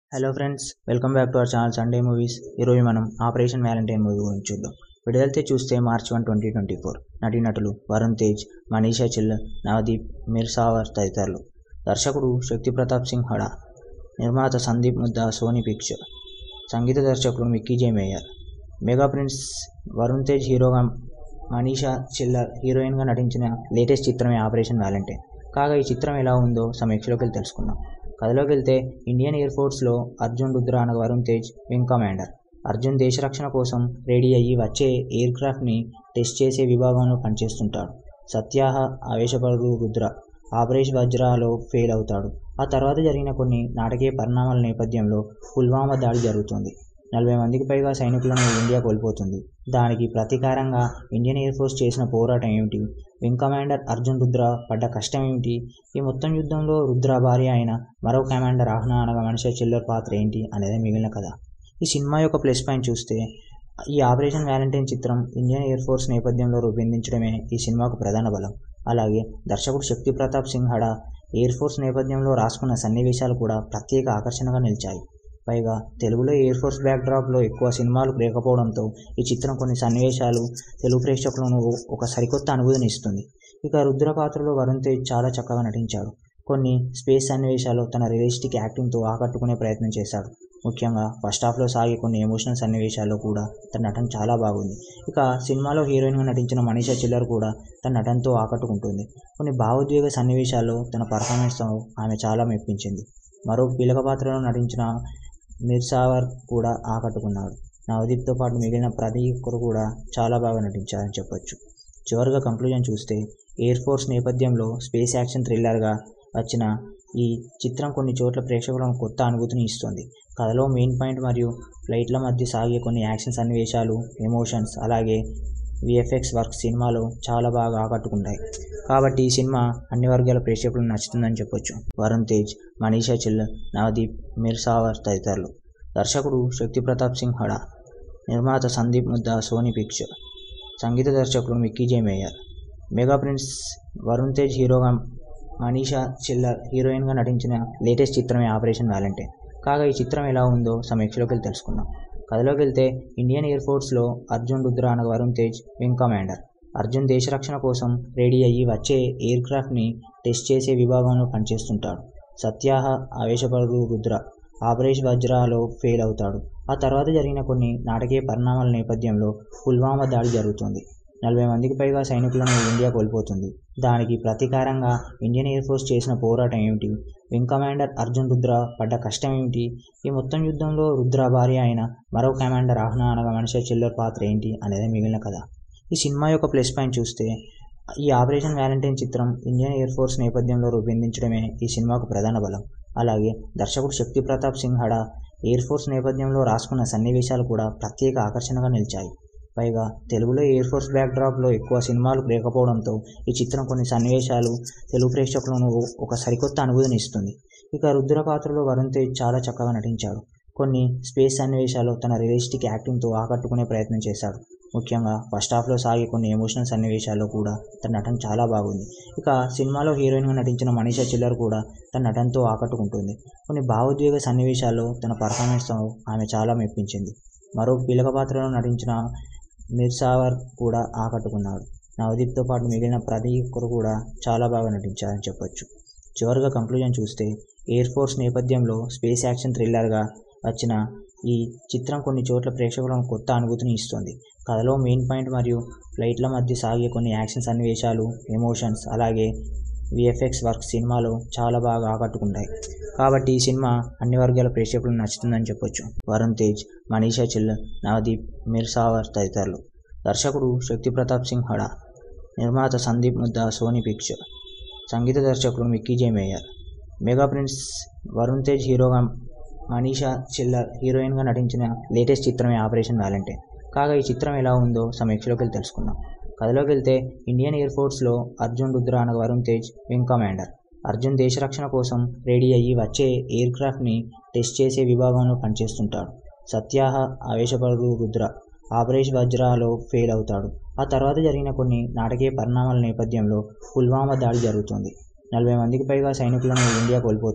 Hello friends, welcome back to our channel Sunday movies. ఈరోజు మనం operation Valentine movie గురించి చూద్దాం. విడుదలతో చూస్తే మార్చ్ 1, 2024. నటీనటులు వరుణ్ తేజ్, మనీషా చిల్లర్, నవదీప్, మిర్సావర్ తదితరులు. దర్శకుడు శక్తి ప్రతాప్ సింగ్ హడా. నిర్మాత సందీప్ ముద్దా, సోనీ పిక్చర్. సంగీత దర్శకుడు మిక్కీ జే mayor. Mega prince Varun Tej హీరోగా, మనీషా చిల్లర్ హీరోయిన్గా నటించిన లేటెస్ట్ చిత్రమే ఆపరేషన్ వ్యాలంటైన్. కాగా ఈ చిత్రం ఎలా ఉందో సమీక్షలోకి వెళ్ళి తెలుసుకుందాం. కథలోకి వెళ్తే ఇండియన్ ఎయిర్ ఫోర్స్లో అర్జున్ రుద్ర అనగా వరుణ్ తేజ్ వింగ్ కమాండర్. అర్జున్ దేశ రక్షణ కోసం రెడీ అయ్యి వచ్చే ఎయిర్ క్రాఫ్ట్ని టెస్ట్ చేసే విభాగంలో పనిచేస్తుంటాడు. సత్యాహ ఆవేశపడు రుద్ర ఆపరేషన్ వజ్రాలో ఫెయిల్ అవుతాడు. ఆ తర్వాత జరిగిన కొన్ని నాటకీయ పరిణామాల నేపథ్యంలో పుల్వామా దాడి జరుగుతుంది. 40 మందికి పైగా సైనికులను ఇండియా కోల్పోతుంది. దానికి ప్రతీకారంగా ఇండియన్ ఎయిర్ ఫోర్స్ చేసిన పోరాటం ఏమిటి, వింగ్ కమాండర్ అర్జున్ రుద్ర పడ్డ కష్టం ఏమిటి, ఈ మొత్తం యుద్ధంలో రుద్ర భార్య అయిన మరో కమాండర్ ఆహ్నా అనగా మనీషా చిల్లర్ పాత్ర ఏంటి అనేది మిగిలిన కథ. ఈ సినిమా యొక్క ప్లస్ పాయింట్ చూస్తే, ఈ ఆపరేషన్ వ్యాలంటైన్ చిత్రం ఇండియన్ ఎయిర్ ఫోర్స్ నేపథ్యంలో రూపొందించడమే ఈ సినిమాకు ప్రధాన బలం. అలాగే దర్శకుడు శక్తి ప్రతాప్ సింగ్ హడా ఎయిర్ ఫోర్స్ నేపథ్యంలో రాసుకున్న సన్నివేశాలు కూడా ప్రత్యేక ఆకర్షణగా నిలిచాయి. పైగా తెలుగులో ఎయిర్ ఫోర్స్ బ్యాక్డ్రాప్లో ఎక్కువ సినిమాలు లేకపోవడంతో ఈ చిత్రం కొన్ని సన్నివేశాలు తెలుగు ప్రేక్షకులను ఒక సరికొత్త అనుభూతిని ఇస్తుంది. ఇక రుద్ర పాత్రలో వరుణ్ తేజ్ చాలా చక్కగా నటించాడు. కొన్ని స్పేస్ సన్నివేశాలు తన రియలిస్టిక్ యాక్టింగ్తో ఆకట్టుకునే ప్రయత్నం చేశాడు. ముఖ్యంగా ఫస్ట్ హాఫ్లో సాగే కొన్ని ఎమోషనల్ సన్నివేశాల్లో కూడా తన నటన చాలా బాగుంది. ఇక సినిమాలో హీరోయిన్గా నటించిన మనీషా చిల్లర్ కూడా తన నటనతో ఆకట్టుకుంటుంది. కొన్ని భావోద్వేగ సన్నివేశాల్లో తన పర్ఫార్మెన్స్తో ఆమె చాలా మెప్పించింది. మరో కీలక పాత్రలో నటించిన మిర్సావర్ కూడా ఆకట్టుకున్నాడు. నవదీప్తో పాటు మిగిలిన ప్రతి ఒక్కరు కూడా చాలా బాగా నటించారని చెప్పొచ్చు. చివరిగా కంక్లూజన్ చూస్తే, ఎయిర్ ఫోర్స్ నేపథ్యంలో స్పేస్ యాక్షన్ థ్రిల్లర్గా వచ్చిన ఈ చిత్రం కొన్ని చోట్ల ప్రేక్షకులను కొత్త అనుభూతిని ఇస్తుంది. కథలో మెయిన్ పాయింట్ మరియు ఫ్లైట్ల మధ్య సాగే కొన్ని యాక్షన్ సన్నివేశాలు, ఎమోషన్స్, అలాగే విఎఫ్ఎక్స్ వర్క్ సినిమాలో చాలా బాగా ఆకట్టుకుంటాయి. కాబట్టి ఈ సినిమా అన్ని వర్గాల ప్రేక్షకులకు నచ్చుతుందని చెప్పొచ్చు. వరుణ్ తేజ్, మనీషా చిల్లర్, నవదీప్, మిర్సావర్ తదితరులు. దర్శకుడు శక్తి ప్రతాప్ సింగ్ హడా. నిర్మాత సందీప్ ముద్దా, సోనీ పిక్చర్. సంగీత దర్శకుడు మిక్కీ జే mayor. Mega prince Varun Tej హీరోగా, మనీషా చిల్లర్ హీరోయిన్గా నటించిన లేటెస్ట్ చిత్రమే ఆపరేషన్ వ్యాలంటైన్. కాగా ఈ చిత్రం ఎలా ఉందో సమీక్షలోకి వెళ్ళి తెలుసుకుందాం. కథలోకి వెళ్తే ఇండియన్ ఎయిర్ ఫోర్స్లో అర్జున్ రుద్ర అనగా వరుణ్ తేజ్ వింగ్ కమాండర్. అర్జున్ దేశ రక్షణ కోసం రెడీ అయ్యి వచ్చే ఎయిర్ క్రాఫ్ట్ని టెస్ట్ చేసే విభాగంలో పనిచేస్తుంటాడు. సత్యాహ ఆవేశపడు రుద్ర ఆపరేషన్ వజ్రాలో ఫెయిల్ అవుతాడు. ఆ తర్వాత జరిగిన కొన్ని నాటకీయ పరిణామాల నేపథ్యంలో పుల్వామా దాడి జరుగుతుంది. 40 మందికి పైగా సైనికులను ఇండియా కోల్పోతుంది. దానికి ప్రతీకారంగా ఇండియన్ ఎయిర్ ఫోర్స్ చేసిన పోరాటం ఏమిటి, వింగ్ కమాండర్ అర్జున్ రుద్ర పడ్డ కష్టం ఏమిటి, ఈ మొత్తం యుద్ధంలో రుద్ర భార్య అయిన మరో కమాండర్ ఆహ్నా అనగా మనీషా చిల్లర్ పాత్ర ఏంటి అనేది మిగిలిన కథ. ఈ సినిమా యొక్క ప్లస్ పాయింట్ చూస్తే, ఈ ఆపరేషన్ వ్యాలంటైన్ చిత్రం ఇండియన్ ఎయిర్ ఫోర్స్ నేపథ్యంలో రూపొందించడమే ఈ సినిమాకు ప్రధాన బలం. అలాగే దర్శకుడు శక్తి ప్రతాప్ సింగ్ హడా ఎయిర్ ఫోర్స్ నేపథ్యంలో రాసుకున్న సన్నివేశాలు కూడా ప్రత్యేక ఆకర్షణగా నిలిచాయి. పైగా తెలుగులో ఎయిర్ ఫోర్స్ బ్యాక్డ్రాప్లో ఎక్కువ సినిమాలు లేకపోవడంతో ఈ చిత్రం కొన్ని సన్నివేశాలు తెలుగు ప్రేక్షకులను ఒక సరికొత్త అనుభూతిని ఇస్తుంది. ఇక రుద్ర పాత్రలో వరుణ్ తేజ్ చాలా చక్కగా నటించాడు. కొన్ని స్పేస్ సన్నివేశాల్లో తన రియలిస్టిక్ యాక్టింగ్తో ఆకట్టుకునే ప్రయత్నం చేశాడు. ముఖ్యంగా ఫస్ట్ హాఫ్లో సాగే కొన్ని ఎమోషనల్ సన్నివేశాల్లో కూడా తన నటన చాలా బాగుంది. ఇక సినిమాలో హీరోయిన్గా నటించిన మనీషా చిల్లర్ కూడా తన నటనతో ఆకట్టుకుంటుంది. కొన్ని భావోద్వేగ సన్నివేశాల్లో తన పర్ఫార్మెన్స్తో ఆమె చాలా మెప్పించింది. మరో కీలక పాత్రలో నటించిన మిర్సావర్ కూడా ఆకట్టుకున్నాడు. నవదీప్తో పాటు మిగిలిన ప్రతి ఒక్కరు కూడా చాలా బాగా నటించారని చెప్పొచ్చు. చివరిగా కంక్లూజన్ చూస్తే, ఎయిర్ ఫోర్స్ నేపథ్యంలో స్పేస్ యాక్షన్ థ్రిల్లర్గా వచ్చిన ఈ చిత్రం కొన్ని చోట్ల ప్రేక్షకులను కొత్త అనుభూతిని ఇస్తుంది. కథలో మెయిన్ పాయింట్ మరియు ఫ్లైట్ల మధ్య సాగే కొన్ని యాక్షన్ సన్నివేశాలు, ఎమోషన్స్, అలాగే విఎఫ్ఎక్స్ వర్క్ సినిమాలో చాలా బాగా ఆకట్టుకుంటాయి. కాబట్టి ఈ సినిమా అన్ని వర్గాల ప్రేక్షకులకు నచ్చుతుందని చెప్పొచ్చు. వరుణ్ తేజ్, మనీషా చిల్లర్, నవదీప్, మిర్సావర్ తదితరులు. దర్శకుడు శక్తి ప్రతాప్ సింగ్ హడా. నిర్మాత సందీప్ ముద్దా, సోనీ పిక్చర్. సంగీత దర్శకుడు మిక్కీ జే mayor. Mega prince Varun Tej హీరోగా, మనీషా చిల్లర్ హీరోయిన్గా నటించిన లేటెస్ట్ చిత్రమే ఆపరేషన్ వ్యాలంటైన్. కాగా ఈ చిత్రం ఎలా ఉందో సమీక్షలోకి వెళ్ళి తెలుసుకుందాం. కథలోకి వెళ్తే ఇండియన్ ఎయిర్ ఫోర్స్లో అర్జున్ రుద్ర అనగా వరుణ్ తేజ్ వింగ్ కమాండర్. అర్జున్ దేశ రక్షణ కోసం రెడీ అయ్యి వచ్చే ఎయిర్ క్రాఫ్ట్ని టెస్ట్ చేసే విభాగంలో పనిచేస్తుంటాడు. సత్యాహ ఆవేశపడు రుద్ర ఆపరేషన్ వజ్రాలో ఫెయిల్ అవుతాడు. ఆ తర్వాత జరిగిన కొన్ని నాటకీయ పరిణామాల నేపథ్యంలో పుల్వామా దాడి జరుగుతుంది. 40 మందికి పైగా సైనికులను ఇండియా కోల్పోతుంది.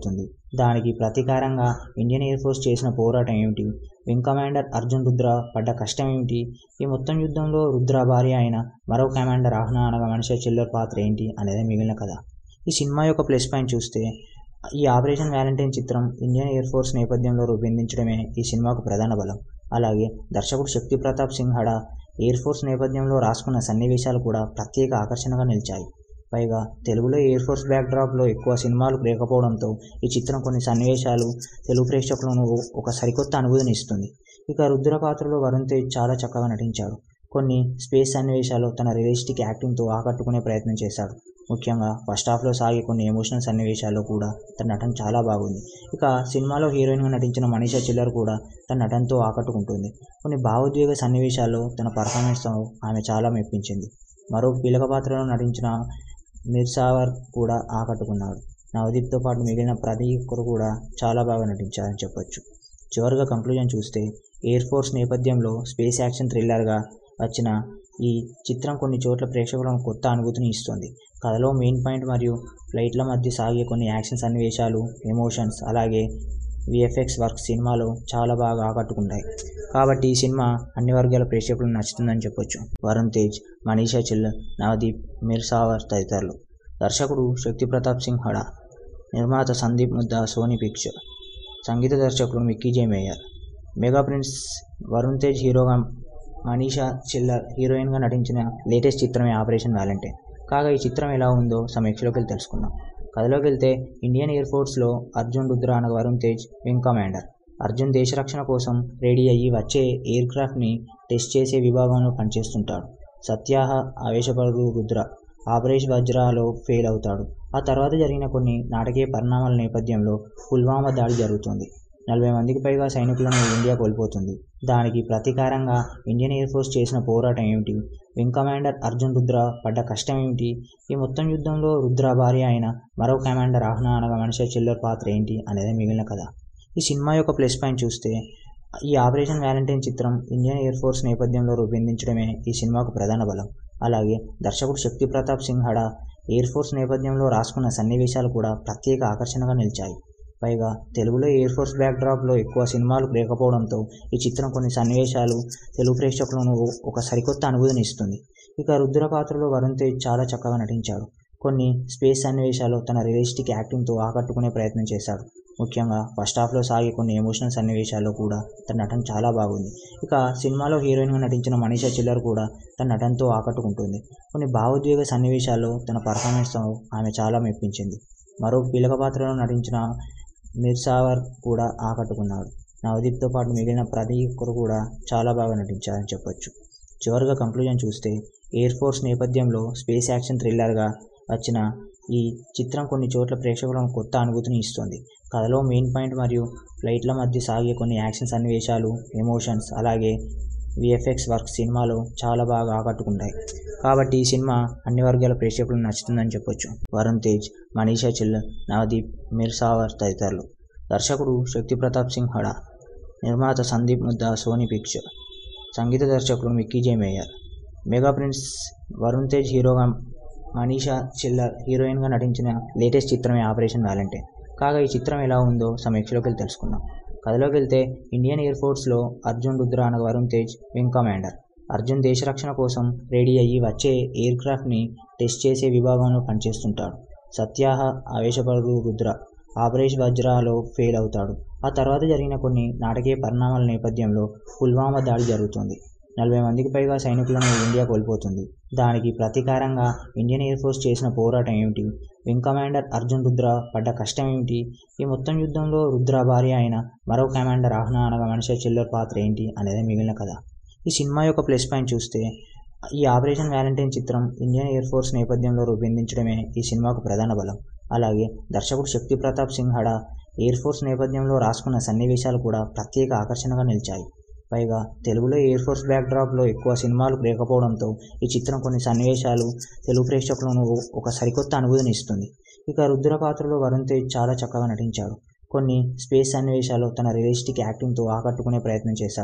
దానికి ప్రతీకారంగా ఇండియన్ ఎయిర్ ఫోర్స్ చేసిన పోరాటం ఏమిటి, వింగ్ కమాండర్ అర్జున్ రుద్ర పడ్డ కష్టం ఏమిటి, ఈ మొత్తం యుద్ధంలో రుద్ర భార్య అయిన మరో కమాండర్ ఆహ్న అనగా మనిషి చిల్లర్ పాత్ర ఏంటి అనేది మిగిలిన కథ. ఈ సినిమా యొక్క ప్లస్ పాయింట్ చూస్తే ఈ ఆపరేషన్ వ్యాలంటైన్ చిత్రం ఇండియన్ ఎయిర్ ఫోర్స్ నేపథ్యంలో రూపొందించడమే ఈ సినిమాకు ప్రధాన బలం. అలాగే దర్శకుడు శక్తి ప్రతాప్ సింగ్ హడా ఎయిర్ ఫోర్స్ నేపథ్యంలో రాసుకున్న సన్నివేశాలు కూడా ప్రత్యేక ఆకర్షణగా నిలిచాయి. పైగా తెలుగులో ఎయిర్ ఫోర్స్ బ్యాక్డ్రాప్లో ఎక్కువ సినిమాలు లేకపోవడంతో ఈ చిత్రం కొన్ని సన్నివేశాలు తెలుగు ప్రేక్షకులను ఒక సరికొత్త అనుభూతిని ఇస్తుంది. ఇక రుద్ర పాత్రలో వరుణ్ తేజ్ చాలా చక్కగా నటించాడు. కొన్ని స్పేస్ సన్నివేశాలు తన రియలిస్టిక్ యాక్టింగ్తో ఆకట్టుకునే ప్రయత్నం చేశాడు. ముఖ్యంగా ఫస్ట్ హాఫ్లో సాగే కొన్ని ఎమోషనల్ సన్నివేశాల్లో కూడా తన నటన చాలా బాగుంది. ఇక సినిమాలో హీరోయిన్గా నటించిన మనీషా చిల్లర్ కూడా తన నటనతో ఆకట్టుకుంటుంది. కొన్ని భావోద్వేగ సన్నివేశాల్లో తన పర్ఫార్మెన్స్తో ఆమె చాలా మెప్పించింది. మరో కీలక పాత్రలో నటించిన మిర్సావర్ కూడా ఆకట్టుకున్నాడు. నవదీప్తో పాటు మిగిలిన ప్రతి ఒక్కరు కూడా చాలా బాగా నటించారని చెప్పొచ్చు. చివరిగా కంక్లూజన్ చూస్తే ఎయిర్ ఫోర్స్ నేపథ్యంలో స్పేస్ యాక్షన్ థ్రిల్లర్గా వచ్చిన ఈ చిత్రం కొన్ని చోట్ల ప్రేక్షకులకు కొత్త అనుభూతిని ఇస్తుంది. కథలో మెయిన్ పాయింట్ మరియు ఫ్లైట్ల మధ్య సాగే కొన్ని యాక్షన్ సన్నివేశాలు, ఎమోషన్స్, అలాగే విఎఫ్ఎక్స్ వర్క్ సినిమాలో చాలా బాగా ఆకట్టుకుంటాయి. కాబట్టి ఈ సినిమా అన్ని వర్గాల ప్రేక్షకులకు నచ్చుతుందని చెప్పొచ్చు. వరుణ్ తేజ్, మనీషా చిల్లర్, నవదీప్, మిర్సావర్ తదితరులు. దర్శకుడు శక్తి ప్రతాప్ సింగ్ హడా, నిర్మాత సందీప్ ముద్దా, సోనీ పిక్చర్. సంగీత దర్శకుడు మిక్కీ జే mayor. Mega prince Varun Tej హీరోగా, మనీషా చిల్లర్ హీరోయిన్గా నటించిన లేటెస్ట్ చిత్రమే ఆపరేషన్ వ్యాలంటైన్. కాగా ఈ చిత్రం ఎలా ఉందో సమీక్షలోకి వెళ్ళి తెలుసుకుందాం. కథలోకి వెళ్తే ఇండియన్ ఎయిర్ ఫోర్స్లో అర్జున్ రుద్ర అనగా వరుణ్ తేజ్ వింగ్ కమాండర్. అర్జున్ దేశ రక్షణ కోసం రెడీ అయ్యి వచ్చే ఎయిర్ క్రాఫ్ట్ని టెస్ట్ చేసే విభాగంలో పనిచేస్తుంటాడు. సత్యాహ ఆవేశపడు రుద్ర ఆపరేషన్ వజ్రాలో ఫెయిల్ అవుతాడు. ఆ తర్వాత జరిగిన కొన్ని నాటకీయ పరిణామాల నేపథ్యంలో పుల్వామా దాడి జరుగుతుంది. 40 మందికి పైగా సైనికులను ఇండియా కోల్పోతుంది. దానికి ప్రతీకారంగా ఇండియన్ ఎయిర్ ఫోర్స్ చేసిన పోరాటం ఏమిటి, వింగ్ కమాండర్ అర్జున్ రుద్ర పడ్డ కష్టం ఏమిటి, ఈ మొత్తం యుద్ధంలో రుద్ర భార్య అయిన మరో కమాండర్ ఆహ్న అనగా మనిషి చిల్లర్ పాత్ర ఏంటి అనేది మిగిలిన కథ. ఈ సినిమా యొక్క ప్లస్ పాయింట్ చూస్తే ఈ ఆపరేషన్ వ్యాలంటైన్ చిత్రం ఇండియన్ ఎయిర్ ఫోర్స్ నేపథ్యంలో రూపొందించడమే ఈ సినిమాకు ప్రధాన బలం. అలాగే దర్శకుడు శక్తి ప్రతాప్ సింగ్ హడా ఎయిర్ ఫోర్స్ నేపథ్యంలో రాసుకున్న సన్నివేశాలు కూడా ప్రత్యేక ఆకర్షణగా నిలిచాయి. పైగా తెలుగులో ఎయిర్ ఫోర్స్ బ్యాక్డ్రాప్లో ఎక్కువ సినిమాలు లేకపోవడంతో ఈ చిత్రం కొన్ని సన్నివేశాలు తెలుగు ప్రేక్షకులను ఒక సరికొత్త అనుభూతిని ఇస్తుంది. ఇక రుద్ర పాత్రలో వరుణ్ తేజ్ చాలా చక్కగా నటించాడు. కొన్ని స్పేస్ సన్నివేశాలు తన రియలిస్టిక్ యాక్టింగ్తో ఆకట్టుకునే ప్రయత్నం చేశాడు. ముఖ్యంగా ఫస్ట్ హాఫ్లో సాగే కొన్ని ఎమోషనల్ సన్నివేశాల్లో కూడా తన నటన చాలా బాగుంది. ఇక సినిమాలో హీరోయిన్గా నటించిన మనీషా చిల్లర్ కూడా తన నటనతో ఆకట్టుకుంటుంది. కొన్ని భావోద్వేగ సన్నివేశాల్లో తన పర్ఫార్మెన్స్తో ఆమె చాలా మెప్పించింది. మరో కీలక పాత్రలో నటించిన మిర్సావర్ కూడా ఆకట్టుకున్నాడు. నవదీప్తో పాటు మిగిలిన ప్రతి ఒక్కరు కూడా చాలా బాగా నటించారని చెప్పొచ్చు. చివరిగా కంక్లూజన్ చూస్తే ఎయిర్ ఫోర్స్ నేపథ్యంలో స్పేస్ యాక్షన్ థ్రిల్లర్గా వచ్చిన ఈ చిత్రం కొన్ని చోట్ల ప్రేక్షకులకు కొత్త అనుభూతిని ఇస్తుంది. కథలో మెయిన్ పాయింట్ మరియు ఫ్లైట్ల మధ్య సాగే కొన్ని యాక్షన్ సన్నివేశాలు, ఎమోషన్స్, అలాగే విఎఫ్ఎక్స్ వర్క్ సినిమాలో చాలా బాగా ఆకట్టుకుంటాయి. కాబట్టి ఈ సినిమా అన్ని వర్గాల ప్రేక్షకులకు నచ్చుతుందని చెప్పొచ్చు. వరుణ్ తేజ్, మనీషా చిల్లర్, నవదీప్, మిర్సావర్ తదితరులు. దర్శకుడు శక్తి ప్రతాప్ సింగ్ హడా, నిర్మాత సందీప్ ముద్దా, సోనీ పిక్చర్. సంగీత దర్శకుడు మిక్కీ జే mayor. Mega prince Varun Tej హీరోగా, మనీషా చిల్లర్ హీరోయిన్గా నటించిన లేటెస్ట్ చిత్రమే ఆపరేషన్ వ్యాలంటైన్. కాగా ఈ చిత్రం ఎలా ఉందో సమీక్షలోకి వెళ్ళి తెలుసుకుందాం. కథలోకి వెళ్తే ఇండియన్ ఎయిర్ ఫోర్స్లో అర్జున్ రుద్ర అనగా వరుణ్ తేజ్ వింగ్ కమాండర్. అర్జున్ దేశ రక్షణ కోసం రెడీ అయ్యి వచ్చే ఎయిర్ క్రాఫ్ట్ని టెస్ట్ చేసే విభాగంలో పనిచేస్తుంటాడు. సత్యాహ ఆవేశపడు రుద్ర ఆపరేషన్ వజ్రాలో ఫెయిల్ అవుతాడు. ఆ తర్వాత జరిగిన కొన్ని నాటకీయ పరిణామాల నేపథ్యంలో పుల్వామా దాడి జరుగుతుంది. 40 మందికి పైగా సైనికులను ఇండియా కోల్పోతుంది. దానికి ప్రతీకారంగా ఇండియన్ ఎయిర్ ఫోర్స్ చేసిన పోరాటం ఏమిటి, వింగ్ కమాండర్ అర్జున్ రుద్ర పడ్డ కష్టం ఏమిటి, ఈ మొత్తం యుద్ధంలో రుద్ర భార్య అయిన మరో కమాండర్ ఆహ్న అనగా మనిషి చిల్లర్ పాత్ర ఏంటి అనేది మిగిలిన కథ. ఈ సినిమా యొక్క ప్లస్ పాయింట్ చూస్తే ఈ ఆపరేషన్ వ్యాలంటైన్ చిత్రం ఇండియన్ ఎయిర్ ఫోర్స్ నేపథ్యంలో రూపొందించడమే ఈ సినిమాకు ప్రధాన బలం. అలాగే దర్శకుడు శక్తి ప్రతాప్ సింగ్ హడా ఎయిర్ ఫోర్స్ నేపథ్యంలో రాసుకున్న సన్నివేశాలు కూడా ప్రత్యేక ఆకర్షణగా నిలిచాయి. పైగా తెలుగులో ఎయిర్ ఫోర్స్ బ్యాక్డ్రాప్లో ఎక్కువ సినిమాలు లేకపోవడంతో ఈ చిత్రం కొన్ని సన్నివేశాలు తెలుగు ప్రేక్షకులను ఒక సరికొత్త అనుభూతిని ఇస్తుంది. ఇక రుద్ర పాత్రలో వరుణ్ తేజ్ చాలా చక్కగా నటించాడు. కొన్ని స్పేస్ సన్నివేశాలు తన రియలిస్టిక్ యాక్టింగ్తో ఆకట్టుకునే ప్రయత్నం చేశాడు.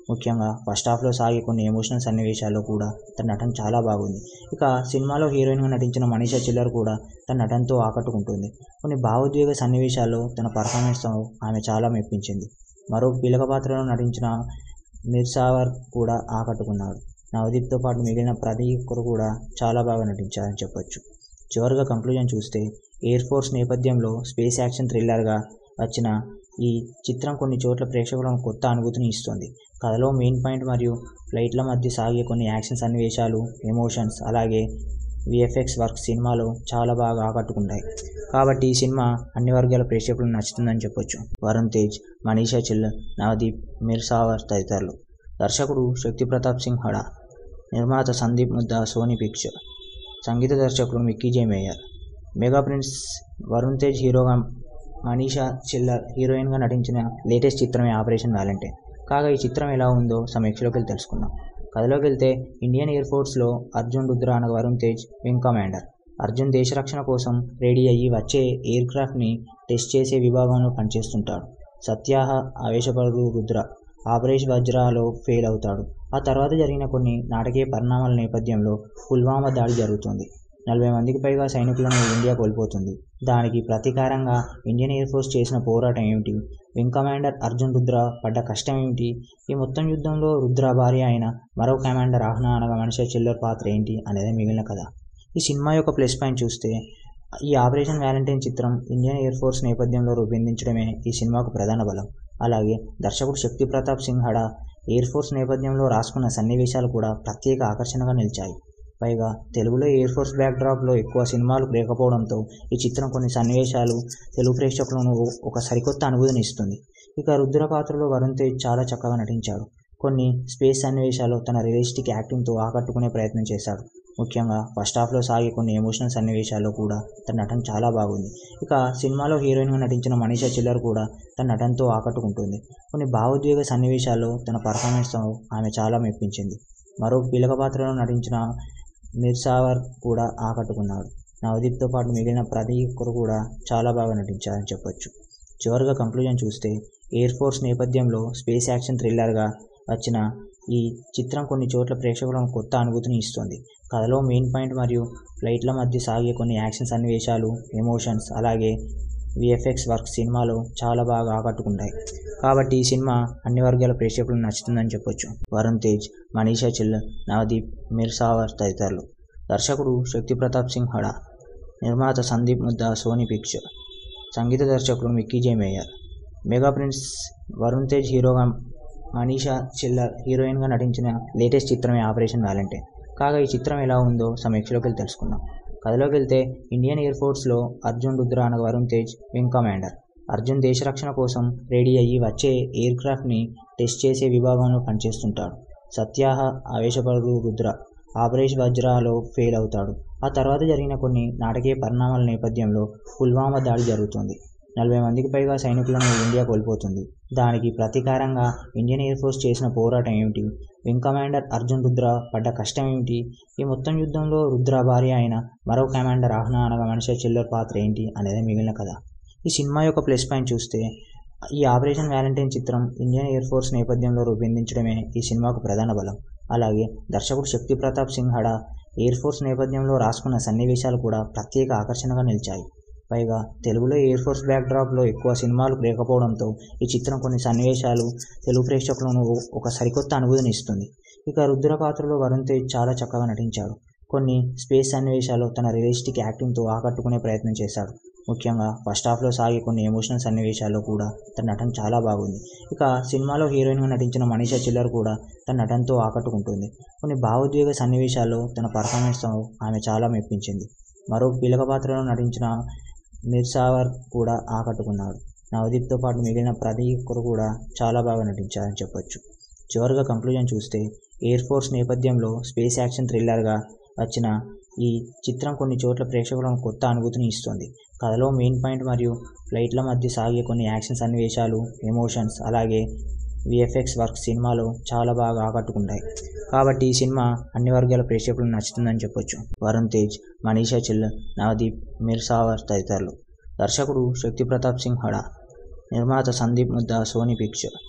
ముఖ్యంగా ఫస్ట్ హాఫ్లో సాగే కొన్ని ఎమోషనల్ సన్నివేశాల్లో కూడా తన నటన చాలా బాగుంది. ఇక సినిమాలో హీరోయిన్గా నటించిన మనీషా చిల్లర్ కూడా తన నటనతో ఆకట్టుకుంటుంది. కొన్ని భావోద్వేగ సన్నివేశాల్లో తన పర్ఫార్మెన్స్తో ఆమె చాలా మెప్పించింది. మరో కీలక పాత్రలో నటించిన మిర్సావర్ కూడా ఆకట్టుకున్నాడు. నవదీప్తో పాటు మిగిలిన ప్రతి ఒక్కరు కూడా చాలా బాగా నటించారని చెప్పొచ్చు. చివరిగా కంక్లూజన్ చూస్తే ఎయిర్ ఫోర్స్ నేపథ్యంలో స్పేస్ యాక్షన్ థ్రిల్లర్గా వచ్చిన ఈ చిత్రం కొన్ని చోట్ల ప్రేక్షకులకు కొత్త అనుభూతిని ఇస్తుంది. కథలో మెయిన్ పాయింట్ మరియు ఫ్లైట్ల మధ్య సాగే కొన్ని యాక్షన్ సన్నివేశాలు, ఎమోషన్స్, అలాగే విఎఫ్ఎక్స్ వర్క్ సినిమాలో చాలా బాగా ఆకట్టుకుంటాయి. కాబట్టి ఈ సినిమా అన్ని వర్గాల ప్రేక్షకులకు నచ్చుతుందని చెప్పొచ్చు. వరుణ్ తేజ్, మనీషా చిల్లర్, నవదీప్, మిర్సావర్ తదితరులు. దర్శకుడు శక్తి ప్రతాప్ సింగ్ హడా, నిర్మాత సందీప్ ముద్దా, సోనీ పిక్చర్. సంగీత దర్శకుడు మిక్కీ జే mayor. Mega prince Varun Tej హీరోగా, మనీషా చిల్లర్ హీరోయిన్గా నటించిన లేటెస్ట్ చిత్రమే ఆపరేషన్ వ్యాలంటైన్. కాగా ఈ చిత్రం ఎలా ఉందో సమీక్షలోకి వెళ్ళి తెలుసుకుందాం. కథలోకి వెళ్తే ఇండియన్ ఎయిర్ ఫోర్స్లో అర్జున్ రుద్ర అనగా వరుణ్ తేజ్ వింగ్ కమాండర్. అర్జున్ దేశ రక్షణ కోసం రెడీ అయ్యి వచ్చే ఎయిర్ క్రాఫ్ట్ని టెస్ట్ చేసే విభాగంలో పనిచేస్తుంటాడు. సత్యాహ ఆవేశపడు రుద్ర ఆపరేషన్ వజ్రాలో ఫెయిల్ అవుతాడు. ఆ తర్వాత జరిగిన కొన్ని నాటకీయ పరిణామాల నేపథ్యంలో పుల్వామా దాడి జరుగుతుంది. 40 మందికి పైగా సైనికులను ఇండియా కోల్పోతుంది. దానికి ప్రతీకారంగా ఇండియన్ ఎయిర్ ఫోర్స్ చేసిన పోరాటం ఏమిటి, వింగ్ కమాండర్ అర్జున్ రుద్ర పడ్డ కష్టం ఏమిటి, ఈ మొత్తం యుద్ధంలో రుద్ర భార్య అయిన మరో కమాండర్ ఆహ్నా అనగా మనీషా చిల్లర్ పాత్ర ఏంటి అనేది మిగిలిన కథ. ఈ సినిమా యొక్క ప్లస్ పాయింట్ చూస్తే ఈ ఆపరేషన్ వ్యాలంటైన్ చిత్రం ఇండియన్ ఎయిర్ ఫోర్స్ నేపథ్యంలో రూపొందించడమే ఈ సినిమాకు ప్రధాన బలం. అలాగే దర్శకుడు శక్తి ప్రతాప్ సింగ్ హడా ఎయిర్ ఫోర్స్ నేపథ్యంలో రాసుకున్న సన్నివేశాలు కూడా ప్రత్యేక ఆకర్షణగా నిలిచాయి. పైగా తెలుగులో ఎయిర్ ఫోర్స్ బ్యాక్డ్రాప్లో ఎక్కువ సినిమాలు లేకపోవడంతో ఈ చిత్రం కొన్ని సన్నివేశాలు తెలుగు ప్రేక్షకులను ఒక సరికొత్త అనుభూతిని ఇస్తుంది. ఇక రుద్ర పాత్రలో వరుణ్ తేజ్ చాలా చక్కగా నటించాడు. కొన్ని స్పేస్ సన్నివేశాలు తన రియలిస్టిక్ యాక్టింగ్తో ఆకట్టుకునే ప్రయత్నం చేశాడు. ముఖ్యంగా ఫస్ట్ హాఫ్లో సాగే కొన్ని ఎమోషనల్ సన్నివేశాల్లో కూడా తన నటన చాలా బాగుంది. ఇక సినిమాలో హీరోయిన్గా నటించిన మనీషా చిల్లర్ కూడా తన నటనతో ఆకట్టుకుంటుంది. కొన్ని భావోద్వేగ సన్నివేశాల్లో తన పర్ఫార్మెన్స్తో ఆమె చాలా మెప్పించింది. మరో కీలక పాత్రలో నటించిన మిర్సావర్ కూడా ఆకట్టుకున్నాడు. నవదీప్తో పాటు మిగిలిన ప్రతి ఒక్కరు కూడా చాలా బాగా నటించారని చెప్పొచ్చు. చివరిగా కంక్లూజన్ చూస్తే ఎయిర్ ఫోర్స్ నేపథ్యంలో స్పేస్ యాక్షన్ థ్రిల్లర్గా వచ్చిన ఈ చిత్రం కొన్ని చోట్ల ప్రేక్షకులకు కొత్త అనుభూతిని ఇస్తుంది. కథలో మెయిన్ పాయింట్ మరియు ఫ్లైట్ల మధ్య సాగే కొన్ని యాక్షన్ సన్నివేశాలు, ఎమోషన్స్, అలాగే విఎఫ్ఎక్స్ వర్క్ సినిమాలో చాలా బాగా ఆకట్టుకుంటాయి. కాబట్టి ఈ సినిమా అన్ని వర్గాల ప్రేక్షకులకు నచ్చుతుందని చెప్పొచ్చు. వరుణ్ తేజ్, మనీషా చిల్లర్, నవదీప్, మిర్సావర్ తదితరులు. దర్శకుడు శక్తి ప్రతాప్ సింగ్ హడా, నిర్మాత సందీప్ ముద్దా, సోనీ పిక్చర్. సంగీత దర్శకుడు మిక్కీ జే mayor. Mega prince Varun Tej హీరోగా, మనీషా చిల్లర్ హీరోయిన్గా నటించిన లేటెస్ట్ చిత్రమే ఆపరేషన్ వ్యాలంటైన్. కాగా ఈ చిత్రం ఎలా ఉందో సమీక్షలోకి వెళ్ళి తెలుసుకుందాం. కథలోకి వెళ్తే ఇండియన్ ఎయిర్ ఫోర్స్లో అర్జున్ రుద్ర అనగా వరుణ్ తేజ్ వింగ్ కమాండర్. అర్జున్ దేశ రక్షణ కోసం రెడీ అయ్యి వచ్చే ఎయిర్ క్రాఫ్ట్ని టెస్ట్ చేసే విభాగంలో పనిచేస్తుంటాడు. సత్యాహ ఆవేశపడు రుద్ర ఆపరేషన్ వజ్రాలో ఫెయిల్ అవుతాడు. ఆ తర్వాత జరిగిన కొన్ని నాటకీయ పరిణామాల నేపథ్యంలో పుల్వామా దాడి జరుగుతుంది. 40 మందికి పైగా సైనికులను ఇండియా కోల్పోతుంది. దానికి ప్రతీకారంగా ఇండియన్ ఎయిర్ ఫోర్స్ చేసిన పోరాటం ఏమిటి, వింగ్ కమాండర్ అర్జున్ రుద్ర పడ్డ కష్టం ఏమిటి, ఈ మొత్తం యుద్ధంలో రుద్ర భార్య అయిన మరో కమాండర్ ఆహ్నా అనగా మనీషా చిల్లర్ పాత్ర ఏంటి అనేది మిగిలిన కథ. ఈ సినిమా యొక్క ప్లస్ పాయింట్ చూస్తే ఈ ఆపరేషన్ వ్యాలంటైన్ చిత్రం ఇండియన్ ఎయిర్ ఫోర్స్ నేపథ్యంలో రూపొందించడమే ఈ సినిమాకు ప్రధాన బలం. అలాగే దర్శకుడు శక్తి ప్రతాప్ సింగ్ హడా ఎయిర్ ఫోర్స్ నేపథ్యంలో రాసుకున్న సన్నివేశాలు కూడా ప్రత్యేక ఆకర్షణగా నిలిచాయి. పైగా తెలుగులో ఎయిర్ ఫోర్స్ బ్యాక్డ్రాప్లో ఎక్కువ సినిమాలు లేకపోవడంతో ఈ చిత్రం కొన్ని సన్నివేశాలు తెలుగు ప్రేక్షకులను ఒక సరికొత్త అనుభూతిని ఇస్తుంది. ఇక రుద్ర పాత్రలో వరుణ్ తేజ్ చాలా చక్కగా నటించాడు. కొన్ని స్పేస్ సన్నివేశాలు తన రియలిస్టిక్ యాక్టింగ్తో ఆకట్టుకునే ప్రయత్నం చేశాడు. ముఖ్యంగా ఫస్ట్ హాఫ్లో సాగే కొన్ని ఎమోషనల్ సన్నివేశాల్లో కూడా తన నటన చాలా బాగుంది. ఇక సినిమాలో హీరోయిన్గా నటించిన మనీషా చిల్లర్ కూడా తన నటనతో ఆకట్టుకుంటుంది. కొన్ని భావోద్వేగ సన్నివేశాల్లో తన పర్ఫార్మెన్స్తో ఆమె చాలా మెప్పించింది. మరో కీలక పాత్రలో నటించిన మిర్సావర్ కూడా ఆకట్టుకున్నాడు. నవదీప్తో పాటు మిగిలిన ప్రతి ఒక్కరు కూడా చాలా బాగా నటించారని చెప్పొచ్చు. చివరిగా కంక్లూజన్ చూస్తే ఎయిర్ ఫోర్స్ నేపథ్యంలో స్పేస్ యాక్షన్ థ్రిల్లర్గా వచ్చిన ఈ చిత్రం కొన్ని చోట్ల ప్రేక్షకులకు కొత్త అనుభూతిని ఇస్తుంది. కథలో మెయిన్ పాయింట్ మరియు ఫ్లైట్ల మధ్య సాగే కొన్ని యాక్షన్ సన్నివేశాలు, ఎమోషన్స్, అలాగే విఎఫ్ఎక్స్ వర్క్ సినిమాలో చాలా బాగా ఆకట్టుకుంటాయి. కాబట్టి ఈ సినిమా అన్ని వర్గాల ప్రేక్షకులకు నచ్చుతుందని చెప్పొచ్చు. వరుణ్ తేజ్, మనీషా చిల్లర్, నవదీప్, మిర్సావర్ తదితరులు. దర్శకుడు శక్తి ప్రతాప్ సింగ్ హడా, నిర్మాత సందీప్ ముద్దా, సోనీ పిక్చర్.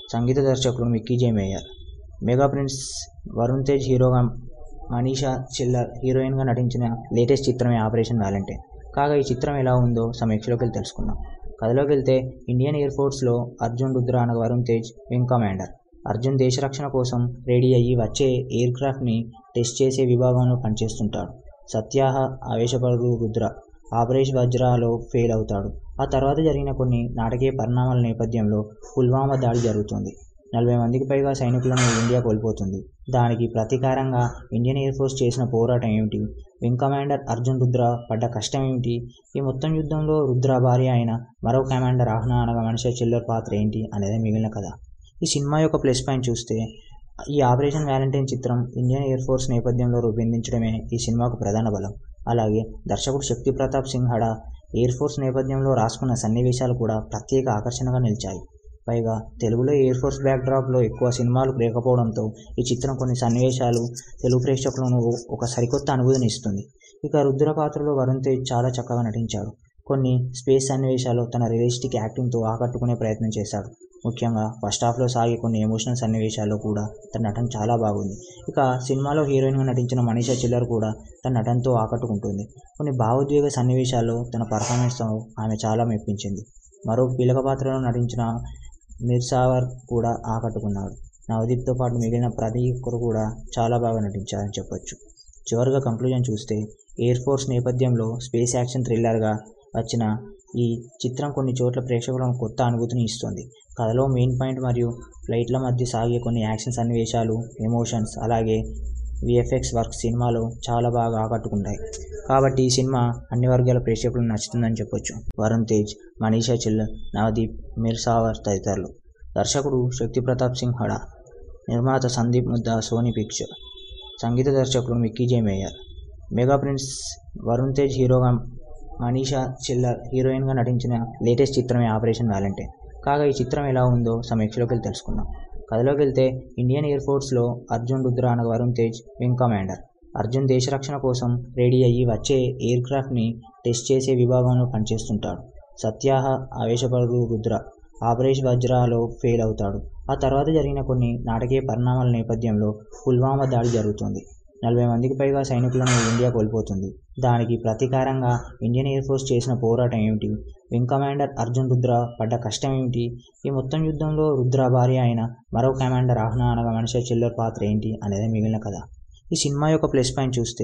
సంగీత దర్శకుడు మిక్కీ జే mayor. Mega prince Varun Tej హీరోగా, మనీషా చిల్లర్ హీరోయిన్గా నటించిన లేటెస్ట్ చిత్రమే ఆపరేషన్ వ్యాలంటైన్. కాగా ఈ చిత్రం ఎలా ఉందో సమీక్షలోకి వెళ్ళి తెలుసుకుందాం. కథలోకి వెళ్తే ఇండియన్ ఎయిర్ ఫోర్స్లో అర్జున్ రుద్ర అనగా వరుణ్ తేజ్ వింగ్ కమాండర్. అర్జున్ దేశ రక్షణ కోసం రెడీ అయ్యి వచ్చే ఎయిర్ క్రాఫ్ట్ని టెస్ట్ చేసే విభాగంలో పనిచేస్తుంటాడు. సత్యాహ ఆవేశపడు రుద్ర ఆపరేషన్ వజ్రాలో ఫెయిల్ అవుతాడు. ఆ తర్వాత జరిగిన కొన్ని నాటకీయ పరిణామాల నేపథ్యంలో పుల్వామా దాడి జరుగుతుంది. 40 మందికి పైగా సైనికులను ఇండియా కోల్పోతుంది. దానికి ప్రతీకారంగా ఇండియన్ ఎయిర్ ఫోర్స్ చేసిన పోరాటం ఏమిటి, వింగ్ కమాండర్ అర్జున్ రుద్ర పడ్డ కష్టం ఏమిటి, ఈ మొత్తం యుద్ధంలో రుద్ర భార్య అయిన మరో కమాండర్ ఆహ్నా అనగా మనీషా చిల్లర్ పాత్ర ఏంటి అనేది మిగిలిన కథ. ఈ సినిమా యొక్క ప్లస్ పాయింట్ చూస్తే, ఈ ఆపరేషన్ వ్యాలంటైన్ చిత్రం ఇండియన్ ఎయిర్ ఫోర్స్ నేపథ్యంలో రూపొందించడమే ఈ సినిమాకు ప్రధాన బలం. అలాగే దర్శకుడు శక్తి ప్రతాప్ సింగ్ హడా ఎయిర్ ఫోర్స్ నేపథ్యంలో రాసుకున్న సన్నివేశాలు కూడా ప్రత్యేక ఆకర్షణగా నిలిచాయి. పైగా తెలుగులో ఎయిర్ ఫోర్స్ బ్యాక్డ్రాప్లో ఎక్కువ సినిమాలు లేకపోవడంతో ఈ చిత్రం కొన్ని సన్నివేశాలు తెలుగు ప్రేక్షకులను ఒక సరికొత్త అనుభూతిని ఇస్తుంది. ఇక రుద్ర పాత్రలో వరుణ్ తేజ్ చాలా చక్కగా నటించాడు. కొన్ని స్పేస్ సన్నివేశాలు తన రియలిస్టిక్ యాక్టింగ్తో ఆకట్టుకునే ప్రయత్నం చేశాడు. ముఖ్యంగా ఫస్ట్ హాఫ్లో సాగే కొన్ని ఎమోషనల్ సన్నివేశాల్లో కూడా తన నటన చాలా బాగుంది. ఇక సినిమాలో హీరోయిన్గా నటించిన మనీషా చిల్లర్ కూడా తన నటనతో ఆకట్టుకుంటుంది. కొన్ని భావోద్వేగ సన్నివేశాల్లో తన పర్ఫార్మెన్స్తో ఆమె చాలా మెప్పించింది. మరో కీలక పాత్రలో నటించిన మిర్సావర్ కూడా ఆకట్టుకున్నాడు. నవదీప్తో పాటు మిగిలిన ప్రతి ఒక్కరు కూడా చాలా బాగా నటించారని చెప్పొచ్చు. చివరిగా కంక్లూజన్ చూస్తే, ఎయిర్ ఫోర్స్ నేపథ్యంలో స్పేస్ యాక్షన్ థ్రిల్లర్గా వచ్చిన ఈ చిత్రం కొన్ని చోట్ల ప్రేక్షకులను కొత్త అనుభూతిని ఇస్తుంది. కథలో మెయిన్ పాయింట్ మరియు ఫ్లైట్ల మధ్య సాగే కొన్ని యాక్షన్ సన్నివేశాలు, ఎమోషన్స్, అలాగే విఎఫ్ఎక్స్ వర్క్ సినిమాలో చాలా బాగా ఆకట్టుకుంటాయి. కాబట్టి ఈ సినిమా అన్ని వర్గాల ప్రేక్షకులకు నచ్చుతుందని చెప్పొచ్చు. వరుణ్ తేజ్, మనీషా చిల్లర్, నవదీప్, మిర్సావర్ తదితరులు. దర్శకుడు శక్తి ప్రతాప్ సింగ్ హడా. నిర్మాత సందీప్ ముద్దా, సోనీ పిక్చర్. సంగీత దర్శకుడు మిక్కీ జే mayor. Mega prince Varun Tej హీరోగా, మనీషా చిల్లర్ హీరోయిన్గా నటించిన లేటెస్ట్ చిత్రమే ఆపరేషన్ వ్యాలంటైన్. కాగా ఈ చిత్రం ఎలా ఉందో సమీక్షలోకి వెళ్ళి తెలుసుకుందాం. కథలోకి వెళ్తే ఇండియన్ ఎయిర్ ఫోర్స్లో అర్జున్ రుద్ర అనగా వరుణ్ తేజ్ వింగ్ కమాండర్. అర్జున్ దేశ రక్షణ కోసం రెడీ అయ్యి వచ్చే ఎయిర్ క్రాఫ్ట్ని టెస్ట్ చేసే విభాగంలో పనిచేస్తుంటాడు. సత్యాహ ఆవేశపడు రుద్ర ఆపరేషన్ వజ్రాలో ఫెయిల్ అవుతాడు. ఆ తర్వాత జరిగిన కొన్ని నాటకీయ పరిణామాల నేపథ్యంలో పుల్వామా దాడి జరుగుతుంది. 40 మందికి పైగా సైనికులను ఇండియా కోల్పోతుంది. దానికి ప్రతీకారంగా ఇండియన్ ఎయిర్ ఫోర్స్ చేసిన పోరాటం ఏమిటి, వింగ్ కమాండర్ అర్జున్ రుద్ర పడ్డ కష్టం ఏమిటి, ఈ మొత్తం యుద్ధంలో రుద్ర భార్య అయిన మరో కమాండర్ ఆహ్నా అనగా మనీషా చిల్లర్ పాత్ర ఏంటి అనేది మిగిలిన కథ. ఈ సినిమా యొక్క ప్లస్ పాయింట్ చూస్తే,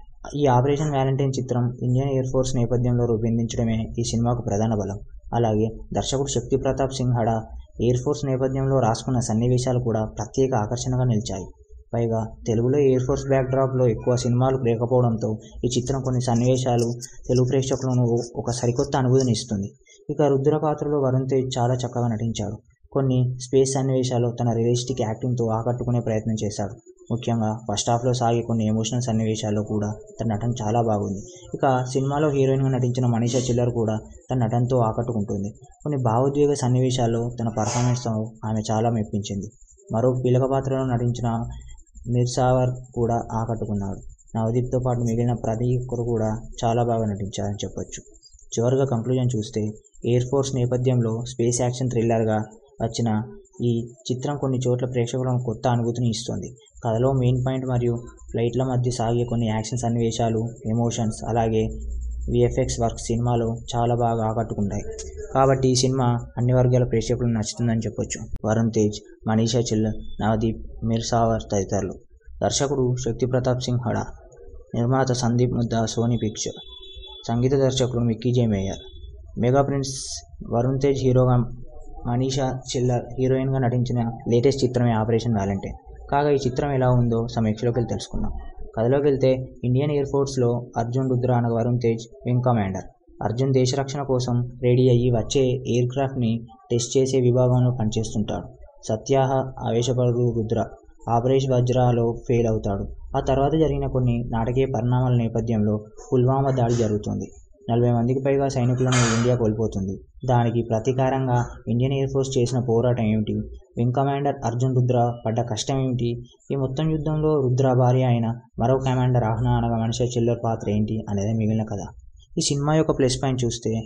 ఈ ఆపరేషన్ వ్యాలంటైన్ చిత్రం ఇండియన్ ఎయిర్ ఫోర్స్ నేపథ్యంలో రూపొందించడమే ఈ సినిమాకు ప్రధాన బలం. అలాగే దర్శకుడు శక్తి ప్రతాప్ సింగ్ హడా ఎయిర్ ఫోర్స్ నేపథ్యంలో రాసుకున్న సన్నివేశాలు కూడా ప్రత్యేక ఆకర్షణగా నిలిచాయి. పైగా తెలుగులో ఎయిర్ ఫోర్స్ బ్యాక్డ్రాప్లో ఎక్కువ సినిమాలు లేకపోవడంతో ఈ చిత్రం కొన్ని సన్నివేశాలు తెలుగు ప్రేక్షకులను ఒక సరికొత్త అనుభూతిని ఇస్తుంది. ఇక రుద్ర పాత్రలో వరుణ్ తేజ్ చాలా చక్కగా నటించాడు. కొన్ని స్పేస్ సన్నివేశాలు తన రియలిస్టిక్ యాక్టింగ్తో ఆకట్టుకునే ప్రయత్నం చేశాడు. ముఖ్యంగా ఫస్ట్ హాఫ్లో సాగే కొన్ని ఎమోషనల్ సన్నివేశాల్లో కూడా తన నటన చాలా బాగుంది. ఇక సినిమాలో హీరోయిన్గా నటించిన మనీషా చిల్లర్ కూడా తన నటనతో ఆకట్టుకుంటుంది. కొన్ని భావోద్వేగ సన్నివేశాల్లో తన పర్ఫార్మెన్స్తో ఆమె చాలా మెప్పించింది. మరో కీలక పాత్రలో నటించిన మిర్సావర్ కూడా ఆకట్టుకున్నాడు. నవదీప్తో పాటు మిగిలిన ప్రతి ఒక్కరు కూడా చాలా బాగా నటించారని చెప్పొచ్చు. చివరిగా కంక్లూజన్ చూస్తే, ఎయిర్ ఫోర్స్ నేపథ్యంలో స్పేస్ యాక్షన్ థ్రిల్లర్గా వచ్చిన ఈ చిత్రం కొన్ని చోట్ల ప్రేక్షకులను కొత్త అనుభూతిని ఇస్తుంది. కథలో మెయిన్ పాయింట్ మరియు ఫ్లైట్ల మధ్య సాగే కొన్ని యాక్షన్ సన్నివేశాలు, ఎమోషన్స్, అలాగే విఎఫ్ఎక్స్ వర్క్ సినిమాలో చాలా బాగా ఆకట్టుకుంటాయి. కాబట్టి ఈ సినిమా అన్ని వర్గాల ప్రేక్షకులకు నచ్చుతుందని చెప్పొచ్చు. వరుణ్ తేజ్, మనీషా చిల్లర్, నవదీప్, మిర్సావర్ తదితరులు. దర్శకుడు శక్తి ప్రతాప్ సింగ్ హడా. నిర్మాత సందీప్ ముద్దా, సోనీ పిక్చర్. సంగీత దర్శకుడు మిక్కీ జే mayor. Mega prince Varun Tej హీరోగా, మనీషా చిల్లర్ హీరోయిన్గా నటించిన లేటెస్ట్ చిత్రమే ఆపరేషన్ వ్యాలంటైన్. కాగా ఈ చిత్రం ఎలా ఉందో సమీక్షలోకి వెళ్ళి తెలుసుకుందాం. కథలోకి వెళ్తే ఇండియన్ ఎయిర్ ఫోర్స్లో అర్జున్ రుద్ర అనగా వరుణ్ తేజ్ వింగ్ కమాండర్. అర్జున్ దేశ రక్షణ కోసం రెడీ అయ్యి వచ్చే ఎయిర్ క్రాఫ్ట్ని టెస్ట్ చేసే విభాగంలో పనిచేస్తుంటాడు. సత్యాహ ఆవేశపడు రుద్ర ఆపరేషన్ వజ్రాలో ఫెయిల్ అవుతాడు. ఆ తర్వాత జరిగిన కొన్ని నాటకీయ పరిణామాల నేపథ్యంలో పుల్వామా దాడి జరుగుతుంది. 40 మందికి పైగా సైనికులను ఇండియా కోల్పోతుంది. దానికి ప్రతీకారంగా ఇండియన్ ఎయిర్ ఫోర్స్ చేసిన పోరాటం ఏమిటి, వింగ్ కమాండర్ అర్జున్ రుద్ర పడ్డ కష్టం ఏమిటి, ఈ మొత్తం యుద్ధంలో రుద్ర భార్య అయిన మరో కమాండర్ ఆహ్నా అనగా మనీషా చిల్లర్ పాత్ర ఏంటి అనేది మిగిలిన కథ. ఈ సినిమా యొక్క ప్లస్ పాయింట్ చూస్తే,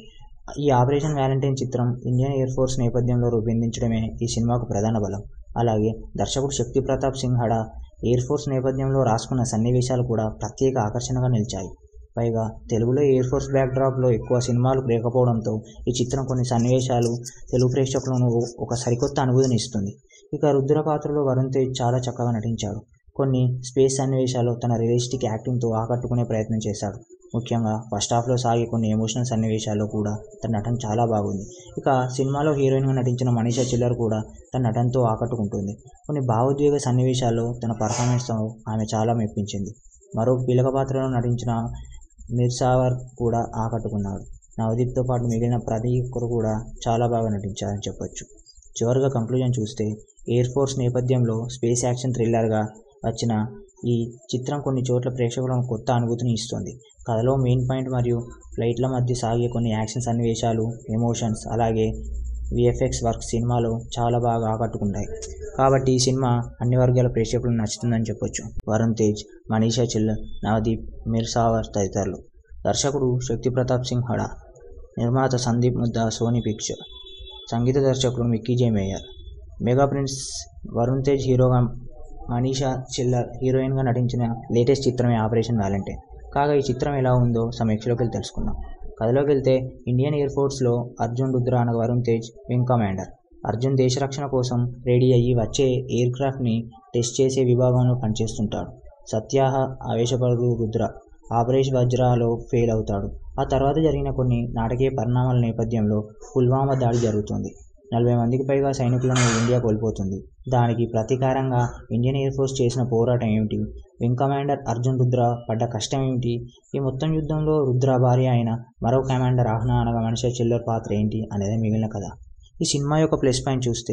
ఈ ఆపరేషన్ వ్యాలంటైన్ చిత్రం ఇండియన్ ఎయిర్ ఫోర్స్ నేపథ్యంలో రూపొందించడమే ఈ సినిమాకు ప్రధాన బలం. అలాగే దర్శకుడు శక్తి ప్రతాప్ సింగ్ హడా ఎయిర్ ఫోర్స్ నేపథ్యంలో రాసుకున్న సన్నివేశాలు కూడా ప్రత్యేక ఆకర్షణగా నిలిచాయి. పైగా తెలుగులో ఎయిర్ ఫోర్స్ బ్యాక్డ్రాప్లో ఎక్కువ సినిమాలు లేకపోవడంతో ఈ చిత్రం కొన్ని సన్నివేశాలు తెలుగు ప్రేక్షకులను ఒక సరికొత్త అనుభూతిని ఇస్తుంది. ఇక రుద్ర పాత్రలో వరుణ్ తేజ్ చాలా చక్కగా నటించాడు. కొన్ని స్పేస్ సన్నివేశాలు తన రియలిస్టిక్ యాక్టింగ్తో ఆకట్టుకునే ప్రయత్నం చేశాడు. ముఖ్యంగా ఫస్ట్ హాఫ్లో సాగే కొన్ని ఎమోషనల్ సన్నివేశాల్లో కూడా తన నటన చాలా బాగుంది. ఇక సినిమాలో హీరోయిన్గా నటించిన మనీషా చిల్లర్ కూడా తన నటనతో ఆకట్టుకుంటుంది. కొన్ని భావోద్వేగ సన్నివేశాల్లో తన పర్ఫార్మెన్స్తో ఆమె చాలా మెప్పించింది. మరో కీలక పాత్రలో నటించిన మిర్సావర్ కూడా ఆకట్టుకున్నాడు. నవదీప్తో పాటు మిగిలిన ప్రతి ఒక్కరు కూడా చాలా బాగా నటించారని చెప్పొచ్చు. చివరిగా కంక్లూజన్ చూస్తే ఎయిర్ ఫోర్స్ నేపథ్యంలో స్పేస్ యాక్షన్ థ్రిల్లర్గా వచ్చిన ఈ చిత్రం కొన్ని చోట్ల ప్రేక్షకులను కొత్త అనుభూతిని ఇస్తుంది. కథలో మెయిన్ పాయింట్ మరియు ఫ్లైట్ల మధ్య సాగే కొన్ని యాక్షన్ సన్నివేశాలు, ఎమోషన్స్, అలాగే విఎఫ్ఎక్స్ వర్క్ సినిమాలో చాలా బాగా ఆకట్టుకుంటాయి. కాబట్టి ఈ సినిమా అన్ని వర్గాల ప్రేక్షకులకు నచ్చుతుందని చెప్పొచ్చు. వరుణ్ తేజ్, మనీషా చిల్లర్, నవదీప్, మిర్సావర్ తదితరులు. దర్శకుడు శక్తి ప్రతాప్ సింగ్ హడా, నిర్మాత సందీప్ ముద్దా, సోనీ పిక్చర్. సంగీత దర్శకుడు మిక్కీ జే mayor. Mega prince Varun Tej హీరోగా, మనీషా చిల్లర్ హీరోయిన్గా నటించిన లేటెస్ట్ చిత్రమే ఆపరేషన్ వ్యాలంటైన్. కాగా ఈ చిత్రం ఎలా ఉందో సమీక్షలోకి వెళ్ళి తెలుసుకుందాం. కథలోకి వెళ్తే ఇండియన్ ఎయిర్ ఫోర్స్లో అర్జున్ రుద్ర అనగా వరుణ్ తేజ్ వింగ్ కమాండర్. అర్జున్ దేశ రక్షణ కోసం రెడీ అయ్యి వచ్చే ఎయిర్ క్రాఫ్ట్ని టెస్ట్ చేసే విభాగంలో పనిచేస్తుంటాడు. సత్యాహ ఆవేశపడు రుద్ర ఆపరేషన్ వజ్రాలో ఫెయిల్ అవుతాడు. ఆ తర్వాత జరిగిన కొన్ని నాటకీయ పరిణామాల నేపథ్యంలో పుల్వామా దాడి జరుగుతుంది. 40 మందికి పైగా సైనికులను ఇండియా కోల్పోతుంది. దానికి ప్రతీకారంగా ఇండియన్ ఎయిర్ ఫోర్స్ చేసిన పోరాటం ఏమిటి, వింగ్ కమాండర్ అర్జున్ రుద్ర పడ్డ కష్టం ఏమిటి, ఈ మొత్తం యుద్ధంలో రుద్ర భార్య అయిన మరో కమాండర్ ఆహ్నా అనగా మనీషా చిల్లర్ పాత్ర ఏంటి అనేది మిగిలిన కథ. ఈ సినిమా యొక్క ప్లస్ పాయింట్ చూస్తే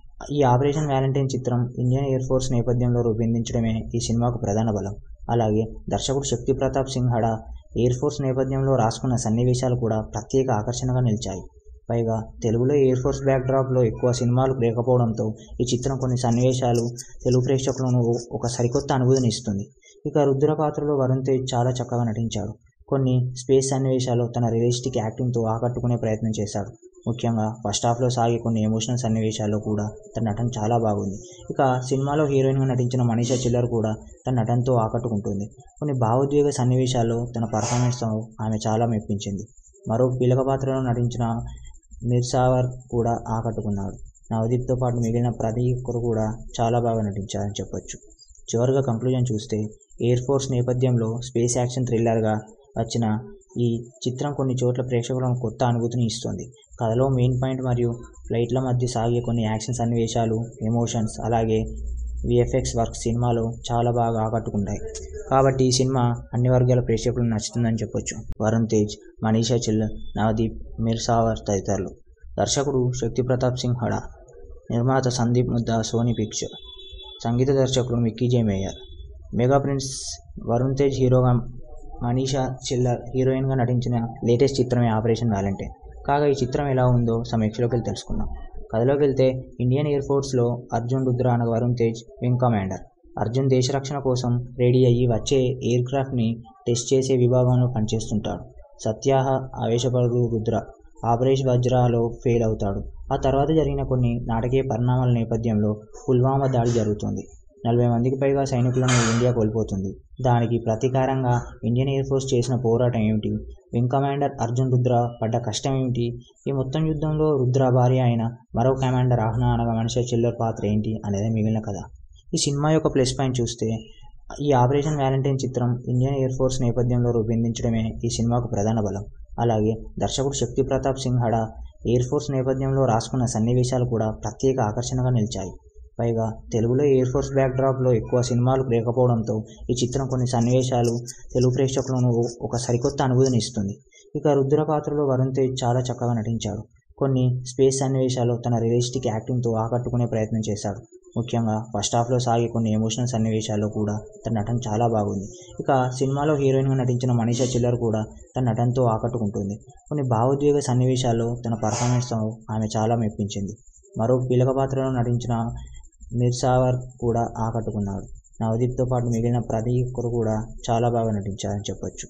ఈ ఆపరేషన్ వ్యాలంటైన్ చిత్రం ఇండియన్ ఎయిర్ ఫోర్స్ నేపథ్యంలో రూపొందించడమే ఈ సినిమాకు ప్రధాన బలం. అలాగే దర్శకుడు శక్తి ప్రతాప్ సింగ్ హడా ఎయిర్ ఫోర్స్ నేపథ్యంలో రాసుకున్న సన్నివేశాలు కూడా ప్రత్యేక ఆకర్షణగా నిలిచాయి. పైగా తెలుగులో ఎయిర్ ఫోర్స్ బ్యాక్డ్రాప్లో ఎక్కువ సినిమాలు లేకపోవడంతో ఈ చిత్రం కొన్ని సన్నివేశాలు తెలుగు ప్రేక్షకులను ఒక సరికొత్త అనుభూతిని ఇస్తుంది. ఇక రుద్ర పాత్రలో వరుణ్ తేజ్ చాలా చక్కగా నటించాడు. కొన్ని స్పేస్ సన్నివేశాలు తన రియలిస్టిక్ యాక్టింగ్తో ఆకట్టుకునే ప్రయత్నం చేశాడు. ముఖ్యంగా ఫస్ట్ హాఫ్లో సాగే కొన్ని ఎమోషనల్ సన్నివేశాల్లో కూడా తన నటన చాలా బాగుంది. ఇక సినిమాలో హీరోయిన్గా నటించిన మనీషా చిల్లర్ కూడా తన నటనతో ఆకట్టుకుంటుంది. కొన్ని భావోద్వేగ సన్నివేశాల్లో తన పర్ఫార్మెన్స్తో ఆమె చాలా మెప్పించింది. మరో కీలక పాత్రలో నటించిన మిర్సావర్ కూడా ఆకట్టుకున్నాడు. నవదీప్తో పాటు మిగిలిన ప్రతి ఒక్కరు కూడా చాలా బాగా నటించారని చెప్పొచ్చు. చివరిగా కంక్లూజన్ చూస్తే ఎయిర్ ఫోర్స్ నేపథ్యంలో స్పేస్ యాక్షన్ థ్రిల్లర్గా వచ్చిన ఈ చిత్రం కొన్ని చోట్ల ప్రేక్షకులను కొత్త అనుభూతిని ఇస్తుంది. కథలో మెయిన్ పాయింట్ మరియు ఫ్లైట్ల మధ్య సాగే కొన్ని యాక్షన్ సన్నివేశాలు, ఎమోషన్స్, అలాగే విఎఫ్ఎక్స్ వర్క్ సినిమాలో చాలా బాగా ఆకట్టుకుంటాయి. కాబట్టి ఈ సినిమా అన్ని వర్గాల ప్రేక్షకులకు నచ్చుతుందని చెప్పొచ్చు. వరుణ్ తేజ్, మనీషా చిల్లర్, నవదీప్, మిర్సావర్ తదితరులు. దర్శకుడు శక్తి ప్రతాప్ సింగ్ హడా, నిర్మాత సందీప్ ముద్దా, సోనీ పిక్చర్. సంగీత దర్శకుడు మిక్కీ జే mayor. Mega prince Varun Tej హీరోగా, మనీషా చిల్లర్ హీరోయిన్గా నటించిన లేటెస్ట్ చిత్రమే ఆపరేషన్ వ్యాలంటైన్. కాగా ఈ చిత్రం ఎలా ఉందో సమీక్షలోకి వెళ్ళి తెలుసుకుందాం. కథలోకి వెళ్తే ఇండియన్ ఎయిర్ ఫోర్స్లో అర్జున్ రుద్ర అనగా వరుణ్ తేజ్ వింగ్ కమాండర్. అర్జున్ దేశ రక్షణ కోసం రెడీ అయ్యి వచ్చే ఎయిర్ క్రాఫ్ట్ని టెస్ట్ చేసే విభాగంలో పనిచేస్తుంటాడు. సత్యాహ ఆవేశపడు రుద్ర ఆపరేషన్ వజ్రాలో ఫెయిల్ అవుతాడు. ఆ తర్వాత జరిగిన కొన్ని నాటకీయ పరిణామాల నేపథ్యంలో పుల్వామా దాడి జరుగుతుంది. 40 మందికి పైగా సైనికులను ఇండియా కోల్పోతుంది. దానికి ప్రతీకారంగా ఇండియన్ ఎయిర్ ఫోర్స్ చేసిన పోరాటం ఏమిటి, వింగ్ కమాండర్ అర్జున్ రుద్ర పడ్డ కష్టం ఏమిటి, ఈ మొత్తం యుద్ధంలో రుద్ర భార్య అయిన మరో కమాండర్ ఆహ్నా అనగా మనీషా చిల్లర్ పాత్ర ఏంటి అనేది మిగిలిన కథ. ఈ సినిమా యొక్క ప్లస్ పాయింట్ చూస్తే ఈ ఆపరేషన్ వ్యాలంటైన్ చిత్రం ఇండియన్ ఎయిర్ ఫోర్స్ నేపథ్యంలో రూపొందించడమే ఈ సినిమాకు ప్రధాన బలం. అలాగే దర్శకుడు శక్తి ప్రతాప్ సింగ్ హడా ఎయిర్ ఫోర్స్ నేపథ్యంలో రాసుకున్న సన్నివేశాలు కూడా ప్రత్యేక ఆకర్షణగా నిలిచాయి. పైగా తెలుగులో ఎయిర్ ఫోర్స్ బ్యాక్డ్రాప్లో ఎక్కువ సినిమాలు లేకపోవడంతో ఈ చిత్రం కొన్ని సన్నివేశాలు తెలుగు ప్రేక్షకులను ఒక సరికొత్త అనుభూతిని ఇస్తుంది. ఇక రుద్ర పాత్రలో వరుణ్ తేజ్ చాలా చక్కగా నటించాడు. కొన్ని స్పేస్ సన్నివేశాలు తన రియలిస్టిక్ యాక్టింగ్తో ఆకట్టుకునే ప్రయత్నం చేశాడు. ముఖ్యంగా ఫస్ట్ హాఫ్లో సాగే కొన్ని ఎమోషనల్ సన్నివేశాల్లో కూడా తన నటన చాలా బాగుంది. ఇక సినిమాలో హీరోయిన్గా నటించిన మనీషా చిల్లర్ కూడా తన నటనతో ఆకట్టుకుంటుంది. కొన్ని భావోద్వేగ సన్నివేశాల్లో తన పర్ఫార్మెన్స్తో ఆమె చాలా మెప్పించింది. మరో కీలక పాత్రలో నటించిన మిర్సావర్ కూడా ఆకట్టుకున్నాడు. నవదీప్తో పాటు మిగిలిన ప్రతి ఒక్కరు కూడా చాలా బాగా నటించారని చెప్పొచ్చు.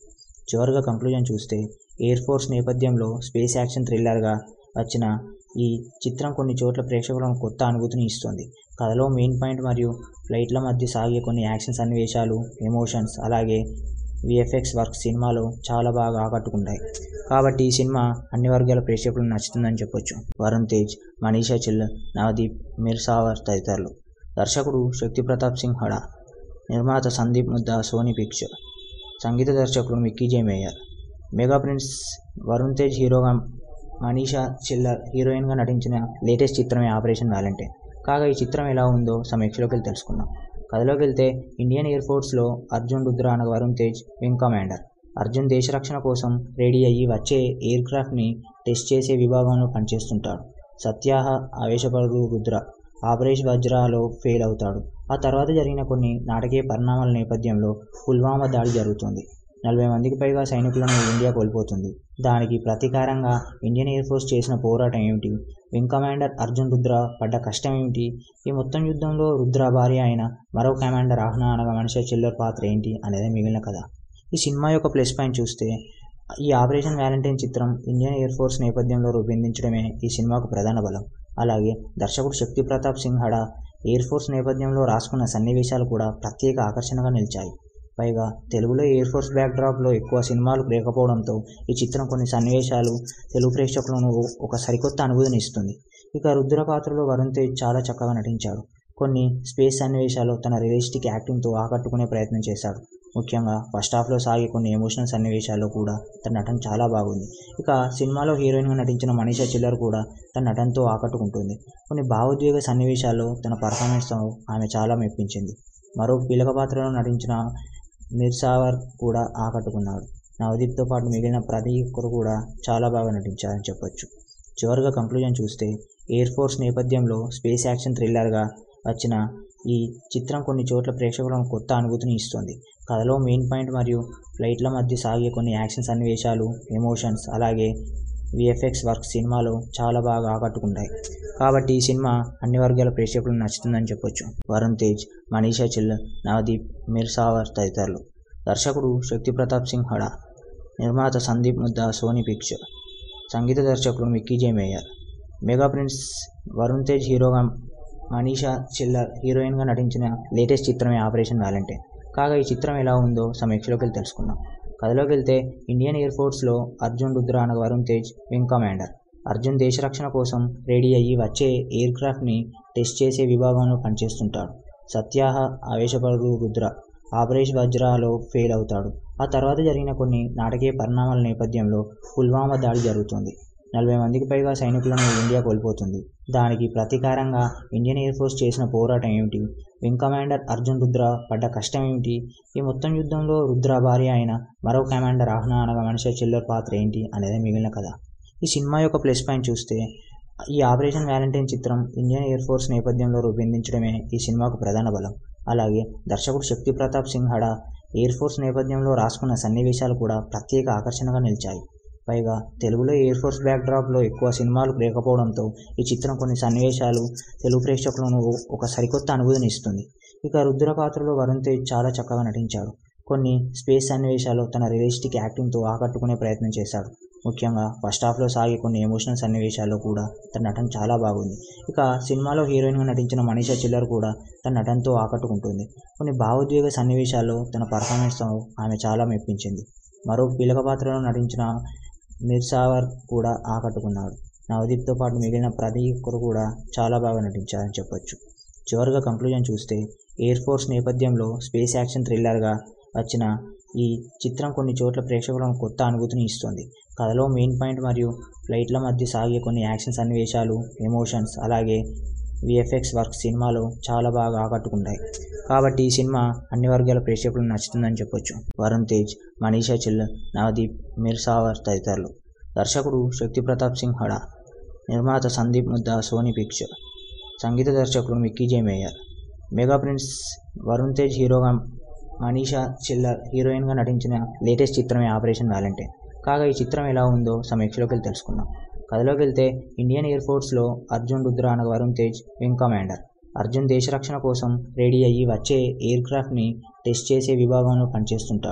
చివరిగా కంక్లూజన్ చూస్తే ఎయిర్ ఫోర్స్ నేపథ్యంలో స్పేస్ యాక్షన్ థ్రిల్లర్గా వచ్చిన ఈ చిత్రం కొన్ని చోట్ల ప్రేక్షకులను కొత్త అనుభూతిని ఇస్తుంది. కథలో మెయిన్ పాయింట్ మరియు ఫ్లైట్ల మధ్య సాగే కొన్ని యాక్షన్ సన్నివేశాలు, ఎమోషన్స్, అలాగే విఎఫ్ఎక్స్ వర్క్ సినిమాలో చాలా బాగా ఆకట్టుకుంటాయి. కాబట్టి ఈ సినిమా అన్ని వర్గాల ప్రేక్షకులకు నచ్చుతుందని చెప్పొచ్చు. వరుణ్ తేజ్, మనీషా చిల్, నవదీప్ మిర్సావర్ తదితరులు. దర్శకుడు శక్తి ప్రతాప్ సింగ్ హడా, నిర్మాత సందీప్ ముద్దా, సోనీ పిక్చర్. సంగీత దర్శకుడు మిక్కీ జే mayor. Mega prince Varun Tej హీరోగా, మనీషా చిల్లర్ హీరోయిన్గా నటించిన లేటెస్ట్ చిత్రమే ఆపరేషన్ వ్యాలంటైన్. కాగా ఈ చిత్రం ఎలా ఉందో సమీక్షలోకి వెళ్ళి తెలుసుకుందాం. కథలోకి వెళ్తే ఇండియన్ ఎయిర్ ఫోర్స్లో అర్జున్ రుద్ర అనగా వరుణ్ తేజ్ వింగ్ కమాండర్. అర్జున్ దేశ రక్షణ కోసం రెడీ అయ్యి వచ్చే ఎయిర్ క్రాఫ్ట్ని టెస్ట్ చేసే విభాగంలో పనిచేస్తుంటాడు. సత్యాహ ఆవేశపరుడు రుద్ర ఆపరేషన్ వజ్రాలో ఫెయిల్ అవుతాడు. ఆ తర్వాత జరిగిన కొన్ని నాటకీయ పరిణామాల నేపథ్యంలో పుల్వామా దాడి జరుగుతుంది. 40 మందికి పైగా సైనికులను ఇండియా కోల్పోతుంది. దానికి ప్రతీకారంగా ఇండియన్ ఎయిర్ ఫోర్స్ చేసిన పోరాటం ఏమిటి, వింగ్ కమాండర్ అర్జున్ రుద్ర పడ్డ కష్టం ఏమిటి, ఈ మొత్తం యుద్ధంలో రుద్ర భార్య అయిన మరో కమాండర్ ఆహ్నా అనగా మనీషా చిల్లర్ పాత్ర ఏంటి అనేది మిగిలిన కథ. ఈ సినిమా యొక్క ప్లస్ పాయింట్ చూస్తే ఈ ఆపరేషన్ వ్యాలంటైన్ చిత్రం ఇండియన్ ఎయిర్ ఫోర్స్ నేపథ్యంలో రూపొందించడమే ఈ సినిమాకు ప్రధాన బలం. అలాగే దర్శకుడు శక్తి ప్రతాప్ సింగ్ హడా ఎయిర్ ఫోర్స్ నేపథ్యంలో రాసుకున్న సన్నివేశాలు కూడా ప్రత్యేక ఆకర్షణగా నిలిచాయి. పైగా తెలుగులో ఎయిర్ ఫోర్స్ బ్యాక్డ్రాప్లో ఎక్కువ సినిమాలు లేకపోవడంతో ఈ చిత్రం కొన్ని సన్నివేశాలు తెలుగు ప్రేక్షకులను ఒక సరికొత్త అనుభూతిని ఇస్తుంది. ఇక రుద్ర పాత్రలో వరుణ్ తేజ్ చాలా చక్కగా నటించాడు. కొన్ని స్పేస్ సన్నివేశాలు తన రియలిస్టిక్ యాక్టింగ్తో ఆకట్టుకునే ప్రయత్నం చేశాడు. ముఖ్యంగా ఫస్ట్ హాఫ్లో సాగే కొన్ని ఎమోషనల్ సన్నివేశాల్లో కూడా తన నటన చాలా బాగుంది. ఇక సినిమాలో హీరోయిన్గా నటించిన మనీషా చిల్లర్ కూడా తన నటనతో ఆకట్టుకుంటుంది. కొన్ని భావోద్వేగ సన్నివేశాల్లో తన పర్ఫార్మెన్స్తో ఆమె చాలా మెప్పించింది. మరో కీలక పాత్రలో నటించిన మిర్సావర్ కూడా ఆకట్టుకున్నాడు. నవదీప్తో పాటు మిగిలిన ప్రతి ఒక్కరు కూడా చాలా బాగా నటించారని చెప్పొచ్చు. చివరిగా కంక్లూజన్ చూస్తే ఎయిర్ ఫోర్స్ నేపథ్యంలో స్పేస్ యాక్షన్ థ్రిల్లర్గా వచ్చిన ఈ చిత్రం కొన్ని చోట్ల ప్రేక్షకులను కొత్త అనుభూతిని ఇస్తుంది. కథలో మెయిన్ పాయింట్ మరియు ఫ్లైట్ల మధ్య సాగే కొన్ని యాక్షన్ సన్నివేశాలు, ఎమోషన్స్, అలాగే విఎఫ్ఎక్స్ వర్క్ సినిమాలో చాలా బాగా ఆకట్టుకుంటాయి. కాబట్టి ఈ సినిమా అన్ని వర్గాల ప్రేక్షకులకు నచ్చుతుందని చెప్పొచ్చు. వరుణ్ తేజ్, మనీషా చిల్, నవదీప్ మిర్సావర్ తదితరులు. దర్శకుడు శక్తి ప్రతాప్ సింగ్ హడా, నిర్మాత సందీప్ ముద్దా, సోనీ పిక్చర్. సంగీత దర్శకుడు మిక్కీ జే mayor. Mega prince Varun Tej హీరోగా, మనీషా చిల్లర్ హీరోయిన్గా నటించిన లేటెస్ట్ చిత్రమే ఆపరేషన్ వ్యాలంటైన్. కాగా ఈ చిత్రం ఎలా ఉందో సమీక్షలోకి వెళ్ళి తెలుసుకుందాం. కథలోకి వెళ్తే ఇండియన్ ఎయిర్ ఫోర్స్లో అర్జున్ రుద్ర అనగా వరుణ్ తేజ్ వింగ్ కమాండర్. అర్జున్ దేశ రక్షణ కోసం రెడీ అయ్యి వచ్చే ఎయిర్ క్రాఫ్ట్ని టెస్ట్ చేసే విభాగంలో పనిచేస్తుంటాడు. సత్యాహ ఆవేశపరుడు రుద్ర ఆపరేషన్ వజ్రాలో ఫెయిల్ అవుతాడు. ఆ తర్వాత జరిగిన కొన్ని నాటకీయ పరిణామాల నేపథ్యంలో పుల్వామా దాడి జరుగుతుంది. 40 మందికి పైగా సైనికులను ఇండియా కోల్పోతుంది. దానికి ప్రతీకారంగా ఇండియన్ ఎయిర్ ఫోర్స్ చేసిన పోరాటం ఏమిటి, వింగ్ కమాండర్ అర్జున్ రుద్ర పడ్డ కష్టం ఏమిటి, ఈ మొత్తం యుద్ధంలో రుద్ర భార్య అయిన మరో కమాండర్ ఆహ్నా అనగా మనీషా చిల్లర్ పాత్ర ఏంటి అనేది మిగిలిన కథ. ఈ సినిమా యొక్క ప్లస్ పాయింట్ చూస్తే ఈ ఆపరేషన్ వ్యాలంటైన్ చిత్రం ఇండియన్ ఎయిర్ ఫోర్స్ నేపథ్యంలో రూపొందించడమే ఈ సినిమాకు ప్రధాన బలం. అలాగే దర్శకుడు శక్తి ప్రతాప్ సింగ్ హడా ఎయిర్ ఫోర్స్ నేపథ్యంలో రాసుకున్న సన్నివేశాలు కూడా ప్రత్యేక ఆకర్షణగా నిలిచాయి. పైగా తెలుగులో ఎయిర్ ఫోర్స్ బ్యాక్డ్రాప్లో ఎక్కువ సినిమాలు లేకపోవడంతో ఈ చిత్రం కొన్ని సన్నివేశాలు తెలుగు ప్రేక్షకులను ఒక సరికొత్త అనుభూతిని ఇస్తుంది. ఇక రుద్ర పాత్రలో వరుణ్ తేజ్ చాలా చక్కగా నటించాడు. కొన్ని స్పేస్ సన్నివేశాలు తన రియలిస్టిక్ యాక్టింగ్తో ఆకట్టుకునే ప్రయత్నం చేశాడు. ముఖ్యంగా ఫస్ట్ హాఫ్లో సాగే కొన్ని ఎమోషనల్ సన్నివేశాల్లో కూడా తన నటన చాలా బాగుంది. ఇక సినిమాలో హీరోయిన్గా నటించిన మనీషా చిల్లర్ కూడా తన నటనతో ఆకట్టుకుంటుంది. కొన్ని భావోద్వేగ సన్నివేశాల్లో తన పర్ఫార్మెన్స్తో ఆమె చాలా మెప్పించింది. మరో కీలక పాత్రలో నటించిన మిర్సావర్ కూడా ఆకట్టుకున్నాడు. నవదీప్తో పాటు మిగిలిన ప్రతి ఒక్కరు కూడా చాలా బాగా నటించారని చెప్పొచ్చు. చివరిగా కంక్లూజన్ చూస్తే ఎయిర్ ఫోర్స్ నేపథ్యంలో స్పేస్ యాక్షన్ థ్రిల్లర్గా వచ్చిన ఈ చిత్రం కొన్ని చోట్ల ప్రేక్షకులను కొత్త అనుభూతిని ఇస్తుంది. కథలో మెయిన్ పాయింట్ మరియు ఫ్లైట్ల మధ్య సాగే కొన్ని యాక్షన్ సన్నివేశాలు, ఎమోషన్స్, అలాగే విఎఫ్ఎక్స్ వర్క్ సినిమాలో చాలా బాగా ఆకట్టుకుంటాయి. కాబట్టి ఈ సినిమా అన్ని వర్గాల ప్రేక్షకులకు నచ్చుతుందని చెప్పొచ్చు. వరుణ్ తేజ్, మనీషా చిల్, నవదీప్ మిర్సావర్ తదితరులు. దర్శకుడు శక్తి ప్రతాప్ సింగ్ హడా, నిర్మాత సందీప్ ముద్దా, సోనీ పిక్చర్. సంగీత దర్శకుడు మిక్కీ జే mayor. Mega prince Varun Tej హీరోగా, మనీషా చిల్లర్ హీరోయిన్గా నటించిన లేటెస్ట్ చిత్రమే ఆపరేషన్ వ్యాలంటైన్. కాగా ఈ చిత్రం ఎలా ఉందో సమీక్షలోకి వెళ్ళి తెలుసుకుందాం. కథలోకి వెళ్తే ఇండియన్ ఎయిర్ ఫోర్స్లో అర్జున్ రుద్ర అనగా వరుణ్ తేజ్ వింగ్ కమాండర్. అర్జున్ దేశ రక్షణ కోసం రెడీ అయ్యి వచ్చే ఎయిర్ క్రాఫ్ట్ని టెస్ట్ చేసే విభాగంలో పనిచేస్తుంటాడు.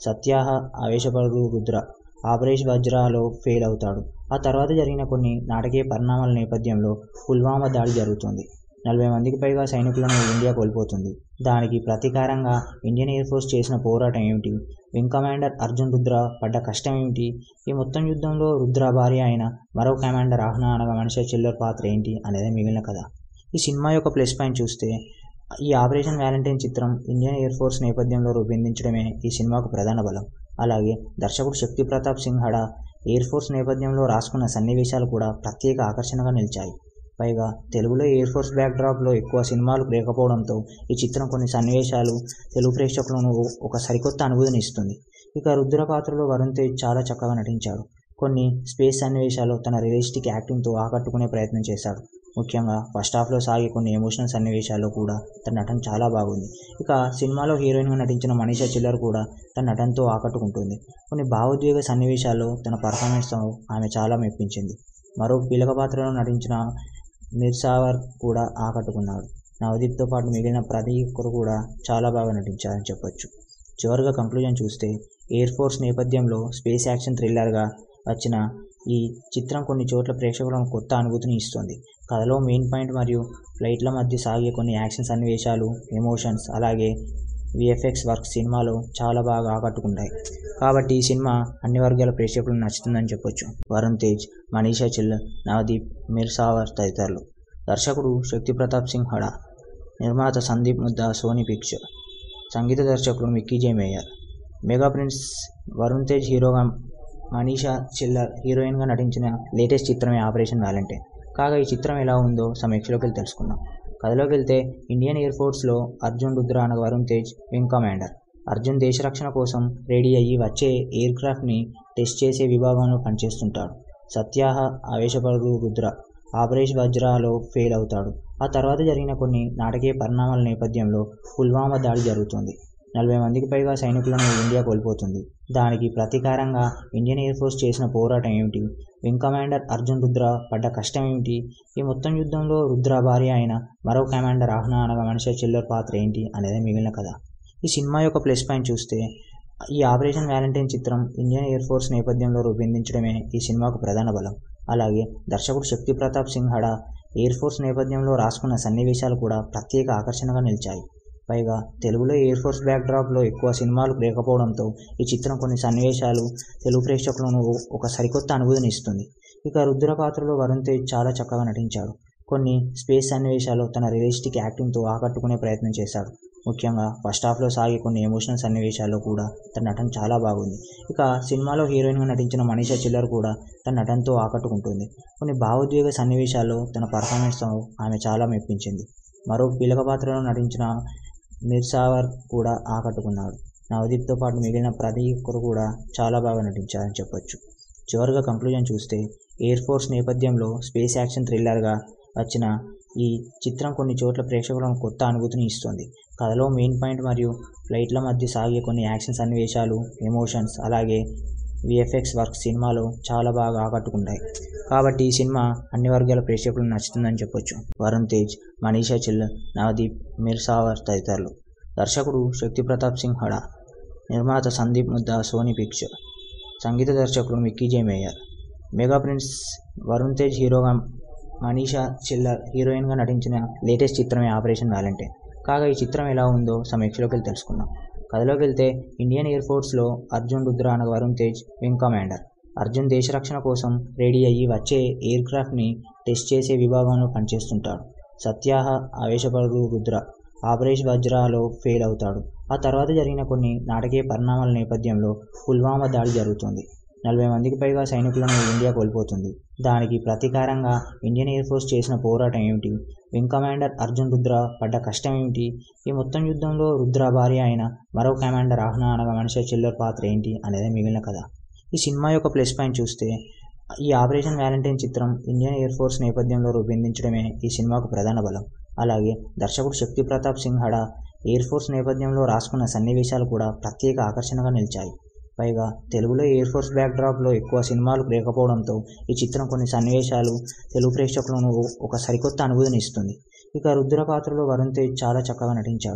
సత్యాహ ఆవేశపడు రుద్ర ఆపరేషన్ వజ్రాలో ఫెయిల్ అవుతాడు. ఆ తర్వాత జరిగిన కొన్ని నాటకీయ పరిణామాల నేపథ్యంలో పుల్వామా దాడి జరుగుతుంది. 40 మందికి పైగా సైనికులను ఇండియా కోల్పోతుంది. దానికి ప్రతీకారంగా ఇండియన్ ఎయిర్ ఫోర్స్ చేసిన పోరాటం ఏమిటి, వింగ్ కమాండర్ అర్జున్ రుద్ర పడ్డ కష్టం ఏమిటి, ఈ మొత్తం యుద్ధంలో రుద్ర భార్య అయిన మరో కమాండర్ ఆహ్నా అనగా మనిషా చిల్లర్ పాత్ర ఏంటి అనేది మిగిలిన కథ. ఈ సినిమా యొక్క ప్లస్ పాయింట్ చూస్తే ఈ ఆపరేషన్ వ్యాలంటైన్ చిత్రం ఇండియన్ ఎయిర్ ఫోర్స్ నేపథ్యంలో రూపొందించడమే ఈ సినిమాకు ప్రధాన బలం. అలాగే దర్శకుడు శక్తి ప్రతాప్ సింగ్ హడా ఎయిర్ ఫోర్స్ నేపథ్యంలో రాసుకున్న సన్నివేశాలు కూడా ప్రత్యేక ఆకర్షణగా నిలిచాయి. పైగా తెలుగులో ఎయిర్ ఫోర్స్ బ్యాక్డ్రాప్లో ఎక్కువ సినిమాలు లేకపోవడంతో ఈ చిత్రం కొన్ని సన్నివేశాలు తెలుగు ప్రేక్షకులను ఒక సరికొత్త అనుభూతిని ఇస్తుంది. ఇక రుద్ర పాత్రలో వరుణ్ తేజ్ చాలా చక్కగా నటించాడు. కొన్ని స్పేస్ సన్నివేశాలు తన రియలిస్టిక్ యాక్టింగ్తో ఆకట్టుకునే ప్రయత్నం చేశాడు. ముఖ్యంగా ఫస్ట్ హాఫ్లో సాగే కొన్ని ఎమోషనల్ సన్నివేశాల్లో కూడా తన నటన చాలా బాగుంది. ఇక సినిమాలో హీరోయిన్గా నటించిన మనీషా చిల్లర్ కూడా తన నటనతో ఆకట్టుకుంటుంది. కొన్ని భావోద్వేగ సన్నివేశాల్లో తన పర్ఫార్మెన్స్తో ఆమె చాలా మెప్పించింది. మరో కీలక పాత్రలో నటించిన మిర్సావర్ కూడా ఆకట్టుకున్నాడు. నవదీప్తో పాటు మిగిలిన ప్రతి ఒక్కరు కూడా చాలా బాగా నటించారని చెప్పొచ్చు. చివరిగా కంక్లూజన్ చూస్తే ఎయిర్ ఫోర్స్ నేపథ్యంలో స్పేస్ యాక్షన్ థ్రిల్లర్గా వచ్చిన ఈ చిత్రం కొన్ని చోట్ల ప్రేక్షకులకు కొత్త అనుభూతిని ఇస్తుంది. కథలో మెయిన్ పాయింట్ మరియు ఫ్లైట్ల మధ్య సాగే కొన్ని యాక్షన్ సన్నివేశాలు, ఎమోషన్స్, అలాగే విఎఫ్ఎక్స్ వర్క్ సినిమాలో చాలా బాగా ఆకట్టుకుంటాయి. కాబట్టి ఈ సినిమా అన్ని వర్గాల ప్రేక్షకులకు నచ్చుతుందని చెప్పొచ్చు. వరుణ్ తేజ్, మనీషా చిల్లర్, నవదీప్, మిర్సావర్ తదితరులు. దర్శకుడు శక్తి ప్రతాప్ సింగ్ హడా, నిర్మాత సందీప్ ముద్దా, సోనీ పిక్చర్. సంగీత దర్శకుడు మిక్కీ జే mayor. Mega prince Varun Tej హీరోగా, మనీషా చిల్లర్ హీరోయిన్గా నటించిన లేటెస్ట్ చిత్రమే ఆపరేషన్ వ్యాలంటైన్. కాగా ఈ చిత్రం ఎలా ఉందో సమీక్షలోకి వెళ్ళి తెలుసుకుందాం. కథలోకి వెళ్తే ఇండియన్ ఎయిర్ ఫోర్స్లో అర్జున్ రుద్ర అనగా వరుణ్ తేజ్ వింగ్ కమాండర్. అర్జున్ దేశ రక్షణ కోసం రెడీ అయ్యి వచ్చే ఎయిర్ క్రాఫ్ట్ని టెస్ట్ చేసే విభాగంలో పనిచేస్తుంటాడు. సత్యాహ ఆవేశపడు రుద్ర ఆపరేషన్ వజ్రాలో ఫెయిల్ అవుతాడు. ఆ తర్వాత జరిగిన కొన్ని నాటకీయ పరిణామాల నేపథ్యంలో పుల్వామా దాడి జరుగుతుంది. 40 మందికి పైగా సైనికులను ఇండియా కోల్పోతుంది. దానికి ప్రతీకారంగా ఇండియన్ ఎయిర్ ఫోర్స్ చేసిన పోరాటం ఏమిటి, వింగ్ కమాండర్ అర్జున్ రుద్ర పడ్డ కష్టం ఏమిటి, ఈ మొత్తం యుద్ధంలో రుద్ర భార్య అయిన మరో కమాండర్ ఆహ్నా అనగా మనిషా చిల్లర్ పాత్ర ఏంటి అనేది మిగిలిన కథ. ఈ సినిమా యొక్క ప్లస్ పాయింట్ చూస్తే ఈ ఆపరేషన్ వ్యాలంటైన్ చిత్రం ఇండియన్ ఎయిర్ ఫోర్స్ నేపథ్యంలో రూపొందించడమే ఈ సినిమాకు ప్రధాన బలం. అలాగే దర్శకుడు శక్తి ప్రతాప్ సింగ్ హడా ఎయిర్ ఫోర్స్ నేపథ్యంలో రాసుకున్న సన్నివేశాలు కూడా ప్రత్యేక ఆకర్షణగా నిలిచాయి. పైగా తెలుగులో ఎయిర్ ఫోర్స్ బ్యాక్డ్రాప్లో ఎక్కువ సినిమాలు లేకపోవడంతో ఈ చిత్రం కొన్ని సన్నివేశాలు తెలుగు ప్రేక్షకులను ఒక సరికొత్త అనుభూతిని ఇస్తుంది. ఇక రుద్ర పాత్రలో వరుణ్ తేజ్ చాలా చక్కగా నటించాడు. కొన్ని స్పేస్ సన్నివేశాలు తన రియలిస్టిక్ యాక్టింగ్తో ఆకట్టుకునే ప్రయత్నం చేశాడు. ముఖ్యంగా ఫస్ట్ హాఫ్లో సాగే కొన్ని ఎమోషనల్ సన్నివేశాల్లో కూడా తన నటన చాలా బాగుంది. ఇక సినిమాలో హీరోయిన్గా నటించిన మనీషా చిల్లర్ కూడా తన నటనతో ఆకట్టుకుంటుంది. కొన్ని భావోద్వేగ సన్నివేశాల్లో తన పర్ఫార్మెన్స్తో ఆమె చాలా మెప్పించింది. మరో కీలక పాత్రలో నటించిన మిర్సావర్ కూడా ఆకట్టుకున్నాడు. నవదీప్తో పాటు మిగిలిన ప్రతి ఒక్కరు కూడా చాలా బాగా నటించారని చెప్పొచ్చు. చివరిగా కంక్లూజన్ చూస్తే ఎయిర్ ఫోర్స్ నేపథ్యంలో స్పేస్ యాక్షన్ థ్రిల్లర్గా వచ్చిన ఈ చిత్రం కొన్ని చోట్ల ప్రేక్షకులకు కొత్త అనుభూతిని ఇస్తుంది. కథలో మెయిన్ పాయింట్ మరియు ఫ్లైట్ల మధ్య సాగే కొన్ని యాక్షన్ సన్నివేశాలు, ఎమోషన్స్, అలాగే విఎఫ్ఎక్స్ వర్క్ సినిమాలో చాలా బాగా ఆకట్టుకుంటాయి. కాబట్టి ఈ సినిమా అన్ని వర్గాల ప్రేక్షకులకు నచ్చుతుందని చెప్పొచ్చు. వరుణ్ తేజ్, మనీషా చిల్లర్, నవదీప్, మిర్సావర్ తదితరులు. దర్శకుడు శక్తి ప్రతాప్ సింగ్ హడా, నిర్మాత సందీప్ ముద్దా, సోనీ పిక్చర్. సంగీత దర్శకుడు మిక్కీ జే mayor. Mega prince Varun Tej హీరోగా, మనీషా చిల్లర్ హీరోయిన్గా నటించిన లేటెస్ట్ చిత్రమే ఆపరేషన్ వ్యాలంటైన్. కాగా ఈ చిత్రం ఎలా ఉందో సమీక్షలోకి వెళ్ళి తెలుసుకుందాం. కథలోకి వెళ్తే ఇండియన్ ఎయిర్ ఫోర్స్లో అర్జున్ రుద్ర అనగా వరుణ్ తేజ్ వింగ్ కమాండర్. అర్జున్ దేశ రక్షణ కోసం రెడీ అయ్యి వచ్చే ఎయిర్ క్రాఫ్ట్ని టెస్ట్ చేసే విభాగంలో పనిచేస్తుంటాడు. సత్యాహ ఆవేశపడు రుద్ర ఆపరేషన్ వజ్రాలో ఫెయిల్ అవుతాడు. ఆ తర్వాత జరిగిన కొన్ని నాటకీయ పరిణామాల నేపథ్యంలో పుల్వామా దాడి జరుగుతుంది. 40 మందికి పైగా సైనికులను ఇండియా కోల్పోతుంది. దానికి ప్రతీకారంగా ఇండియన్ ఎయిర్ ఫోర్స్ చేసిన పోరాటం ఏమిటి, వింగ్ కమాండర్ అర్జున్ రుద్ర పడ్డ కష్టం ఏమిటి, ఈ మొత్తం యుద్ధంలో రుద్ర భార్య అయిన మరో కమాండర్ ఆహ్నా అనగా మనిషా చిల్లర్ పాత్ర ఏంటి అనేది మిగిలిన కథ. ఈ సినిమా యొక్క ప్లస్ పాయింట్ చూస్తే ఈ ఆపరేషన్ వ్యాలంటైన్ చిత్రం ఇండియన్ ఎయిర్ ఫోర్స్ నేపథ్యంలో రూపొందించడమే ఈ సినిమాకు ప్రధాన బలం. అలాగే దర్శకుడు శక్తి ప్రతాప్ సింగ్ హడా ఎయిర్ ఫోర్స్ నేపథ్యంలో రాసుకున్న సన్నివేశాలు కూడా ప్రత్యేక ఆకర్షణగా నిలిచాయి. పైగా తెలుగులో ఎయిర్ ఫోర్స్ బ్యాక్డ్రాప్లో ఎక్కువ సినిమాలు లేకపోవడంతో ఈ చిత్రం కొన్ని సన్నివేశాలు తెలుగు ప్రేక్షకులను ఒక సరికొత్త అనుభూతిని ఇస్తుంది. ఇక రుద్ర పాత్రలో వరుణ్ తేజ్ చాలా చక్కగా నటించాడు.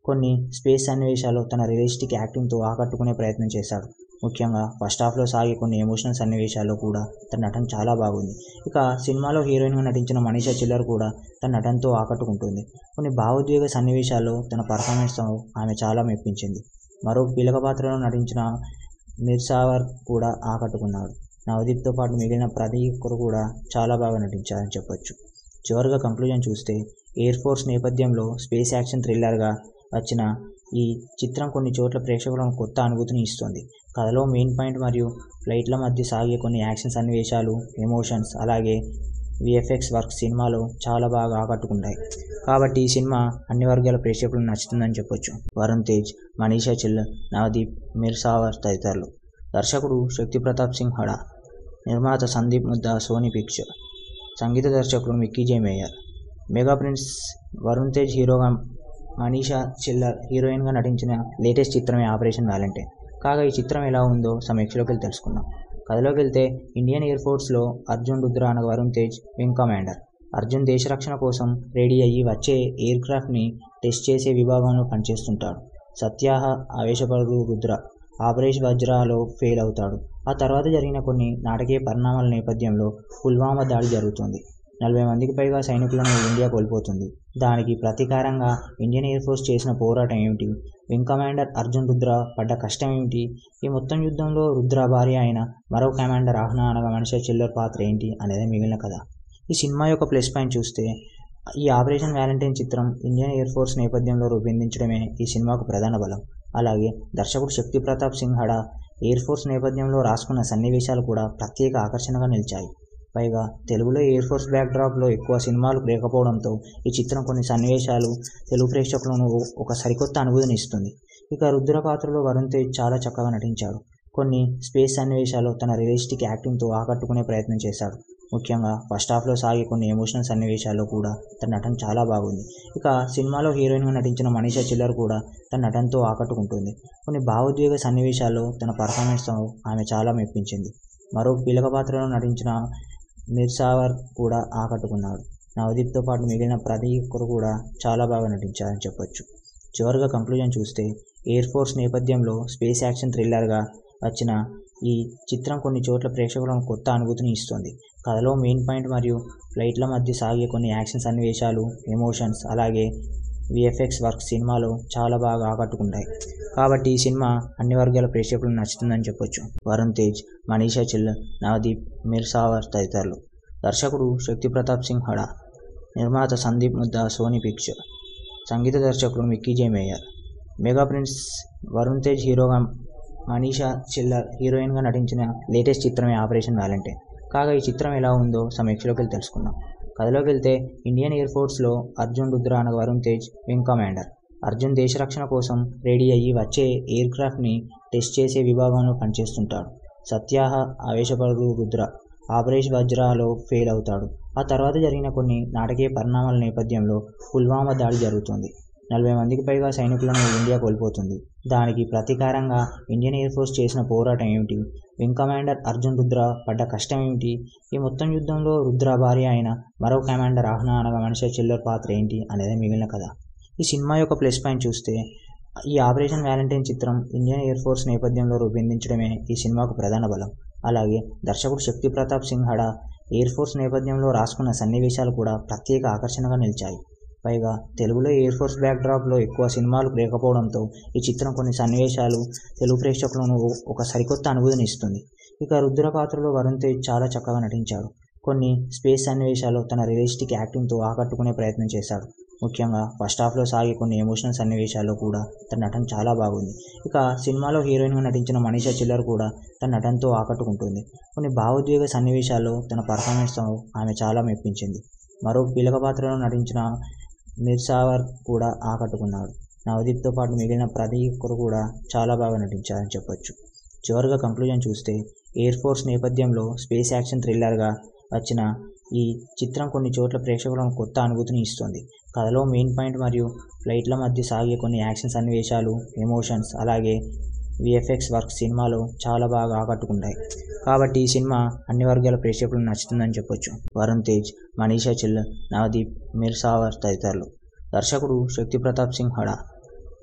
కొన్ని స్పేస్ సన్నివేశాలు తన రియలిస్టిక్ యాక్టింగ్తో ఆకట్టుకునే ప్రయత్నం చేశాడు. ముఖ్యంగా ఫస్ట్ హాఫ్లో సాగే కొన్ని ఎమోషనల్ సన్నివేశాల్లో కూడా తన నటన చాలా బాగుంది. ఇక సినిమాలో హీరోయిన్గా నటించిన మనీషా చిల్లర్ కూడా తన నటనతో ఆకట్టుకుంటుంది. కొన్ని భావోద్వేగ సన్నివేశాల్లో తన పర్ఫార్మెన్స్తో ఆమె చాలా మెప్పించింది. మరో కీలక పాత్రలో నటించిన మిర్సావర్ కూడా ఆకట్టుకున్నాడు. నవదీప్తో పాటు మిగిలిన ప్రతి ఒక్కరు కూడా చాలా బాగా నటించారని చెప్పొచ్చు. చివరిగా కంక్లూజన్ చూస్తే ఎయిర్ ఫోర్స్ నేపథ్యంలో స్పేస్ యాక్షన్ థ్రిల్లర్గా వచ్చిన ఈ చిత్రం కొన్ని చోట్ల ప్రేక్షకులకు కొత్త అనుభూతిని ఇస్తుంది. కథలో మెయిన్ పాయింట్ మరియు ఫ్లైట్ల మధ్య సాగే కొన్ని యాక్షన్ సన్నివేశాలు, ఎమోషన్స్, అలాగే విఎఫ్ఎక్స్ వర్క్ సినిమాలో చాలా బాగా ఆకట్టుకుంటాయి. కాబట్టి ఈ సినిమా అన్ని వర్గాల ప్రేక్షకులకు నచ్చుతుందని చెప్పొచ్చు. వరుణ్ తేజ్, మనీషా చిల్లర్, నవదీప్, మిర్సావర్ తదితరులు. దర్శకుడు శక్తి ప్రతాప్ సింగ్ హడా, నిర్మాత సందీప్ ముద్దా, సోనీ పిక్చర్. సంగీత దర్శకుడు మిక్కీ జే mayor. Mega prince Varun Tej హీరోగా, మనీషా చిల్లర్ హీరోయిన్గా నటించిన లేటెస్ట్ చిత్రమే ఆపరేషన్ వ్యాలంటైన్. కాగా ఈ చిత్రం ఎలా ఉందో సమీక్షలోకి వెళ్ళి తెలుసుకుందాం. కథలోకి వెళ్తే ఇండియన్ ఎయిర్ ఫోర్స్లో అర్జున్ రుద్ర అనగా వరుణ్ తేజ్ వింగ్ కమాండర్. అర్జున్ దేశ రక్షణ కోసం రెడీ అయ్యి వచ్చే ఎయిర్ క్రాఫ్ట్ని టెస్ట్ చేసే విభాగంలో పనిచేస్తుంటాడు. సత్యాహ ఆవేశపడు రుద్ర ఆపరేషన్ వజ్రాలో ఫెయిల్ అవుతాడు. ఆ తర్వాత జరిగిన కొన్ని నాటకీయ పరిణామాల నేపథ్యంలో పుల్వామా దాడి జరుగుతుంది. 40 మందికి పైగా సైనికులను ఇండియా కోల్పోతుంది. దానికి ప్రతీకారంగా ఇండియన్ ఎయిర్ ఫోర్స్ చేసిన పోరాటం ఏమిటి, వింగ్ కమాండర్ అర్జున్ రుద్ర పడ్డ కష్టం ఏమిటి, ఈ మొత్తం యుద్ధంలో రుద్ర భార్య అయిన మరో కమాండర్ ఆహ్నా అనగా మనీషా చిల్లర్ పాత్ర ఏంటి అనేది మిగిలిన కథ. ఈ సినిమా యొక్క ప్లస్ పాయింట్ చూస్తే ఈ ఆపరేషన్ వ్యాలంటైన్ చిత్రం ఇండియన్ ఎయిర్ ఫోర్స్ నేపథ్యంలో రూపొందించడమే ఈ సినిమాకు ప్రధాన బలం. అలాగే దర్శకుడు శక్తి ప్రతాప్ సింగ్ హడా ఎయిర్ ఫోర్స్ నేపథ్యంలో రాసుకున్న సన్నివేశాలు కూడా ప్రత్యేక ఆకర్షణగా నిలిచాయి. పైగా తెలుగులో ఎయిర్ ఫోర్స్ బ్యాక్డ్రాప్లో ఎక్కువ సినిమాలు లేకపోవడంతో ఈ చిత్రం కొన్ని సన్నివేశాలు తెలుగు ప్రేక్షకులను ఒక సరికొత్త అనుభూతిని ఇస్తుంది. ఇక రుద్ర పాత్రలో వరుణ్ తేజ్ చాలా చక్కగా నటించాడు. కొన్ని స్పేస్ సన్నివేశాలు తన రియలిస్టిక్ యాక్టింగ్తో ఆకట్టుకునే ప్రయత్నం చేశాడు. ముఖ్యంగా ఫస్ట్ హాఫ్లో సాగే కొన్ని ఎమోషనల్ సన్నివేశాల్లో కూడా తన నటన చాలా బాగుంది. ఇక సినిమాలో హీరోయిన్గా నటించిన మనీషా చిల్లర్ కూడా తన నటనతో ఆకట్టుకుంటుంది. కొన్ని భావోద్వేగ సన్నివేశాల్లో తన పర్ఫార్మెన్స్తో ఆమె చాలా మెప్పించింది. మరో కీలక పాత్రలో నటించిన మిర్సావర్ కూడా ఆకట్టుకున్నాడు. నవదీప్తో పాటు మిగిలిన ప్రతి ఒక్కరు కూడా చాలా బాగా నటించారని చెప్పొచ్చు. చివరిగా కంక్లూజన్ చూస్తే ఎయిర్ ఫోర్స్ నేపథ్యంలో స్పేస్ యాక్షన్ థ్రిల్లర్గా వచ్చిన ఈ చిత్రం కొన్ని చోట్ల ప్రేక్షకులకు కొత్త అనుభూతిని ఇస్తుంది. కథలో మెయిన్ పాయింట్ మరియు ఫ్లైట్ల మధ్య సాగే కొన్ని యాక్షన్ సన్నివేశాలు, ఎమోషన్స్, అలాగే విఎఫ్ఎక్స్ వర్క్ సినిమాలో చాలా బాగా ఆకట్టుకుంటాయి. కాబట్టి ఈ సినిమా అన్ని వర్గాల ప్రేక్షకులకు నచ్చుతుందని చెప్పొచ్చు. వరుణ్ తేజ్, మనీషా చిల్లర్, నవదీప్, మిర్సావర్ తదితరులు. దర్శకుడు శక్తి ప్రతాప్ సింగ్ హడా, నిర్మాత సందీప్ ముద్దా, సోనీ పిక్చర్. సంగీత దర్శకుడు మిక్కీ జే mayor. Mega prince Varun Tej హీరోగా, మనీషా చిల్లర్ హీరోయిన్గా నటించిన లేటెస్ట్ చిత్రమే ఆపరేషన్ వ్యాలంటైన్. కాగా ఈ చిత్రం ఎలా ఉందో సమీక్షలోకి వెళ్ళి తెలుసుకుందాం. కథలోకి వెళ్తే ఇండియన్ ఎయిర్ ఫోర్స్లో అర్జున్ రుద్ర అనగా వరుణ్ తేజ్ వింగ్ కమాండర్. అర్జున్ దేశ రక్షణ కోసం రెడీ అయ్యి వచ్చే ఎయిర్ క్రాఫ్ట్ని టెస్ట్ చేసే విభాగంలో పనిచేస్తుంటాడు. సత్యాహ ఆవేశపడు రుద్ర ఆపరేషన్ వజ్రాలో ఫెయిల్ అవుతాడు. ఆ తర్వాత జరిగిన కొన్ని నాటకీయ పరిణామాల నేపథ్యంలో పుల్వామా దాడి జరుగుతుంది. 40 మందికి పైగా సైనికులను ఇండియా కోల్పోతుంది. దానికి ప్రతీకారంగా ఇండియన్ ఎయిర్ ఫోర్స్ చేసిన పోరాటం ఏమిటి, వింగ్ కమాండర్ అర్జున్ రుద్ర పడ్డ కష్టం ఏమిటి, ఈ మొత్తం యుద్ధంలో రుద్ర భార్య అయిన మరో కమాండర్ ఆహ్నా అనగా మనీషా చిల్లర్ పాత్ర ఏంటి అనేది మిగిలిన కథ. ఈ సినిమా యొక్క ప్లస్ పాయింట్ చూస్తే ఈ ఆపరేషన్ వ్యాలంటైన్ చిత్రం ఇండియన్ ఎయిర్ ఫోర్స్ నేపథ్యంలో రూపొందించడమే ఈ సినిమాకు ప్రధాన బలం. అలాగే దర్శకుడు శక్తి ప్రతాప్ సింగ్ హడా ఎయిర్ ఫోర్స్ నేపథ్యంలో రాసుకున్న సన్నివేశాలు కూడా ప్రత్యేక ఆకర్షణగా నిలిచాయి. పైగా తెలుగులో ఎయిర్ ఫోర్స్ బ్యాక్డ్రాప్లో ఎక్కువ సినిమాలు లేకపోవడంతో ఈ చిత్రం కొన్ని సన్నివేశాలు తెలుగు ప్రేక్షకులను ఒక సరికొత్త అనుభూతిని ఇస్తుంది. ఇక రుద్ర పాత్రలో వరుణ్ తేజ్ చాలా చక్కగా నటించాడు. కొన్ని స్పేస్ సన్నివేశాలు తన రియలిస్టిక్ యాక్టింగ్తో ఆకట్టుకునే ప్రయత్నం చేశాడు. ముఖ్యంగా ఫస్ట్ హాఫ్లో సాగే కొన్ని ఎమోషనల్ సన్నివేశాల్లో కూడా తన నటన చాలా బాగుంది. ఇక సినిమాలో హీరోయిన్గా నటించిన మనీషా చిల్లర్ కూడా తన నటనతో ఆకట్టుకుంటుంది. కొన్ని భావోద్వేగ సన్నివేశాల్లో తన పర్ఫార్మెన్స్తో ఆమె చాలా మెప్పించింది. మరో కీలక పాత్రలో నటించిన మిర్సావర్ కూడా ఆకట్టుకున్నాడు. నవదీప్తో పాటు మిగిలిన ప్రతి ఒక్కరు కూడా చాలా బాగా నటించారని చెప్పొచ్చు. చివరిగా కంక్లూజన్ చూస్తే ఎయిర్ ఫోర్స్ నేపథ్యంలో స్పేస్ యాక్షన్ థ్రిల్లర్గా వచ్చిన ఈ చిత్రం కొన్ని చోట్ల ప్రేక్షకులకు కొత్త అనుభూతిని ఇస్తుంది. కథలో మెయిన్ పాయింట్ మరియు ఫ్లైట్ల మధ్య సాగే కొన్ని యాక్షన్ సన్నివేశాలు, ఎమోషన్స్, అలాగే విఎఫ్ఎక్స్ వర్క్ సినిమాలో చాలా బాగా ఆకట్టుకుంటాయి. కాబట్టి ఈ సినిమా అన్ని వర్గాల ప్రేక్షకులకు నచ్చుతుందని చెప్పొచ్చు. వరుణ్ తేజ్, మనీషా చిల్లర్, నవదీప్, మిర్సావర్ తదితరులు. దర్శకుడు శక్తి ప్రతాప్ సింగ్ హడా,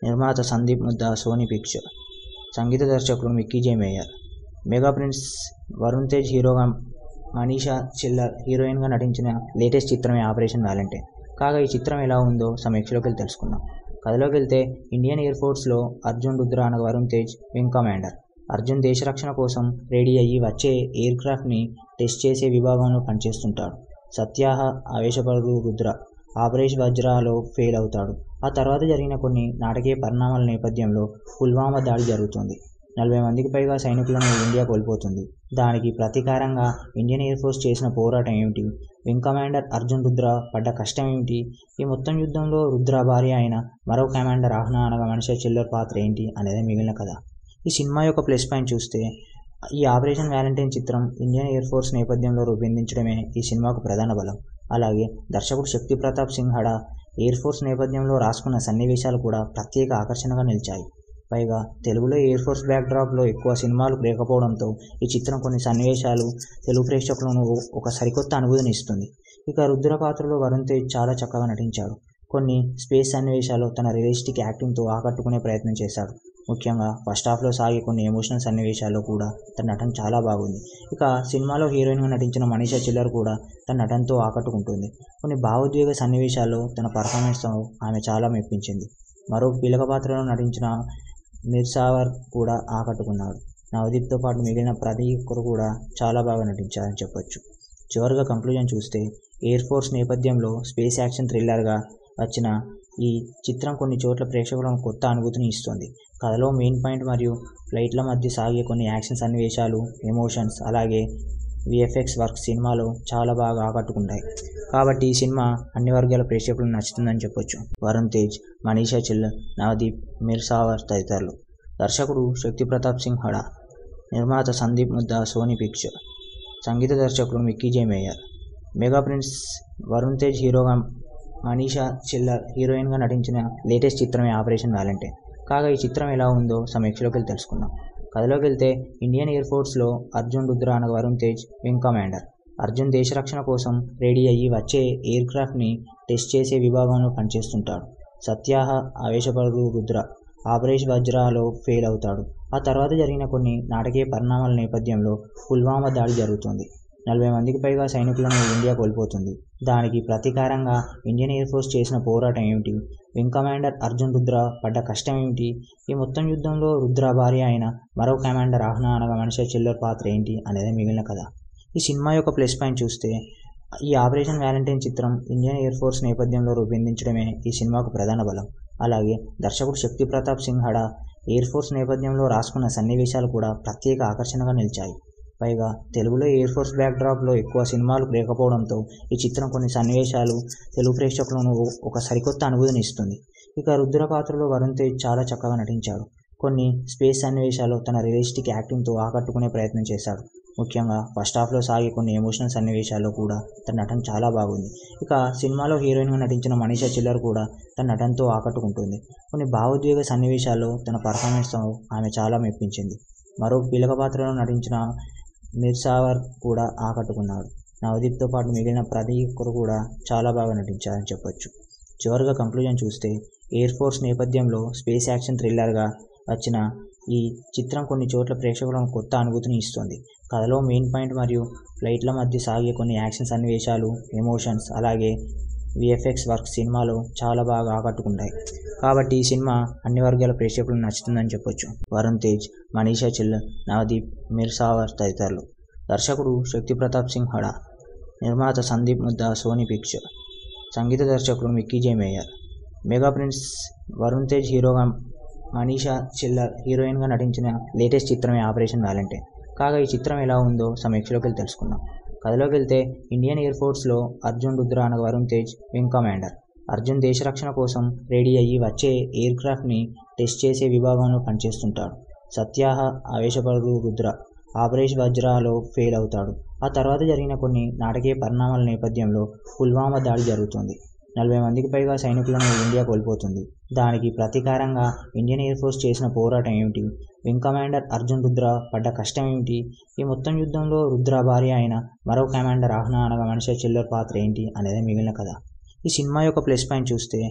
నిర్మాత సందీప్ ముద్దా, సోనీ పిక్చర్. సంగీత దర్శకుడు మిక్కీ జే mayor. Mega prince Varun Tej హీరోగా, మనీషా చిల్లర్ హీరోయిన్గా నటించిన లేటెస్ట్ చిత్రమే ఆపరేషన్ వ్యాలంటైన్. కాగా ఈ చిత్రం ఎలా ఉందో సమీక్షలోకి వెళ్ళి తెలుసుకుందాం. కథలోకి వెళ్తే ఇండియన్ ఎయిర్ ఫోర్స్లో అర్జున్ రుద్ర అనగా వరుణ్ తేజ్ వింగ్ కమాండర్. అర్జున్ దేశ రక్షణ కోసం రెడీ అయ్యి వచ్చే ఎయిర్ క్రాఫ్ట్ని టెస్ట్ చేసే విభాగంలో పనిచేస్తుంటాడు. సత్యాహ ఆవేశపడు రుద్ర ఆపరేషన్ వజ్రాలో ఫెయిల్ అవుతాడు. ఆ తర్వాత జరిగిన కొన్ని నాటకీయ పరిణామాల నేపథ్యంలో పుల్వామా దాడి జరుగుతుంది. 40 మందికి పైగా సైనికులను ఇండియా కోల్పోతుంది. దానికి ప్రతీకారంగా ఇండియన్ ఎయిర్ ఫోర్స్ చేసిన పోరాటం ఏమిటి, వింగ్ కమాండర్ అర్జున్ రుద్ర పడ్డ కష్టం ఏమిటి, ఈ మొత్తం యుద్ధంలో రుద్ర భార్య అయిన మరో కమాండర్ ఆహ్నా అనగా మనీషా చిల్లర్ పాత్ర ఏంటి అనేది మిగిలిన కథ. ఈ సినిమా యొక్క ప్లస్ పాయింట్ చూస్తే, ఈ ఆపరేషన్ వ్యాలంటైన్ చిత్రం ఇండియన్ ఎయిర్ ఫోర్స్ నేపథ్యంలో రూపొందించడమే ఈ సినిమాకు ప్రధాన బలం. అలాగే దర్శకుడు శక్తి ప్రతాప్ సింగ్ హడా ఎయిర్ ఫోర్స్ నేపథ్యంలో రాసుకున్న సన్నివేశాలు కూడా ప్రత్యేక ఆకర్షణగా నిలిచాయి. పైగా తెలుగులో ఎయిర్ ఫోర్స్ బ్యాక్డ్రాప్లో ఎక్కువ సినిమాలు లేకపోవడంతో ఈ చిత్రం కొన్ని సన్నివేశాలు తెలుగు ప్రేక్షకులను ఒక సరికొత్త అనుభూతిని ఇస్తుంది. ఇక రుద్ర పాత్రలో వరుణ్ తేజ్ చాలా చక్కగా నటించాడు. కొన్ని స్పేస్ సన్నివేశాలు తన రియలిస్టిక్ యాక్టింగ్తో ఆకట్టుకునే ప్రయత్నం చేశాడు. ముఖ్యంగా ఫస్ట్ హాఫ్లో సాగే కొన్ని ఎమోషనల్ సన్నివేశాల్లో కూడా తన నటన చాలా బాగుంది. ఇక సినిమాలో హీరోయిన్గా నటించిన మనీషా చిల్లర్ కూడా తన నటనతో ఆకట్టుకుంటుంది. కొన్ని భావోద్వేగ సన్నివేశాల్లో తన పర్ఫార్మెన్స్తో ఆమె చాలా మెప్పించింది. మరో కీలక పాత్రలో నటించిన మిర్సావర్ కూడా ఆకట్టుకున్నాడు. నవదీప్తో పాటు మిగిలిన ప్రతి ఒక్కరు కూడా చాలా బాగా నటించారని చెప్పొచ్చు. చివరిగా కంక్లూజన్ చూస్తే, ఎయిర్ ఫోర్స్ నేపథ్యంలో స్పేస్ యాక్షన్ థ్రిల్లర్గా వచ్చిన ఈ చిత్రం కొన్ని చోట్ల ప్రేక్షకులకు కొత్త అనుభూతిని ఇస్తుంది. కథలో మెయిన్ పాయింట్ మరియు ఫ్లైట్ల మధ్య సాగే కొన్ని యాక్షన్ సన్నివేశాలు, ఎమోషన్స్, అలాగే విఎఫ్ఎక్స్ వర్క్ సినిమాలో చాలా బాగా ఆకట్టుకుంటాయి. కాబట్టి ఈ సినిమా అన్ని వర్గాల ప్రేక్షకులకు నచ్చుతుందని చెప్పొచ్చు. వరుణ్ తేజ్, మనీషా చిల్లర్, నవదీప్, మిర్సావర్ తదితరులు. దర్శకుడు శక్తి ప్రతాప్ సింగ్ హడా. నిర్మాత సందీప్ ముద్దా, సోనీ పిక్చర్. సంగీత దర్శకుడు మిక్కీ జే mayor. Mega prince Varun Tej హీరోగా, మనీషా చిల్లర్ హీరోయిన్గా నటించిన లేటెస్ట్ చిత్రమే ఆపరేషన్ వ్యాలంటైన్. కాగా ఈ చిత్రం ఎలా ఉందో సమీక్షలోకి వెళ్ళి తెలుసుకుందాం. కథలోకి వెళ్తే ఇండియన్ ఎయిర్ ఫోర్స్లో అర్జున్ రుద్ర అనగా వరుణ్ తేజ్ వింగ్ కమాండర్. అర్జున్ దేశ రక్షణ కోసం రెడీ అయ్యి వచ్చే ఎయిర్ క్రాఫ్ట్ని టెస్ట్ చేసే విభాగంలో పనిచేస్తుంటాడు. సత్యాహ ఆవేశపడు రుద్ర ఆపరేషన్ వజ్రాలో ఫెయిల్ అవుతాడు. ఆ తర్వాత జరిగిన కొన్ని నాటకీయ పరిణామాల నేపథ్యంలో పుల్వామా దాడి జరుగుతుంది. 40 మందికి పైగా సైనికులను ఇండియా కోల్పోతుంది. దానికి ప్రతీకారంగా ఇండియన్ ఎయిర్ ఫోర్స్ చేసిన పోరాటం ఏమిటి, వింగ్ కమాండర్ అర్జున్ రుద్ర పడ్డ కష్టం ఏమిటి, ఈ మొత్తం యుద్ధంలో రుద్ర భార్య అయిన మరో కమాండర్ ఆహ్నా అనగా మనీషా చిల్లర్ పాత్ర ఏంటి అనేది మిగిలిన కథ. ఈ సినిమా యొక్క ప్లస్ పాయింట్ చూస్తే, ఈ ఆపరేషన్ వ్యాలంటైన్ చిత్రం ఇండియన్ ఎయిర్ ఫోర్స్ నేపథ్యంలో రూపొందించడమే ఈ సినిమాకు ప్రధాన బలం. అలాగే దర్శకుడు శక్తి ప్రతాప్ సింగ్ హడా ఎయిర్ ఫోర్స్ నేపథ్యంలో రాసుకున్న సన్నివేశాలు కూడా ప్రత్యేక ఆకర్షణగా నిలిచాయి. పైగా తెలుగులో ఎయిర్ ఫోర్స్ బ్యాక్డ్రాప్లో ఎక్కువ సినిమాలు లేకపోవడంతో ఈ చిత్రం కొన్ని సన్నివేశాలు తెలుగు ప్రేక్షకులను ఒక సరికొత్త అనుభూతిని ఇస్తుంది. ఇక రుద్ర పాత్రలో వరుణ్ తేజ్ చాలా చక్కగా నటించాడు. కొన్ని స్పేస్ సన్నివేశాలు తన రియలిస్టిక్ యాక్టింగ్తో ఆకట్టుకునే ప్రయత్నం చేశాడు. ముఖ్యంగా ఫస్ట్ హాఫ్లో సాగే కొన్ని ఎమోషనల్ సన్నివేశాల్లో కూడా తన నటన చాలా బాగుంది. ఇక సినిమాలో హీరోయిన్గా నటించిన మనీషా చిల్లర్ కూడా తన నటనతో ఆకట్టుకుంటుంది. కొన్ని భావోద్వేగ సన్నివేశాల్లో తన పర్ఫార్మెన్స్తో ఆమె చాలా మెప్పించింది. మరో కీలక పాత్రలో నటించిన మిర్సావర్ కూడా ఆకట్టుకున్నాడు. నవదీప్తో పాటు మిగిలిన ప్రతి ఒక్కరు కూడా చాలా బాగా నటించారని చెప్పొచ్చు. చివరిగా కంక్లూజన్ చూస్తే, ఎయిర్ ఫోర్స్ నేపథ్యంలో స్పేస్ యాక్షన్ థ్రిల్లర్గా వచ్చిన ఈ చిత్రం కొన్ని చోట్ల ప్రేక్షకులకు కొత్త అనుభూతిని ఇస్తుంది. కథలో మెయిన్ పాయింట్ మరియు ఫ్లైట్ల మధ్య సాగే కొన్ని యాక్షన్ సన్నివేశాలు, ఎమోషన్స్, అలాగే విఎఫ్ఎక్స్ వర్క్ సినిమాలో చాలా బాగా ఆకట్టుకుంటాయి. కాబట్టి ఈ సినిమా అన్ని వర్గాల ప్రేక్షకులకు నచ్చుతుందని చెప్పొచ్చు. వరుణ్ తేజ్, మనీషా చిల్లర్, నవదీప్, మిర్సావర్ తదితరులు. దర్శకుడు శక్తి ప్రతాప్ సింగ్ హడా. నిర్మాత సందీప్ ముద్దా, సోనీ పిక్చర్. సంగీత దర్శకుడు మిక్కీ జే mayor. Mega prince Varun Tej హీరోగా, మనీషా చిల్లర్ హీరోయిన్గా నటించిన లేటెస్ట్ చిత్రమే ఆపరేషన్ వ్యాలంటైన్. కాగా ఈ చిత్రం ఎలా ఉందో సమీక్షలోకి వెళ్ళి తెలుసుకుందాం. కథలోకి వెళ్తే ఇండియన్ ఎయిర్ ఫోర్స్లో అర్జున్ రుద్ర అనగా వరుణ్ తేజ్ వింగ్ కమాండర్. అర్జున్ దేశ రక్షణ కోసం రెడీ అయ్యి వచ్చే ఎయిర్ క్రాఫ్ట్ని టెస్ట్ చేసే విభాగంలో పనిచేస్తుంటాడు. సత్యాహ ఆవేశపడు రుద్ర ఆపరేషన్ వజ్రాలో ఫెయిల్ అవుతాడు. ఆ తర్వాత జరిగిన కొన్ని నాటకీయ పరిణామాల నేపథ్యంలో పుల్వామా దాడి జరుగుతుంది. 40 మందికి పైగా సైనికులను ఇండియా కోల్పోతుంది. దానికి ప్రతీకారంగా ఇండియన్ ఎయిర్ ఫోర్స్ చేసిన పోరాటం ఏమిటి, వింగ్ కమాండర్ అర్జున్ రుద్ర పడ్డ కష్టం ఏమిటి, ఈ మొత్తం యుద్ధంలో రుద్ర భార్య అయిన మరో కమాండర్ ఆహ్నా అనగా మనీషా చిల్లర్ పాత్ర ఏంటి అనేది మిగిలిన కథ. ఈ సినిమా యొక్క ప్లస్ పాయింట్ చూస్తే,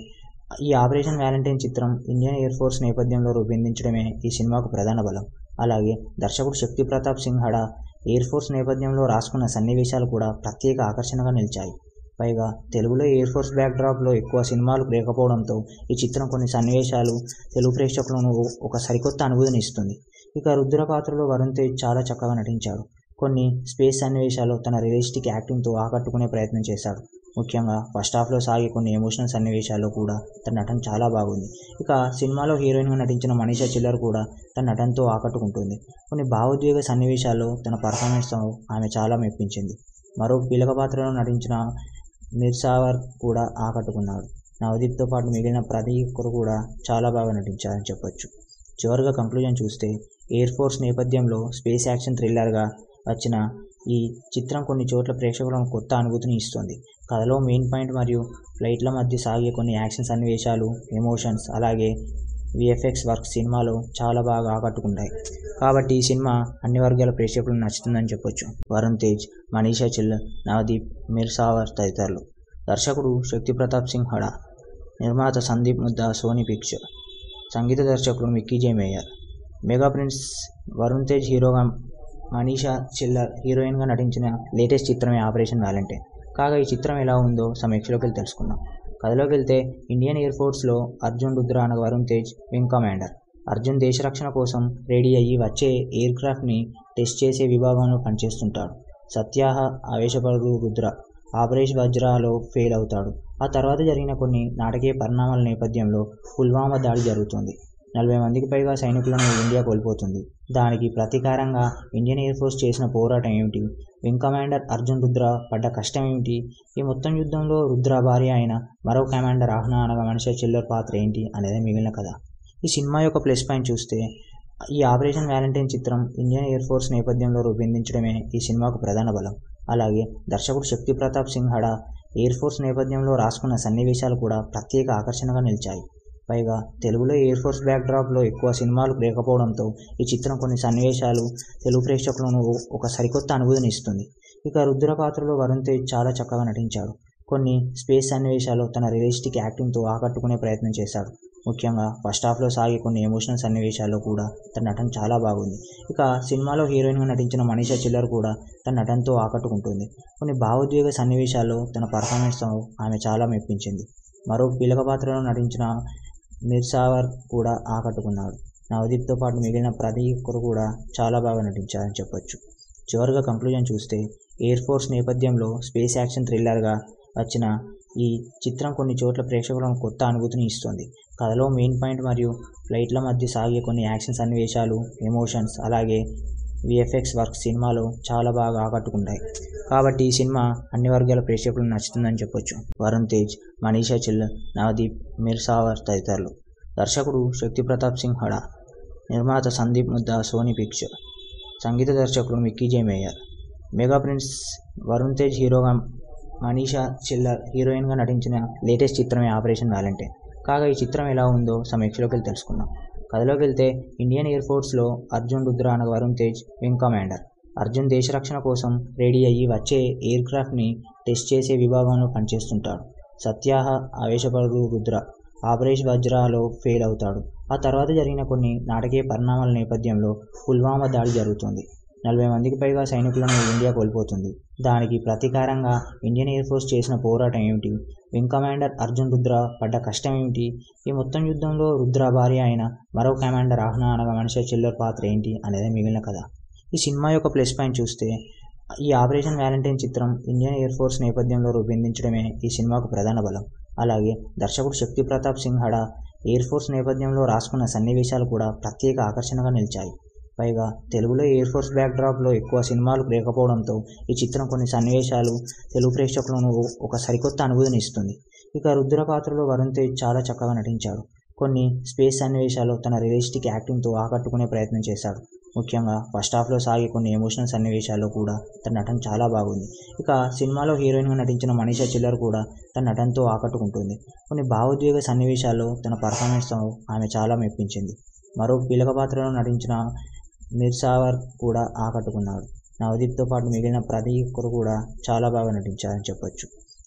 ఈ ఆపరేషన్ వ్యాలంటైన్ చిత్రం ఇండియన్ ఎయిర్ ఫోర్స్ నేపథ్యంలో రూపొందించడమే ఈ సినిమాకు ప్రధాన బలం. అలాగే దర్శకుడు శక్తి ప్రతాప్ సింగ్ హడా ఎయిర్ ఫోర్స్ నేపథ్యంలో రాసుకున్న సన్నివేశాలు కూడా ప్రత్యేక ఆకర్షణగా నిలిచాయి. పైగా తెలుగులో ఎయిర్ ఫోర్స్ బ్యాక్డ్రాప్లో ఎక్కువ సినిమాలు లేకపోవడంతో ఈ చిత్రం కొన్ని సన్నివేశాలు తెలుగు ప్రేక్షకులను ఒక సరికొత్త అనుభూతిని ఇస్తుంది. ఇక రుద్ర పాత్రలో వరుణ్ తేజ్ చాలా చక్కగా నటించాడు. కొన్ని స్పేస్ సన్నివేశాలు తన రియలిస్టిక్ యాక్టింగ్తో ఆకట్టుకునే ప్రయత్నం చేశాడు. ముఖ్యంగా ఫస్ట్ హాఫ్లో సాగే కొన్ని ఎమోషనల్ సన్నివేశాల్లో కూడా తన నటన చాలా బాగుంది. ఇక సినిమాలో హీరోయిన్గా నటించిన మనీషా చిల్లర్ కూడా తన నటనతో ఆకట్టుకుంటుంది. కొన్ని భావోద్వేగ సన్నివేశాల్లో తన పర్ఫార్మెన్స్తో ఆమె చాలా మెప్పించింది. మరో కీలక పాత్రలో నటించిన మిర్సావర్ కూడా ఆకట్టుకున్నాడు. నవదీప్తో పాటు మిగిలిన ప్రతి ఒక్కరు కూడా చాలా బాగా నటించారని చెప్పొచ్చు. చివరిగా కంక్లూజన్ చూస్తే ఎయిర్ ఫోర్స్ నేపథ్యంలో స్పేస్ యాక్షన్ థ్రిల్లర్గా వచ్చిన ఈ చిత్రం కొన్ని చోట్ల ప్రేక్షకులకు కొత్త అనుభూతిని ఇస్తుంది. కథలో మెయిన్ పాయింట్ మరియు ఫ్లైట్ల మధ్య సాగే కొన్ని యాక్షన్ సన్నివేశాలు, ఎమోషన్స్, అలాగే విఎఫ్ఎక్స్ వర్క్ సినిమాలో చాలా బాగా ఆకట్టుకుంటాయి. కాబట్టి ఈ సినిమా అన్ని వర్గాల ప్రేక్షకులకు నచ్చుతుందని చెప్పొచ్చు. వరుణ్ తేజ్, మనీషా చిల్లర్, నవదీప్, మిర్సావర్ తదితరులు. దర్శకుడు శక్తి ప్రతాప్ సింగ్ హడా, నిర్మాత సందీప్ ముద్దా, సోనీ పిక్చర్. సంగీత దర్శకుడు మిక్కీ జే mayor. Mega prince Varun Tej హీరోగా, మనీషా చిల్లర్ హీరోయిన్గా నటించిన లేటెస్ట్ చిత్రమే ఆపరేషన్ వ్యాలంటైన్. కాగా ఈ చిత్రం ఎలా ఉందో సమీక్షలోకి వెళ్ళి తెలుసుకుందాం. కథలోకి వెళ్తే ఇండియన్ ఎయిర్ ఫోర్స్లో అర్జున్ రుద్ర అనగా వరుణ్ తేజ్ వింగ్ కమాండర్. అర్జున్ దేశ రక్షణ కోసం రెడీ అయ్యి వచ్చే ఎయిర్ క్రాఫ్ట్ని టెస్ట్ చేసే విభాగంలో పనిచేస్తుంటాడు. సత్యాహ ఆవేశపడు రుద్ర ఆపరేషన్ వజ్రాలో ఫెయిల్ అవుతాడు. ఆ తర్వాత జరిగిన కొన్ని నాటకీయ పరిణామాల నేపథ్యంలో పుల్వామా దాడి జరుగుతుంది. 40 మందికి పైగా సైనికులను ఇండియా కోల్పోతుంది. దానికి ప్రతీకారంగా ఇండియన్ ఎయిర్ ఫోర్స్ చేసిన పోరాటం ఏమిటి, వింగ్ కమాండర్ అర్జున్ రుద్ర పడ్డ కష్టం ఏమిటి, ఈ మొత్తం యుద్ధంలో రుద్ర భార్య అయిన మరో కమాండర్ ఆహ్నా అనగా మనీషా చిల్లర్ పాత్ర ఏంటి అనేది మిగిలిన కథ. ఈ సినిమా యొక్క ప్లస్ పాయింట్ చూస్తే ఈ ఆపరేషన్ వ్యాలంటైన్ చిత్రం ఇండియన్ ఎయిర్ ఫోర్స్ నేపథ్యంలో రూపొందించడమే ఈ సినిమాకు ప్రధాన బలం. అలాగే దర్శకుడు శక్తి ప్రతాప్ సింగ్ హడా ఎయిర్ ఫోర్స్ నేపథ్యంలో రాసుకున్న సన్నివేశాలు కూడా ప్రత్యేక ఆకర్షణగా నిలిచాయి. పైగా తెలుగులో ఎయిర్ ఫోర్స్ బ్యాక్డ్రాప్లో ఎక్కువ సినిమాలు లేకపోవడంతో ఈ చిత్రం కొన్ని సన్నివేశాలు తెలుగు ప్రేక్షకులను ఒక సరికొత్త అనుభూతిని ఇస్తుంది. ఇక రుద్ర పాత్రలో వరుణ్ తేజ్ చాలా చక్కగా నటించాడు. కొన్ని స్పేస్ సన్నివేశాలు తన రియలిస్టిక్ యాక్టింగ్తో ఆకట్టుకునే ప్రయత్నం చేశాడు. ముఖ్యంగా ఫస్ట్ హాఫ్లో సాగే కొన్ని ఎమోషనల్ సన్నివేశాల్లో కూడా తన నటన చాలా బాగుంది. ఇక సినిమాలో హీరోయిన్గా నటించిన మనీషా చిల్లర్ కూడా తన నటనతో ఆకట్టుకుంటుంది. కొన్ని భావోద్వేగ సన్నివేశాల్లో తన పర్ఫార్మెన్స్తో ఆమె చాలా మెప్పించింది. మరో కీలక పాత్రలో నటించిన మిర్సావర్ కూడా ఆకట్టుకున్నాడు. నవదీప్తో పాటు మిగిలిన ప్రతి ఒక్కరు కూడా చాలా బాగా నటించారని చెప్పొచ్చు. చివరిగా కంక్లూజన్ చూస్తే ఎయిర్ ఫోర్స్ నేపథ్యంలో స్పేస్ యాక్షన్ థ్రిల్లర్గా వచ్చిన ఈ చిత్రం కొన్ని చోట్ల ప్రేక్షకులకు కొత్త అనుభూతిని ఇస్తుంది. కథలో మెయిన్ పాయింట్ మరియు ఫ్లైట్ల మధ్య సాగే కొన్ని యాక్షన్ సన్నివేశాలు, ఎమోషన్స్, అలాగే విఎఫ్ఎక్స్ వర్క్ సినిమాలో చాలా బాగా ఆకట్టుకుంటాయి. కాబట్టి ఈ సినిమా అన్ని వర్గాల ప్రేక్షకులకు నచ్చుతుందని చెప్పొచ్చు. వరుణ్ తేజ్, మనీషా చిల్లర్, నవదీప్, మిర్సావర్ తదితరులు. దర్శకుడు శక్తి ప్రతాప్ సింగ్ హడా, నిర్మాత సందీప్ ముద్దా, సోనీ పిక్చర్. సంగీత దర్శకుడు మిక్కీ జే mayor. Mega prince Varun Tej హీరోగా, మనీషా చిల్లర్ హీరోయిన్గా నటించిన లేటెస్ట్ చిత్రమే ఆపరేషన్ వ్యాలంటైన్. కాగా ఈ చిత్రం ఎలా ఉందో సమీక్షలోకి వెళ్ళి తెలుసుకుందాం. కథలోకి వెళ్తే ఇండియన్ ఎయిర్ ఫోర్స్లో అర్జున్ రుద్ర అనగా వరుణ్ తేజ్ వింగ్ కమాండర్. అర్జున్ దేశ రక్షణ కోసం రెడీ అయ్యి వచ్చే ఎయిర్ క్రాఫ్ట్ని టెస్ట్ చేసే విభాగంలో పనిచేస్తుంటాడు. సత్యాహ ఆవేశపడు రుద్ర ఆపరేషన్ వజ్రాలో ఫెయిల్ అవుతాడు. ఆ తర్వాత జరిగిన కొన్ని నాటకీయ పరిణామాల నేపథ్యంలో పుల్వామా దాడి జరుగుతుంది. 40 మందికి పైగా సైనికులను ఇండియా కోల్పోతుంది. దానికి ప్రతీకారంగా ఇండియన్ ఎయిర్ ఫోర్స్ చేసిన పోరాటం ఏమిటి, వింగ్ కమాండర్ అర్జున్ రుద్ర పడ్డ కష్టం ఏమిటి, ఈ మొత్తం యుద్ధంలో రుద్ర భార్య అయిన మరో కమాండర్ ఆహ్నా అనగా మనీషా చిల్లర్ పాత్ర ఏంటి అనేది మిగిలిన కథ. ఈ సినిమా యొక్క ప్లస్ పాయింట్ చూస్తే ఈ ఆపరేషన్ వ్యాలంటైన్ చిత్రం ఇండియన్ ఎయిర్ ఫోర్స్ నేపథ్యంలో రూపొందించడమే ఈ సినిమాకు ప్రధాన బలం. అలాగే దర్శకుడు శక్తి ప్రతాప్ సింగ్ హడా ఎయిర్ ఫోర్స్ నేపథ్యంలో రాసుకున్న సన్నివేశాలు కూడా ప్రత్యేక ఆకర్షణగా నిలిచాయి. పైగా తెలుగులో ఎయిర్ ఫోర్స్ బ్యాక్డ్రాప్లో ఎక్కువ సినిమాలు లేకపోవడంతో ఈ చిత్రం కొన్ని సన్నివేశాలు తెలుగు ప్రేక్షకులను ఒక సరికొత్త అనుభూతిని ఇస్తుంది. ఇక రుద్ర పాత్రలో వరుణ్ తేజ్ చాలా చక్కగా నటించాడు. కొన్ని స్పేస్ సన్నివేశాలు తన రియలిస్టిక్ యాక్టింగ్తో ఆకట్టుకునే ప్రయత్నం చేశాడు. ముఖ్యంగా ఫస్ట్ హాఫ్లో సాగే కొన్ని ఎమోషనల్ సన్నివేశాల్లో కూడా తన నటన చాలా బాగుంది. ఇక సినిమాలో హీరోయిన్గా నటించిన మనీషా చిల్లర్ కూడా తన నటనతో ఆకట్టుకుంటుంది. కొన్ని భావోద్వేగ సన్నివేశాల్లో తన పర్ఫార్మెన్స్తో ఆమె చాలా మెప్పించింది. మరో కీలక పాత్రలో నటించిన మిర్సావర్ కూడా ఆకట్టుకున్నాడు. నవదీప్తో పాటు మిగిలిన ప్రతి ఒక్కరు కూడా చాలా బాగా నటించారని చెప్పొచ్చు.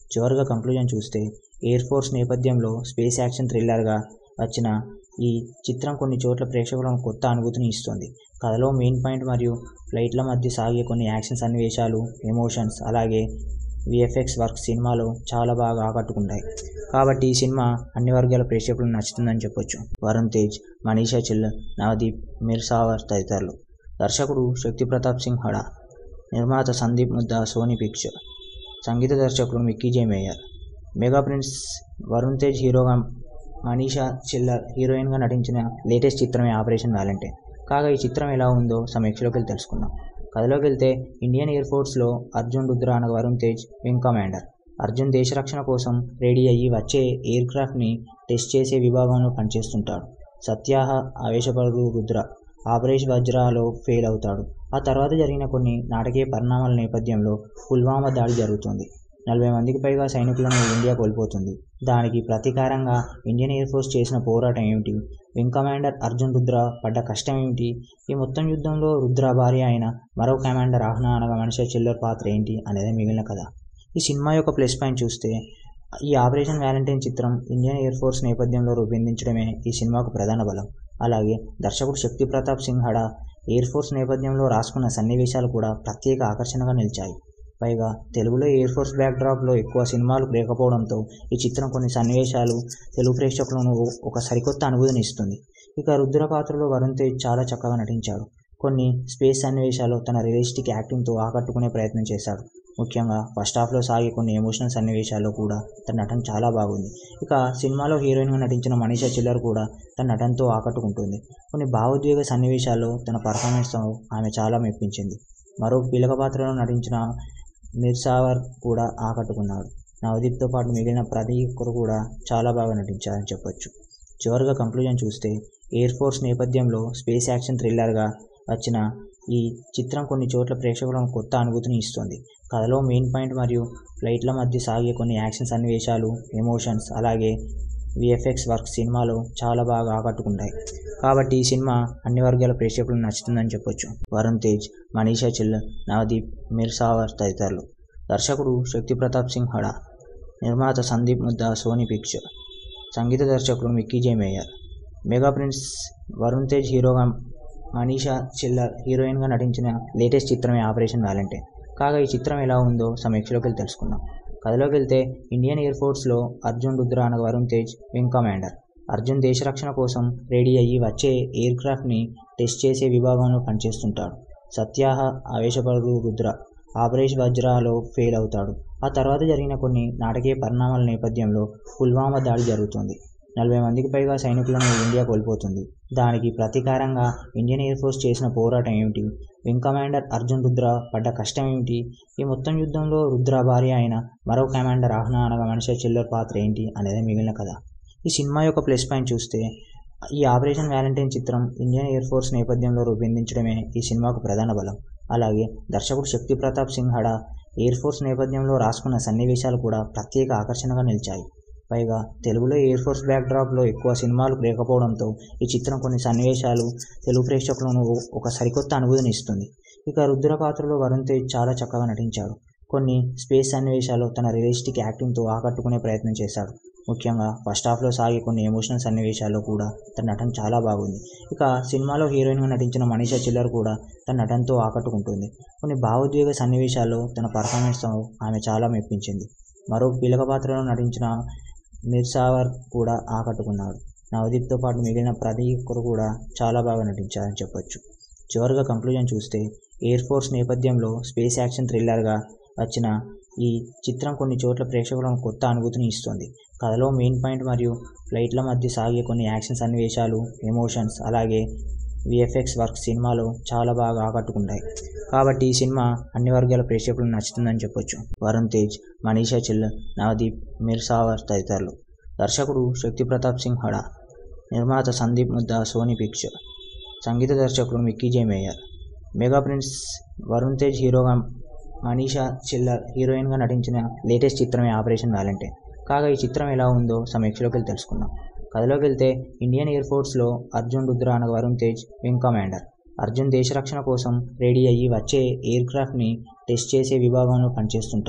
చివరిగా కంక్లూజన్ చూస్తే ఎయిర్ ఫోర్స్ నేపథ్యంలో స్పేస్ యాక్షన్ థ్రిల్లర్గా వచ్చిన ఈ చిత్రం కొన్ని చోట్ల ప్రేక్షకులకు కొత్త అనుభూతిని ఇస్తుంది. కథలో మెయిన్ పాయింట్ మరియు ఫ్లైట్ల మధ్య సాగే కొన్ని యాక్షన్ సన్నివేశాలు, ఎమోషన్స్, అలాగే విఎఫ్ఎక్స్ వర్క్ సినిమాలో చాలా బాగా ఆకట్టుకుంటాయి. కాబట్టి ఈ సినిమా అన్ని వర్గాల ప్రేక్షకులకు నచ్చుతుందని చెప్పొచ్చు. వరుణ్ తేజ్, మనీషా చిల్లర్, నవదీప్ మిర్సావర్ తదితరులు. దర్శకుడు శక్తి ప్రతాప్ సింగ్ హడా, నిర్మాత సందీప్ ముద్దా, సోనీ పిక్చర్. సంగీత దర్శకుడు మిక్కీ జే mayor. Mega prince Varun Tej హీరోగా, మనీషా చిల్లర్ హీరోయిన్గా నటించిన లేటెస్ట్ చిత్రమే ఆపరేషన్ వ్యాలంటైన్. కాగా ఈ చిత్రం ఎలా ఉందో సమీక్షలోకి వెళ్ళి తెలుసుకుందాం. కథలోకి వెళ్తే ఇండియన్ ఎయిర్ ఫోర్స్లో అర్జున్ రుద్ర అనగా వరుణ్ తేజ్ వింగ్ కమాండర్. అర్జున్ దేశ రక్షణ కోసం రెడీ అయ్యి వచ్చే ఎయిర్ క్రాఫ్ట్ని టెస్ట్ చేసే విభాగంలో పనిచేస్తుంటాడు. సత్యాహ ఆవేశపడు రుద్ర ఆపరేషన్ వజ్రాలో ఫెయిల్ అవుతాడు. ఆ తర్వాత జరిగిన కొన్ని నాటకీయ పరిణామాల నేపథ్యంలో పుల్వామా దాడి జరుగుతుంది. 40 మందికి పైగా సైనికులను ఇండియా కోల్పోతుంది. దానికి ప్రతీకారంగా ఇండియన్ ఎయిర్ ఫోర్స్ చేసిన పోరాటం ఏమిటి, వింగ్ కమాండర్ అర్జున్ రుద్ర పడ్డ కష్టం ఏమిటి, ఈ మొత్తం యుద్ధంలో రుద్ర భార్య అయిన మరో కమాండర్ ఆహ్నా అనగా మనీషా చిల్లర్ పాత్ర ఏంటి అనేది మిగిలిన కథ. ఈ సినిమా యొక్క ప్లస్ పాయింట్ చూస్తే ఈ ఆపరేషన్ వ్యాలంటైన్ చిత్రం ఇండియన్ ఎయిర్ ఫోర్స్ నేపథ్యంలో రూపొందించడమే ఈ సినిమాకు ప్రధాన బలం. అలాగే దర్శకుడు శక్తి ప్రతాప్ సింగ్ హడా ఎయిర్ ఫోర్స్ నేపథ్యంలో రాసుకున్న సన్నివేశాలు కూడా ప్రత్యేక ఆకర్షణగా నిలిచాయి. పైగా తెలుగులో ఎయిర్ ఫోర్స్ బ్యాక్డ్రాప్లో ఎక్కువ సినిమాలు లేకపోవడంతో ఈ చిత్రం కొన్ని సన్నివేశాలు తెలుగు ప్రేక్షకులను ఒక సరికొత్త అనుభూతిని ఇస్తుంది. ఇక రుద్ర పాత్రలో వరుణ్ తేజ్ చాలా చక్కగా నటించాడు. కొన్ని స్పేస్ సన్నివేశాలు తన రియలిస్టిక్ యాక్టింగ్తో ఆకట్టుకునే ప్రయత్నం చేశాడు. ముఖ్యంగా ఫస్ట్ హాఫ్లో సాగే కొన్ని ఎమోషనల్ సన్నివేశాల్లో కూడా తన నటన చాలా బాగుంది. ఇక సినిమాలో హీరోయిన్గా నటించిన మనీషా చిల్లర్ కూడా తన నటనతో ఆకట్టుకుంటుంది. కొన్ని భావోద్వేగ సన్నివేశాల్లో తన పర్ఫార్మెన్స్తో ఆమె చాలా మెప్పించింది. మరో కీలక పాత్రలో నటించిన మిర్సావర్ కూడా ఆకట్టుకున్నాడు. నవదీప్తో పాటు మిగిలిన ప్రతి ఒక్కరు కూడా చాలా బాగా నటించారని చెప్పొచ్చు. చివరిగా కంక్లూజన్ చూస్తే ఎయిర్ ఫోర్స్ నేపథ్యంలో స్పేస్ యాక్షన్ థ్రిల్లర్గా వచ్చిన ఈ చిత్రం కొన్ని చోట్ల ప్రేక్షకులకు కొత్త అనుభూతిని ఇస్తుంది. కథలో మెయిన్ పాయింట్ మరియు ఫ్లైట్ల మధ్య సాగే కొన్ని యాక్షన్ సన్నివేశాలు, ఎమోషన్స్, అలాగే విఎఫ్ఎక్స్ వర్క్ సినిమాలో చాలా బాగా ఆకట్టుకుంటాయి. కాబట్టి ఈ సినిమా అన్ని వర్గాల ప్రేక్షకులకు నచ్చుతుందని చెప్పొచ్చు. వరుణ్ తేజ్, మనీషా చిల్లర్, నవదీప్ మిర్సావర్ తదితరులు. దర్శకుడు శక్తి ప్రతాప్ సింగ్ హడా, నిర్మాత సందీప్ ముద్దా, సోనీ పిక్చర్. సంగీత దర్శకుడు మిక్కీ జే mayor. Mega prince Varun Tej హీరోగా, మనీషా చిల్లర్ హీరోయిన్గా నటించిన లేటెస్ట్ చిత్రమే ఆపరేషన్ వ్యాలంటైన్. కాగా ఈ చిత్రం ఎలా ఉందో సమీక్షలోకి వెళ్ళి తెలుసుకుందాం. కథలోకి వెళ్తే ఇండియన్ ఎయిర్ ఫోర్స్లో అర్జున్ రుద్ర అనగా వరుణ్ తేజ్ వింగ్ కమాండర్. అర్జున్ దేశ రక్షణ కోసం రెడీ అయ్యి వచ్చే ఎయిర్ క్రాఫ్ట్ని టెస్ట్ చేసే విభాగంలో పనిచేస్తుంటాడు. సత్యాహ ఆవేశపడు రుద్ర ఆపరేషన్ వజ్రాలో ఫెయిల్ అవుతాడు. ఆ తర్వాత జరిగిన కొన్ని నాటకీయ పరిణామాల నేపథ్యంలో పుల్వామా దాడి జరుగుతుంది. 40 మందికి పైగా సైనికులను ఇండియా కోల్పోతుంది. దానికి ప్రతీకారంగా ఇండియన్ ఎయిర్ ఫోర్స్ చేసిన పోరాటం ఏమిటి, వింగ్ కమాండర్ అర్జున్ రుద్ర పడ్డ కష్టం ఏమిటి, ఈ మొత్తం యుద్ధంలో రుద్ర భార్య అయిన మరో కమాండర్ ఆహ్నా అనగా మనీషా చిల్లర్ పాత్ర ఏంటి అనేది మిగిలిన కథ. ఈ సినిమా యొక్క ప్లస్ పాయింట్ చూస్తే ఈ ఆపరేషన్ వ్యాలంటైన్ చిత్రం ఇండియన్ ఎయిర్ ఫోర్స్ నేపథ్యంలో రూపొందించడమే ఈ సినిమాకు ప్రధాన బలం. అలాగే దర్శకుడు శక్తి ప్రతాప్ సింగ్ హడా ఎయిర్ ఫోర్స్ నేపథ్యంలో రాసుకున్న సన్నివేశాలు కూడా ప్రత్యేక ఆకర్షణగా నిలిచాయి. పైగా తెలుగులో ఎయిర్ ఫోర్స్ బ్యాక్డ్రాప్లో ఎక్కువ సినిమాలు లేకపోవడంతో ఈ చిత్రం కొన్ని సన్నివేశాలు తెలుగు ప్రేక్షకులను ఒక సరికొత్త అనుభూతిని ఇస్తుంది. ఇక రుద్ర పాత్రలో వరుణ్ తేజ్ చాలా చక్కగా నటించాడు. కొన్ని స్పేస్ సన్నివేశాల్లో తన రియలిస్టిక్ యాక్టింగ్తో ఆకట్టుకునే ప్రయత్నం చేశాడు. ముఖ్యంగా ఫస్ట్ హాఫ్లో సాగే కొన్ని ఎమోషనల్ సన్నివేశాల్లో కూడా తన నటన చాలా బాగుంది. ఇక సినిమాలో హీరోయిన్గా నటించిన మనీషా చిల్లర్ కూడా తన నటనతో ఆకట్టుకుంటుంది. కొన్ని భావోద్వేగ సన్నివేశాల్లో తన పర్ఫార్మెన్స్తో ఆమె చాలా మెప్పించింది. మరో కీలక పాత్రలో నటించిన మిర్సావర్ కూడా ఆకట్టుకున్నాడు. నవదీప్తో పాటు మిగిలిన ప్రతి ఒక్కరు కూడా చాలా బాగా నటించారని చెప్పొచ్చు. చివరిగా కంక్లూజన్ చూస్తే ఎయిర్ ఫోర్స్ నేపథ్యంలో స్పేస్ యాక్షన్ థ్రిల్లర్గా వచ్చిన ఈ చిత్రం కొన్ని చోట్ల ప్రేక్షకులకు కొత్త అనుభూతిని ఇస్తుంది. కథలో మెయిన్ పాయింట్ మరియు ఫ్లైట్ల మధ్య సాగే కొన్ని యాక్షన్ సన్నివేశాలు, ఎమోషన్స్, అలాగే విఎఫ్ఎక్స్ వర్క్ సినిమాలో చాలా బాగా ఆకట్టుకుంటాయి. కాబట్టి ఈ సినిమా అన్ని వర్గాల ప్రేక్షకులకు నచ్చుతుందని చెప్పొచ్చు. వరుణ్ తేజ్, మనీషా చిల్లర్, నవదీప్ మిర్సావర్ తదితరులు. దర్శకుడు శక్తి ప్రతాప్ సింగ్ హడా, నిర్మాత సందీప్ ముద్దా, సోనీ పిక్చర్. సంగీత దర్శకుడు మిక్కీ జే mayor. Mega prince Varun Tej హీరోగా, మనీషా చిల్లర్ హీరోయిన్గా నటించిన లేటెస్ట్ చిత్రమే ఆపరేషన్ వ్యాలంటైన్. కాగా ఈ చిత్రం ఎలా ఉందో సమీక్షలోకి వెళ్ళి తెలుసుకుందాం. కథలోకి వెళ్తే ఇండియన్ ఎయిర్ ఫోర్స్లో అర్జున్ రుద్ర అనగా వరుణ్ తేజ్ వింగ్ కమాండర్. అర్జున్ దేశ రక్షణ కోసం రెడీ అయ్యి వచ్చే ఎయిర్ క్రాఫ్ట్ని టెస్ట్ చేసే విభాగంలో పనిచేస్తుంటాడు.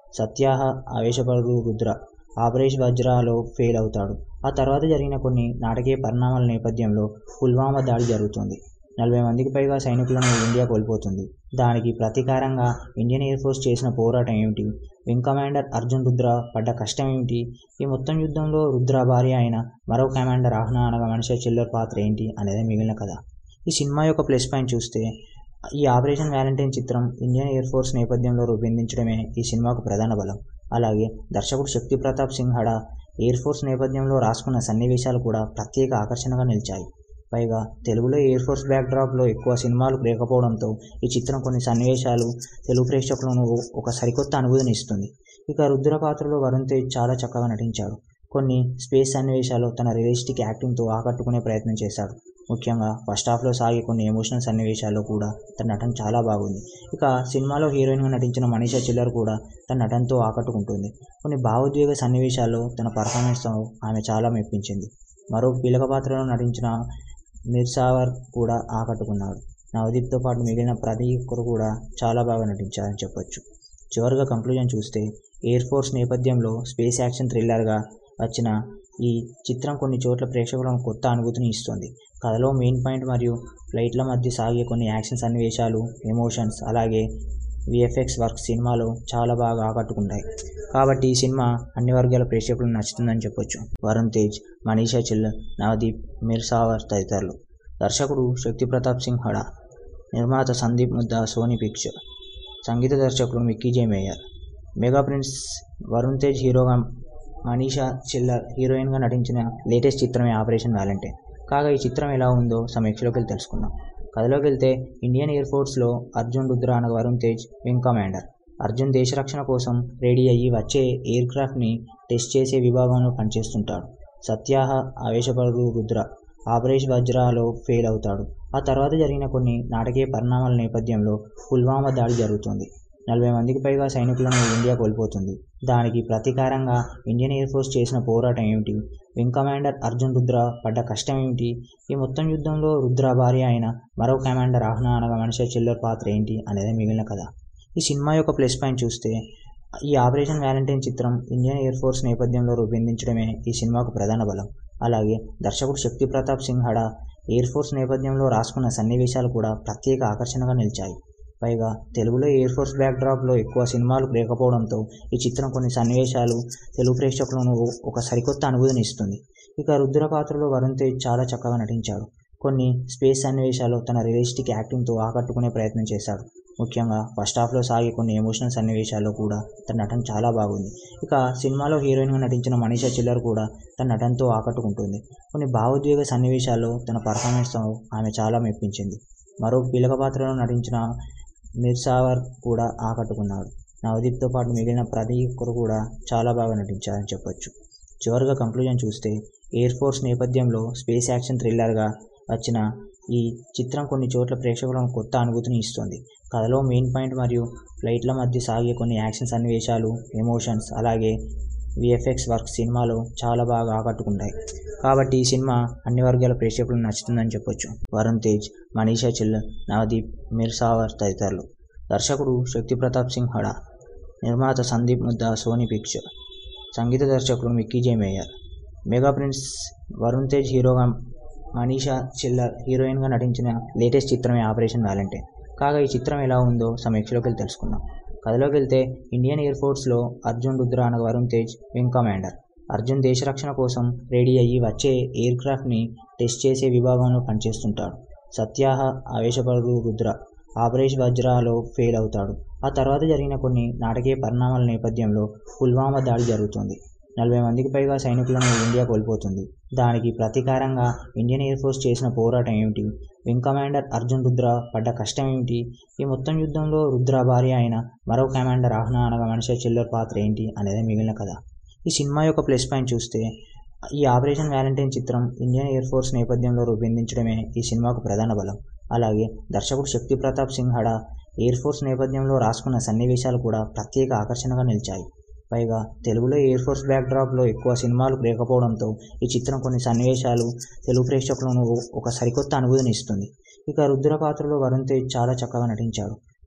సత్యాహ ఆవేశపడు రుద్ర ఆపరేషన్ వజ్రాలో ఫెయిల్ అవుతాడు. ఆ తర్వాత జరిగిన కొన్ని నాటకీయ పరిణామాల నేపథ్యంలో పుల్వామా దాడి జరుగుతుంది. 40 మందికి పైగా సైనికులను ఇండియా కోల్పోతుంది. దానికి ప్రతీకారంగా ఇండియన్ ఎయిర్ ఫోర్స్ చేసిన పోరాటం ఏమిటి, వింగ్ కమాండర్ అర్జున్ రుద్ర పడ్డ కష్టం ఏమిటి, ఈ మొత్తం యుద్ధంలో రుద్ర భార్య అయిన మరో కమాండర్ ఆహ్నా అనగా మనిషి చిల్లర్ పాత్ర ఏంటి అనేది మిగిలిన కథ. ఈ సినిమా యొక్క ప్లస్ పాయింట్ చూస్తే ఈ ఆపరేషన్ వ్యాలంటైన్ చిత్రం ఇండియన్ ఎయిర్ ఫోర్స్ నేపథ్యంలో రూపొందించడమే ఈ సినిమాకు ప్రధాన బలం. అలాగే దర్శకుడు శక్తి ప్రతాప్ సింగ్ హడా ఎయిర్ ఫోర్స్ నేపథ్యంలో రాసుకున్న సన్నివేశాలు కూడా ప్రత్యేక ఆకర్షణగా నిలిచాయి. పైగా తెలుగులో ఎయిర్ ఫోర్స్ బ్యాక్డ్రాప్లో ఎక్కువ సినిమాలు లేకపోవడంతో ఈ చిత్రం కొన్ని సన్నివేశాలు తెలుగు ప్రేక్షకులను ఒక సరికొత్త అనుభూతిని ఇస్తుంది. ఇక రుద్ర పాత్రలో వరుణ్ తేజ్ చాలా చక్కగా నటించాడు. కొన్ని స్పేస్ సన్నివేశాలు తన రియలిస్టిక్ యాక్టింగ్తో ఆకట్టుకునే ప్రయత్నం చేశాడు. ముఖ్యంగా ఫస్ట్ హాఫ్లో సాగే కొన్ని ఎమోషనల్ సన్నివేశాల్లో కూడా తన నటన చాలా బాగుంది. ఇక సినిమాలో హీరోయిన్గా నటించిన మనీషా చిల్లర్ కూడా తన నటనతో ఆకట్టుకుంటుంది. కొన్ని భావోద్వేగ సన్నివేశాల్లో తన పర్ఫార్మెన్స్తో ఆమె చాలా మెప్పించింది. మరో కీలక పాత్రలో నటించిన మిర్సావర్ కూడా ఆకట్టుకున్నాడు. నవదీప్తో పాటు మిగిలిన ప్రతి ఒక్కరు కూడా చాలా బాగా నటించారని చెప్పొచ్చు. చివరిగా కంక్లూజన్ చూస్తే ఎయిర్ ఫోర్స్ నేపథ్యంలో స్పేస్ యాక్షన్ థ్రిల్లర్గా వచ్చిన ఈ చిత్రం కొన్ని చోట్ల ప్రేక్షకులకు కొత్త అనుభూతిని ఇస్తుంది. కథలో మెయిన్ పాయింట్ మరియు ఫ్లైట్ల మధ్య సాగే కొన్ని యాక్షన్ సన్నివేశాలు, ఎమోషన్స్, అలాగే విఎఫ్ఎక్స్ వర్క్ సినిమాలో చాలా బాగా ఆకట్టుకుంటాయి. కాబట్టి ఈ సినిమా అన్ని వర్గాల ప్రేక్షకులకు నచ్చుతుందని చెప్పొచ్చు. వరుణ్ తేజ్, మనీషా చిల్లర్, నవదీప్, మిర్సావర్ తదితరులు. దర్శకుడు శక్తి ప్రతాప్ సింగ్ హడా, నిర్మాత సందీప్ ముద్దా, సోనీ పిక్చర్. సంగీత దర్శకుడు మిక్కీ జే mayor. Mega prince Varun Tej హీరోగా, మనీషా చిల్లర్ హీరోయిన్గా నటించిన లేటెస్ట్ చిత్రమే ఆపరేషన్ వ్యాలంటైన్. కాగా ఈ చిత్రం ఎలా ఉందో సమీక్షలోకి వెళ్ళి తెలుసుకుందాం. కథలోకి వెళ్తే ఇండియన్ ఎయిర్ ఫోర్స్లో అర్జున్ రుద్ర అనగా వరుణ్ తేజ్ వింగ్ కమాండర్. అర్జున్ దేశ రక్షణ కోసం రెడీ అయ్యి వచ్చే ఎయిర్ క్రాఫ్ట్ని టెస్ట్ చేసే విభాగంలో పనిచేస్తుంటాడు. సత్యాహ ఆవేశపడు రుద్ర ఆపరేషన్ వజ్రాలో ఫెయిల్ అవుతాడు. ఆ తర్వాత జరిగిన కొన్ని నాటకీయ పరిణామాల నేపథ్యంలో పుల్వామా దాడి జరుగుతుంది. 40 మందికి పైగా సైనికులను ఇండియా కోల్పోతుంది. దానికి ప్రతీకారంగా ఇండియన్ ఎయిర్ ఫోర్స్ చేసిన పోరాటం ఏమిటి, వింగ్ కమాండర్ అర్జున్ రుద్ర పడ్డ కష్టం ఏమిటి, ఈ మొత్తం యుద్ధంలో రుద్ర భార్య అయిన మరో కమాండర్ ఆహ్నా అనగా మనిషి చిల్లర్ పాత్ర ఏంటి అనేది మిగిలిన కథ. ఈ సినిమా యొక్క ప్లస్ పాయింట్ చూస్తే ఈ ఆపరేషన్ వ్యాలంటైన్ చిత్రం ఇండియన్ ఎయిర్ ఫోర్స్ నేపథ్యంలో రూపొందించడమే ఈ సినిమాకు ప్రధాన బలం. అలాగే దర్శకుడు శక్తి ప్రతాప్ సింగ్ హడా ఎయిర్ ఫోర్స్ నేపథ్యంలో రాసుకున్న సన్నివేశాలు కూడా ప్రత్యేక ఆకర్షణగా నిలిచాయి. పైగా తెలుగులో ఎయిర్ ఫోర్స్ బ్యాక్డ్రాప్లో ఎక్కువ సినిమాలు లేకపోవడంతో ఈ చిత్రం కొన్ని సన్నివేశాలు తెలుగు ప్రేక్షకులను ఒక సరికొత్త అనుభూతిని ఇస్తుంది. ఇక రుద్ర పాత్రలో వరుణ్ తేజ్ చాలా చక్కగా నటించాడు. కొన్ని స్పేస్ సన్నివేశాలు తన రియలిస్టిక్ యాక్టింగ్తో ఆకట్టుకునే ప్రయత్నం చేశాడు. ముఖ్యంగా ఫస్ట్ హాఫ్లో సాగే కొన్ని ఎమోషనల్ సన్నివేశాల్లో కూడా తన నటన చాలా బాగుంది. ఇక సినిమాలో హీరోయిన్గా నటించిన మనీషా చిల్లర్ కూడా తన నటనతో ఆకట్టుకుంటుంది. కొన్ని భావోద్వేగ సన్నివేశాల్లో తన పర్ఫార్మెన్స్తో ఆమె చాలా మెప్పించింది. మరో కీలక పాత్రలో నటించిన మిర్సావర్ కూడా ఆకట్టుకున్నాడు. నవదీప్తో పాటు మిగిలిన ప్రతి ఒక్కరు కూడా చాలా బాగా నటించారని చెప్పొచ్చు. చివరిగా కంక్లూజన్ చూస్తే ఎయిర్ ఫోర్స్ నేపథ్యంలో స్పేస్ యాక్షన్ థ్రిల్లర్గా వచ్చిన ఈ చిత్రం కొన్ని చోట్ల ప్రేక్షకులకు కొత్త అనుభూతిని ఇస్తుంది. కథలో మెయిన్ పాయింట్ మరియు ఫ్లైట్ల మధ్య సాగే కొన్ని యాక్షన్ సన్నివేశాలు, ఎమోషన్స్, అలాగే విఎఫ్ఎక్స్ వర్క్ సినిమాలో చాలా బాగా ఆకట్టుకుంటాయి. కాబట్టి ఈ సినిమా అన్ని వర్గాల ప్రేక్షకులకు నచ్చుతుందని చెప్పొచ్చు. వరుణ్ తేజ్, మనీషా చిల్లర్, నవదీప్, మిర్సావర్ తదితరులు. దర్శకుడు శక్తి ప్రతాప్ సింగ్ హడా, నిర్మాత సందీప్ ముద్దా, సోనీ పిక్చర్. సంగీత దర్శకుడు మిక్కీ జే mayor. Mega prince Varun Tej హీరోగా, మనీషా చిల్లర్ హీరోయిన్గా నటించిన లేటెస్ట్ చిత్రమే ఆపరేషన్ వ్యాలంటైన్. కాగా ఈ చిత్రం ఎలా ఉందో సమీక్షలోకి వెళ్ళి తెలుసుకుందాం. కథలోకి వెళ్తే ఇండియన్ ఎయిర్ ఫోర్స్లో అర్జున్ రుద్ర అనగా వరుణ్ తేజ్ వింగ్ కమాండర్. అర్జున్ దేశ రక్షణ కోసం రెడీ అయ్యి వచ్చే ఎయిర్ క్రాఫ్ట్ని టెస్ట్ చేసే విభాగంలో పనిచేస్తుంటాడు. సత్యాహ ఆవేశపడు రుద్ర ఆపరేషన్ వజ్రాలో ఫెయిల్ అవుతాడు. ఆ తర్వాత జరిగిన కొన్ని నాటకీయ పరిణామాల నేపథ్యంలో పుల్వామా దాడి జరుగుతుంది. 40 మందికి పైగా సైనికులను ఇండియా కోల్పోతుంది. దానికి ప్రతీకారంగా ఇండియన్ ఎయిర్ ఫోర్స్ చేసిన పోరాటం ఏమిటి, వింగ్ కమాండర్ అర్జున్ రుద్ర పడ్డ కష్టం ఏమిటి, ఈ మొత్తం యుద్ధంలో రుద్ర భార్య అయిన మరో కమాండర్ ఆహ్నా అనగా మనిషి చిల్లర్ పాత్ర ఏంటి అనేది మిగిలిన కథ. ఈ సినిమా యొక్క ప్లస్ పాయింట్ చూస్తే ఈ ఆపరేషన్ వ్యాలంటైన్ చిత్రం ఇండియన్ ఎయిర్ ఫోర్స్ నేపథ్యంలో రూపొందించడమే ఈ సినిమాకు ప్రధాన బలం. అలాగే దర్శకుడు శక్తి ప్రతాప్ సింగ్ హడా ఎయిర్ ఫోర్స్ నేపథ్యంలో రాసుకున్న సన్నివేశాలు కూడా ప్రత్యేక ఆకర్షణగా నిలిచాయి. పైగా తెలుగులో ఎయిర్ ఫోర్స్ బ్యాక్డ్రాప్లో ఎక్కువ సినిమాలు లేకపోవడంతో ఈ చిత్రం కొన్ని సన్నివేశాలు తెలుగు ప్రేక్షకులను ఒక సరికొత్త అనుభూతిని ఇస్తుంది. ఇక రుద్ర పాత్రలో వరుణ్ తేజ్ చాలా చక్కగా నటించాడు.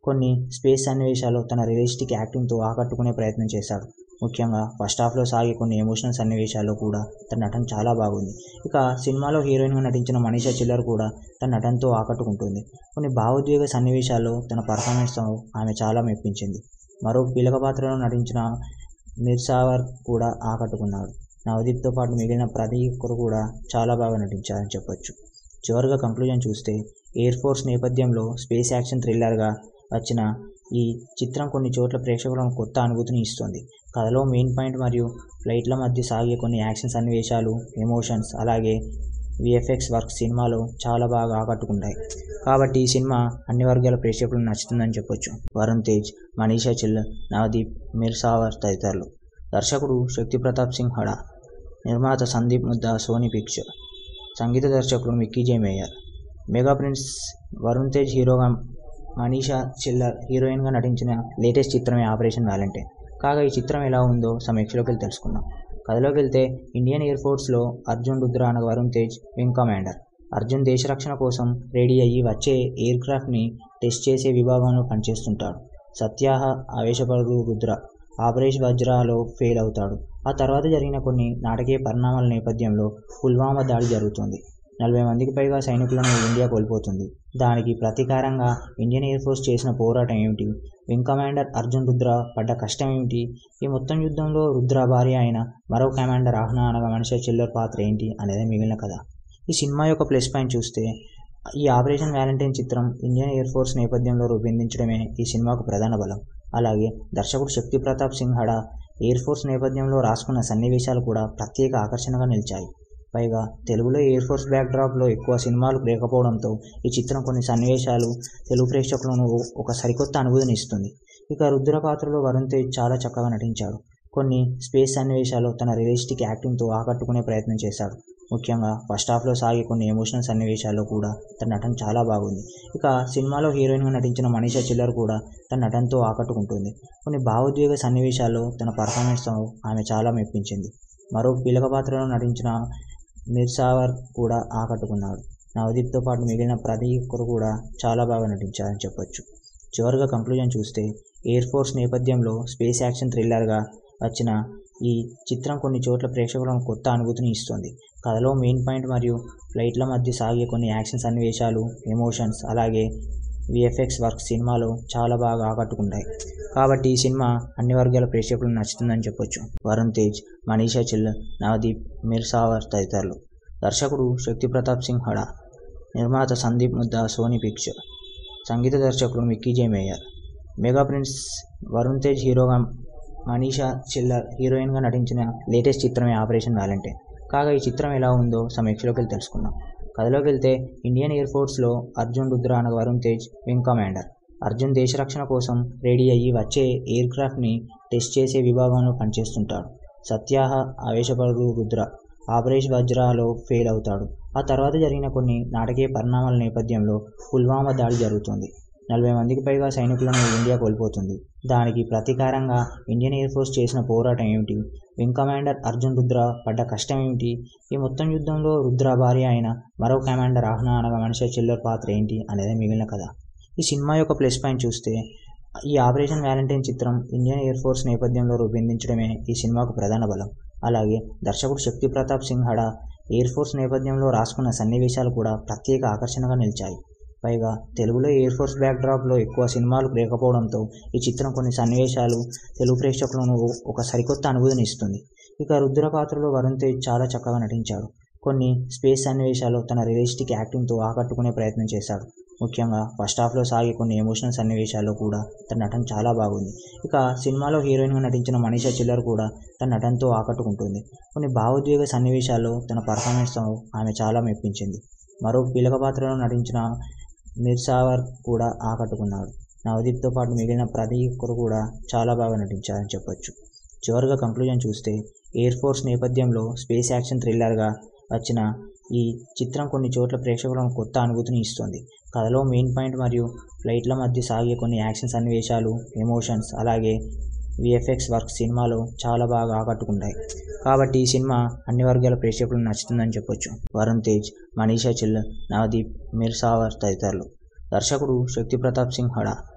కొన్ని స్పేస్ సన్నివేశాలు తన రియలిస్టిక్ యాక్టింగ్తో ఆకట్టుకునే ప్రయత్నం చేశాడు. ముఖ్యంగా ఫస్ట్ హాఫ్లో సాగే కొన్ని ఎమోషనల్ సన్నివేశాల్లో కూడా తన నటన చాలా బాగుంది. ఇక సినిమాలో హీరోయిన్గా నటించిన మనీషా చిల్లర్ కూడా తన నటనతో ఆకట్టుకుంటుంది. కొన్ని భావోద్వేగ సన్నివేశాల్లో తన పర్ఫార్మెన్స్తో ఆమె చాలా మెప్పించింది. మరో కీలక పాత్రలో నటించిన మిర్సావర్ కూడా ఆకట్టుకున్నాడు. నవదీప్తో పాటు మిగిలిన ప్రతి ఒక్కరు కూడా చాలా బాగా నటించారని చెప్పొచ్చు. చివరిగా కంక్లూజన్ చూస్తే ఎయిర్ ఫోర్స్ నేపథ్యంలో స్పేస్ యాక్షన్ థ్రిల్లర్గా వచ్చిన ఈ చిత్రం కొన్ని చోట్ల ప్రేక్షకులను కొత్త అనుభూతిని ఇస్తుంది. కథలో మెయిన్ పాయింట్ మరియు ఫ్లైట్ల మధ్య సాగే కొన్ని యాక్షన్ సన్నివేశాలు, ఎమోషన్స్, అలాగే విఎఫ్ఎక్స్ వర్క్ సినిమాలో చాలా బాగా ఆకట్టుకుంటాయి. కాబట్టి ఈ సినిమా అన్ని వర్గాల ప్రేక్షకులకు నచ్చుతుందని చెప్పొచ్చు. వరుణ్ తేజ్, మనీషా చిల్లర్, నవదీప్, మిర్సావర్ తదితరులు. దర్శకుడు శక్తి ప్రతాప్ సింగ్ హడా, నిర్మాత సందీప్ ముద్దా, సోనీ పిక్చర్. సంగీత దర్శకుడు మిక్కీ జే mayor. Mega prince Varun Tej హీరోగా, మనీషా చిల్లర్ హీరోయిన్గా నటించిన లేటెస్ట్ చిత్రమే ఆపరేషన్ వ్యాలంటైన్. కాగా ఈ చిత్రం ఎలా ఉందో సమీక్షలోకి వెళ్ళి తెలుసుకుందాం. కథలోకి వెళ్తే ఇండియన్ ఎయిర్ ఫోర్స్లో అర్జున్ రుద్ర అనగా వరుణ్ తేజ్ వింగ్ కమాండర్. అర్జున్ దేశ రక్షణ కోసం రెడీ అయ్యి వచ్చే ఎయిర్ క్రాఫ్ట్ని టెస్ట్ చేసే విభాగంలో పనిచేస్తుంటాడు. సత్యాహ ఆవేశపడు రుద్ర ఆపరేషన్ వజ్రాలో ఫెయిల్ అవుతాడు. ఆ తర్వాత జరిగిన కొన్ని నాటకీయ పరిణామాల నేపథ్యంలో పుల్వామా దాడి జరుగుతుంది. 40 మందికి పైగా సైనికులను ఇండియా కోల్పోతుంది. దానికి ప్రతీకారంగా ఇండియన్ ఎయిర్ ఫోర్స్ చేసిన పోరాటం ఏమిటి, వింగ్ కమాండర్ అర్జున్ రుద్ర పడ్డ కష్టం ఏమిటి, ఈ మొత్తం యుద్ధంలో రుద్ర భార్య అయిన మరో కమాండర్ ఆహ్నా అనగా మనీషా చిల్లర్ పాత్ర ఏంటి అనేది మిగిలిన కథ. ఈ సినిమా యొక్క ప్లస్ పాయింట్ చూస్తే ఈ ఆపరేషన్ వ్యాలంటైన్ చిత్రం ఇండియన్ ఎయిర్ ఫోర్స్ నేపథ్యంలో రూపొందించడమే ఈ సినిమాకు ప్రధాన బలం. అలాగే దర్శకుడు శక్తి ప్రతాప్ సింగ్ హడా ఎయిర్ ఫోర్స్ నేపథ్యంలో రాసుకున్న సన్నివేశాలు కూడా ప్రత్యేక ఆకర్షణగా నిలిచాయి. పైగా తెలుగులో ఎయిర్ ఫోర్స్ బ్యాక్డ్రాప్లో ఎక్కువ సినిమాలు లేకపోవడంతో ఈ చిత్రం కొన్ని సన్నివేశాలు తెలుగు ప్రేక్షకులను ఒక సరికొత్త అనుభూతిని ఇస్తుంది. ఇక రుద్ర పాత్రలో వరుణ్ తేజ్ చాలా చక్కగా నటించాడు. కొన్ని స్పేస్ సన్నివేశాలు తన రియలిస్టిక్ యాక్టింగ్తో ఆకట్టుకునే ప్రయత్నం చేశాడు. ముఖ్యంగా ఫస్ట్ హాఫ్లో సాగే కొన్ని ఎమోషనల్ సన్నివేశాల్లో కూడా తన నటన చాలా బాగుంది. ఇక సినిమాలో హీరోయిన్గా నటించిన మనీషా చిల్లర్ కూడా తన నటనతో ఆకట్టుకుంటుంది. కొన్ని భావోద్వేగ సన్నివేశాల్లో తన పర్ఫార్మెన్స్తో ఆమె చాలా మెప్పించింది. మరో కీలక పాత్రలో నటించిన మిర్సావర్ కూడా ఆకట్టుకున్నాడు. నవదీప్తో పాటు మిగిలిన ప్రతి ఒక్కరు కూడా చాలా బాగా నటించారని చెప్పొచ్చు. చివరిగా కంక్లూజన్ చూస్తే ఎయిర్ ఫోర్స్ నేపథ్యంలో స్పేస్ యాక్షన్ థ్రిల్లర్గా వచ్చిన ఈ చిత్రం కొన్ని చోట్ల ప్రేక్షకులను కొత్త అనుభూతిని ఇస్తుంది. కథలో మెయిన్ పాయింట్ మరియు ఫ్లైట్ల మధ్య సాగే కొన్ని యాక్షన్ సన్నివేశాలు, ఎమోషన్స్, అలాగే విఎఫ్ఎక్స్ వర్క్ సినిమాలో చాలా బాగా ఆకట్టుకుంటాయి. కాబట్టి ఈ సినిమా అన్ని వర్గాల ప్రేక్షకులకు నచ్చుతుందని చెప్పొచ్చు. వరుణ్ తేజ్, మనీషా చిల్లర్, నవదీప్, మిర్సావర్ తదితరులు. దర్శకుడు శక్తి ప్రతాప్ సింగ్ హడా, నిర్మాత సందీప్ ముద్దా, సోనీ పిక్చర్. సంగీత దర్శకుడు మిక్కీ జే mayor. Mega prince Varun Tej హీరోగా, మనీషా చిల్లర్ హీరోయిన్గా నటించిన లేటెస్ట్ చిత్రమే ఆపరేషన్ వ్యాలంటైన్. కాగా ఈ చిత్రం ఎలా ఉందో సమీక్షలోకి వెళ్ళి తెలుసుకుందాం. కథలోకి వెళ్తే ఇండియన్ ఎయిర్ ఫోర్స్లో అర్జున్ రుద్ర అనగా వరుణ్ తేజ్ వింగ్ కమాండర్. అర్జున్ దేశ రక్షణ కోసం రెడీ అయ్యి వచ్చే ఎయిర్ క్రాఫ్ట్ని టెస్ట్ చేసే విభాగంలో పనిచేస్తుంటాడు. సత్యాహ ఆవేశపడు రుద్ర ఆపరేషన్ వజ్రాలో ఫెయిల్ అవుతాడు. ఆ తర్వాత జరిగిన కొన్ని నాటకీయ పరిణామాల నేపథ్యంలో పుల్వామా దాడి జరుగుతుంది. 40 మందికి పైగా సైనికులను ఇండియా కోల్పోతుంది. దానికి ప్రతీకారంగా ఇండియన్ ఎయిర్ ఫోర్స్ చేసిన పోరాటం ఏమిటి, వింగ్ కమాండర్ అర్జున్ రుద్ర పడ్డ కష్టం ఏమిటి, ఈ మొత్తం యుద్ధంలో రుద్ర భార్య అయిన మరో కమాండర్ ఆహ్నా అనగా మనీషా చిల్లర్ పాత్ర ఏంటి అనేది మిగిలిన కథ. ఈ సినిమా యొక్క ప్లస్ పాయింట్ చూస్తే ఈ ఆపరేషన్ వ్యాలంటైన్ చిత్రం ఇండియన్ ఎయిర్ ఫోర్స్ నేపథ్యంలో రూపొందించడమే ఈ సినిమాకు ప్రధాన బలం. అలాగే దర్శకుడు శక్తి ప్రతాప్ సింగ్ హడా ఎయిర్ ఫోర్స్ నేపథ్యంలో రాసుకున్న సన్నివేశాలు కూడా ప్రత్యేక ఆకర్షణగా నిలిచాయి. పైగా తెలుగులో ఎయిర్ ఫోర్స్ బ్యాక్డ్రాప్లో ఎక్కువ సినిమాలు లేకపోవడంతో ఈ చిత్రం కొన్ని సన్నివేశాలు తెలుగు ప్రేక్షకులను ఒక సరికొత్త అనుభూతిని ఇస్తుంది. ఇక రుద్ర పాత్రలో వరుణ్ తేజ్ చాలా చక్కగా నటించాడు. కొన్ని స్పేస్ సన్నివేశాలు తన రియలిస్టిక్ యాక్టింగ్తో ఆకట్టుకునే ప్రయత్నం చేశాడు. ముఖ్యంగా ఫస్ట్ హాఫ్లో సాగే కొన్ని ఎమోషనల్ సన్నివేశాల్లో కూడా తన నటన చాలా బాగుంది. ఇక సినిమాలో హీరోయిన్గా నటించిన మనీషా చిల్లర్ కూడా తన నటనతో ఆకట్టుకుంటుంది. కొన్ని భావోద్వేగ సన్నివేశాల్లో తన పర్ఫార్మెన్స్తో ఆమె చాలా మెప్పించింది. మరో కీలక పాత్రలో నటించిన మిర్సావర్ కూడా ఆకట్టుకున్నాడు. నవదీప్తో పాటు మిగిలిన ప్రతి ఒక్కరు కూడా చాలా బాగా నటించారని చెప్పొచ్చు. చివరిగా కంక్లూజన్ చూస్తే ఎయిర్ ఫోర్స్ నేపథ్యంలో స్పేస్ యాక్షన్ థ్రిల్లర్గా వచ్చిన ఈ చిత్రం కొన్ని చోట్ల ప్రేక్షకులను కొత్త అనుభూతిని ఇస్తుంది. కథలో మెయిన్ పాయింట్ మరియు ఫ్లైట్ల మధ్య సాగే కొన్ని యాక్షన్ సన్నివేశాలు, ఎమోషన్స్, అలాగే విఎఫ్ఎక్స్ వర్క్ సినిమాలో చాలా బాగా ఆకట్టుకుంటాయి. కాబట్టి ఈ సినిమా అన్ని వర్గాల ప్రేక్షకులకు నచ్చుతుందని చెప్పొచ్చు. వరుణ్ తేజ్, మనీషా చిల్లర్, నవదీప్, మిర్సావర్ తదితరులు. దర్శకుడు శక్తి ప్రతాప్ సింగ్ హడా,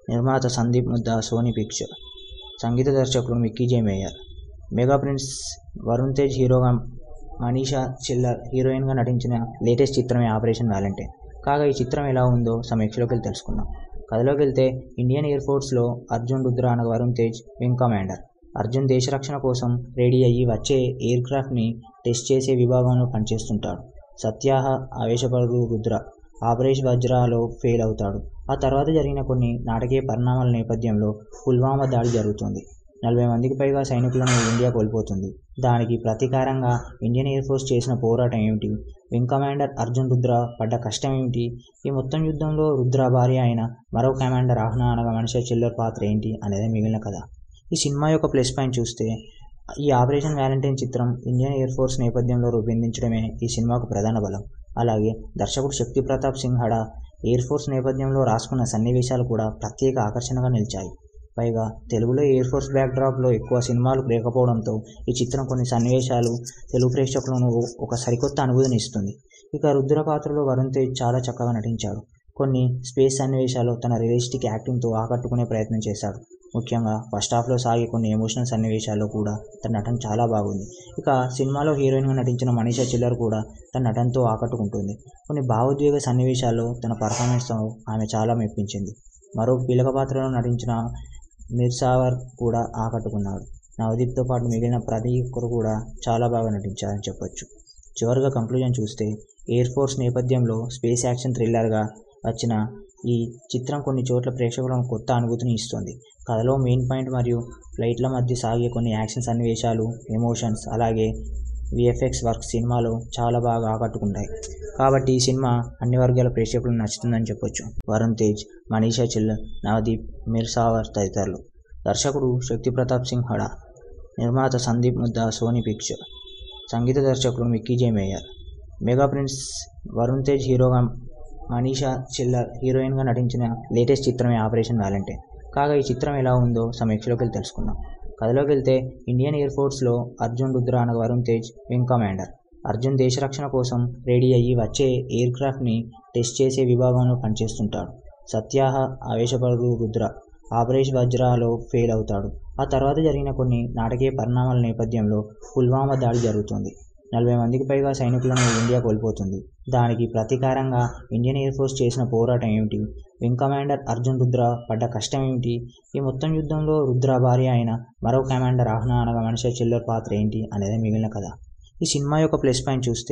నిర్మాత సందీప్ ముద్దా, సోనీ పిక్చర్. సంగీత దర్శకుడు మిక్కీ జే mayor. Mega prince Varun Tej హీరోగా, మనీషా చిల్లర్ హీరోయిన్గా నటించిన లేటెస్ట్ చిత్రమే ఆపరేషన్ వ్యాలంటైన్. కాగా ఈ చిత్రం ఎలా ఉందో సమీక్షలోకి వెళ్ళి తెలుసుకుందాం. కథలోకి వెళ్తే ఇండియన్ ఎయిర్ ఫోర్స్లో అర్జున్ రుద్ర అనగా వరుణ్ తేజ్ వింగ్ కమాండర్. అర్జున్ దేశ రక్షణ కోసం రెడీ అయ్యి వచ్చే ఎయిర్ క్రాఫ్ట్ని టెస్ట్ చేసే విభాగంలో పనిచేస్తుంటాడు. సత్యాహ ఆవేశపడు రుద్ర ఆపరేషన్ వజ్రాలో ఫెయిల్ అవుతాడు. ఆ తర్వాత జరిగిన కొన్ని నాటకీయ పరిణామాల నేపథ్యంలో పుల్వామా దాడి జరుగుతుంది. 40 మందికి పైగా సైనికులను ఇండియా కోల్పోతుంది. దానికి ప్రతీకారంగా ఇండియన్ ఎయిర్ ఫోర్స్ చేసిన పోరాటం ఏమిటి, వింగ్ కమాండర్ అర్జున్ రుద్ర పడ్డ కష్టం ఏమిటి, ఈ మొత్తం యుద్ధంలో రుద్ర భార్య అయిన మరో కమాండర్ ఆహ్నా అనగా మనీషా చిల్లర్ పాత్ర ఏంటి అనేది మిగిలిన కథ. ఈ సినిమా యొక్క ప్లస్ పాయింట్ చూస్తే ఈ ఆపరేషన్ వ్యాలంటైన్ చిత్రం ఇండియన్ ఎయిర్ ఫోర్స్ నేపథ్యంలో రూపొందించడమే ఈ సినిమాకు ప్రధాన బలం. అలాగే దర్శకుడు శక్తి ప్రతాప్ సింగ్ హడా ఎయిర్ ఫోర్స్ నేపథ్యంలో రాసుకున్న సన్నివేశాలు కూడా ప్రత్యేక ఆకర్షణగా నిలిచాయి. పైగా తెలుగులో ఎయిర్ ఫోర్స్ బ్యాక్డ్రాప్లో ఎక్కువ సినిమాలు లేకపోవడంతో ఈ చిత్రం కొన్ని సన్నివేశాలు తెలుగు ప్రేక్షకులను ఒక సరికొత్త అనుభూతిని ఇస్తుంది. ఇక రుద్ర పాత్రలో వరుణ్ తేజ్ చాలా చక్కగా నటించాడు. కొన్ని స్పేస్ సన్నివేశాలు తన రియలిస్టిక్ యాక్టింగ్తో ఆకట్టుకునే ప్రయత్నం చేశాడు. ముఖ్యంగా ఫస్ట్ హాఫ్లో సాగే కొన్ని ఎమోషనల్ సన్నివేశాల్లో కూడా తన నటన చాలా బాగుంది. ఇక సినిమాలో హీరోయిన్గా నటించిన మనీషా చిల్లర్ కూడా తన నటనతో ఆకట్టుకుంటుంది. కొన్ని భావోద్వేగ సన్నివేశాల్లో తన పర్ఫార్మెన్స్తో ఆమె చాలా మెప్పించింది. మరో కీలక పాత్రలో నటించిన మిర్సావర్ కూడా ఆకట్టుకున్నాడు. నవదీప్తో పాటు మిగిలిన ప్రతి ఒక్కరు కూడా చాలా బాగా నటించారని చెప్పొచ్చు. చివరిగా కంక్లూజన్ చూస్తే ఎయిర్ ఫోర్స్ నేపథ్యంలో స్పేస్ యాక్షన్ థ్రిల్లర్గా వచ్చిన ఈ చిత్రం కొన్ని చోట్ల ప్రేక్షకులను కొత్త అనుభూతిని ఇస్తుంది. కథలో మెయిన్ పాయింట్ మరియు ఫ్లైట్ల మధ్య సాగే కొన్ని యాక్షన్ సన్నివేశాలు, ఎమోషన్స్, అలాగే విఎఫ్ఎక్స్ వర్క్ సినిమాలో చాలా బాగా ఆకట్టుకుంటాయి. కాబట్టి ఈ సినిమా అన్ని వర్గాల ప్రేక్షకులకు నచ్చుతుందని చెప్పొచ్చు. వరుణ్ తేజ్, మనీషా చిల్లర్, నవదీప్, మిర్సావర్ తదితరులు. దర్శకుడు శక్తి ప్రతాప్ సింగ్ హడా. నిర్మాత సందీప్ ముద్దా, సోనీ పిక్చర్. సంగీత దర్శకుడు మిక్కీ జే mayor. Mega prince Varun Tej హీరోగా, మనీషా చిల్లర్ హీరోయిన్గా నటించిన లేటెస్ట్ చిత్రమే ఆపరేషన్ వ్యాలంటైన్. కాగా ఈ చిత్రం ఎలా ఉందో సమీక్షలోకి వెళ్ళి తెలుసుకుందాం. కథలోకి వెళ్తే ఇండియన్ ఎయిర్ ఫోర్స్లో అర్జున్ రుద్ర అనగా వరుణ్ తేజ్ వింగ్ కమాండర్. అర్జున్ దేశ రక్షణ కోసం రెడీ అయ్యి వచ్చే ఎయిర్ క్రాఫ్ట్ని టెస్ట్ చేసే విభాగంలో పనిచేస్తుంటాడు. సత్యాహ ఆవేశపడు రుద్ర ఆపరేషన్ వజ్రాలో ఫెయిల్ అవుతాడు. ఆ తర్వాత జరిగిన కొన్ని నాటకీయ పరిణామాల నేపథ్యంలో పుల్వామా దాడి జరుగుతుంది. 40 మందికి పైగా సైనికులను ఇండియా కోల్పోతుంది. దానికి ప్రతీకారంగా ఇండియన్ ఎయిర్ ఫోర్స్ చేసిన పోరాటం ఏమిటి, వింగ్ కమాండర్ అర్జున్ రుద్ర పడ్డ కష్టం ఏమిటి, ఈ మొత్తం యుద్ధంలో రుద్ర భార్య అయిన మరో కమాండర్ ఆహ్నా అనగా మనీషా చిల్లర్ పాత్ర ఏంటి అనేది మిగిలిన కథ. ఈ సినిమా యొక్క ప్లస్ పాయింట్ చూస్తే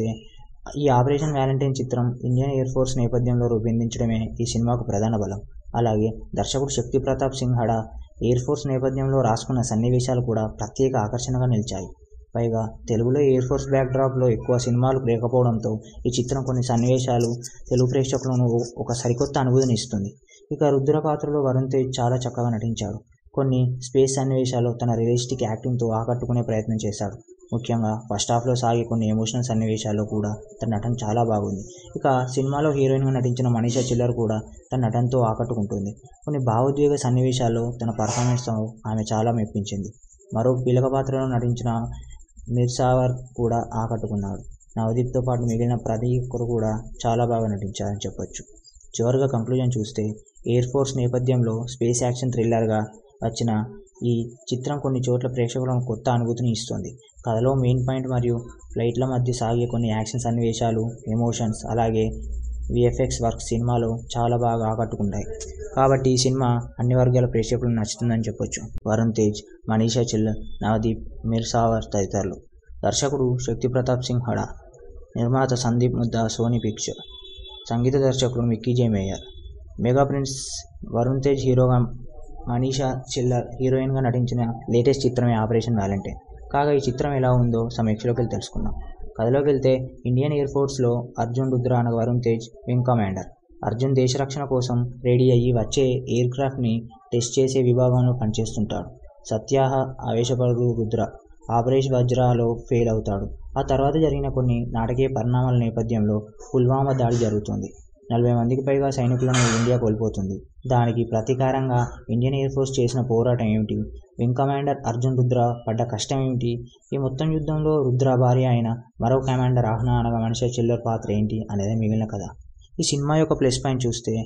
ఈ ఆపరేషన్ వ్యాలంటైన్ చిత్రం ఇండియన్ ఎయిర్ ఫోర్స్ నేపథ్యంలో రూపొందించడమే ఈ సినిమాకు ప్రధాన బలం. అలాగే దర్శకుడు శక్తి ప్రతాప్ సింగ్ హడా ఎయిర్ ఫోర్స్ నేపథ్యంలో రాసుకున్న సన్నివేశాలు కూడా ప్రత్యేక ఆకర్షణగా నిలిచాయి. పైగా తెలుగులో ఎయిర్ ఫోర్స్ బ్యాక్డ్రాప్లో ఎక్కువ సినిమాలు లేకపోవడంతో ఈ చిత్రం కొన్ని సన్నివేశాలు తెలుగు ప్రేక్షకులను ఒక సరికొత్త అనుభూతిని ఇస్తుంది. ఇక రుద్ర పాత్రలో వరుణ్ తేజ్ చాలా చక్కగా నటించాడు. కొన్ని స్పేస్ సన్నివేశాలు తన రియలిస్టిక్ యాక్టింగ్తో ఆకట్టుకునే ప్రయత్నం చేశాడు. ముఖ్యంగా ఫస్ట్ హాఫ్లో సాగే కొన్ని ఎమోషనల్ సన్నివేశాల్లో కూడా తన నటన చాలా బాగుంది. ఇక సినిమాలో హీరోయిన్గా నటించిన మనీషా చిల్లర్ కూడా తన నటనతో ఆకట్టుకుంటుంది. కొన్ని భావోద్వేగ సన్నివేశాల్లో తన పర్ఫార్మెన్స్తో ఆమె చాలా మెప్పించింది. మరో కీలక పాత్రలో నటించిన మిర్సావర్ కూడా ఆకట్టుకున్నాడు. నవదీప్తో పాటు మిగిలిన ప్రతి ఒక్కరు కూడా చాలా బాగా నటించారని చెప్పొచ్చు. చివరిగా కంక్లూజన్ చూస్తే ఎయిర్ ఫోర్స్ నేపథ్యంలో స్పేస్ యాక్షన్ థ్రిల్లర్గా వచ్చిన ఈ చిత్రం కొన్ని చోట్ల ప్రేక్షకులను కొత్త అనుభూతిని ఇస్తుంది. కథలో మెయిన్ పాయింట్ మరియు ఫ్లైట్ల మధ్య సాగే కొన్ని యాక్షన్ సన్నివేశాలు, ఎమోషన్స్, అలాగే విఎఫ్ఎక్స్ వర్క్ సినిమాలో చాలా బాగా ఆకట్టుకుంటాయి. కాబట్టి ఈ సినిమా అన్ని వర్గాల ప్రేక్షకులకు నచ్చుతుందని చెప్పొచ్చు. వరుణ్ తేజ్, మనీషా చిల్లర్, నవదీప్, మిర్సావర్ తదితరులు. దర్శకుడు శక్తి ప్రతాప్ సింగ్ హడా. నిర్మాత సందీప్ ముద్దా, సోనీ పిక్చర్. సంగీత దర్శకుడు మిక్కీ జే mayor. Mega prince Varun Tej హీరోగా, మనీషా చిల్లర్ హీరోయిన్గా నటించిన లేటెస్ట్ చిత్రమే ఆపరేషన్ వ్యాలంటైన్. కాగా ఈ చిత్రం ఎలా ఉందో సమీక్షలోకి వెళ్ళి తెలుసుకుందాం. కథలోకి వెళ్తే ఇండియన్ ఎయిర్ ఫోర్స్లో అర్జున్ రుద్ర అనగా వరుణ్ తేజ్ వింగ్ కమాండర్. అర్జున్ దేశ రక్షణ కోసం రెడీ అయ్యి వచ్చే ఎయిర్ క్రాఫ్ట్ని టెస్ట్ చేసే విభాగంలో పనిచేస్తుంటాడు. సత్యాహ ఆవేశపడు రుద్ర ఆపరేషన్ వజ్రాలో ఫెయిల్ అవుతాడు. ఆ తర్వాత జరిగిన కొన్ని నాటకీయ పరిణామాల నేపథ్యంలో పుల్వామా దాడి జరుగుతుంది. 40 మందికి పైగా సైనికులను ఇండియా కోల్పోతుంది. దానికి ప్రతీకారంగా ఇండియన్ ఎయిర్ ఫోర్స్ చేసిన పోరాటం ఏమిటి, వింగ్ కమాండర్ అర్జున్ రుద్ర పడ్డ కష్టం ఏమిటి, ఈ మొత్తం యుద్ధంలో రుద్ర భార్య అయిన మరో కమాండర్ ఆహ్నా అనగా మనీషా చిల్లర్ పాత్ర ఏంటి అనేది మిగిలిన కథ. ఈ సినిమా యొక్క ప్లస్ పాయింట్ చూస్తే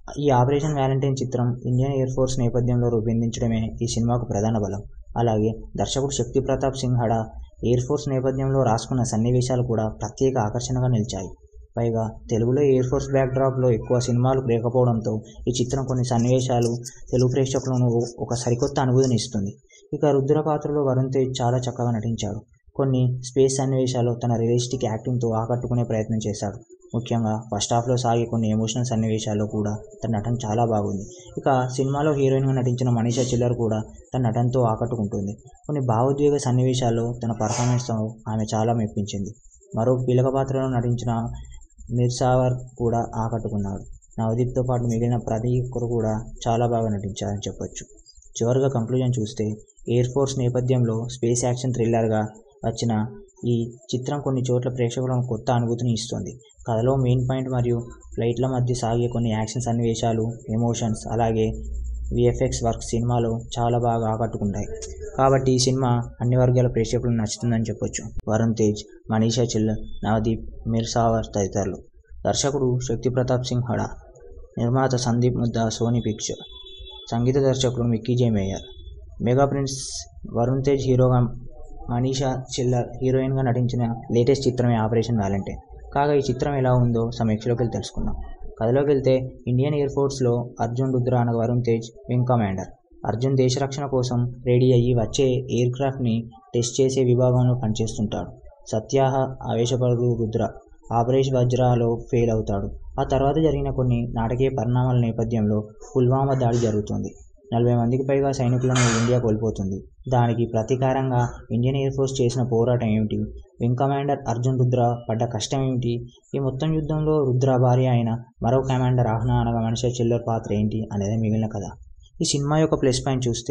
ఈ ఆపరేషన్ వ్యాలంటైన్ చిత్రం ఇండియన్ ఎయిర్ ఫోర్స్ నేపథ్యంలో రూపొందించడమే ఈ సినిమాకు ప్రధాన బలం. అలాగే దర్శకుడు శక్తి ప్రతాప్ సింగ్ హడా ఎయిర్ ఫోర్స్ నేపథ్యంలో రాసుకున్న సన్నివేశాలు కూడా ప్రత్యేక ఆకర్షణగా నిలిచాయి. పైగా తెలుగులో ఎయిర్ ఫోర్స్ బ్యాక్డ్రాప్లో ఎక్కువ సినిమాలు లేకపోవడంతో ఈ చిత్రం కొన్ని సన్నివేశాలు తెలుగు ప్రేక్షకులను ఒక సరికొత్త అనుభూతిని ఇస్తుంది. ఇక రుద్ర పాత్రలో వరుణ్ తేజ్ చాలా చక్కగా నటించాడు. కొన్ని స్పేస్ సన్నివేశాలు తన రియలిస్టిక్ యాక్టింగ్తో ఆకట్టుకునే ప్రయత్నం చేశాడు. ముఖ్యంగా ఫస్ట్ హాఫ్లో సాగే కొన్ని ఎమోషనల్ సన్నివేశాల్లో కూడా తన నటన చాలా బాగుంది. ఇక సినిమాలో హీరోయిన్గా నటించిన మనీషా చిల్లర్ కూడా తన నటనతో ఆకట్టుకుంటుంది. కొన్ని భావోద్వేగ సన్నివేశాల్లో తన పర్ఫార్మెన్స్తో ఆమె చాలా మెప్పించింది. మరో కీలక పాత్రలో నటించిన మిర్సావర్ కూడా ఆకట్టుకున్నాడు. నవదీప్తో పాటు మిగిలిన ప్రతి ఒక్కరు కూడా చాలా బాగా నటించారని చెప్పొచ్చు. చివరిగా కంక్లూజన్ చూస్తే ఎయిర్ ఫోర్స్ నేపథ్యంలో స్పేస్ యాక్షన్ థ్రిల్లర్గా వచ్చిన ఈ చిత్రం కొన్ని చోట్ల ప్రేక్షకులను కొత్త అనుభూతిని ఇస్తుంది. కథలో మెయిన్ పాయింట్ మరియు ఫ్లైట్ల మధ్య సాగే కొన్ని యాక్షన్ సన్నివేశాలు, ఎమోషన్స్, అలాగే విఎఫ్ఎక్స్ వర్క్ సినిమాలో చాలా బాగా ఆకట్టుకుంటాయి. కాబట్టి ఈ సినిమా అన్ని వర్గాల ప్రేక్షకులకు నచ్చుతుందని చెప్పొచ్చు. వరుణ్ తేజ్, మనీషా చిల్లర్, నవదీప్, మిర్సావర్ తదితరులు. దర్శకుడు శక్తి ప్రతాప్ సింగ్ హడా, నిర్మాత సందీప్ ముద్దా, సోనీ పిక్చర్. సంగీత దర్శకుడు మిక్కీ జే mayor. Mega prince Varun Tej హీరోగా, మనీషా చిల్లర్ హీరోయిన్గా నటించిన లేటెస్ట్ చిత్రమే ఆపరేషన్ వ్యాలంటైన్. కాగా ఈ చిత్రం ఎలా ఉందో సమీక్షలోకి వెళ్ళి తెలుసుకుందాం. కథలోకి వెళ్తే ఇండియన్ ఎయిర్ ఫోర్స్లో అర్జున్ రుద్ర అనగా వరుణ్ తేజ్ వింగ్ కమాండర్. అర్జున్ దేశ రక్షణ కోసం రెడీ అయ్యి వచ్చే ఎయిర్ క్రాఫ్ట్ని టెస్ట్ చేసే విభాగంలో పనిచేస్తుంటాడు. సత్యాహ ఆవేశపరుడు రుద్ర ఆపరేషన్ వజ్రాలో ఫెయిల్ అవుతాడు. ఆ తర్వాత జరిగిన కొన్ని నాటకీయ పరిణామాల నేపథ్యంలో పుల్వామా దాడి జరుగుతుంది. 40 మందికి పైగా సైనికులను ఇండియా కోల్పోతుంది. దానికి ప్రతీకారంగా ఇండియన్ ఎయిర్ ఫోర్స్ చేసిన పోరాటం ఏమిటి, వింగ్ కమాండర్ అర్జున్ రుద్ర పడ్డ కష్టం ఏమిటి, ఈ మొత్తం యుద్ధంలో రుద్ర భార్య అయిన మరో కమాండర్ ఆహ్నా అనగా మనీషా చిల్లర్ పాత్ర ఏంటి అనేది మిగిలిన కథ. ఈ సినిమా యొక్క ప్లస్ పాయింట్ చూస్తే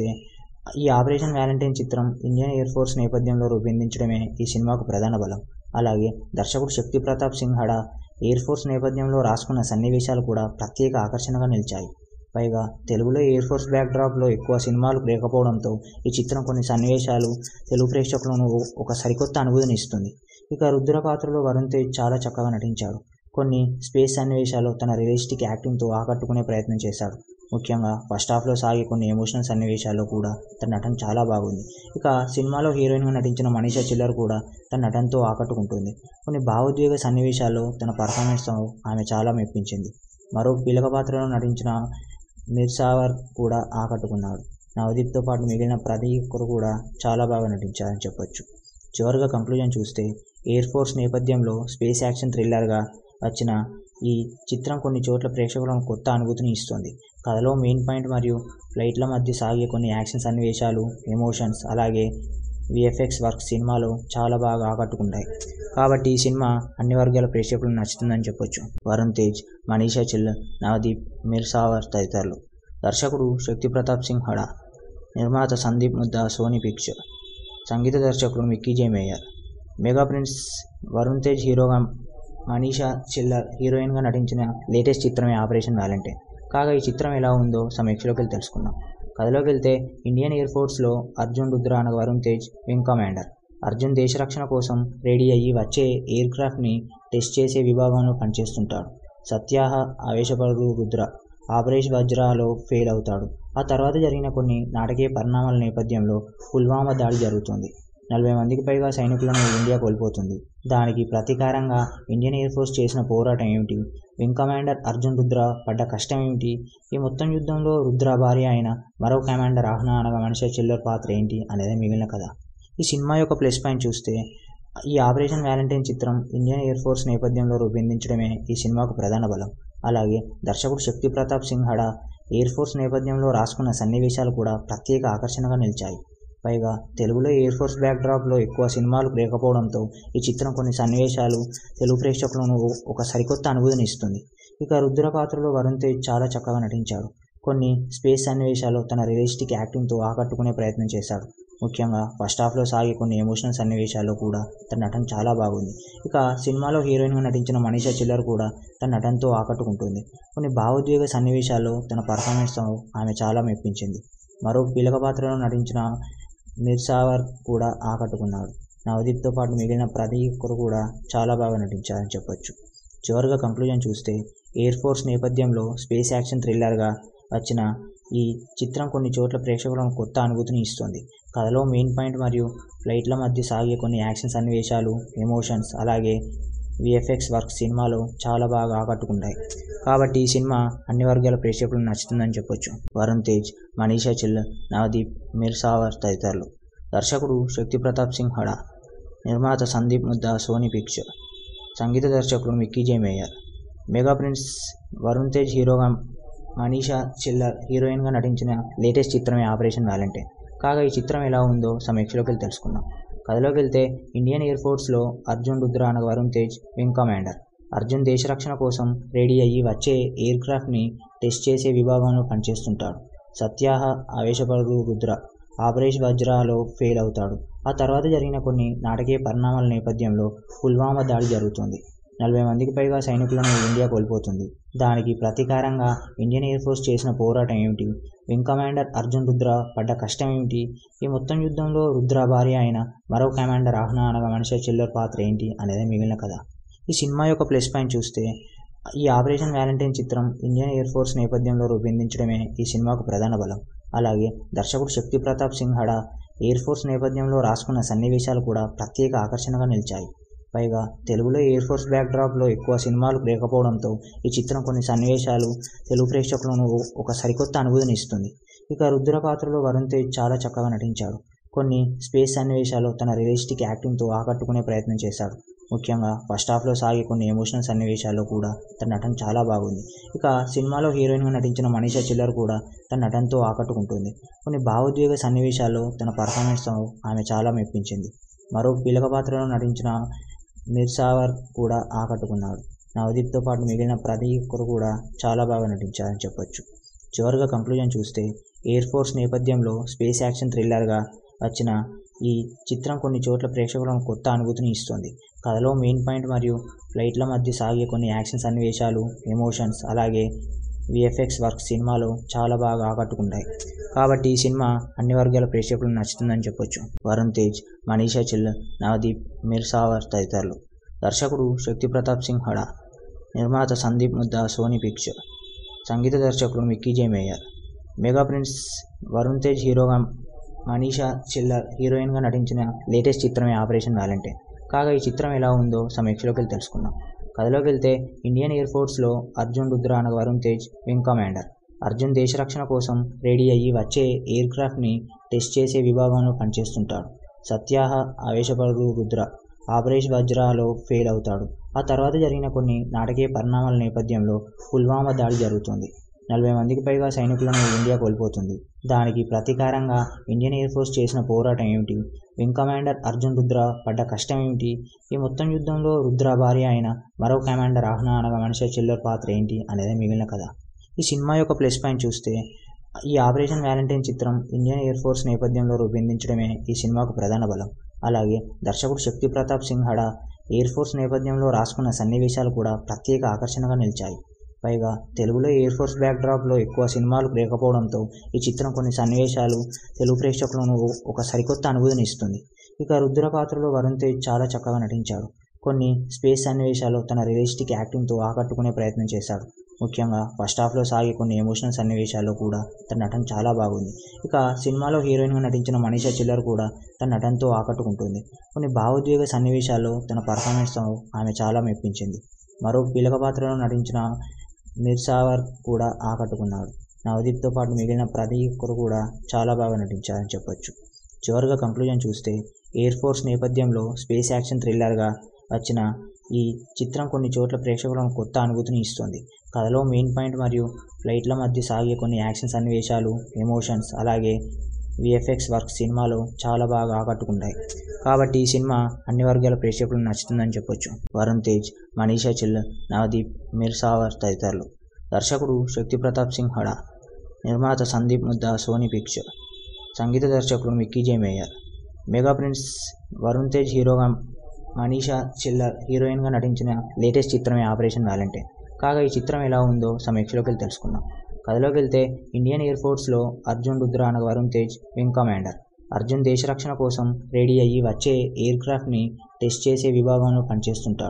ఈ ఆపరేషన్ వ్యాలంటైన్ చిత్రం ఇండియన్ ఎయిర్ ఫోర్స్ నేపథ్యంలో రూపొందించడమే ఈ సినిమాకు ప్రధాన బలం. అలాగే దర్శకుడు శక్తి ప్రతాప్ సింగ్ హడా ఎయిర్ ఫోర్స్ నేపథ్యంలో రాసుకున్న సన్నివేశాలు కూడా ప్రత్యేక ఆకర్షణగా నిలిచాయి. పైగా తెలుగులో ఎయిర్ ఫోర్స్ బ్యాక్డ్రాప్లో ఎక్కువ సినిమాలు లేకపోవడంతో ఈ చిత్రం కొన్ని సన్నివేశాలు తెలుగు ప్రేక్షకులను ఒక సరికొత్త అనుభూతిని ఇస్తుంది. ఇక రుద్ర పాత్రలో వరుణ్ తేజ్ చాలా చక్కగా నటించాడు. కొన్ని స్పేస్ సన్నివేశాలు తన రియలిస్టిక్ యాక్టింగ్తో ఆకట్టుకునే ప్రయత్నం చేశాడు. ముఖ్యంగా ఫస్ట్ హాఫ్లో సాగే కొన్ని ఎమోషనల్ సన్నివేశాల్లో కూడా తన నటన చాలా బాగుంది. ఇక సినిమాలో హీరోయిన్గా నటించిన మనీషా చిల్లర్ కూడా తన నటనతో ఆకట్టుకుంటుంది. కొన్ని భావోద్వేగ సన్నివేశాల్లో తన పర్ఫార్మెన్స్తో ఆమె చాలా మెప్పించింది. మరో కీలక పాత్రలో నటించిన మిర్సావర్ కూడా ఆకట్టుకున్నాడు. నవదీప్తో పాటు మిగిలిన ప్రతి ఒక్కరు కూడా చాలా బాగా నటించారని చెప్పొచ్చు. చివరిగా కంక్లూజన్ చూస్తే ఎయిర్ ఫోర్స్ నేపథ్యంలో స్పేస్ యాక్షన్ థ్రిల్లర్గా వచ్చిన ఈ చిత్రం కొన్ని చోట్ల ప్రేక్షకులను కొత్త అనుభూతిని ఇస్తుంది. కథలో మెయిన్ పాయింట్ మరియు ఫ్లైట్ల మధ్య సాగే కొన్ని యాక్షన్ సన్నివేశాలు, ఎమోషన్స్, అలాగే విఎఫ్ఎక్స్ వర్క్ సినిమాలో చాలా బాగా ఆకట్టుకుంటాయి. కాబట్టి ఈ సినిమా అన్ని వర్గాల ప్రేక్షకులకు నచ్చుతుందని చెప్పొచ్చు. వరుణ్ తేజ్, మనీషా చిల్లర్, నవదీప్, మిర్సావర్ తదితరులు. దర్శకుడు శక్తి ప్రతాప్ సింగ్ హడా, నిర్మాత సందీప్ ముద్దా, సోనీ పిక్చర్. సంగీత దర్శకుడు మిక్కీ జే mayor. Mega prince Varun Tej హీరోగా, మనీషా చిల్లర్ హీరోయిన్గా నటించిన లేటెస్ట్ చిత్రమే ఆపరేషన్ వ్యాలంటైన్. కాగా ఈ చిత్రం ఎలా ఉందో సమీక్షలోకి వెళ్ళి తెలుసుకుందాం. కథలోకి వెళ్తే ఇండియన్ ఎయిర్ ఫోర్స్లో అర్జున్ రుద్ర అనగా వరుణ్ తేజ్ వింగ్ కమాండర్. అర్జున్ దేశ రక్షణ కోసం రెడీ అయ్యి వచ్చే ఎయిర్ క్రాఫ్ట్ని టెస్ట్ చేసే విభాగంలో పనిచేస్తుంటాడు. సత్యాహ ఆవేశపరుడు రుద్ర ఆపరేషన్ వజ్రాలో ఫెయిల్ అవుతాడు. ఆ తర్వాత జరిగిన కొన్ని నాటకీయ పరిణామాల నేపథ్యంలో పుల్వామా దాడి జరుగుతుంది. 40 మందికి పైగా సైనికులను ఇండియా కోల్పోతుంది. దానికి ప్రతీకారంగా ఇండియన్ ఎయిర్ ఫోర్స్ చేసిన పోరాటం ఏమిటి, వింగ్ కమాండర్ అర్జున్ రుద్ర పడ్డ కష్టం ఏమిటి, ఈ మొత్తం యుద్ధంలో రుద్ర భార్య అయిన మరో కమాండర్ ఆహ్నా అనగా మనీషా చిల్లర్ పాత్ర ఏంటి అనేది మిగిలిన కథ. ఈ సినిమా యొక్క ప్లస్ పాయింట్ చూస్తే ఈ ఆపరేషన్ వ్యాలంటైన్ చిత్రం ఇండియన్ ఎయిర్ ఫోర్స్ నేపథ్యంలో రూపొందించడమే ఈ సినిమాకు ప్రధాన బలం. అలాగే దర్శకుడు శక్తి ప్రతాప్ సింగ్ హడా ఎయిర్ ఫోర్స్ నేపథ్యంలో రాసుకున్న సన్నివేశాలు కూడా ప్రత్యేక ఆకర్షణగా నిలిచాయి. పైగా తెలుగులో ఎయిర్ ఫోర్స్ బ్యాక్డ్రాప్లో ఎక్కువ సినిమాలు లేకపోవడంతో ఈ చిత్రం కొన్ని సన్నివేశాలు తెలుగు ప్రేక్షకులను ఒక సరికొత్త అనుభూతిని ఇస్తుంది. ఇక రుద్ర పాత్రలో వరుణ్ తేజ్ చాలా చక్కగా నటించాడు. కొన్ని స్పేస్ సన్నివేశాలు తన రియలిస్టిక్ యాక్టింగ్తో ఆకట్టుకునే ప్రయత్నం చేశాడు. ముఖ్యంగా ఫస్ట్ హాఫ్లో సాగే కొన్ని ఎమోషనల్ సన్నివేశాల్లో కూడా తన నటన చాలా బాగుంది. ఇక సినిమాలో హీరోయిన్గా నటించిన మనీషా చిల్లర్ కూడా తన నటనతో ఆకట్టుకుంటుంది. కొన్ని భావోద్వేగ సన్నివేశాల్లో తన పర్ఫార్మెన్స్తో ఆమె చాలా మెప్పించింది. మరో కీలక పాత్రలో నటించిన మిర్సావర్ కూడా ఆకట్టుకున్నాడు. నవదీప్తో పాటు మిగిలిన ప్రతి ఒక్కరు కూడా చాలా బాగా నటించారని చెప్పొచ్చు. చివరిగా కంక్లూజన్ చూస్తే ఎయిర్ ఫోర్స్ నేపథ్యంలో స్పేస్ యాక్షన్ థ్రిల్లర్గా వచ్చిన ఈ చిత్రం కొన్ని చోట్ల ప్రేక్షకులను కొత్త అనుభూతిని ఇస్తుంది. కథలో మెయిన్ పాయింట్ మరియు ఫ్లైట్ల మధ్య సాగే కొన్ని యాక్షన్ సన్నివేశాలు, ఎమోషన్స్, అలాగే విఎఫ్ఎక్స్ వర్క్ సినిమాలో చాలా బాగా ఆకట్టుకుంటాయి. కాబట్టి ఈ సినిమా అన్ని వర్గాల ప్రేక్షకులకు నచ్చుతుందని చెప్పొచ్చు. వరుణ్ తేజ్, మనీషా చిల్, నవదీప్ మిర్సావర్ తదితరులు. దర్శకుడు శక్తి ప్రతాప్ సింగ్ హడా, నిర్మాత సందీప్ ముద్దా, సోనీ పిక్చర్. సంగీత దర్శకుడు మిక్కీ జే mayor. Mega prince Varun Tej హీరోగా, మనీషా చిల్లర్ హీరోయిన్గా నటించిన లేటెస్ట్ చిత్రమే ఆపరేషన్ వ్యాలంటైన్. కాగా ఈ చిత్రం ఎలా ఉందో సమీక్షలోకి వెళ్ళి తెలుసుకుందాం. కథలోకి వెళ్తే ఇండియన్ ఎయిర్ ఫోర్స్లో అర్జున్ రుద్ర అనగా వరుణ్ తేజ్ వింగ్ కమాండర్. అర్జున్ దేశ రక్షణ కోసం రెడీ అయ్యి వచ్చే ఎయిర్ క్రాఫ్ట్ని టెస్ట్ చేసే విభాగంలో పనిచేస్తుంటాడు. సత్యాహ ఆవేశపరుడు రుద్ర ఆపరేషన్ వజ్రాలో ఫెయిల్ అవుతాడు. ఆ తర్వాత జరిగిన కొన్ని నాటకీయ పరిణామాల నేపథ్యంలో పుల్వామా దాడి జరుగుతుంది. 40 మందికి పైగా సైనికులను ఇండియా కోల్పోతుంది. దానికి ప్రతీకారంగా ఇండియన్ ఎయిర్ ఫోర్స్ చేసిన పోరాటం ఏమిటి, వింగ్ కమాండర్ అర్జున్ రుద్ర పడ్డ కష్టం ఏమిటి, ఈ మొత్తం యుద్ధంలో రుద్ర భార్య అయిన మరో కమాండర్ ఆహ్నా అనగా మనీషా చిల్లర్ పాత్ర ఏంటి అనేది మిగిలిన కథ. ఈ సినిమా యొక్క ప్లస్ పాయింట్ చూస్తే ఈ ఆపరేషన్ వ్యాలంటైన్ చిత్రం ఇండియన్ ఎయిర్ ఫోర్స్ నేపథ్యంలో రూపొందించడమే ఈ సినిమాకు ప్రధాన బలం. అలాగే దర్శకుడు శక్తి ప్రతాప్ సింగ్ హడా ఎయిర్ ఫోర్స్ నేపథ్యంలో రాసుకున్న సన్నివేశాలు కూడా ప్రత్యేక ఆకర్షణగా నిలిచాయి. పైగా తెలుగులో ఎయిర్ ఫోర్స్ బ్యాక్డ్రాప్లో ఎక్కువ సినిమాలు లేకపోవడంతో ఈ చిత్రం కొన్ని సన్నివేశాలు తెలుగు ప్రేక్షకులను ఒక సరికొత్త అనుభూతిని ఇస్తుంది. ఇక రుద్ర పాత్రలో వరుణ్ తేజ్ చాలా చక్కగా నటించాడు. కొన్ని స్పేస్ సన్నివేశాలు తన రియలిస్టిక్ యాక్టింగ్తో ఆకట్టుకునే ప్రయత్నం చేశాడు. ముఖ్యంగా ఫస్ట్ హాఫ్లో సాగే కొన్ని ఎమోషనల్ సన్నివేశాల్లో కూడా తన నటన చాలా బాగుంది. ఇక సినిమాలో హీరోయిన్గా నటించిన మనీషా చిల్లర్ కూడా తన నటనతో ఆకట్టుకుంటుంది. కొన్ని భావోద్వేగ సన్నివేశాల్లో తన పర్ఫార్మెన్స్తో ఆమె చాలా మెప్పించింది. మరో కీలక పాత్రలో నటించిన మిర్సావర్ కూడా ఆకట్టుకున్నాడు. నవదీప్తో పాటు మిగిలిన ప్రతి ఒక్కరు కూడా చాలా బాగా నటించారని చెప్పొచ్చు. చివరిగా కంక్లూజన్ చూస్తే ఎయిర్ ఫోర్స్ నేపథ్యంలో స్పేస్ యాక్షన్ థ్రిల్లర్గా వచ్చిన ఈ చిత్రం కొన్ని చోట్ల ప్రేక్షకులను కొత్త అనుభూతిని ఇస్తుంది. కథలో మెయిన్ పాయింట్ మరియు ఫ్లైట్ల మధ్య సాగే కొన్ని యాక్షన్ సన్నివేశాలు, ఎమోషన్స్, అలాగే విఎఫ్ఎక్స్ వర్క్ సినిమాలో చాలా బాగా ఆకట్టుకుంటాయి. కాబట్టి ఈ సినిమా అన్ని వర్గాల ప్రేక్షకులకు నచ్చుతుందని చెప్పొచ్చు. వరుణ్ తేజ్, మనీషా చిల్, నవదీప్ మిర్సావర్ తదితరులు. దర్శకుడు శక్తి ప్రతాప్ సింగ్ హడా, నిర్మాత సందీప్ ముద్దా, సోనీ పిక్చర్. సంగీత దర్శకుడు మిక్కీ జే mayor. Mega prince Varun Tej హీరోగా, మనీషా చిల్లర్ హీరోయిన్గా నటించిన లేటెస్ట్ చిత్రమే ఆపరేషన్ వ్యాలంటైన్. కాగా ఈ చిత్రం ఎలా ఉందో సమీక్షలోకి వెళ్ళి తెలుసుకుందాం. కథలోకి వెళ్తే ఇండియన్ ఎయిర్ ఫోర్స్లో అర్జున్ రుద్ర అనగా వరుణ్ తేజ్ వింగ్ కమాండర్. అర్జున్ దేశ రక్షణ కోసం రెడీ అయ్యి వచ్చే ఎయిర్ క్రాఫ్ట్ని టెస్ట్ చేసే విభాగంలో పనిచేస్తుంటాడు. సత్యాహ ఆవేశపరుడు రుద్ర ఆపరేషన్ వజ్రాలో ఫెయిల్ అవుతాడు. ఆ తర్వాత జరిగిన కొన్ని నాటకీయ పరిణామాల నేపథ్యంలో పుల్వామా దాడి జరుగుతుంది. 40 మందికి పైగా సైనికులను ఇండియా కోల్పోతుంది. దానికి ప్రతీకారంగా ఇండియన్ ఎయిర్ ఫోర్స్ చేసిన పోరాటం ఏమిటి, వింగ్ కమాండర్ అర్జున్ రుద్ర పడ్డ కష్టం ఏమిటి, ఈ మొత్తం యుద్ధంలో రుద్ర భార్య అయిన మరో కమాండర్ ఆహ్నా అనగా మనీషా చిల్లర్ పాత్ర ఏంటి అనేది మిగిలిన కథ. ఈ సినిమా యొక్క ప్లస్ పాయింట్ చూస్తే ఈ ఆపరేషన్ వ్యాలంటైన్ చిత్రం ఇండియన్ ఎయిర్ ఫోర్స్ నేపథ్యంలో రూపొందించడమే ఈ సినిమాకు ప్రధాన బలం. అలాగే దర్శకుడు శక్తి ప్రతాప్ సింగ్ హడా ఎయిర్ ఫోర్స్ నేపథ్యంలో రాసుకున్న సన్నివేశాలు కూడా ప్రత్యేక ఆకర్షణగా నిలిచాయి. పైగా తెలుగులో ఎయిర్ ఫోర్స్ బ్యాక్డ్రాప్లో ఎక్కువ సినిమాలు లేకపోవడంతో ఈ చిత్రం కొన్ని సన్నివేశాలు తెలుగు ప్రేక్షకులను ఒక సరికొత్త అనుభూతిని ఇస్తుంది. ఇక రుద్ర పాత్రలో వరుణ్ తేజ్ చాలా చక్కగా నటించాడు. కొన్ని స్పేస్ సన్నివేశాల్లో తన రియలిస్టిక్ యాక్టింగ్తో ఆకట్టుకునే ప్రయత్నం చేశాడు. ముఖ్యంగా ఫస్ట్ హాఫ్లో సాగే కొన్ని ఎమోషనల్ సన్నివేశాల్లో కూడా తన నటన చాలా బాగుంది. ఇక సినిమాలో హీరోయిన్గా నటించిన మనీషా చిల్లర్ కూడా తన నటనతో ఆకట్టుకుంటుంది. కొన్ని భావోద్వేగ సన్నివేశాల్లో తన పర్ఫార్మెన్స్తో ఆమె చాలా మెప్పించింది. మరో కీలక పాత్రలో నటించిన మిర్సావర్ కూడా ఆకట్టుకున్నాడు. నవదీప్తో పాటు మిగిలిన ప్రతి ఒక్కరు కూడా చాలా బాగా నటించారని చెప్పొచ్చు. చివరిగా కంక్లూజన్ చూస్తే ఎయిర్ ఫోర్స్ నేపథ్యంలో స్పేస్ యాక్షన్ థ్రిల్లర్గా వచ్చిన ఈ చిత్రం కొన్ని చోట్ల ప్రేక్షకులను కొత్త అనుభూతిని ఇస్తుంది. కథలో మెయిన్ పాయింట్ మరియు ఫ్లైట్ల మధ్య సాగే కొన్ని యాక్షన్ సన్నివేశాలు, ఎమోషన్స్, అలాగే విఎఫ్ఎక్స్ వర్క్ సినిమాలో చాలా బాగా ఆకట్టుకుంటాయి. కాబట్టి ఈ సినిమా అన్ని వర్గాల ప్రేక్షకులకు నచ్చుతుందని చెప్పొచ్చు. వరుణ్ తేజ్, మనీషా చిల్, నవదీప్ మిర్సావర్ తదితరులు. దర్శకుడు శక్తి ప్రతాప్ సింగ్ హడా, నిర్మాత సందీప్ ముద్దా, సోనీ పిక్చర్. సంగీత దర్శకుడు మిక్కీ జే mayor. Mega prince Varun Tej హీరోగా, మనీషా చిల్లర్ హీరోయిన్గా నటించిన లేటెస్ట్ చిత్రమే ఆపరేషన్ వ్యాలంటైన్. కాగా ఈ చిత్రం ఎలా ఉందో సమీక్షలోకి వెళ్ళి తెలుసుకుందాం. కథలోకి వెళ్తే ఇండియన్ ఎయిర్ ఫోర్స్లో అర్జున్ రుద్ర అనగా వరుణ్ తేజ్ వింగ్ కమాండర్. అర్జున్ దేశ రక్షణ కోసం రెడీ అయ్యి వచ్చే ఎయిర్ క్రాఫ్ట్ని టెస్ట్ చేసే విభాగంలో పనిచేస్తుంటాడు.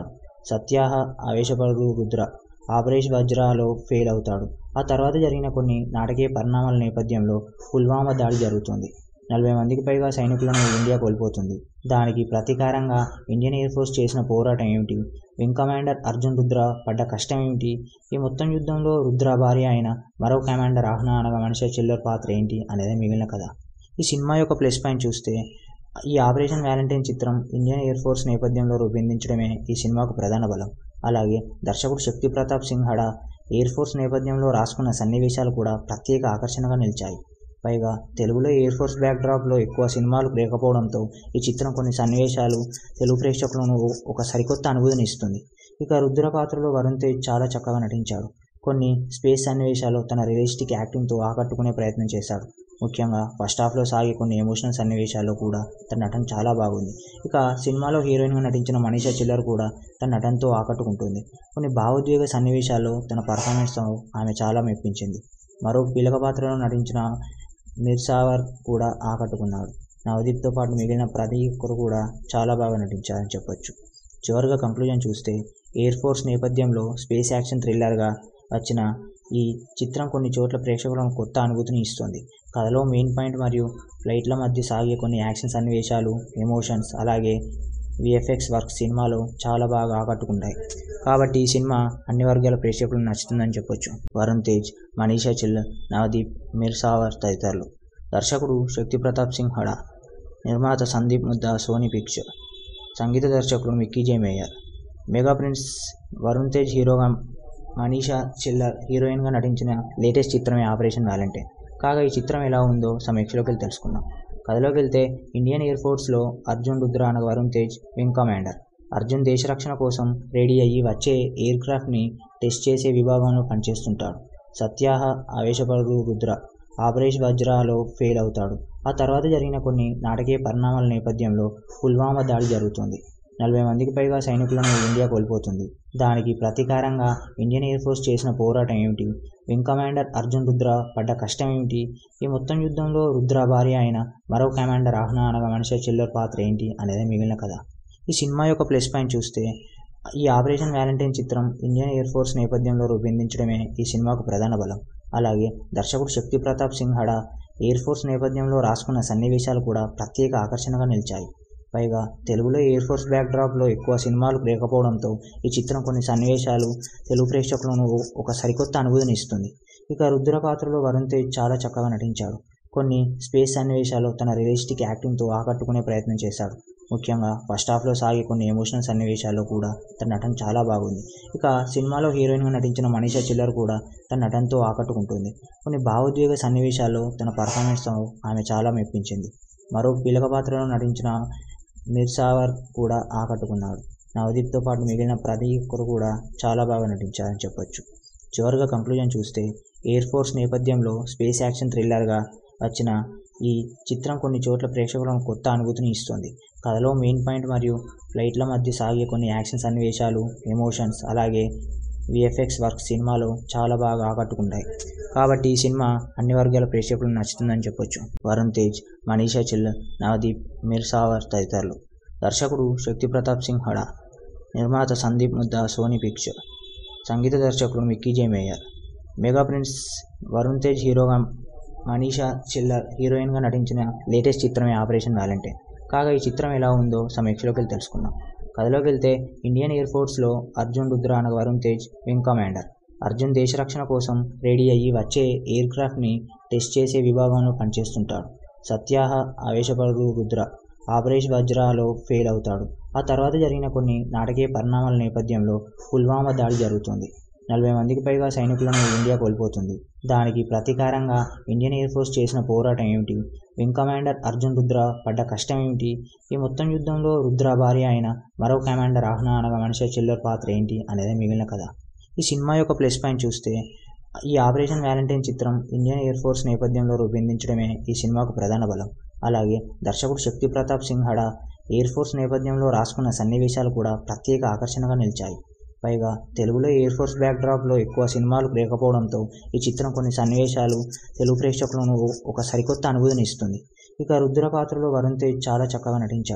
సత్యాహ ఆవేశపడు రుద్ర ఆపరేషన్ వజ్రాలో ఫెయిల్ అవుతాడు. ఆ తర్వాత జరిగిన కొన్ని నాటకీయ పరిణామాల నేపథ్యంలో పుల్వామా దాడి జరుగుతుంది. 40 మందికి పైగా సైనికులను ఇండియా కోల్పోతుంది. దానికి ప్రతీకారంగా ఇండియన్ ఎయిర్ ఫోర్స్ చేసిన పోరాటం ఏమిటి, వింగ్ కమాండర్ అర్జున్ రుద్ర పడ్డ కష్టం ఏమిటి, ఈ మొత్తం యుద్ధంలో రుద్ర భార్య అయిన మరో కమాండర్ ఆహ్నా అనగా మనిషా చిల్లర్ పాత్ర ఏంటి అనేది మిగిలిన కథ. ఈ సినిమా యొక్క ప్లస్ పాయింట్ చూస్తే ఈ ఆపరేషన్ వ్యాలంటైన్ చిత్రం ఇండియన్ ఎయిర్ ఫోర్స్ నేపథ్యంలో రూపొందించడమే ఈ సినిమాకు ప్రధాన బలం. అలాగే దర్శకుడు శక్తి ప్రతాప్ సింగ్ హడా ఎయిర్ ఫోర్స్ నేపథ్యంలో రాసుకున్న సన్నివేశాలు కూడా ప్రత్యేక ఆకర్షణగా నిలిచాయి. పైగా తెలుగులో ఎయిర్ ఫోర్స్ బ్యాక్డ్రాప్లో ఎక్కువ సినిమాలు లేకపోవడంతో ఈ చిత్రం కొన్ని సన్నివేశాలు తెలుగు ప్రేక్షకులను ఒక సరికొత్త అనుభూతిని ఇస్తుంది. ఇక రుద్ర పాత్రలో వరుణ్ తేజ్ చాలా చక్కగా నటించాడు. కొన్ని స్పేస్ సన్నివేశాలు తన రియలిస్టిక్ యాక్టింగ్తో ఆకట్టుకునే ప్రయత్నం చేశాడు. ముఖ్యంగా ఫస్ట్ హాఫ్లో సాగే కొన్ని ఎమోషనల్ సన్నివేశాల్లో కూడా తన నటన చాలా బాగుంది. ఇక సినిమాలో హీరోయిన్గా నటించిన మనీషా చిల్లర్ కూడా తన నటనతో ఆకట్టుకుంటుంది. కొన్ని భావోద్వేగ సన్నివేశాల్లో తన పర్ఫార్మెన్స్తో ఆమె చాలా మెప్పించింది. మరో కీలక పాత్రలో నటించిన మిర్సావర్ కూడా ఆకట్టుకున్నాడు. నవదీప్తో పాటు మిగిలిన ప్రతి ఒక్కరు కూడా చాలా బాగా నటించారని చెప్పొచ్చు. చివరిగా కంక్లూజన్ చూస్తే ఎయిర్ ఫోర్స్ నేపథ్యంలో స్పేస్ యాక్షన్ థ్రిల్లర్గా వచ్చిన ఈ చిత్రం కొన్ని చోట్ల ప్రేక్షకులకు కొత్త అనుభూతిని ఇస్తుంది. కథలో మెయిన్ పాయింట్ మరియు ఫ్లైట్ల మధ్య సాగే కొన్ని యాక్షన్ సన్నివేశాలు, ఎమోషన్స్, అలాగే విఎఫ్ఎక్స్ వర్క్ సినిమాలో చాలా బాగా ఆకట్టుకుంటాయి. కాబట్టి ఈ సినిమా అన్ని వర్గాల ప్రేక్షకులకు నచ్చుతుందని చెప్పొచ్చు. వరుణ్ తేజ్, మనీషా చిల్లర్, నవదీప్, మిర్సావర్ తదితరులు. దర్శకుడు శక్తి ప్రతాప్ సింగ్ హడా, నిర్మాత సందీప్ ముద్దా, సోనీ పిక్చర్. సంగీత దర్శకుడు మిక్కీ జే mayor. Mega prince Varun Tej హీరోగా, మనీషా చిల్లర్ హీరోయిన్గా నటించిన లేటెస్ట్ చిత్రమే ఆపరేషన్ వ్యాలంటైన్. కాగా ఈ చిత్రం ఎలా ఉందో సమీక్షలోకి వెళ్ళి తెలుసుకుందాం. కథలోకి వెళ్తే ఇండియన్ ఎయిర్ ఫోర్స్లో అర్జున్ రుద్ర అనగా వరుణ్ తేజ్ వింగ్ కమాండర్. అర్జున్ దేశ రక్షణ కోసం రెడీ అయ్యి వచ్చే ఎయిర్ క్రాఫ్ట్ని టెస్ట్ చేసే విభాగంలో పనిచేస్తుంటాడు. సత్యాహ ఆవేశపడు రుద్ర ఆపరేషన్ వజ్రాలో ఫెయిల్ అవుతాడు. ఆ తర్వాత జరిగిన కొన్ని నాటకీయ పరిణామాల నేపథ్యంలో పుల్వామా దాడి జరుగుతుంది. 40 మందికి పైగా సైనికులను ఇండియా కోల్పోతుంది. దానికి ప్రతీకారంగా ఇండియన్ ఎయిర్ ఫోర్స్ చేసిన పోరాటం ఏమిటి, వింగ్ కమాండర్ అర్జున్ రుద్ర పడ్డ కష్టం ఏమిటి, ఈ మొత్తం యుద్ధంలో రుద్ర భార్య అయిన మరో కమాండర్ ఆహ్నా అనగా మనిషా చిల్లర్ పాత్ర ఏంటి అనేది మిగిలిన కథ. ఈ సినిమా యొక్క ప్లస్ పాయింట్ చూస్తే ఈ ఆపరేషన్ వ్యాలంటైన్ చిత్రం ఇండియన్ ఎయిర్ ఫోర్స్ నేపథ్యంలో రూపొందించడమే ఈ సినిమాకు ప్రధాన బలం. అలాగే దర్శకుడు శక్తి ప్రతాప్ సింగ్ హడా ఎయిర్ ఫోర్స్ నేపథ్యంలో రాసుకున్న సన్నివేశాలు కూడా ప్రత్యేక ఆకర్షణగా నిలిచాయి. పైగా తెలుగులో ఎయిర్ ఫోర్స్ బ్యాక్డ్రాప్లో ఎక్కువ సినిమాలు లేకపోవడంతో ఈ చిత్రం కొన్ని సన్నివేశాలు తెలుగు ప్రేక్షకులను ఒక సరికొత్త అనుభూతిని ఇస్తుంది. ఇక రుద్ర పాత్రలో వరుణ్ తేజ్ చాలా చక్కగా నటించాడు. కొన్ని స్పేస్ సన్నివేశాలు తన రియలిస్టిక్ యాక్టింగ్తో ఆకట్టుకునే ప్రయత్నం చేశాడు. ముఖ్యంగా ఫస్ట్ హాఫ్లో సాగే కొన్ని ఎమోషనల్ సన్నివేశాల్లో కూడా తన నటన చాలా బాగుంది. ఇక సినిమాలో హీరోయిన్గా నటించిన మనీషా చిల్లర్ కూడా తన నటనతో ఆకట్టుకుంటుంది. కొన్ని భావోద్వేగ సన్నివేశాల్లో తన పర్ఫార్మెన్స్తో ఆమె చాలా మెప్పించింది. మరో కీలక పాత్రలో నటించిన మిర్సావర్ కూడా ఆకట్టుకున్నాడు. నవదీప్తో పాటు మిగిలిన ప్రతి ఒక్కరు కూడా చాలా బాగా నటించారని చెప్పొచ్చు. చివరిగా కంక్లూజన్ చూస్తే ఎయిర్ ఫోర్స్ నేపథ్యంలో స్పేస్ యాక్షన్ థ్రిల్లర్గా వచ్చిన ఈ చిత్రం కొన్ని చోట్ల ప్రేక్షకులకు కొత్త అనుభూతిని ఇస్తుంది. కథలో మెయిన్ పాయింట్ మరియు ఫ్లైట్ల మధ్య సాగే కొన్ని యాక్షన్ సన్నివేశాలు, ఎమోషన్స్, అలాగే విఎఫ్ఎక్స్ వర్క్ సినిమాలో చాలా బాగా ఆకట్టుకుంటాయి. కాబట్టి ఈ సినిమా అన్ని వర్గాల ప్రేక్షకులకు నచ్చుతుందని చెప్పొచ్చు. వరుణ్ తేజ్, మనీషా చిల్లర్, నవదీప్, మిర్సావర్ తదితరులు. దర్శకుడు శక్తి ప్రతాప్ సింగ్ హడా, నిర్మాత సందీప్ ముద్దా, సోనీ పిక్చర్. సంగీత దర్శకుడు మిక్కీ జే mayor. Mega prince Varun Tej హీరోగా, మనీషా చిల్లర్ హీరోయిన్గా నటించిన లేటెస్ట్ చిత్రమే ఆపరేషన్ వ్యాలంటైన్. కాగా ఈ చిత్రం ఎలా ఉందో సమీక్షలోకి వెళ్ళి తెలుసుకుందాం. కథలోకి వెళ్తే ఇండియన్ ఎయిర్ ఫోర్స్లో అర్జున్ రుద్ర అనగా వరుణ్ తేజ్ వింగ్ కమాండర్. అర్జున్ దేశ రక్షణ కోసం రెడీ అయ్యి వచ్చే ఎయిర్ క్రాఫ్ట్ని టెస్ట్ చేసే విభాగంలో పనిచేస్తుంటాడు. సత్యాహ ఆవేశపడు రుద్ర ఆపరేషన్ వజ్రాలో ఫెయిల్ అవుతాడు. ఆ తర్వాత జరిగిన కొన్ని నాటకీయ పరిణామాల నేపథ్యంలో పుల్వామా దాడి జరుగుతుంది. 40 మందికి పైగా సైనికులను ఇండియా కోల్పోతుంది. దానికి ప్రతీకారంగా ఇండియన్ ఎయిర్ ఫోర్స్ చేసిన పోరాటం ఏమిటి, వింగ్ కమాండర్ అర్జున్ రుద్ర పడ్డ కష్టం ఏమిటి, ఈ మొత్తం యుద్ధంలో రుద్ర భార్య అయిన మరో కమాండర్ ఆహ్నా అనగా మనిషా చిల్లర్ పాత్ర ఏంటి అనేది మిగిలిన కథ. ఈ సినిమా యొక్క ప్లస్ పాయింట్ చూస్తే ఈ ఆపరేషన్ వ్యాలంటైన్ చిత్రం ఇండియన్ ఎయిర్ ఫోర్స్ నేపథ్యంలో రూపొందించడమే ఈ సినిమాకు ప్రధాన బలం. అలాగే దర్శకుడు శక్తి ప్రతాప్ సింగ్ హడా ఎయిర్ ఫోర్స్ నేపథ్యంలో రాసుకున్న సన్నివేశాలు కూడా ప్రత్యేక ఆకర్షణగా నిలిచాయి. పైగా తెలుగులో ఎయిర్ ఫోర్స్ బ్యాక్డ్రాప్లో ఎక్కువ సినిమాలు లేకపోవడంతో ఈ చిత్రం కొన్ని సన్నివేశాలు తెలుగు ప్రేక్షకులను ఒక సరికొత్త అనుభూతిని ఇస్తుంది. ఇక రుద్ర పాత్రలో వరుణ్ తేజ్ చాలా చక్కగా నటించాడు.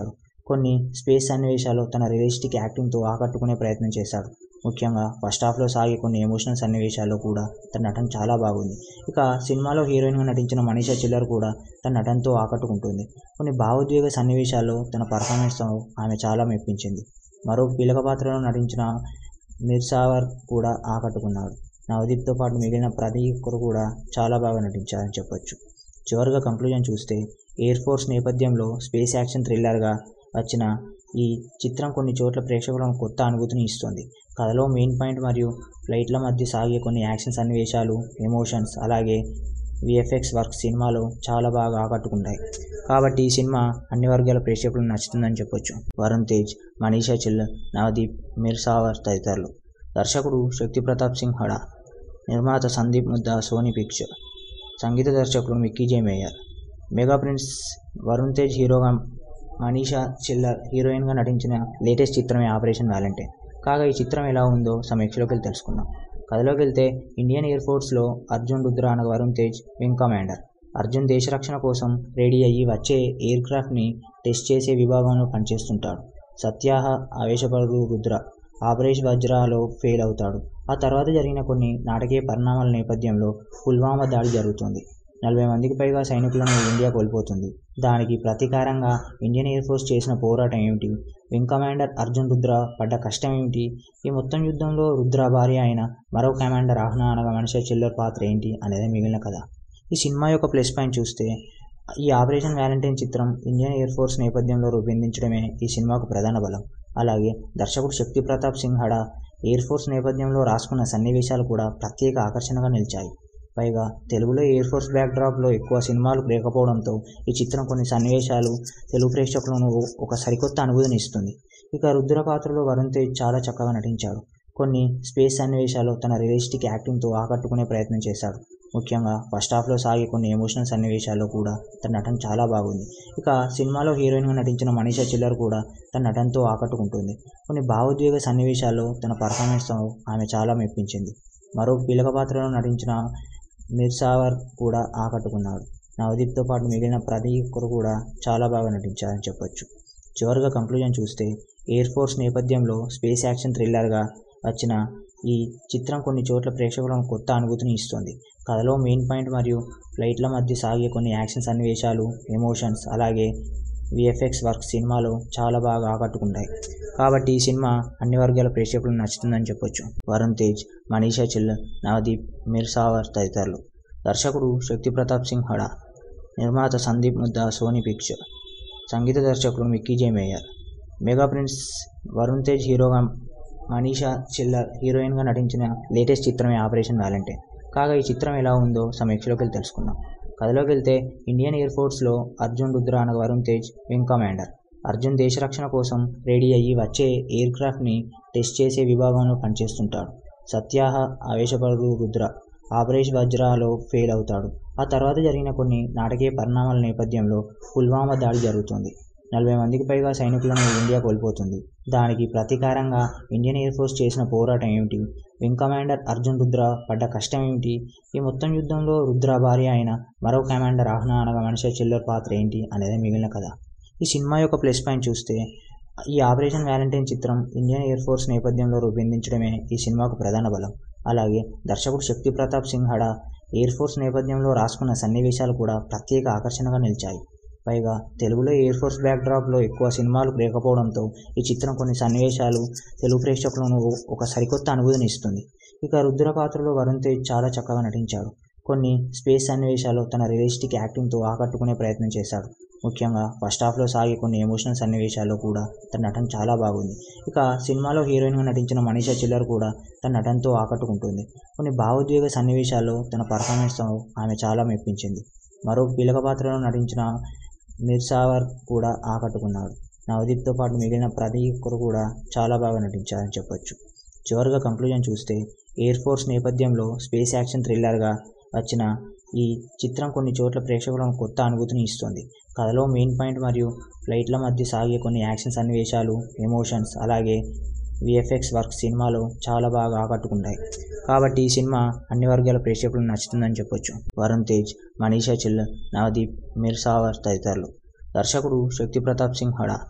కొన్ని స్పేస్ సన్నివేశాలు తన రియలిస్టిక్ యాక్టింగ్తో ఆకట్టుకునే ప్రయత్నం చేశాడు. ముఖ్యంగా ఫస్ట్ హాఫ్లో సాగే కొన్ని ఎమోషనల్ సన్నివేశాల్లో కూడా తన నటన చాలా బాగుంది. ఇక సినిమాలో హీరోయిన్గా నటించిన మనీషా చిల్లర్ కూడా తన నటనతో ఆకట్టుకుంటుంది. కొన్ని భావోద్వేగ సన్నివేశాల్లో తన పర్ఫార్మెన్స్తో ఆమె చాలా మెప్పించింది. మరో కీలక పాత్రలో నటించిన మిర్సావర్ కూడా ఆకట్టుకున్నాడు. నవదీప్తో పాటు మిగిలిన ప్రతి ఒక్కరు కూడా చాలా బాగా నటించారని చెప్పొచ్చు. చివరిగా కంక్లూజన్ చూస్తే ఎయిర్ ఫోర్స్ నేపథ్యంలో స్పేస్ యాక్షన్ థ్రిల్లర్గా వచ్చిన ఈ చిత్రం కొన్ని చోట్ల ప్రేక్షకులకు కొత్త అనుభూతిని ఇస్తుంది. కథలో మెయిన్ పాయింట్ మరియు ఫ్లైట్ల మధ్య సాగే కొన్ని యాక్షన్ సన్నివేశాలు, ఎమోషన్స్, అలాగే విఎఫ్ఎక్స్ వర్క్ సినిమాలో చాలా బాగా ఆకట్టుకుంటాయి. కాబట్టి ఈ సినిమా అన్ని వర్గాల ప్రేక్షకులకు నచ్చుతుందని చెప్పొచ్చు. వరుణ్ తేజ్, మనీషా చిల్లర్, నవదీప్, మిర్సావర్ తదితరులు. దర్శకుడు శక్తి ప్రతాప్ సింగ్ హడా, నిర్మాత సందీప్ ముద్దా, సోనీ పిక్చర్. సంగీత దర్శకుడు మిక్కీ జే mayor. Mega prince Varun Tej హీరోగా, మనీషా చిల్లర్ హీరోయిన్గా నటించిన లేటెస్ట్ చిత్రమే ఆపరేషన్ వ్యాలంటైన్. కాగా ఈ చిత్రం ఎలా ఉందో సమీక్షలోకి వెళ్ళి తెలుసుకుందాం. కథలోకి వెళ్తే ఇండియన్ ఎయిర్ ఫోర్స్లో అర్జున్ రుద్ర అనగా వరుణ్ తేజ్ వింగ్ కమాండర్. అర్జున్ దేశ రక్షణ కోసం రెడీ అయ్యి వచ్చే ఎయిర్ క్రాఫ్ట్ని టెస్ట్ చేసే విభాగంలో పనిచేస్తుంటాడు. సత్యాహ ఆవేశపడు రుద్ర ఆపరేషన్ వజ్రాలో ఫెయిల్ అవుతాడు. ఆ తర్వాత జరిగిన కొన్ని నాటకీయ పరిణామాల నేపథ్యంలో పుల్వామా దాడి జరుగుతుంది. 40 మందికి పైగా సైనికులను ఇండియా కోల్పోతుంది. దానికి ప్రతీకారంగా ఇండియన్ ఎయిర్ ఫోర్స్ చేసిన పోరాటం ఏమిటి, వింగ్ కమాండర్ అర్జున్ రుద్ర పడ్డ కష్టం ఏమిటి, ఈ మొత్తం యుద్ధంలో రుద్ర భార్య అయిన మరో కమాండర్ ఆహ్నా అనగా మనీషా చిల్లర్ పాత్ర ఏంటి అనేది మిగిలిన కథ. ఈ సినిమా యొక్క ప్లస్ పాయింట్ చూస్తే ఈ ఆపరేషన్ వ్యాలంటైన్ చిత్రం ఇండియన్ ఎయిర్ ఫోర్స్ నేపథ్యంలో రూపొందించడమే ఈ సినిమాకు ప్రధాన బలం. అలాగే దర్శకుడు శక్తి ప్రతాప్ సింగ్ హడా ఎయిర్ ఫోర్స్ నేపథ్యంలో రాసుకున్న సన్నివేశాలు కూడా ప్రత్యేక ఆకర్షణగా నిలిచాయి. పైగా తెలుగులో ఎయిర్ ఫోర్స్ బ్యాక్డ్రాప్లో ఎక్కువ సినిమాలు లేకపోవడంతో ఈ చిత్రం కొన్ని సన్నివేశాలు తెలుగు ప్రేక్షకులను ఒక సరికొత్త అనుభూతిని ఇస్తుంది. ఇక రుద్ర పాత్రలో వరుణ్ తేజ్ చాలా చక్కగా నటించాడు. కొన్ని స్పేస్ సన్నివేశాలు తన రియలిస్టిక్ యాక్టింగ్తో ఆకట్టుకునే ప్రయత్నం చేశాడు. ముఖ్యంగా ఫస్ట్ హాఫ్లో సాగే కొన్ని ఎమోషనల్ సన్నివేశాల్లో కూడా తన నటన చాలా బాగుంది. ఇక సినిమాలో హీరోయిన్గా నటించిన మనీషా చిల్లర్ కూడా తన నటనతో ఆకట్టుకుంటుంది. కొన్ని భావోద్వేగ సన్నివేశాల్లో తన పర్ఫార్మెన్స్తో ఆమె చాలా మెప్పించింది. మరో కీలక పాత్రలో నటించిన మిర్సావర్ కూడా ఆకట్టుకున్నాడు. నవదీప్తో పాటు మిగిలిన ప్రతి ఒక్కరు కూడా చాలా బాగా నటించారని చెప్పొచ్చు. చివరిగా కంక్లూజన్ చూస్తే ఎయిర్ ఫోర్స్ నేపథ్యంలో స్పేస్ యాక్షన్ థ్రిల్లర్గా వచ్చిన ఈ చిత్రం కొన్ని చోట్ల ప్రేక్షకులకు కొత్త అనుభూతిని ఇస్తుంది. కథలో మెయిన్ పాయింట్ మరియు ఫ్లైట్ల మధ్య సాగే కొన్ని యాక్షన్ సన్నివేశాలు, ఎమోషన్స్, అలాగే విఎఫ్ఎక్స్ వర్క్ సినిమాలో చాలా బాగా ఆకట్టుకుంటాయి. కాబట్టి ఈ సినిమా అన్ని వర్గాల ప్రేక్షకులకు నచ్చుతుందని చెప్పొచ్చు. వరుణ్ తేజ్, మనీషా చిల్లర్, నవదీప్, మిర్సావర్ తదితరులు. దర్శకుడు శక్తి ప్రతాప్ సింగ్ హడా, నిర్మాత సందీప్ ముద్దా, సోనీ పిక్చర్. సంగీత దర్శకుడు మిక్కీ జే mayor. Mega prince Varun Tej హీరోగా, మనీషా చిల్లర్ హీరోయిన్గా నటించిన లేటెస్ట్ చిత్రమే ఆపరేషన్ వ్యాలంటైన్. కాగా ఈ చిత్రం ఎలా ఉందో సమీక్షలోకి వెళ్ళి తెలుసుకుందాం. కథలోకి వెళ్తే ఇండియన్ ఎయిర్ ఫోర్స్లో అర్జున్ రుద్ర అనగా వరుణ్ తేజ్ వింగ్ కమాండర్. అర్జున్ దేశ రక్షణ కోసం రెడీ అయ్యి వచ్చే ఎయిర్ క్రాఫ్ట్ని టెస్ట్ చేసే విభాగంలో పనిచేస్తుంటాడు. సత్యాహ ఆవేశపడు రుద్ర ఆపరేషన్ వజ్రాలో ఫెయిల్ అవుతాడు. ఆ తర్వాత జరిగిన కొన్ని నాటకీయ పరిణామాల నేపథ్యంలో పుల్వామా దాడి జరుగుతుంది. 40 మందికి పైగా సైనికులను ఇండియా కోల్పోతుంది. దానికి ప్రతీకారంగా ఇండియన్ ఎయిర్ ఫోర్స్ చేసిన పోరాటం ఏమిటి, వింగ్ కమాండర్ అర్జున్ రుద్ర పడ్డ కష్టం ఏమిటి, ఈ మొత్తం యుద్ధంలో రుద్ర భార్య అయిన మరో కమాండర్ ఆహ్నా అనగా మనీషా చిల్లర్ పాత్ర ఏంటి అనేది మిగిలిన కథ. ఈ సినిమా యొక్క ప్లస్ పాయింట్ చూస్తే ఈ ఆపరేషన్ వ్యాలంటైన్ చిత్రం ఇండియన్ ఎయిర్ ఫోర్స్ నేపథ్యంలో రూపొందించడమే ఈ సినిమాకు ప్రధాన బలం. అలాగే దర్శకుడు శక్తి ప్రతాప్ సింగ్ హడా ఎయిర్ ఫోర్స్ నేపథ్యంలో రాసుకున్న సన్నివేశాలు కూడా ప్రత్యేక ఆకర్షణగా నిలిచాయి. పైగా తెలుగులో ఎయిర్ ఫోర్స్ బ్యాక్డ్రాప్లో ఎక్కువ సినిమాలు లేకపోవడంతో ఈ చిత్రం కొన్ని సన్నివేశాలు తెలుగు ప్రేక్షకులను ఒక సరికొత్త అనుభూతిని ఇస్తుంది. ఇక రుద్ర పాత్రలో వరుణ్ తేజ్ చాలా చక్కగా నటించాడు. కొన్ని స్పేస్ సన్నివేశాలు తన రియలిస్టిక్ యాక్టింగ్తో ఆకట్టుకునే ప్రయత్నం చేశాడు. ముఖ్యంగా ఫస్ట్ హాఫ్లో సాగే కొన్ని ఎమోషనల్ సన్నివేశాల్లో కూడా తన నటన చాలా బాగుంది. ఇక సినిమాలో హీరోయిన్గా నటించిన మనీషా చిల్లర్ కూడా తన నటనతో ఆకట్టుకుంటుంది. కొన్ని భావోద్వేగ సన్నివేశాల్లో తన పర్ఫార్మెన్స్తో ఆమె చాలా మెప్పించింది. మరో కీలక పాత్రలో నటించిన మిర్సావర్ కూడా ఆకట్టుకున్నాడు. నవదీప్తో పాటు మిగిలిన ప్రతి ఒక్కరు కూడా చాలా బాగా నటించారని చెప్పొచ్చు. చివరిగా కంక్లూజన్ చూస్తే ఎయిర్ ఫోర్స్ నేపథ్యంలో స్పేస్ యాక్షన్ థ్రిల్లర్గా వచ్చిన ఈ చిత్రం కొన్ని చోట్ల ప్రేక్షకులకు కొత్త అనుభూతిని ఇస్తుంది. కథలో మెయిన్ పాయింట్ మరియు ఫ్లైట్ల మధ్య సాగే కొన్ని యాక్షన్ సన్నివేశాలు, ఎమోషన్స్, అలాగే విఎఫ్ఎక్స్ వర్క్ సినిమాలో చాలా బాగా ఆకట్టుకుంటాయి. కాబట్టి ఈ సినిమా అన్ని వర్గాల ప్రేక్షకులకు నచ్చుతుందని చెప్పొచ్చు. వరుణ్ తేజ్, మనీషా చిల్లర్, నవదీప్, మిర్సావర్ తదితరులు. దర్శకుడు శక్తి ప్రతాప్ సింగ్ హడా,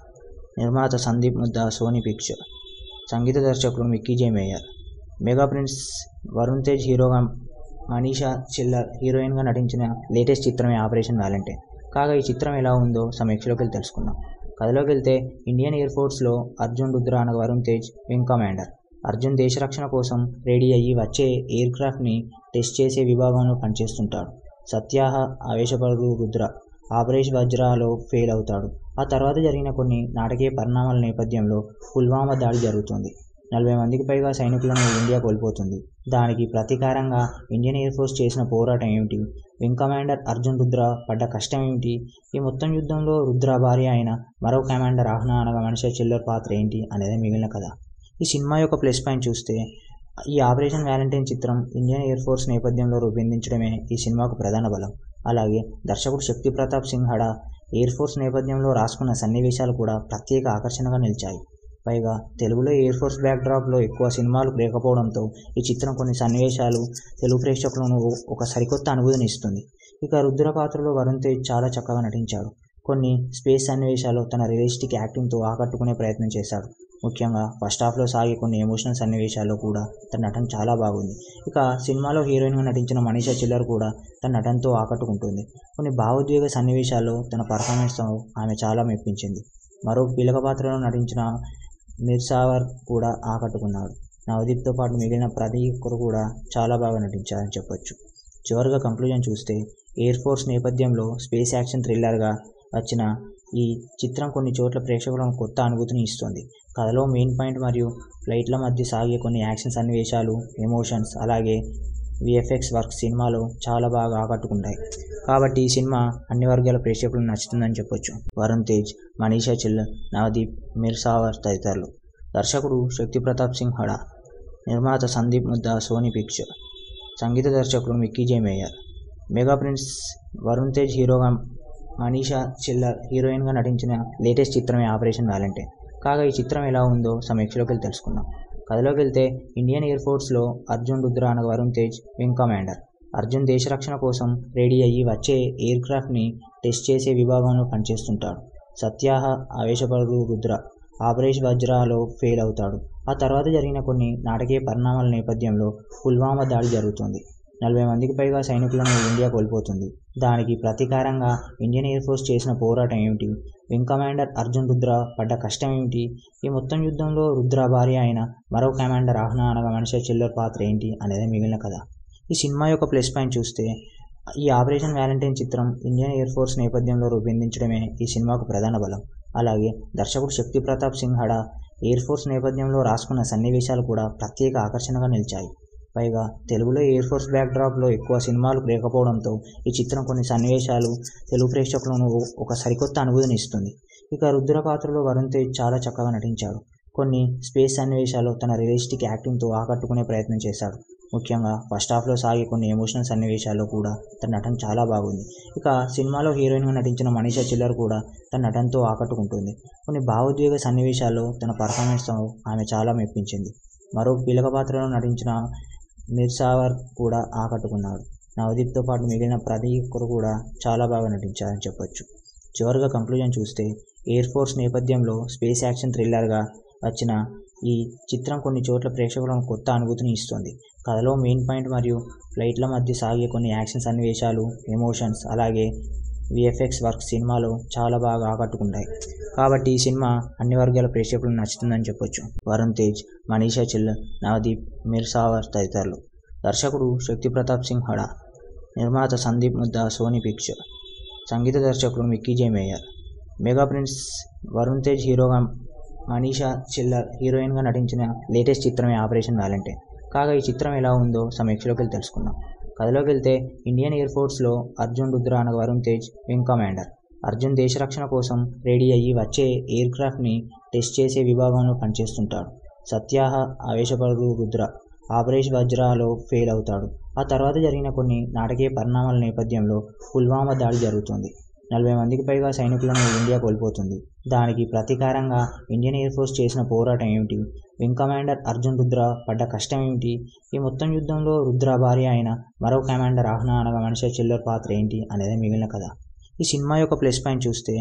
నిర్మాత సందీప్ ముద్దా, సోనీ పిక్చర్. సంగీత దర్శకుడు మిక్కీ జే mayor. Mega prince Varun Tej హీరోగా, మనీషా చిల్లర్ హీరోయిన్గా నటించిన లేటెస్ట్ చిత్రమే ఆపరేషన్ వ్యాలంటైన్. కాగా ఈ చిత్రం ఎలా ఉందో సమీక్షలోకి వెళ్ళి తెలుసుకుందాం. కథలోకి వెళ్తే ఇండియన్ ఎయిర్ ఫోర్స్లో అర్జున్ రుద్ర అనగా వరుణ్ తేజ్ వింగ్ కమాండర్. అర్జున్ దేశ రక్షణ కోసం రెడీ అయ్యి వచ్చే ఎయిర్ క్రాఫ్ట్ని టెస్ట్ చేసే విభాగంలో పనిచేస్తుంటాడు. సత్యాహ ఆవేశపడు రుద్ర ఆపరేషన్ వజ్రాలో ఫెయిల్ అవుతాడు. ఆ తర్వాత జరిగిన కొన్ని నాటకీయ పరిణామాల నేపథ్యంలో పుల్వామా దాడి జరుగుతుంది. 40 మందికి పైగా సైనికులను ఇండియా కోల్పోతుంది. దానికి ప్రతీకారంగా ఇండియన్ ఎయిర్ ఫోర్స్ చేసిన పోరాటం ఏమిటి, వింగ్ కమాండర్ అర్జున్ రుద్ర పడ్డ కష్టం ఏమిటి, ఈ మొత్తం యుద్ధంలో రుద్ర భార్య అయిన మరో కమాండర్ ఆహ్నా అనగా మనీషా చిల్లర్ పాత్ర ఏంటి అనేది మిగిలిన కథ. ఈ సినిమా యొక్క ప్లస్ పాయింట్ చూస్తే ఈ ఆపరేషన్ వ్యాలంటైన్ చిత్రం ఇండియన్ ఎయిర్ ఫోర్స్ నేపథ్యంలో రూపొందించడమే ఈ సినిమాకు ప్రధాన బలం. అలాగే దర్శకుడు శక్తి ప్రతాప్ సింగ్ హడా ఎయిర్ ఫోర్స్ నేపథ్యంలో రాసుకున్న సన్నివేశాలు కూడా ప్రత్యేక ఆకర్షణగా నిలిచాయి. పైగా తెలుగులో ఎయిర్ ఫోర్స్ బ్యాక్డ్రాప్లో ఎక్కువ సినిమాలు లేకపోవడంతో ఈ చిత్రం కొన్ని సన్నివేశాలు తెలుగు ప్రేక్షకులను ఒక సరికొత్త అనుభూతిని ఇస్తుంది. ఇక రుద్ర పాత్రలో వరుణ్ తేజ్ చాలా చక్కగా నటించాడు. కొన్ని స్పేస్ సన్నివేశాలు తన రియలిస్టిక్ యాక్టింగ్తో ఆకట్టుకునే ప్రయత్నం చేశాడు. ముఖ్యంగా ఫస్ట్ హాఫ్లో సాగే కొన్ని ఎమోషనల్ సన్నివేశాల్లో కూడా తన నటన చాలా బాగుంది. ఇక సినిమాలో హీరోయిన్గా నటించిన మనీషా చిల్లర్ కూడా తన నటనతో ఆకట్టుకుంటుంది. కొన్ని భావోద్వేగ సన్నివేశాల్లో తన పర్ఫార్మెన్స్తో ఆమె చాలా మెప్పించింది. మరో కీలక పాత్రలో నటించిన మిర్సావర్ కూడా ఆకట్టుకున్నాడు. నవదీప్తో పాటు మిగిలిన ప్రతి ఒక్కరు కూడా చాలా బాగా నటించారని చెప్పొచ్చు. చివరిగా కంక్లూజన్ చూస్తే ఎయిర్ ఫోర్స్ నేపథ్యంలో స్పేస్ యాక్షన్ థ్రిల్లర్గా వచ్చిన ఈ చిత్రం కొన్ని చోట్ల ప్రేక్షకులకు కొత్త అనుభూతిని ఇస్తుంది. కథలో మెయిన్ పాయింట్ మరియు ఫ్లైట్ల మధ్య సాగే కొన్ని యాక్షన్ సన్నివేశాలు, ఎమోషన్స్, అలాగే విఎఫ్ఎక్స్ వర్క్ సినిమాలో చాలా బాగా ఆకట్టుకుంటాయి. కాబట్టి ఈ సినిమా అన్ని వర్గాల ప్రేక్షకులకు నచ్చుతుందని చెప్పొచ్చు. వరుణ్ తేజ్, మనీషా చిల్లర్, నవదీప్, మిర్సావర్ తదితరులు. దర్శకుడు శక్తి ప్రతాప్ సింగ్ హడా. నిర్మాత సందీప్ ముద్దా, సోనీ పిక్చర్. సంగీత దర్శకుడు మిక్కీ జే mayor. Mega prince Varun Tej హీరోగా, మనీషా చిల్లర్ హీరోయిన్గా నటించిన లేటెస్ట్ చిత్రమే ఆపరేషన్ వ్యాలంటైన్. కాగా ఈ చిత్రం ఎలా ఉందో సమీక్షలోకి వెళ్ళి తెలుసుకుందాం. కథలోకి వెళ్తే ఇండియన్ ఎయిర్ ఫోర్స్లో అర్జున్ రుద్ర అనగా వరుణ్ తేజ్ వింగ్ కమాండర్. అర్జున్ దేశ రక్షణ కోసం రెడీ అయ్యి వచ్చే ఎయిర్ క్రాఫ్ట్ని టెస్ట్ చేసే విభాగంలో పనిచేస్తుంటాడు. సత్యాహ ఆవేశపడు రుద్ర ఆపరేషన్ వజ్రాలో ఫెయిల్ అవుతాడు. ఆ తర్వాత జరిగిన కొన్ని నాటకీయ పరిణామాల నేపథ్యంలో పుల్వామా దాడి జరుగుతుంది. 40 మందికి పైగా సైనికులను ఇండియా కోల్పోతుంది. దానికి ప్రతీకారంగా ఇండియన్ ఎయిర్ ఫోర్స్ చేసిన పోరాటం ఏమిటి, వింగ్ కమాండర్ అర్జున్ రుద్ర పడ్డ కష్టం ఏమిటి, ఈ మొత్తం యుద్ధంలో రుద్ర భార్య అయిన మరో కమాండర్ ఆహ్నా అనగా మనీషా చిల్లర్ పాత్ర ఏంటి అనేది మిగిలిన కథ. ఈ సినిమా యొక్క ప్లస్ పాయింట్ చూస్తే ఈ ఆపరేషన్ వ్యాలంటైన్ చిత్రం ఇండియన్ ఎయిర్ ఫోర్స్ నేపథ్యంలో రూపొందించడమే ఈ సినిమాకు ప్రధాన బలం. అలాగే దర్శకుడు శక్తి ప్రతాప్ సింగ్ హడా ఎయిర్ ఫోర్స్ నేపథ్యంలో రాసుకున్న సన్నివేశాలు కూడా ప్రత్యేక ఆకర్షణగా నిలిచాయి. పైగా తెలుగులో ఎయిర్ ఫోర్స్ బ్యాక్డ్రాప్లో ఎక్కువ సినిమాలు లేకపోవడంతో ఈ చిత్రం కొన్ని సన్నివేశాలు తెలుగు ప్రేక్షకులను ఒక సరికొత్త అనుభూతిని ఇస్తుంది. ఇక రుద్ర పాత్రలో వరుణ్ తేజ్ చాలా చక్కగా నటించాడు. కొన్ని స్పేస్ సన్నివేశాలు తన రియలిస్టిక్ యాక్టింగ్తో ఆకట్టుకునే ప్రయత్నం చేశాడు. ముఖ్యంగా ఫస్ట్ హాఫ్లో సాగే కొన్ని ఎమోషనల్ సన్నివేశాల్లో కూడా తన నటన చాలా బాగుంది. ఇక సినిమాలో హీరోయిన్గా నటించిన మనీషా చిల్లర్ కూడా తన నటనతో ఆకట్టుకుంటుంది. కొన్ని భావోద్వేగ సన్నివేశాల్లో తన పర్ఫార్మెన్స్తో ఆమె చాలా మెప్పించింది. మరో కీలక పాత్రలో నటించిన మిర్సావర్ కూడా ఆకట్టుకున్నాడు. నవదీప్తో పాటు మిగిలిన ప్రతి ఒక్కరు కూడా చాలా బాగా నటించారని చెప్పొచ్చు. చివరిగా కంక్లూజన్ చూస్తే ఎయిర్ ఫోర్స్ నేపథ్యంలో స్పేస్ యాక్షన్ థ్రిల్లర్గా వచ్చిన ఈ చిత్రం కొన్ని చోట్ల ప్రేక్షకులకు కొత్త అనుభూతిని ఇస్తుంది. కథలో మెయిన్ పాయింట్ మరియు ఫ్లైట్ల మధ్య సాగే కొన్ని యాక్షన్ సన్నివేశాలు, ఎమోషన్స్, అలాగే విఎఫ్ఎక్స్ వర్క్ సినిమాలో చాలా బాగా ఆకట్టుకుంటాయి. కాబట్టి ఈ సినిమా అన్ని వర్గాల ప్రేక్షకులకు నచ్చుతుందని చెప్పొచ్చు. వరుణ్ తేజ్, మనీషా చిల్లర్, నవదీప్, మిర్సావర్ తదితరులు. దర్శకుడు శక్తి ప్రతాప్ సింగ్ హడా. నిర్మాత సందీప్ ముద్దా, సోనీ పిక్చర్. సంగీత దర్శకుడు మిక్కీ జే mayor. Mega prince Varun Tej హీరోగా, మనీషా చిల్లర్ హీరోయిన్గా నటించిన లేటెస్ట్ చిత్రమే ఆపరేషన్ వ్యాలంటైన్. కాగా ఈ చిత్రం ఎలా ఉందో సమీక్షలోకి వెళ్ళి తెలుసుకుందాం. కథలోకి వెళ్తే ఇండియన్ ఎయిర్ ఫోర్స్లో అర్జున్ రుద్ర అనగా వరుణ్ తేజ్ వింగ్ కమాండర్. అర్జున్ దేశ రక్షణ కోసం రెడీ అయ్యి వచ్చే ఎయిర్ క్రాఫ్ట్ని టెస్ట్ చేసే విభాగంలో పనిచేస్తుంటాడు. సత్యాహ ఆవేశపడు రుద్ర ఆపరేషన్ వజ్రాలో ఫెయిల్ అవుతాడు. ఆ తర్వాత జరిగిన కొన్ని నాటకీయ పరిణామాల నేపథ్యంలో పుల్వామా దాడి జరుగుతుంది. 40 మందికి పైగా సైనికులను ఇండియా కోల్పోతుంది. దానికి ప్రతీకారంగా ఇండియన్ ఎయిర్ ఫోర్స్ చేసిన పోరాటం ఏమిటి, వింగ్ కమాండర్ అర్జున్ రుద్ర పడ్డ కష్టం ఏమిటి, ఈ మొత్తం యుద్ధంలో రుద్ర భార్య అయిన మరో కమాండర్ ఆహ్నా అనగా మనీషా చిల్లర్ పాత్ర ఏంటి అనేది మిగిలిన కథ. ఈ సినిమా యొక్క ప్లస్ పాయింట్ చూస్తే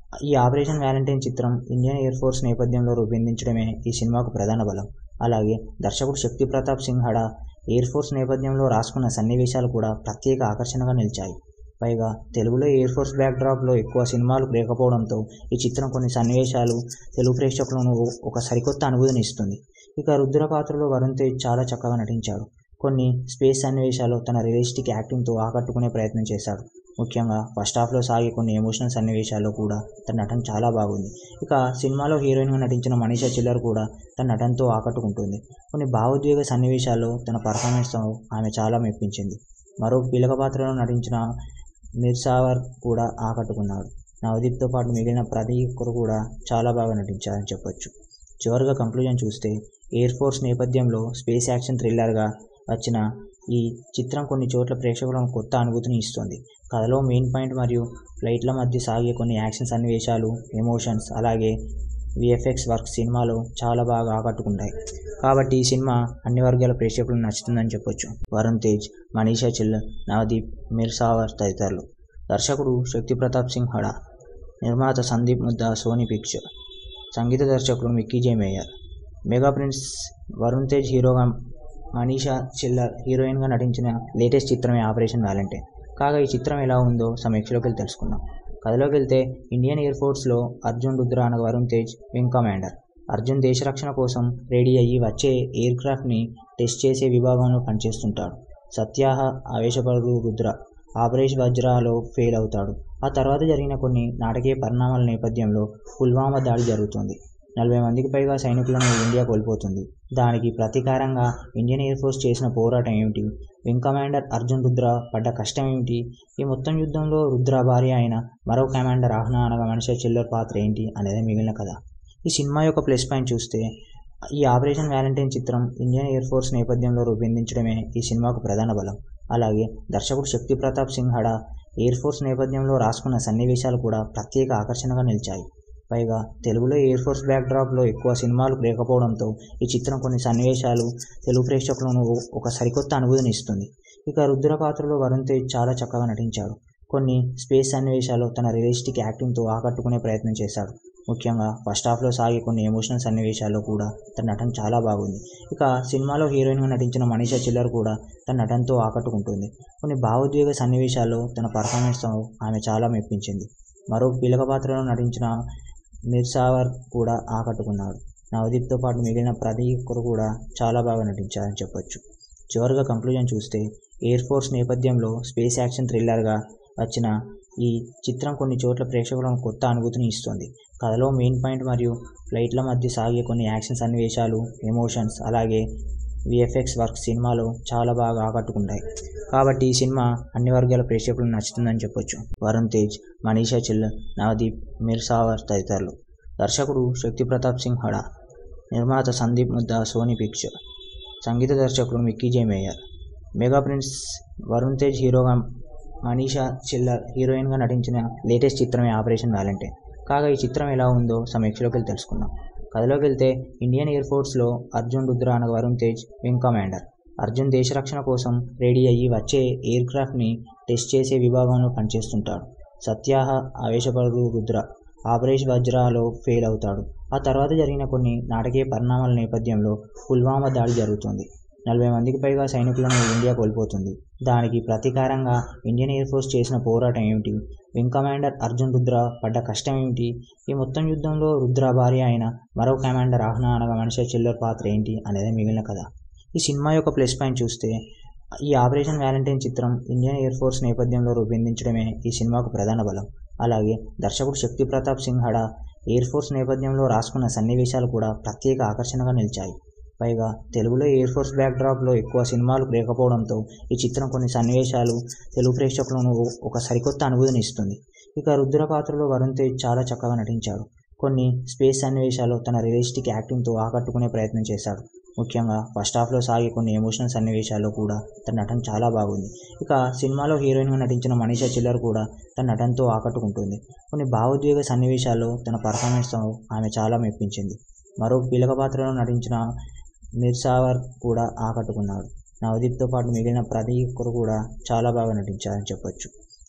ఈ ఆపరేషన్ వ్యాలంటైన్ చిత్రం ఇండియన్ ఎయిర్ ఫోర్స్ నేపథ్యంలో రూపొందించడమే ఈ సినిమాకు ప్రధాన బలం. అలాగే దర్శకుడు శక్తి ప్రతాప్ సింగ్ హడా ఎయిర్ ఫోర్స్ నేపథ్యంలో రాసుకున్న సన్నివేశాలు కూడా ప్రత్యేక ఆకర్షణగా నిలిచాయి. పైగా తెలుగులో ఎయిర్ ఫోర్స్ బ్యాక్డ్రాప్లో ఎక్కువ సినిమాలు లేకపోవడంతో ఈ చిత్రం కొన్ని సన్నివేశాలు తెలుగు ప్రేక్షకులను ఒక సరికొత్త అనుభూతిని ఇస్తుంది. ఇక రుద్ర పాత్రలో వరుణ్ తేజ్ చాలా చక్కగా నటించాడు. కొన్ని స్పేస్ సన్నివేశాలు తన రియలిస్టిక్ యాక్టింగ్తో ఆకట్టుకునే ప్రయత్నం చేశాడు. ముఖ్యంగా ఫస్ట్ హాఫ్లో సాగే కొన్ని ఎమోషనల్ సన్నివేశాల్లో కూడా తన నటన చాలా బాగుంది. ఇక సినిమాలో హీరోయిన్గా నటించిన మనీషా చిల్లర్ కూడా తన నటనతో ఆకట్టుకుంటుంది. కొన్ని భావోద్వేగ సన్నివేశాల్లో తన పర్ఫార్మెన్స్తో ఆమె చాలా మెప్పించింది. మరో కీలక పాత్రలో నటించిన మిర్సావర్ కూడా ఆకట్టుకున్నాడు. నవదీప్తో పాటు మిగిలిన ప్రతి ఒక్కరు కూడా చాలా బాగా నటించారని చెప్పొచ్చు. చివరిగా కంక్లూజన్ చూస్తే ఎయిర్ ఫోర్స్ నేపథ్యంలో స్పేస్ యాక్షన్ థ్రిల్లర్గా వచ్చిన ఈ చిత్రం కొన్ని చోట్ల ప్రేక్షకులకు కొత్త అనుభూతిని ఇస్తుంది. కథలో మెయిన్ పాయింట్ మరియు ఫ్లైట్ల మధ్య సాగే కొన్ని యాక్షన్ సన్నివేశాలు, ఎమోషన్స్, అలాగే విఎఫ్ఎక్స్ వర్క్ సినిమాలో చాలా బాగా ఆకట్టుకుంటాయి. కాబట్టి ఈ సినిమా అన్ని వర్గాల ప్రేక్షకులకు నచ్చుతుందని చెప్పొచ్చు. వరుణ్ తేజ్, మనీషా చిల్లర్, నవదీప్, మిర్సావర్ తదితరులు. దర్శకుడు శక్తి ప్రతాప్ సింగ్ హడా, నిర్మాత సందీప్ ముద్దా, సోనీ పిక్చర్. సంగీత దర్శకుడు మిక్కీ జే mayor. Mega prince Varun Tej హీరోగా, మనీషా చిల్లర్ హీరోయిన్గా నటించిన లేటెస్ట్ చిత్రమే ఆపరేషన్ వ్యాలంటైన్. కాగా ఈ చిత్రం ఎలా ఉందో సమీక్షలోకి వెళ్ళి తెలుసుకుందాం. కథలోకి వెళ్తే ఇండియన్ ఎయిర్ ఫోర్స్లో అర్జున్ రుద్ర అనగా వరుణ్ తేజ్ వింగ్ కమాండర్. అర్జున్ దేశ రక్షణ కోసం రెడీ అయ్యి వచ్చే ఎయిర్ క్రాఫ్ట్ని టెస్ట్ చేసే విభాగంలో పనిచేస్తుంటాడు. సత్యాహ ఆవేశపడు రుద్ర ఆపరేషన్ వజ్రాలో ఫెయిల్ అవుతాడు. ఆ తర్వాత జరిగిన కొన్ని నాటకీయ పరిణామాల నేపథ్యంలో పుల్వామా దాడి జరుగుతుంది. 40 మందికి పైగా సైనికులను ఇండియా కోల్పోతుంది. దానికి ప్రతీకారంగా ఇండియన్ ఎయిర్ ఫోర్స్ చేసిన పోరాటం ఏమిటి, వింగ్ కమాండర్ అర్జున్ రుద్ర పడ్డ కష్టం ఏమిటి, ఈ మొత్తం యుద్ధంలో రుద్ర భార్య అయిన మరో కమాండర్ ఆహ్నా అనగా మనీషా చిల్లర్ పాత్ర ఏంటి అనేది మిగిలిన కథ. ఈ సినిమా యొక్క ప్లస్ పాయింట్ చూస్తే ఈ ఆపరేషన్ వ్యాలంటైన్ చిత్రం ఇండియన్ ఎయిర్ ఫోర్స్ నేపథ్యంలో రూపొందించడమే ఈ సినిమాకు ప్రధాన బలం. అలాగే దర్శకుడు శక్తి ప్రతాప్ సింగ్ హడా ఎయిర్ ఫోర్స్ నేపథ్యంలో రాసుకున్న సన్నివేశాలు కూడా ప్రత్యేక ఆకర్షణగా నిలిచాయి. పైగా తెలుగులో ఎయిర్ ఫోర్స్ బ్యాక్డ్రాప్లో ఎక్కువ సినిమాలు లేకపోవడంతో ఈ చిత్రం కొన్ని సన్నివేశాలు తెలుగు ప్రేక్షకులను ఒక సరికొత్త అనుభూతిని ఇస్తుంది. ఇక రుద్ర పాత్రలో వరుణ్ తేజ్ చాలా చక్కగా నటించాడు. కొన్ని స్పేస్ సన్నివేశాలు తన రియలిస్టిక్ యాక్టింగ్తో ఆకట్టుకునే ప్రయత్నం చేశాడు. ముఖ్యంగా ఫస్ట్ హాఫ్లో సాగే కొన్ని ఎమోషనల్ సన్నివేశాల్లో కూడా తన నటన చాలా బాగుంది. ఇక సినిమాలో హీరోయిన్గా నటించిన మనీషా చిల్లర్ కూడా తన నటనతో ఆకట్టుకుంటుంది. కొన్ని భావోద్వేగ సన్నివేశాల్లో తన పర్ఫార్మెన్స్తో ఆమె చాలా మెప్పించింది. మరో కీలక పాత్రలో నటించిన మిర్సావర్ కూడా ఆకట్టుకున్నాడు. నవదీప్తో పాటు మిగిలిన ప్రతి ఒక్కరు కూడా చాలా బాగా నటించారని చెప్పొచ్చు. చివరిగా కంక్లూజన్ చూస్తే ఎయిర్ ఫోర్స్ నేపథ్యంలో స్పేస్ యాక్షన్ థ్రిల్లర్గా వచ్చిన ఈ చిత్రం కొన్ని చోట్ల ప్రేక్షకులకు కొత్త అనుభూతిని ఇస్తుంది. కథలో మెయిన్ పాయింట్ మరియు ఫ్లైట్ల మధ్య సాగే కొన్ని యాక్షన్ సన్నివేశాలు, ఎమోషన్స్, అలాగే విఎఫ్ఎక్స్ వర్క్ సినిమాలో చాలా బాగా ఆకట్టుకుంటాయి. కాబట్టి ఈ సినిమా అన్ని వర్గాల ప్రేక్షకులకు నచ్చుతుందని చెప్పొచ్చు. వరుణ్ తేజ్, మనీషా చిల్లర్, నవదీప్, మిర్సావర్ తదితరులు. దర్శకుడు శక్తి ప్రతాప్ సింగ్ హడా, నిర్మాత సందీప్ ముద్దా, సోనీ పిక్చర్. సంగీత దర్శకుడు మిక్కీ జే mayor. Mega prince Varun Tej హీరోగా, మనీషా చిల్లర్ హీరోయిన్గా నటించిన లేటెస్ట్ చిత్రమే ఆపరేషన్ వ్యాలంటైన్. కాగా ఈ చిత్రం ఎలా ఉందో సమీక్షలోకి వెళ్ళి తెలుసుకుందాం. కథలోకి వెళ్తే ఇండియన్ ఎయిర్ ఫోర్స్లో అర్జున్ రుద్ర అనగా వరుణ్ తేజ్ వింగ్ కమాండర్. అర్జున్ దేశ రక్షణ కోసం రెడీ అయ్యి వచ్చే ఎయిర్ క్రాఫ్ట్ని టెస్ట్ చేసే విభాగంలో పనిచేస్తుంటాడు. సత్యాహ ఆవేశపడు రుద్ర ఆపరేషన్ వజ్రాలో ఫెయిల్ అవుతాడు. ఆ తర్వాత జరిగిన కొన్ని నాటకీయ పరిణామాల నేపథ్యంలో పుల్వామా దాడి జరుగుతుంది. 40 మందికి పైగా సైనికులను ఇండియా కోల్పోతుంది. దానికి ప్రతీకారంగా ఇండియన్ ఎయిర్ ఫోర్స్ చేసిన పోరాటం ఏమిటి, వింగ్ కమాండర్ అర్జున్ రుద్ర పడ్డ కష్టం ఏమిటి, ఈ మొత్తం యుద్ధంలో రుద్ర భార్య అయిన మరో కమాండర్ ఆహ్నా అనగా మనీషా చిల్లర్ పాత్ర ఏంటి అనేది మిగిలిన కథ. ఈ సినిమా యొక్క ప్లస్ పాయింట్ చూస్తే ఈ ఆపరేషన్ వ్యాలంటైన్ చిత్రం ఇండియన్ ఎయిర్ ఫోర్స్ నేపథ్యంలో రూపొందించడమే ఈ సినిమాకు ప్రధాన బలం. అలాగే దర్శకుడు శక్తి ప్రతాప్ సింగ్ హడా ఎయిర్ ఫోర్స్ నేపథ్యంలో రాసుకున్న సన్నివేశాలు కూడా ప్రత్యేక ఆకర్షణగా నిలిచాయి. పైగా తెలుగులో ఎయిర్ ఫోర్స్ బ్యాక్డ్రాప్లో ఎక్కువ సినిమాలు లేకపోవడంతో ఈ చిత్రం కొన్ని సన్నివేశాలు తెలుగు ప్రేక్షకులను ఒక సరికొత్త అనుభూతిని ఇస్తుంది. ఇక రుద్ర పాత్రలో వరుణ్ తేజ్ చాలా చక్కగా నటించాడు. కొన్ని స్పేస్ సన్నివేశాలు తన రియలిస్టిక్ యాక్టింగ్తో ఆకట్టుకునే ప్రయత్నం చేశాడు. ముఖ్యంగా ఫస్ట్ హాఫ్లో సాగే కొన్ని ఎమోషనల్ సన్నివేశాల్లో కూడా తన నటన చాలా బాగుంది. ఇక సినిమాలో హీరోయిన్గా నటించిన మనీషా చిల్లర్ కూడా తన నటనతో ఆకట్టుకుంటుంది. కొన్ని భావోద్వేగ సన్నివేశాల్లో తన పర్ఫార్మెన్స్తో ఆమె చాలా మెప్పించింది. మరో కీలక పాత్రలో నటించిన మిర్సావర్ కూడా ఆకట్టుకున్నాడు. నవదీప్తో పాటు మిగిలిన ప్రతి ఒక్కరు కూడా చాలా బాగా నటించారని చెప్పొచ్చు.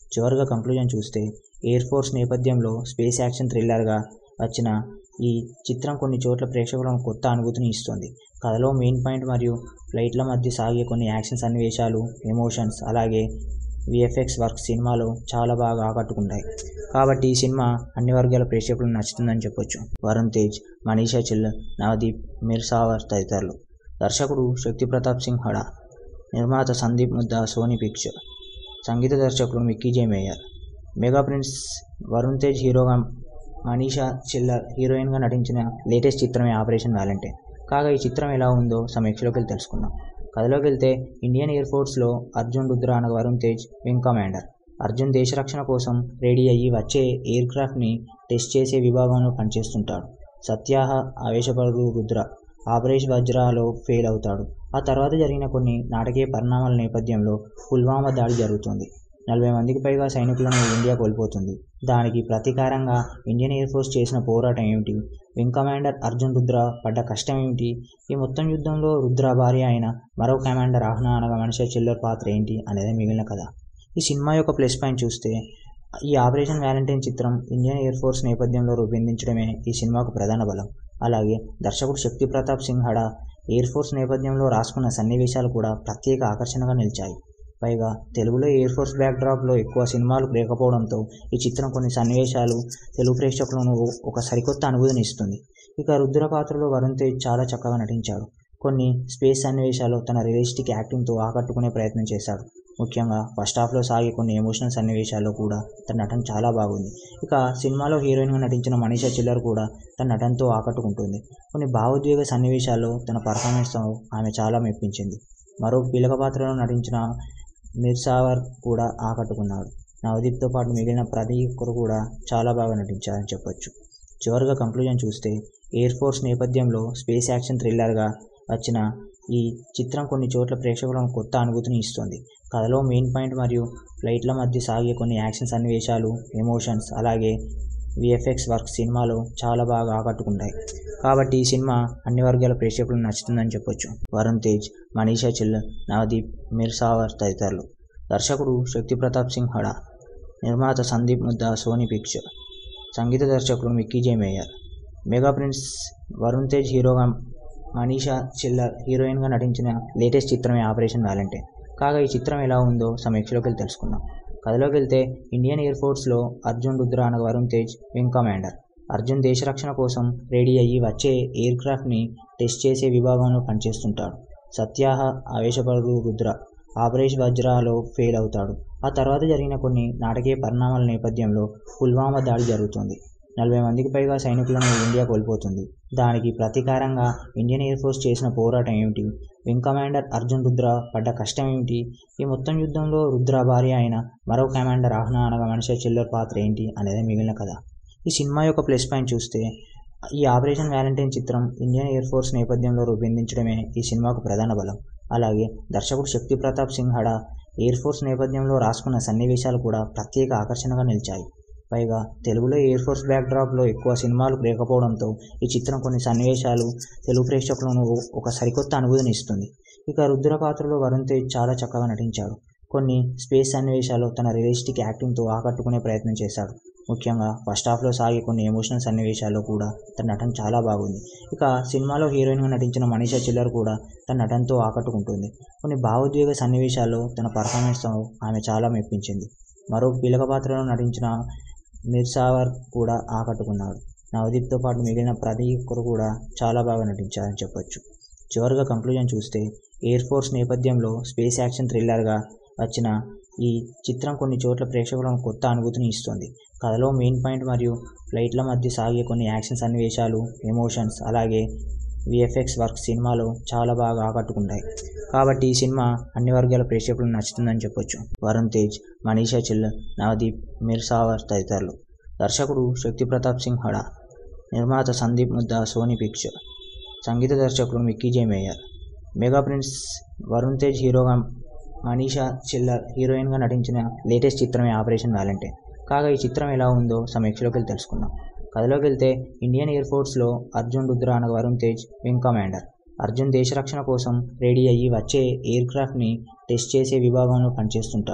చివరిగా కంక్లూజన్ చూస్తే ఎయిర్ ఫోర్స్ నేపథ్యంలో స్పేస్ యాక్షన్ థ్రిల్లర్గా వచ్చిన ఈ చిత్రం కొన్ని చోట్ల ప్రేక్షకులకు కొత్త అనుభూతిని ఇస్తుంది. కథలో మెయిన్ పాయింట్ మరియు ఫ్లైట్ల మధ్య సాగే కొన్ని యాక్షన్ సన్నివేశాలు, ఎమోషన్స్, అలాగే విఎఫ్ఎక్స్ వర్క్ సినిమాలో చాలా బాగా ఆకట్టుకుంటాయి. కాబట్టి ఈ సినిమా అన్ని వర్గాల ప్రేక్షకులకు నచ్చుతుందని చెప్పొచ్చు. వరుణ్ తేజ్, మనీషా చిల్లర్, నవదీప్ మిర్సావర్ తదితరులు. దర్శకుడు శక్తి ప్రతాప్ సింగ్ హడా, నిర్మాత సందీప్ ముద్దా, సోనీ పిక్చర్. సంగీత దర్శకుడు మిక్కీ జే mayor. Mega prince Varun Tej హీరోగా, మనీషా చిల్లర్ హీరోయిన్గా నటించిన లేటెస్ట్ చిత్రమే ఆపరేషన్ వ్యాలంటైన్. కాగా ఈ చిత్రం ఎలా ఉందో సమీక్షలోకి వెళ్ళి తెలుసుకుందాం. కథలోకి వెళ్తే ఇండియన్ ఎయిర్ ఫోర్స్లో అర్జున్ రుద్ర అనగా వరుణ్ తేజ్ వింగ్ కమాండర్. అర్జున్ దేశ రక్షణ కోసం రెడీ అయ్యి వచ్చే ఎయిర్ క్రాఫ్ట్ని టెస్ట్ చేసే విభాగంలో పనిచేస్తుంటాడు. సత్యాహ ఆవేశపడు రుద్ర ఆపరేషన్ వజ్రాలో ఫెయిల్ అవుతాడు. ఆ తర్వాత జరిగిన కొన్ని నాటకీయ పరిణామాల నేపథ్యంలో పుల్వామా దాడి జరుగుతుంది. 40 మందికి పైగా సైనికులను ఇండియా కోల్పోతుంది. దానికి ప్రతీకారంగా ఇండియన్ ఎయిర్ ఫోర్స్ చేసిన పోరాటం ఏమిటి, వింగ్ కమాండర్ అర్జున్ రుద్ర పడ్డ కష్టం ఏమిటి, ఈ మొత్తం యుద్ధంలో రుద్ర భార్య అయిన మరో కమాండర్ ఆహ్నా అనగా మనీషా చిల్లర్ పాత్ర ఏంటి అనేది మిగిలిన కథ. ఈ సినిమా యొక్క ప్లస్ పాయింట్ చూస్తే ఈ ఆపరేషన్ వ్యాలంటైన్ చిత్రం ఇండియన్ ఎయిర్ ఫోర్స్ నేపథ్యంలో రూపొందించడమే ఈ సినిమాకు ప్రధాన బలం. అలాగే దర్శకుడు శక్తి ప్రతాప్ సింగ్ హడా ఎయిర్ ఫోర్స్ నేపథ్యంలో రాసుకున్న సన్నివేశాలు కూడా ప్రత్యేక ఆకర్షణగా నిలిచాయి. పైగా తెలుగులో ఎయిర్ ఫోర్స్ బ్యాక్డ్రాప్లో ఎక్కువ సినిమాలు లేకపోవడంతో ఈ చిత్రం కొన్ని సన్నివేశాలు తెలుగు ప్రేక్షకులను ఒక సరికొత్త అనుభూతిని ఇస్తుంది. ఇక రుద్ర పాత్రలో వరుణ్ తేజ్ చాలా చక్కగా నటించాడు. కొన్ని స్పేస్ సన్నివేశాలు తన రియలిస్టిక్ యాక్టింగ్తో ఆకట్టుకునే ప్రయత్నం చేశాడు. ముఖ్యంగా ఫస్ట్ హాఫ్లో సాగే కొన్ని ఎమోషనల్ సన్నివేశాల్లో కూడా తన నటన చాలా బాగుంది. ఇక సినిమాలో హీరోయిన్గా నటించిన మనీషా చిల్లర్ కూడా తన నటనతో ఆకట్టుకుంటుంది. కొన్ని భావోద్వేగ సన్నివేశాల్లో తన పర్ఫార్మెన్స్తో ఆమె చాలా మెప్పించింది. మరో కీలక పాత్రలో నటించిన మిర్సావర్ కూడా ఆకట్టుకున్నాడు. నవదీప్తో పాటు మిగిలిన ప్రతి ఒక్కరు కూడా చాలా బాగా నటించారని చెప్పొచ్చు. చివరిగా కంక్లూజన్ చూస్తే ఎయిర్ ఫోర్స్ నేపథ్యంలో స్పేస్ యాక్షన్ థ్రిల్లర్గా వచ్చిన ఈ చిత్రం కొన్ని చోట్ల ప్రేక్షకులకు కొత్త అనుభూతిని ఇస్తుంది. కథలో మెయిన్ పాయింట్ మరియు ఫ్లైట్ల మధ్య సాగే కొన్ని యాక్షన్ సన్నివేశాలు, ఎమోషన్స్, అలాగే విఎఫ్ఎక్స్ వర్క్ సినిమాలో చాలా బాగా ఆకట్టుకుంటాయి. కాబట్టి ఈ సినిమా అన్ని వర్గాల ప్రేక్షకులకు నచ్చుతుందని చెప్పొచ్చు. వరుణ్ తేజ్, మనీషా చిల్లర్, నవదీప్ మిర్సావర్ తదితరులు. దర్శకుడు శక్తి ప్రతాప్ సింగ్ హడా, నిర్మాత సందీప్ ముద్దా, సోనీ పిక్చర్. సంగీత దర్శకుడు మిక్కీ జే mayor. Mega prince Varun Tej హీరోగా, మనీషా చిల్లర్ హీరోయిన్గా నటించిన లేటెస్ట్ చిత్రమే ఆపరేషన్ వ్యాలంటైన్. కాగా ఈ చిత్రం ఎలా ఉందో సమీక్షలోకి వెళ్ళి తెలుసుకుందాం. కథలోకి వెళ్తే ఇండియన్ ఎయిర్ ఫోర్స్లో అర్జున్ రుద్ర అనగా వరుణ్ తేజ్ వింగ్ కమాండర్. అర్జున్ దేశ రక్షణ కోసం రెడీ అయ్యి వచ్చే ఎయిర్ క్రాఫ్ట్ని టెస్ట్ చేసే విభాగంలో పనిచేస్తుంటాడు. సత్యాహ ఆవేశపడు రుద్ర ఆపరేషన్ వజ్రాలో ఫెయిల్ అవుతాడు. ఆ తర్వాత జరిగిన కొన్ని నాటకీయ పరిణామాల నేపథ్యంలో పుల్వామా దాడి జరుగుతుంది. 40 మందికి పైగా సైనికులను ఇండియా కోల్పోతుంది. దానికి ప్రతీకారంగా ఇండియన్ ఎయిర్ ఫోర్స్ చేసిన పోరాటం ఏమిటి, వింగ్ కమాండర్ అర్జున్ రుద్ర పడ్డ కష్టం ఏమిటి, ఈ మొత్తం యుద్ధంలో రుద్ర భార్య అయిన మరో కమాండర్ ఆహ్నా అనగా మనీషా చిల్లర్ పాత్ర ఏంటి అనేది మిగిలిన కథ. ఈ సినిమా యొక్క ప్లస్ పాయింట్ చూస్తే ఈ ఆపరేషన్ వ్యాలంటైన్ చిత్రం ఇండియన్ ఎయిర్ ఫోర్స్ నేపథ్యంలో రూపొందించడమే ఈ సినిమాకు ప్రధాన బలం. అలాగే దర్శకుడు శక్తి ప్రతాప్ సింగ్ హడా ఎయిర్ ఫోర్స్ నేపథ్యంలో రాసుకున్న సన్నివేశాలు కూడా ప్రత్యేక ఆకర్షణగా నిలిచాయి. పైగా తెలుగులో ఎయిర్ ఫోర్స్ బ్యాక్డ్రాప్లో ఎక్కువ సినిమాలు లేకపోవడంతో ఈ చిత్రం కొన్ని సన్నివేశాలు తెలుగు ప్రేక్షకులను ఒక సరికొత్త అనుభూతిని ఇస్తుంది. ఇక రుద్ర పాత్రలో వరుణ్ తేజ్ చాలా చక్కగా నటించాడు. కొన్ని స్పేస్ సన్నివేశాల్లో తన రియలిస్టిక్ యాక్టింగ్తో ఆకట్టుకునే ప్రయత్నం చేశాడు. ముఖ్యంగా ఫస్ట్ హాఫ్లో సాగే కొన్ని ఎమోషనల్ సన్నివేశాల్లో కూడా తన నటన చాలా బాగుంది. ఇక సినిమాలో హీరోయిన్గా నటించిన మనీషా చిల్లర్ కూడా తన నటనతో ఆకట్టుకుంటుంది. కొన్ని భావోద్వేగ సన్నివేశాల్లో తన పర్ఫార్మెన్స్తో ఆమె చాలా మెప్పించింది. మరో కీలక పాత్రలో నటించిన మిర్సావర్ కూడా ఆకట్టుకున్నాడు. నవదీప్తో పాటు మిగిలిన ప్రతి ఒక్కరు కూడా చాలా బాగా నటించారని చెప్పొచ్చు. చివరిగా కంక్లూజన్ చూస్తే ఎయిర్ ఫోర్స్ నేపథ్యంలో స్పేస్ యాక్షన్ థ్రిల్లర్గా వచ్చిన ఈ చిత్రం కొన్ని చోట్ల ప్రేక్షకులకు కొత్త అనుభూతిని ఇస్తుంది. కథలో మెయిన్ పాయింట్ మరియు ఫ్లైట్ల మధ్య సాగే కొన్ని యాక్షన్ సన్నివేశాలు, ఎమోషన్స్, అలాగే విఎఫ్ఎక్స్ వర్క్ సినిమాలో చాలా బాగా ఆకట్టుకుంటాయి. కాబట్టి ఈ సినిమా అన్ని వర్గాల ప్రేక్షకులకు నచ్చుతుందని చెప్పొచ్చు. వరుణ్ తేజ్, మనీషా చిల్లర్, నవదీప్ మిర్సావర్ తదితరులు. దర్శకుడు శక్తి ప్రతాప్ సింగ్ హడా, నిర్మాత సందీప్ ముద్దా, సోనీ పిక్చర్. సంగీత దర్శకుడు మిక్కీ జే mayor. Mega prince Varun Tej హీరోగా, మనీషా చిల్లర్ హీరోయిన్గా నటించిన లేటెస్ట్ చిత్రమే ఆపరేషన్ వ్యాలంటైన్. కాగా ఈ చిత్రం ఎలా ఉందో సమీక్షలోకి వెళ్ళి తెలుసుకుందాం. కథలోకి వెళ్తే ఇండియన్ ఎయిర్ ఫోర్స్లో అర్జున్ రుద్ర అనగా వరుణ్ తేజ్ వింగ్ కమాండర్. అర్జున్ దేశ రక్షణ కోసం రెడీ అయ్యి వచ్చే ఎయిర్ క్రాఫ్ట్ని టెస్ట్ చేసే విభాగంలో పనిచేస్తుంటాడు.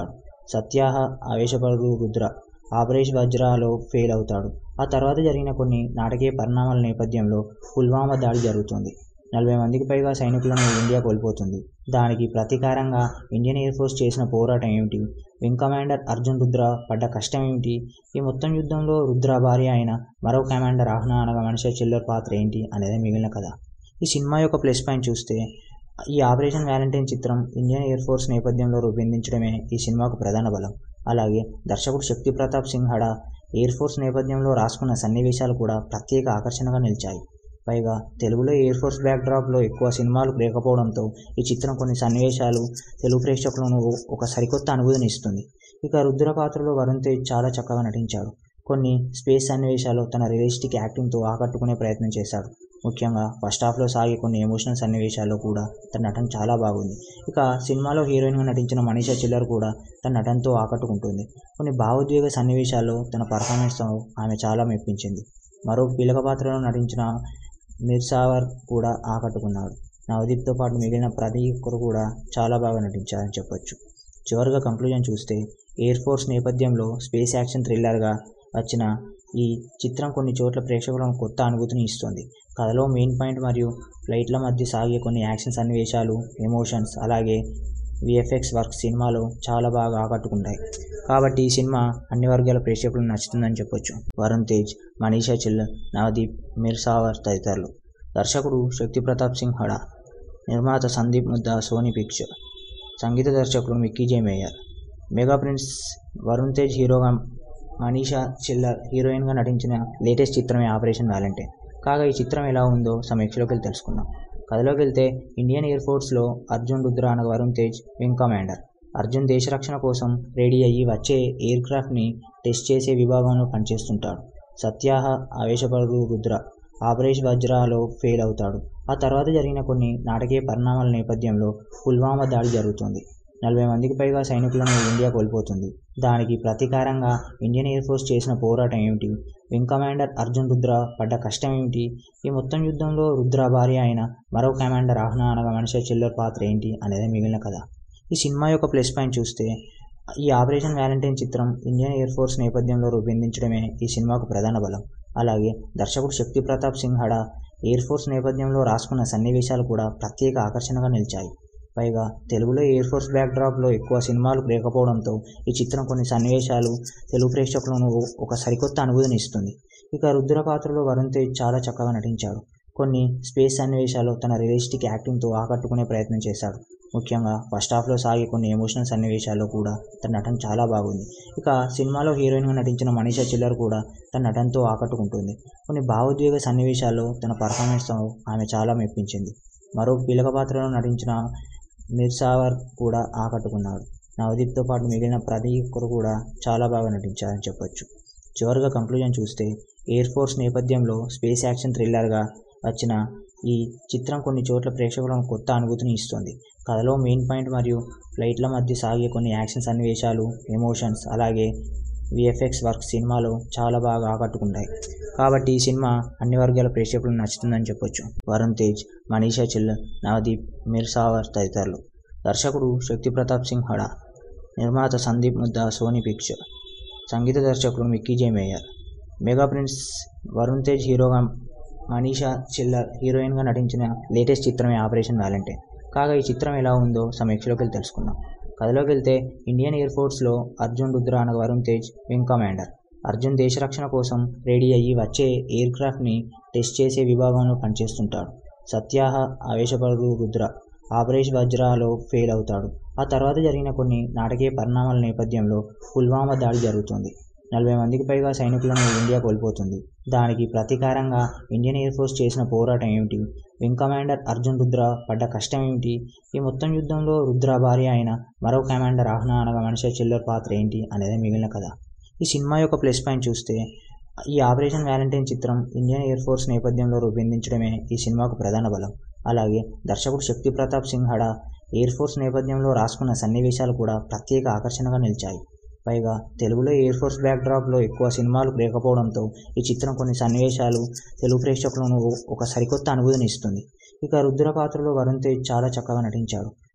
సత్యాహ ఆవేశపడు రుద్ర ఆపరేషన్ వజ్రాలో ఫెయిల్ అవుతాడు. ఆ తర్వాత జరిగిన కొన్ని నాటకీయ పరిణామాల నేపథ్యంలో పుల్వామా దాడి జరుగుతుంది. 40 మందికి పైగా సైనికులను ఇండియా కోల్పోతుంది. దానికి ప్రతీకారంగా ఇండియన్ ఎయిర్ ఫోర్స్ చేసిన పోరాటం ఏమిటి? వింగ్ కమాండర్ అర్జున్ రుద్ర పడ్డ కష్టం ఏమిటి? ఈ మొత్తం యుద్ధంలో రుద్ర భార్య అయిన మరో కమాండర్ ఆహ్నా అనగా మనిషి చిల్లర్ పాత్ర ఏంటి అనేది మిగిలిన కథ. ఈ సినిమా యొక్క ప్లస్ పాయింట్ చూస్తే ఈ ఆపరేషన్ వ్యాలంటైన్ చిత్రం ఇండియన్ ఎయిర్ ఫోర్స్ నేపథ్యంలో రూపొందించడమే ఈ సినిమాకు ప్రధాన బలం. అలాగే దర్శకుడు శక్తి ప్రతాప్ సింగ్ హడా ఎయిర్ ఫోర్స్ నేపథ్యంలో రాసుకున్న సన్నివేశాలు కూడా ప్రత్యేక ఆకర్షణగా నిలిచాయి. పైగా తెలుగులో ఎయిర్ ఫోర్స్ బ్యాక్డ్రాప్లో ఎక్కువ సినిమాలు లేకపోవడంతో ఈ చిత్రం కొన్ని సన్నివేశాలు తెలుగు ప్రేక్షకులను ఒక సరికొత్త అనుభూతిని ఇస్తుంది. ఇక రుద్ర పాత్రలో వరుణ్ తేజ్ చాలా చక్కగా నటించాడు. కొన్ని స్పేస్ సన్నివేశాలు తన రియలిస్టిక్ యాక్టింగ్తో ఆకట్టుకునే ప్రయత్నం చేశాడు. ముఖ్యంగా ఫస్ట్ హాఫ్లో సాగే కొన్ని ఎమోషనల్ సన్నివేశాల్లో కూడా తన నటన చాలా బాగుంది. ఇక సినిమాలో హీరోయిన్గా నటించిన మనీషా చిల్లర్ కూడా తన నటనతో ఆకట్టుకుంటుంది. కొన్ని భావోద్వేగ సన్నివేశాల్లో తన పర్ఫార్మెన్స్తో ఆమె చాలా మెప్పించింది. మరో కీలక పాత్రలో నటించిన మిర్సావర్ కూడా ఆకట్టుకున్నాడు. నవదీప్తో పాటు మిగిలిన ప్రతి ఒక్కరు కూడా చాలా బాగా నటించారని చెప్పొచ్చు. చివరిగా కంక్లూజన్ చూస్తే ఎయిర్ ఫోర్స్ నేపథ్యంలో స్పేస్ యాక్షన్ థ్రిల్లర్గా వచ్చిన ఈ చిత్రం కొన్ని చోట్ల ప్రేక్షకులకు కొత్త అనుభూతిని ఇస్తుంది. కథలో మెయిన్ పాయింట్ మరియు ఫ్లైట్ల మధ్య సాగే కొన్ని యాక్షన్ సన్నివేశాలు, ఎమోషన్స్, అలాగే విఎఫ్ఎక్స్ వర్క్ సినిమాలో చాలా బాగా ఆకట్టుకుంటాయి. కాబట్టి ఈ సినిమా అన్ని వర్గాల ప్రేక్షకులకు నచ్చుతుందని చెప్పొచ్చు. వరుణ్ తేజ్, మనీషా చిల్లర్, నవదీప్, మిర్సావర్ తదితరులు. దర్శకుడు శక్తి ప్రతాప్ సింగ్ హడా, నిర్మాత సందీప్ ముద్దా, సోనీ పిక్చర్. సంగీత దర్శకుడు మిక్కీ జే mayor. Mega prince Varun Tej హీరోగా, మనీషా చిల్లర్ హీరోయిన్గా నటించిన లేటెస్ట్ చిత్రమే ఆపరేషన్ వ్యాలంటైన్. కాగా ఈ చిత్రం ఎలా ఉందో సమీక్షలోకి వెళ్ళి తెలుసుకుందాం. కథలోకి వెళ్తే ఇండియన్ ఎయిర్ ఫోర్స్లో అర్జున్ రుద్ర అనగా వరుణ్ తేజ్ వింగ్ కమాండర్. అర్జున్ దేశ రక్షణ కోసం రెడీ అయ్యి వచ్చే ఎయిర్ క్రాఫ్ట్ని టెస్ట్ చేసే విభాగంలో పనిచేస్తుంటాడు. సత్యాహ ఆవేశపడు రుద్ర ఆపరేషన్ వజ్రాలో ఫెయిల్ అవుతాడు. ఆ తర్వాత జరిగిన కొన్ని నాటకీయ పరిణామాల నేపథ్యంలో పుల్వామా దాడి జరుగుతుంది. 40 మందికి పైగా సైనికులను ఇండియా కోల్పోతుంది. దానికి ప్రతీకారంగా ఇండియన్ ఎయిర్ ఫోర్స్ చేసిన పోరాటం ఏమిటి? వింగ్ కమాండర్ అర్జున్ రుద్ర పడ్డ కష్టం ఏమిటి? ఈ మొత్తం యుద్ధంలో రుద్ర భార్య అయిన మరో కమాండర్ ఆహ్నా అనగా మనిషి చిల్లర్ పాత్ర ఏంటి అనేది మిగిలిన కథ. ఈ సినిమా యొక్క ప్లస్ పాయింట్ చూస్తే ఈ ఆపరేషన్ వ్యాలంటైన్ చిత్రం ఇండియన్ ఎయిర్ ఫోర్స్ నేపథ్యంలో రూపొందించడమే ఈ సినిమాకు ప్రధాన బలం. అలాగే దర్శకుడు శక్తి ప్రతాప్ సింగ్ హడా ఎయిర్ ఫోర్స్ నేపథ్యంలో రాసుకున్న సన్నివేశాలు కూడా ప్రత్యేక ఆకర్షణగా నిలిచాయి. పైగా తెలుగులో ఎయిర్ ఫోర్స్ బ్యాక్డ్రాప్లో ఎక్కువ సినిమాలు లేకపోవడంతో ఈ చిత్రం కొన్ని సన్నివేశాలు తెలుగు ప్రేక్షకులను ఒక సరికొత్త అనుభూతిని ఇస్తుంది. ఇక రుద్ర పాత్రలో వరుణ్ తేజ్ చాలా చక్కగా నటించాడు. కొన్ని స్పేస్ సన్నివేశాలు తన రియలిస్టిక్ యాక్టింగ్తో ఆకట్టుకునే ప్రయత్నం చేశాడు. ముఖ్యంగా ఫస్ట్ హాఫ్లో సాగే కొన్ని ఎమోషనల్ సన్నివేశాల్లో కూడా తన నటన చాలా బాగుంది. ఇక సినిమాలో హీరోయిన్గా నటించిన మనీషా చిల్లర్ కూడా తన నటనతో ఆకట్టుకుంటుంది. కొన్ని భావోద్వేగ సన్నివేశాల్లో తన పర్ఫార్మెన్స్తో ఆమె చాలా మెప్పించింది. మరో కీలక పాత్రలో నటించిన మిర్సావర్ కూడా ఆకట్టుకున్నాడు. నవదీప్తో పాటు మిగిలిన ప్రతి ఒక్కరు కూడా చాలా బాగా నటించారని చెప్పొచ్చు. చివరిగా కంక్లూజన్ చూస్తే ఎయిర్ ఫోర్స్ నేపథ్యంలో స్పేస్ యాక్షన్ థ్రిల్లర్గా వచ్చిన ఈ చిత్రం కొన్ని చోట్ల ప్రేక్షకులకు కొత్త అనుభూతిని ఇస్తుంది. కథలో మెయిన్ పాయింట్ మరియు ఫ్లైట్ల మధ్య సాగే కొన్ని యాక్షన్ సన్నివేశాలు, ఎమోషన్స్, అలాగే విఎఫ్ఎక్స్ వర్క్ సినిమాలో చాలా బాగా ఆకట్టుకుంటాయి. కాబట్టి ఈ సినిమా అన్ని వర్గాల ప్రేక్షకులకు నచ్చుతుందని చెప్పొచ్చు. వరుణ్ తేజ్, మనీషా చిల్లర్, నవదీప్, మిర్సావర్ తదితరులు. దర్శకుడు శక్తి ప్రతాప్ సింగ్ హడా, నిర్మాత సందీప్ ముద్దా, సోనీ పిక్చర్. సంగీత దర్శకుడు మిక్కీ జే mayor. Mega prince Varun Tej హీరోగా, మనీషా చిల్లర్ హీరోయిన్గా నటించిన లేటెస్ట్ చిత్రమే ఆపరేషన్ వ్యాలంటైన్. కాగా ఈ చిత్రం ఎలా ఉందో సమీక్షలోకి వెళ్ళి తెలుసుకుందాం. కథలోకి వెళ్తే ఇండియన్ ఎయిర్ ఫోర్స్లో అర్జున్ రుద్ర అనగా వరుణ్ తేజ్ వింగ్ కమాండర్. అర్జున్ దేశ రక్షణ కోసం రెడీ అయ్యి వచ్చే ఎయిర్ క్రాఫ్ట్ని టెస్ట్ చేసే విభాగంలో పనిచేస్తుంటాడు. సత్యాహ ఆవేశపడు రుద్ర ఆపరేషన్ వజ్రాలో ఫెయిల్ అవుతాడు. ఆ తర్వాత జరిగిన కొన్ని నాటకీయ పరిణామాల నేపథ్యంలో పుల్వామా దాడి జరుగుతుంది. 40 మందికి పైగా సైనికులను ఇండియా కోల్పోతుంది. దానికి ప్రతీకారంగా ఇండియన్ ఎయిర్ ఫోర్స్ చేసిన పోరాటం ఏమిటి? వింగ్ కమాండర్ అర్జున్ రుద్ర పడ్డ కష్టం ఏమిటి? ఈ మొత్తం యుద్ధంలో రుద్ర భార్య అయిన మరో కమాండర్ ఆహ్నా అనగా మనిషి చిల్లర్ పాత్ర ఏంటి అనేది మిగిలిన కథ. ఈ సినిమా యొక్క ప్లస్ పాయింట్ చూస్తే ఈ ఆపరేషన్ వ్యాలంటైన్ చిత్రం ఇండియన్ ఎయిర్ ఫోర్స్ నేపథ్యంలో రూపొందించడమే ఈ సినిమాకు ప్రధాన బలం. అలాగే దర్శకుడు శక్తి ప్రతాప్ సింగ్ హడా ఎయిర్ ఫోర్స్ నేపథ్యంలో రాసుకున్న సన్నివేశాలు కూడా ప్రత్యేక ఆకర్షణగా నిలిచాయి. పైగా తెలుగులో ఎయిర్ ఫోర్స్ బ్యాక్డ్రాప్లో ఎక్కువ సినిమాలు లేకపోవడంతో ఈ చిత్రం కొన్ని సన్నివేశాలు తెలుగు ప్రేక్షకులను ఒక సరికొత్త అనుభూతిని ఇస్తుంది. ఇక రుద్ర పాత్రలో వరుణ్ తేజ్ చాలా చక్కగా నటించాడు.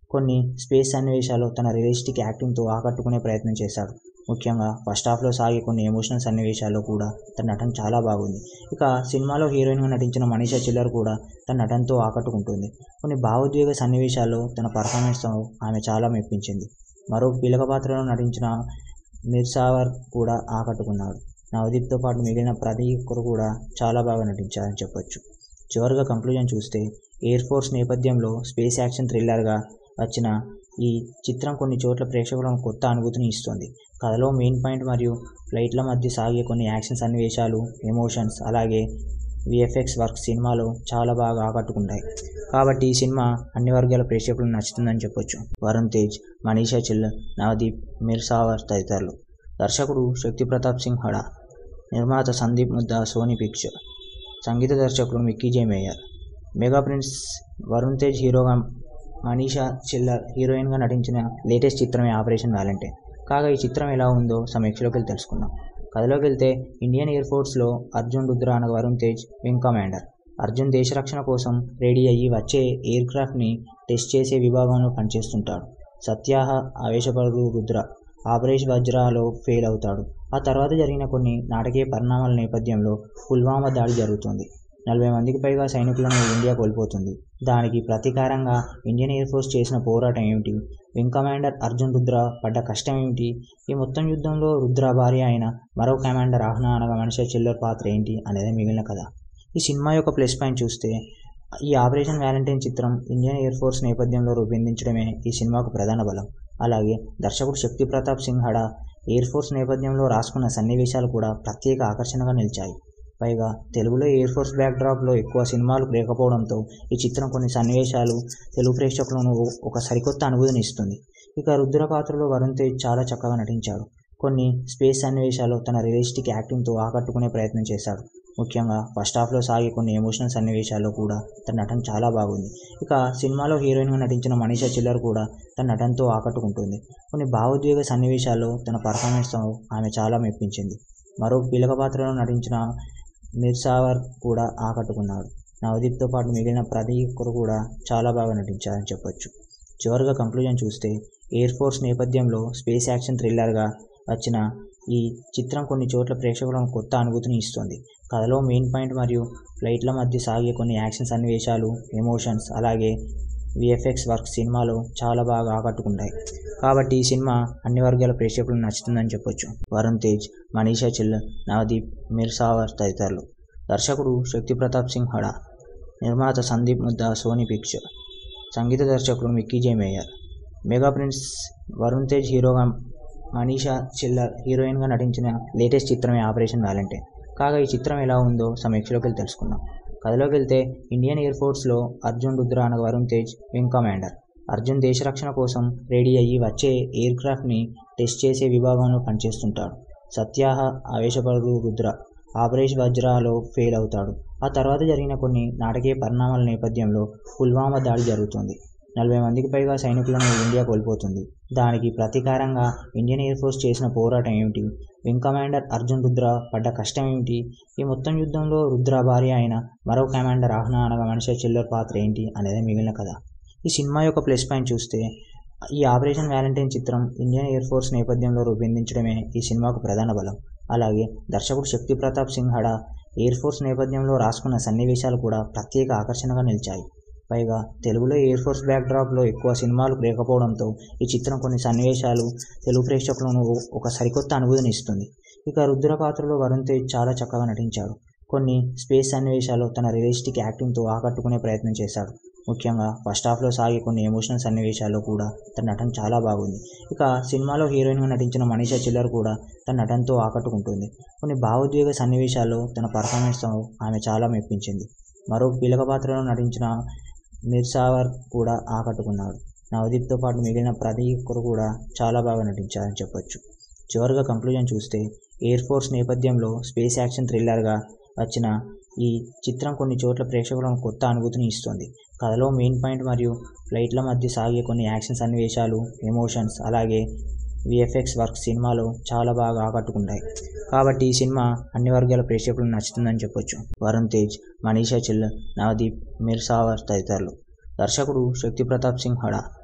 కొన్ని స్పేస్ సన్నివేశాలు తన రియలిస్టిక్ యాక్టింగ్తో ఆకట్టుకునే ప్రయత్నం చేశాడు. ముఖ్యంగా ఫస్ట్ హాఫ్లో సాగే కొన్ని ఎమోషనల్ సన్నివేశాల్లో కూడా తన నటన చాలా బాగుంది. ఇక సినిమాలో హీరోయిన్గా నటించిన మనీషా చిల్లర్ కూడా తన నటనతో ఆకట్టుకుంటుంది. కొన్ని భావోద్వేగ సన్నివేశాల్లో తన పర్ఫార్మెన్స్తో ఆమె చాలా మెప్పించింది. మరో కీలక పాత్రలో నటించిన మిర్సావర్ కూడా ఆకట్టుకున్నాడు. నవదీప్తో పాటు మిగిలిన ప్రతి ఒక్కరు కూడా చాలా బాగా నటించారని చెప్పొచ్చు. చివరిగా కంక్లూజన్ చూస్తే ఎయిర్ ఫోర్స్ నేపథ్యంలో స్పేస్ యాక్షన్ థ్రిల్లర్గా వచ్చిన ఈ చిత్రం కొన్ని చోట్ల ప్రేక్షకులను కొత్త అనుభూతిని ఇస్తుంది. కథలో మెయిన్ పాయింట్ మరియు ఫ్లైట్ల మధ్య సాగే కొన్ని యాక్షన్ సన్నివేశాలు, ఎమోషన్స్, అలాగే విఎఫ్ఎక్స్ వర్క్ సినిమాలో చాలా బాగా ఆకట్టుకుంటాయి. కాబట్టి ఈ సినిమా అన్ని వర్గాల ప్రేక్షకులకు నచ్చుతుందని చెప్పొచ్చు. వరుణ్ తేజ్, మనీషా చిల్లర్, నవదీప్, మిర్సావర్ తదితరులు. దర్శకుడు శక్తి ప్రతాప్ సింగ్ హడా, నిర్మాత సందీప్ ముద్దా, సోనీ పిక్చర్. సంగీత దర్శకుడు మిక్కీ జే mayor. Mega prince Varun Tej హీరోగా, మనీషా చిల్లర్ హీరోయిన్గా నటించిన లేటెస్ట్ చిత్రమే ఆపరేషన్ వ్యాలంటైన్. కాగా ఈ చిత్రం ఎలా ఉందో సమీక్షలోకి వెళ్ళి తెలుసుకుందాం. కథలోకి వెళ్తే ఇండియన్ ఎయిర్ ఫోర్స్లో అర్జున్ రుద్ర అనగా వరుణ్ తేజ్ వింగ్ కమాండర్. అర్జున్ దేశ రక్షణ కోసం రెడీ అయ్యి వచ్చే ఎయిర్ క్రాఫ్ట్ని టెస్ట్ చేసే విభాగంలో పనిచేస్తుంటాడు. సత్యాహ ఆవేశపడు రుద్ర ఆపరేషన్ వజ్రాలో ఫెయిల్ అవుతాడు. ఆ తర్వాత జరిగిన కొన్ని నాటకీయ పరిణామాల నేపథ్యంలో పుల్వామా దాడి జరుగుతుంది. 40 మందికి పైగా సైనికులను ఇండియా కోల్పోతుంది. దానికి ప్రతీకారంగా ఇండియన్ ఎయిర్ ఫోర్స్ చేసిన పోరాటం ఏమిటి, వింగ్ కమాండర్ అర్జున్ రుద్ర పడ్డ కష్టం ఏమిటి, ఈ మొత్తం యుద్ధంలో రుద్ర భార్య అయిన మరో కమాండర్ ఆహ్నా అనగా మనీషా చిల్లర్ పాత్ర ఏంటి అనేది మిగిలిన కథ. ఈ సినిమా యొక్క ప్లస్ పాయింట్ చూస్తే ఈ ఆపరేషన్ వ్యాలంటైన్ చిత్రం ఇండియన్ ఎయిర్ ఫోర్స్ నేపథ్యంలో రూపొందించడమే ఈ సినిమాకు ప్రధాన బలం. అలాగే దర్శకుడు శక్తి ప్రతాప్ సింగ్ హడా ఎయిర్ ఫోర్స్ నేపథ్యంలో రాసుకున్న సన్నివేశాలు కూడా ప్రత్యేక ఆకర్షణగా నిలిచాయి. పైగా తెలుగులో ఎయిర్ ఫోర్స్ బ్యాక్డ్రాప్లో ఎక్కువ సినిమాలు లేకపోవడంతో ఈ చిత్రం కొన్ని సన్నివేశాలు తెలుగు ప్రేక్షకులను ఒక సరికొత్త అనుభూతిని ఇస్తుంది. ఇక రుద్ర పాత్రలో వరుణ్ తేజ్ చాలా చక్కగా నటించాడు. కొన్ని స్పేస్ సన్నివేశాలు తన రియలిస్టిక్ యాక్టింగ్తో ఆకట్టుకునే ప్రయత్నం చేశాడు. ముఖ్యంగా ఫస్ట్ హాఫ్లో సాగే కొన్ని ఎమోషనల్ సన్నివేశాల్లో కూడా తన నటన చాలా బాగుంది. ఇక సినిమాలో హీరోయిన్గా నటించిన మనీషా చిల్లర్ కూడా తన నటనతో ఆకట్టుకుంటుంది. కొన్ని భావోద్వేగ సన్నివేశాల్లో తన పర్ఫార్మెన్స్తో ఆమె చాలా మెప్పించింది. మరో కీలక పాత్రలో నటించిన మిర్సావర్ కూడా ఆకట్టుకున్నాడు. నవదీప్తో పాటు మిగిలిన ప్రతి ఒక్కరు కూడా చాలా బాగా నటించారని చెప్పొచ్చు. చివరిగా కంక్లూజన్ చూస్తే ఎయిర్ ఫోర్స్ నేపథ్యంలో స్పేస్ యాక్షన్ థ్రిల్లర్గా వచ్చిన ఈ చిత్రం కొన్ని చోట్ల ప్రేక్షకులను కొత్త అనుభూతిని ఇస్తుంది. కథలో మెయిన్ పాయింట్ మరియు ఫ్లైట్ల మధ్య సాగే కొన్ని యాక్షన్ సన్నివేశాలు, ఎమోషన్స్, అలాగే విఎఫ్ఎక్స్ వర్క్ సినిమాలో చాలా బాగా ఆకట్టుకుంటాయి. కాబట్టి ఈ సినిమా అన్ని వర్గాల ప్రేక్షకులకు నచ్చుతుందని చెప్పొచ్చు. వరుణ్ తేజ్, మనీషా చిల్లర్, నవదీప్, మిర్సావర్ తదితరులు. దర్శకుడు శక్తి ప్రతాప్ సింగ్ హడా, నిర్మాత సందీప్ ముద్దా, సోనీ పిక్చర్. సంగీత దర్శకుడు మిక్కీ జే mayor. Mega prince Varun Tej హీరోగా, మనీషా చిల్లర్ హీరోయిన్గా నటించిన లేటెస్ట్ చిత్రమే ఆపరేషన్ వ్యాలంటైన్. కాగా ఈ చిత్రం ఎలా ఉందో సమీక్షలోకి వెళ్ళి తెలుసుకుందాం. కథలోకి వెళ్తే ఇండియన్ ఎయిర్ ఫోర్స్లో అర్జున్ రుద్ర అనగా వరుణ్ తేజ్ వింగ్ కమాండర్. అర్జున్ దేశ రక్షణ కోసం రెడీ అయ్యి వచ్చే ఎయిర్ క్రాఫ్ట్ని టెస్ట్ చేసే విభాగంలో పనిచేస్తుంటాడు. సత్యాహ ఆవేశపడు రుద్ర ఆపరేషన్ వజ్రాలో ఫెయిల్ అవుతాడు. ఆ తర్వాత జరిగిన కొన్ని నాటకీయ పరిణామాల నేపథ్యంలో పుల్వామా దాడి జరుగుతుంది. 40 మందికి పైగా సైనికులను ఇండియా కోల్పోతుంది. దానికి ప్రతీకారంగా ఇండియన్ ఎయిర్ ఫోర్స్ చేసిన పోరాటం ఏమిటి, వింగ్ కమాండర్ అర్జున్ రుద్ర పడ్డ కష్టం ఏమిటి, ఈ మొత్తం యుద్ధంలో రుద్ర భార్య అయిన మరో కమాండర్ ఆహ్నా అనగా మనీషా చిల్లర్ పాత్ర ఏంటి అనేది మిగిలిన కథ. ఈ సినిమా యొక్క ప్లస్ పాయింట్ చూస్తే ఈ ఆపరేషన్ వ్యాలంటైన్ చిత్రం ఇండియన్ ఎయిర్ ఫోర్స్ నేపథ్యంలో రూపొందించడమే ఈ సినిమాకు ప్రధాన బలం. అలాగే దర్శకుడు శక్తి ప్రతాప్ సింగ్ హడా ఎయిర్ ఫోర్స్ నేపథ్యంలో రాసుకున్న సన్నివేశాలు కూడా ప్రత్యేక ఆకర్షణగా నిలిచాయి. పైగా తెలుగులో ఎయిర్ ఫోర్స్ బ్యాక్డ్రాప్లో ఎక్కువ సినిమాలు లేకపోవడంతో ఈ చిత్రం కొన్ని సన్నివేశాలు తెలుగు ప్రేక్షకులను ఒక సరికొత్త అనుభూతిని ఇస్తుంది. ఇక రుద్ర పాత్రలో వరుణ్ తేజ్ చాలా చక్కగా నటించాడు. కొన్ని స్పేస్ సన్నివేశాలు తన రియలిస్టిక్ యాక్టింగ్తో ఆకట్టుకునే ప్రయత్నం చేశాడు. ముఖ్యంగా ఫస్ట్ హాఫ్లో సాగే కొన్ని ఎమోషనల్ సన్నివేశాల్లో కూడా తన నటన చాలా బాగుంది. ఇక సినిమాలో హీరోయిన్గా నటించిన మనీషా చిల్లర్ కూడా తన నటనతో ఆకట్టుకుంటుంది. కొన్ని భావోద్వేగ సన్నివేశాల్లో తన పర్ఫార్మెన్స్తో ఆమె చాలా మెప్పించింది. మరో కీలక పాత్రలో నటించిన మిర్సావర్ కూడా ఆకట్టుకున్నాడు. నవదీప్తో పాటు మిగిలిన ప్రతి ఒక్కరు కూడా చాలా బాగా నటించారని చెప్పొచ్చు. చివరిగా కంక్లూజన్ చూస్తే ఎయిర్ ఫోర్స్ నేపథ్యంలో స్పేస్ యాక్షన్ థ్రిల్లర్గా వచ్చిన ఈ చిత్రం కొన్ని చోట్ల ప్రేక్షకులను కొత్త అనుభూతిని ఇస్తుంది. కథలో మెయిన్ పాయింట్ మరియు ఫ్లైట్ల మధ్య సాగే కొన్ని యాక్షన్ సన్నివేశాలు, ఎమోషన్స్, అలాగే విఎఫ్ఎక్స్ వర్క్ సినిమాలో చాలా బాగా ఆకట్టుకుంటాయి. కాబట్టి ఈ సినిమా అన్ని వర్గాల ప్రేక్షకులకు నచ్చుతుందని చెప్పొచ్చు. వరుణ్ తేజ్, మనీషా చిల్లర్, నవదీప్, మిర్సావర్ తదితరులు. దర్శకుడు శక్తి ప్రతాప్ సింగ్ హడా,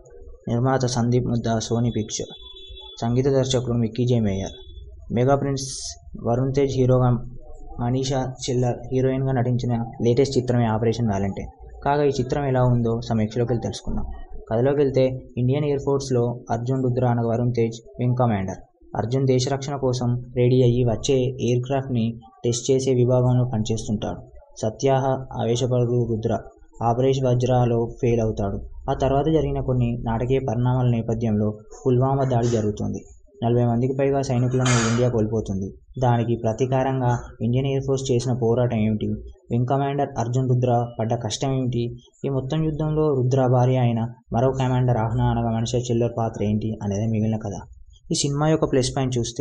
నిర్మాత సందీప్ ముద్దా, సోనీ పిక్చర్. సంగీత దర్శకుడు మిక్కీ జే mayor. Mega prince Varun Tej హీరోగా, మనీషా చిల్లర్ హీరోయిన్గా నటించిన లేటెస్ట్ చిత్రమే ఆపరేషన్ వ్యాలంటైన్. కాగా ఈ చిత్రం ఎలా ఉందో సమీక్షలోకి వెళ్ళి తెలుసుకుందాం. కథలోకి వెళ్తే ఇండియన్ ఎయిర్ ఫోర్స్లో అర్జున్ రుద్ర అనగా వరుణ్ తేజ్ వింగ్ కమాండర్. అర్జున్ దేశ రక్షణ కోసం రెడీ అయ్యి వచ్చే ఎయిర్ క్రాఫ్ట్ని టెస్ట్ చేసే విభాగంలో పనిచేస్తుంటాడు. సత్యాహ ఆవేశపడు రుద్ర ఆపరేషన్ వజ్రాలో ఫెయిల్ అవుతాడు. ఆ తర్వాత జరిగిన కొన్ని నాటకీయ పరిణామాల నేపథ్యంలో పుల్వామా దాడి జరుగుతుంది. 40 మందికి పైగా సైనికులను ఇండియా కోల్పోతుంది. దానికి ప్రతీకారంగా ఇండియన్ ఎయిర్ ఫోర్స్ చేసిన పోరాటం ఏమిటి, వింగ్ కమాండర్ అర్జున్ రుద్ర పడ్డ కష్టం ఏమిటి, ఈ మొత్తం యుద్ధంలో రుద్ర భార్య అయిన మరో కమాండర్ ఆహ్నా అనగా మనీషా చిల్లర్ పాత్ర ఏంటి అనేది మిగిలిన కథ. ఈ సినిమా యొక్క ప్లస్ పాయింట్ చూస్తే,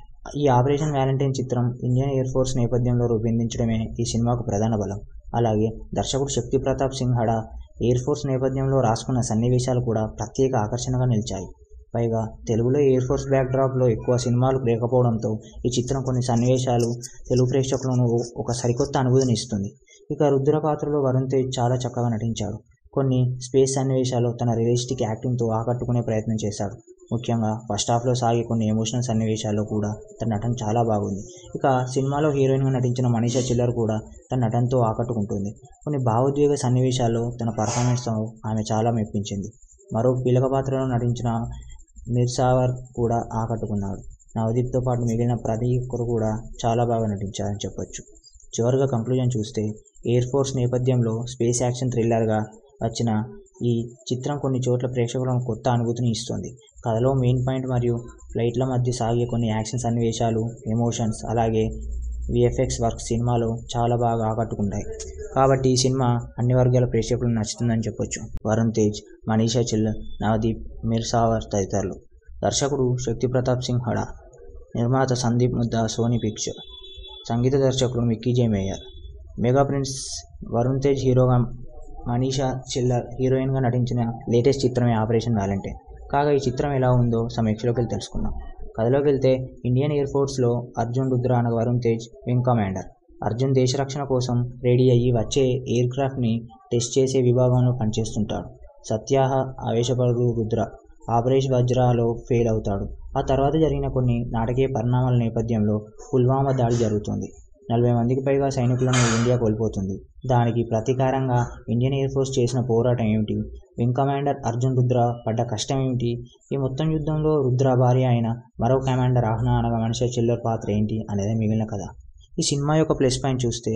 ఈ ఆపరేషన్ వ్యాలంటైన్ చిత్రం ఇండియన్ ఎయిర్ ఫోర్స్ నేపథ్యంలో రూపొందించడమే ఈ సినిమాకు ప్రధాన బలం. అలాగే దర్శకుడు శక్తి ప్రతాప్ సింగ్ హడా ఎయిర్ ఫోర్స్ నేపథ్యంలో రాసుకున్న సన్నివేశాలు కూడా ప్రత్యేక ఆకర్షణగా నిలిచాయి. పైగా తెలుగులో ఎయిర్ ఫోర్స్ బ్యాక్డ్రాప్లో ఎక్కువ సినిమాలు లేకపోవడంతో ఈ చిత్రం కొన్ని సన్నివేశాలు తెలుగు ప్రేక్షకులను ఒక సరికొత్త అనుభూతిని ఇస్తుంది. ఇక రుద్ర పాత్రలో వరుణ్ తేజ్ చాలా చక్కగా నటించాడు. కొన్ని స్పేస్ సన్నివేశాలు తన రియలిస్టిక్ యాక్టింగ్తో ఆకట్టుకునే ప్రయత్నం చేశాడు. ముఖ్యంగా ఫస్ట్ హాఫ్లో సాగే కొన్ని ఎమోషనల్ సన్నివేశాల్లో కూడా తన నటన చాలా బాగుంది. ఇక సినిమాలో హీరోయిన్గా నటించిన మనీషా చిల్లర్ కూడా తన నటనతో ఆకట్టుకుంటుంది. కొన్ని భావోద్వేగ సన్నివేశాల్లో తన పర్ఫార్మెన్స్తో ఆమె చాలా మెప్పించింది. మరో కీలక పాత్రలో నటించిన మిర్సావర్ కూడా ఆకట్టుకున్నాడు. నవదీప్తో పాటు మిగిలిన ప్రతి ఒక్కరు కూడా చాలా బాగా నటించారని చెప్పొచ్చు. చివరిగా కంక్లూజన్ చూస్తే, ఎయిర్ ఫోర్స్ నేపథ్యంలో స్పేస్ యాక్షన్ థ్రిల్లర్గా వచ్చిన ఈ చిత్రం కొన్ని చోట్ల ప్రేక్షకులను కొత్త అనుభూతిని ఇస్తుంది. కథలో మెయిన్ పాయింట్ మరియు ఫ్లైట్ల మధ్య సాగే కొన్ని యాక్షన్ సన్నివేశాలు, ఎమోషన్స్, అలాగే విఎఫ్ఎక్స్ వర్క్ సినిమాలో చాలా బాగా ఆకట్టుకుంటాయి. కాబట్టి ఈ సినిమా అన్ని వర్గాల ప్రేక్షకులకు నచ్చుతుందని చెప్పొచ్చు. వరుణ్ తేజ్, మనీషా చిల్లర్, నవదీప్, మిర్సావర్ తదితరులు. దర్శకుడు శక్తి ప్రతాప్ సింగ్ హడా. నిర్మాత సందీప్ ముద్దా, సోనీ పిక్చర్. సంగీత దర్శకుడు మిక్కీ జే mayor. Mega prince Varun Tej హీరోగా, మనీషా చిల్లర్ హీరోయిన్గా నటించిన లేటెస్ట్ చిత్రమే ఆపరేషన్ వ్యాలంటైన్. కాగా ఈ చిత్రం ఎలా ఉందో సమీక్షలోకి వెళ్ళి తెలుసుకుందాం. కథలోకి వెళ్తే ఇండియన్ ఎయిర్ ఫోర్స్లో అర్జున్ రుద్ర అనగా వరుణ్ తేజ్ వింగ్ కమాండర్. అర్జున్ దేశ రక్షణ కోసం రెడీ అయ్యి వచ్చే ఎయిర్ క్రాఫ్ట్ని టెస్ట్ చేసే విభాగంలో పనిచేస్తుంటాడు. సత్యాహ ఆవేశపడు రుద్ర ఆపరేషన్ వజ్రాలో ఫెయిల్ అవుతాడు. ఆ తర్వాత జరిగిన కొన్ని నాటకీయ పరిణామాల నేపథ్యంలో పుల్వామా దాడి జరుగుతుంది. 40 మందికి పైగా సైనికులను ఇండియా కోల్పోతుంది. దానికి ప్రతీకారంగా ఇండియన్ ఎయిర్ ఫోర్స్ చేసిన పోరాటం ఏమిటి, వింగ్ కమాండర్ అర్జున్ రుద్ర పడ్డ కష్టం ఏమిటి, ఈ మొత్తం యుద్ధంలో రుద్ర భార్య అయిన మరో కమాండర్ ఆహ్నా అనగా మనీషా చిల్లర్ పాత్ర ఏంటి అనేది మిగిలిన కథ. ఈ సినిమా యొక్క ప్లస్ పాయింట్ చూస్తే,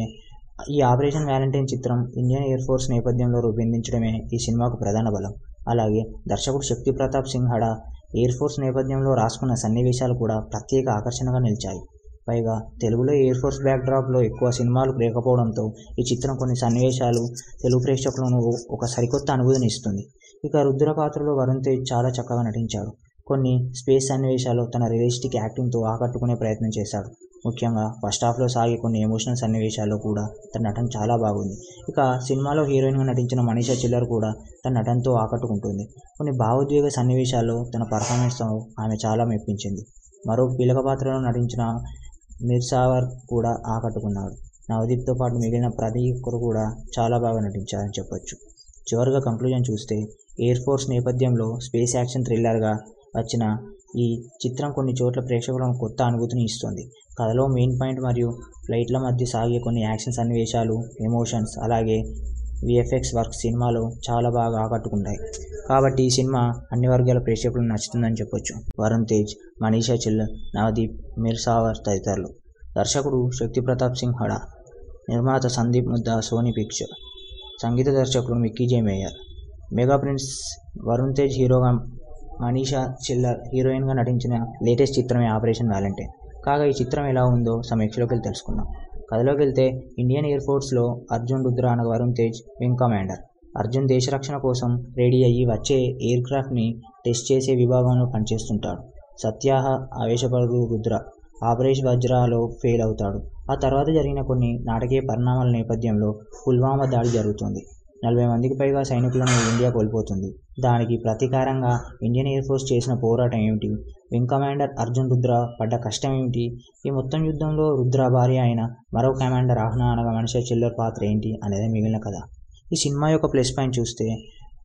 ఈ ఆపరేషన్ వ్యాలంటైన్ చిత్రం ఇండియన్ ఎయిర్ ఫోర్స్ నేపథ్యంలో రూపొందించడమే ఈ సినిమాకు ప్రధాన బలం. అలాగే దర్శకుడు శక్తి ప్రతాప్ సింగ్ హడా ఎయిర్ ఫోర్స్ నేపథ్యంలో రాసుకున్న సన్నివేశాలు కూడా ప్రత్యేక ఆకర్షణగా నిలిచాయి. పైగా తెలుగులో ఎయిర్ ఫోర్స్ బ్యాక్డ్రాప్లో ఎక్కువ సినిమాలు లేకపోవడంతో ఈ చిత్రం కొన్ని సన్నివేశాలు తెలుగు ప్రేక్షకులను ఒక సరికొత్త అనుభూతిని ఇస్తుంది. ఇక రుద్ర పాత్రలో వరుణ్ తేజ్ చాలా చక్కగా నటించాడు. కొన్ని స్పేస్ సన్నివేశాలు తన రియలిస్టిక్ యాక్టింగ్తో ఆకట్టుకునే ప్రయత్నం చేశాడు. ముఖ్యంగా ఫస్ట్ హాఫ్లో సాగే కొన్ని ఎమోషనల్ సన్నివేశాల్లో కూడా తన నటన చాలా బాగుంది. ఇక సినిమాలో హీరోయిన్గా నటించిన మనీషా చిల్లర్ కూడా తన నటనతో ఆకట్టుకుంటుంది. కొన్ని భావోద్వేగ సన్నివేశాల్లో తన పర్ఫార్మెన్స్తో ఆమె చాలా మెప్పించింది. మరో కీలక పాత్రలో నటించిన మిర్సావర్ కూడా ఆకట్టుకున్నాడు. నవదీప్తో పాటు మిగిలిన ప్రతి ఒక్కరు కూడా చాలా బాగా నటించారని చెప్పొచ్చు. చివరిగా కంక్లూజన్ చూస్తే, ఎయిర్ ఫోర్స్ నేపథ్యంలో స్పేస్ యాక్షన్ థ్రిల్లర్గా వచ్చిన ఈ చిత్రం కొన్ని చోట్ల ప్రేక్షకులను కొత్త అనుభూతిని ఇస్తుంది. కథలో మెయిన్ పాయింట్ మరియు ఫ్లైట్ల మధ్య సాగే కొన్ని యాక్షన్ సన్నివేశాలు, ఎమోషన్స్, అలాగే విఎఫ్ఎక్స్ వర్క్ సినిమాలో చాలా బాగా ఆకట్టుకుంటాయి. కాబట్టి ఈ సినిమా అన్ని వర్గాల ప్రేక్షకులకు నచ్చుతుందని చెప్పొచ్చు. వరుణ్ తేజ్, మనీషా చిల్లర్, నవదీప్, మిర్సావర్ తదితరులు. దర్శకుడు శక్తి ప్రతాప్ సింగ్ హడా. నిర్మాత సందీప్ ముద్దా, సోనీ పిక్చర్. సంగీత దర్శకుడు మిక్కీ జే mayor. Mega prince Varun Tej హీరోగా, మనీషా చిల్లర్ హీరోయిన్గా నటించిన లేటెస్ట్ చిత్రమే ఆపరేషన్ వ్యాలంటైన్. కాగా ఈ చిత్రం ఎలా ఉందో సమీక్షలోకి వెళ్ళి తెలుసుకుందాం. కథలోకి వెళ్తే ఇండియన్ ఎయిర్ ఫోర్స్లో అర్జున్ రుద్ర అనగా వరుణ్ తేజ్ వింగ్ కమాండర్. అర్జున్ దేశ రక్షణ కోసం రెడీ అయ్యి వచ్చే ఎయిర్ క్రాఫ్ట్ని టెస్ట్ చేసే విభాగంలో పనిచేస్తుంటాడు. సత్యాహ ఆవేశపడు రుద్ర ఆపరేషన్ వజ్రాలో ఫెయిల్ అవుతాడు. ఆ తర్వాత జరిగిన కొన్ని నాటకీయ పరిణామాల నేపథ్యంలో పుల్వామా దాడి జరుగుతుంది. 40 మందికి పైగా సైనికులను ఇండియా కోల్పోతుంది. దానికి ప్రతీకారంగా ఇండియన్ ఎయిర్ ఫోర్స్ చేసిన పోరాటం ఏమిటి, వింగ్ కమాండర్ అర్జున్ రుద్ర పడ్డ కష్టం ఏమిటి, ఈ మొత్తం యుద్ధంలో రుద్ర భార్య అయిన మరో కమాండర్ ఆహ్నా అనగా మనీషా చిల్లర్ పాత్ర ఏంటి అనేది మిగిలిన కథ. ఈ సినిమా యొక్క ప్లస్ పాయింట్ చూస్తే,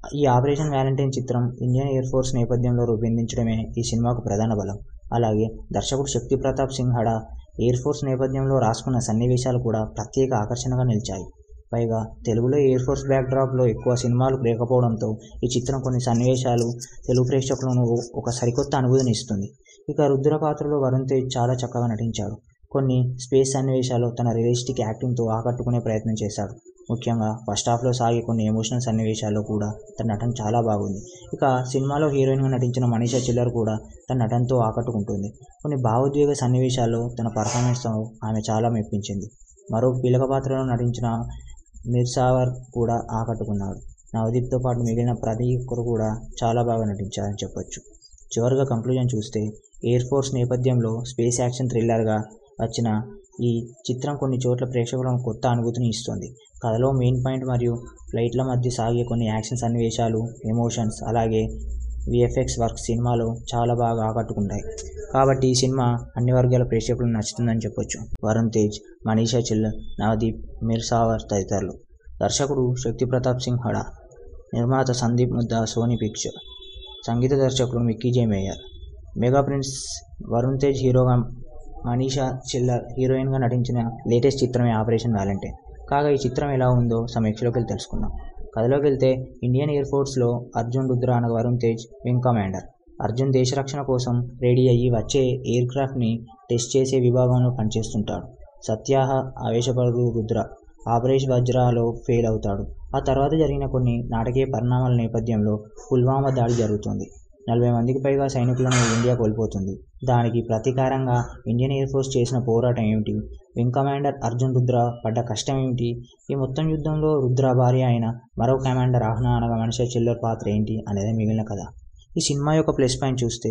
ఈ ఆపరేషన్ వ్యాలంటైన్ చిత్రం ఇండియన్ ఎయిర్ ఫోర్స్ నేపథ్యంలో రూపొందించడమే ఈ సినిమాకు ప్రధాన బలం. అలాగే దర్శకుడు శక్తి ప్రతాప్ సింగ్ హడా ఎయిర్ ఫోర్స్ నేపథ్యంలో రాసుకున్న సన్నివేశాలు కూడా ప్రత్యేక ఆకర్షణగా నిలిచాయి. పైగా తెలుగులో ఎయిర్ ఫోర్స్ బ్యాక్డ్రాప్లో ఎక్కువ సినిమాలు లేకపోవడంతో ఈ చిత్రం కొన్ని సన్నివేశాలు తెలుగు ప్రేక్షకులను ఒక సరికొత్త అనుభూతిని ఇస్తుంది. ఇక రుద్ర పాత్రలో వరుణ్ తేజ్ చాలా చక్కగా నటించాడు. కొన్ని స్పేస్ సన్నివేశాలు తన రియలిస్టిక్ యాక్టింగ్తో ఆకట్టుకునే ప్రయత్నం చేశాడు. ముఖ్యంగా ఫస్ట్ హాఫ్లో సాగే కొన్ని ఎమోషనల్ సన్నివేశాల్లో కూడా తన నటన చాలా బాగుంది. ఇక సినిమాలో హీరోయిన్గా నటించిన మనీషా చిల్లర్ కూడా తన నటనతో ఆకట్టుకుంటుంది. కొన్ని భావోద్వేగ సన్నివేశాల్లో తన పర్ఫార్మెన్స్తో ఆమె చాలా మెప్పించింది. మరో కీలక పాత్రలో నటించిన మిర్సావర్ కూడా ఆకట్టుకున్నాడు. నవదీప్తో పాటు మిగిలిన ప్రతి ఒక్కరు కూడా చాలా బాగా నటించారని చెప్పొచ్చు. చివరిగా కంక్లూజన్ చూస్తే ఎయిర్ ఫోర్స్ నేపథ్యంలో స్పేస్ యాక్షన్ థ్రిల్లర్గా వచ్చిన ఈ చిత్రం కొన్ని చోట్ల ప్రేక్షకులను కొత్త అనుభూతిని ఇస్తుంది. కథలో మెయిన్ పాయింట్ మరియు ఫ్లైట్ల మధ్య సాగే కొన్ని యాక్షన్ సన్నివేశాలు, ఎమోషన్స్, అలాగే విఎఫ్ఎక్స్ వర్క్ సినిమాలో చాలా బాగా ఆకట్టుకుంటాయి. కాబట్టి ఈ సినిమా అన్ని వర్గాల ప్రేక్షకులకు నచ్చుతుందని చెప్పొచ్చు. వరుణ్ తేజ్, మనీషా చిల్లర్, నవదీప్, మిర్సావర్ తదితరులు. దర్శకుడు శక్తి ప్రతాప్ సింగ్ హడా, నిర్మాత సందీప్ ముద్దా, సోనీ పిక్చర్. సంగీత దర్శకుడు మిక్కీ జే mayor. Mega prince Varun Tej హీరోగా, మనీషా చిల్లర్ హీరోయిన్గా నటించిన లేటెస్ట్ చిత్రమే ఆపరేషన్ వ్యాలంటైన్. కాగా ఈ చిత్రం ఎలా ఉందో సమీక్షలోకి వెళ్ళి తెలుసుకుందాం. కథలోకి వెళ్తే ఇండియన్ ఎయిర్ ఫోర్స్లో అర్జున్ రుద్ర అనగా వరుణ్ తేజ్ వింగ్ కమాండర్. అర్జున్ దేశ రక్షణ కోసం రెడీ అయ్యి వచ్చే ఎయిర్ క్రాఫ్ట్ని టెస్ట్ చేసే విభాగంలో పనిచేస్తుంటాడు. సత్యాహ ఆవేశపరుడు రుద్ర ఆపరేషన్ వజ్రాలో ఫెయిల్ అవుతాడు. ఆ తర్వాత జరిగిన కొన్ని నాటకీయ పరిణామాల నేపథ్యంలో పుల్వామా దాడి జరుగుతుంది. 40 మందికి పైగా సైనికులను ఇండియా కోల్పోతుంది. దానికి ప్రతీకారంగా ఇండియన్ ఎయిర్ ఫోర్స్ చేసిన పోరాటం ఏమిటి, వింగ్ కమాండర్ అర్జున్ రుద్ర పడ్డ కష్టం ఏమిటి, ఈ మొత్తం యుద్ధంలో రుద్ర భార్య అయిన మరో కమాండర్ ఆహ్నా అనగా మనీషా చిల్లర్ పాత్ర ఏంటి అనేది మిగిలిన కథ. ఈ సినిమా యొక్క ప్లస్ పాయింట్ చూస్తే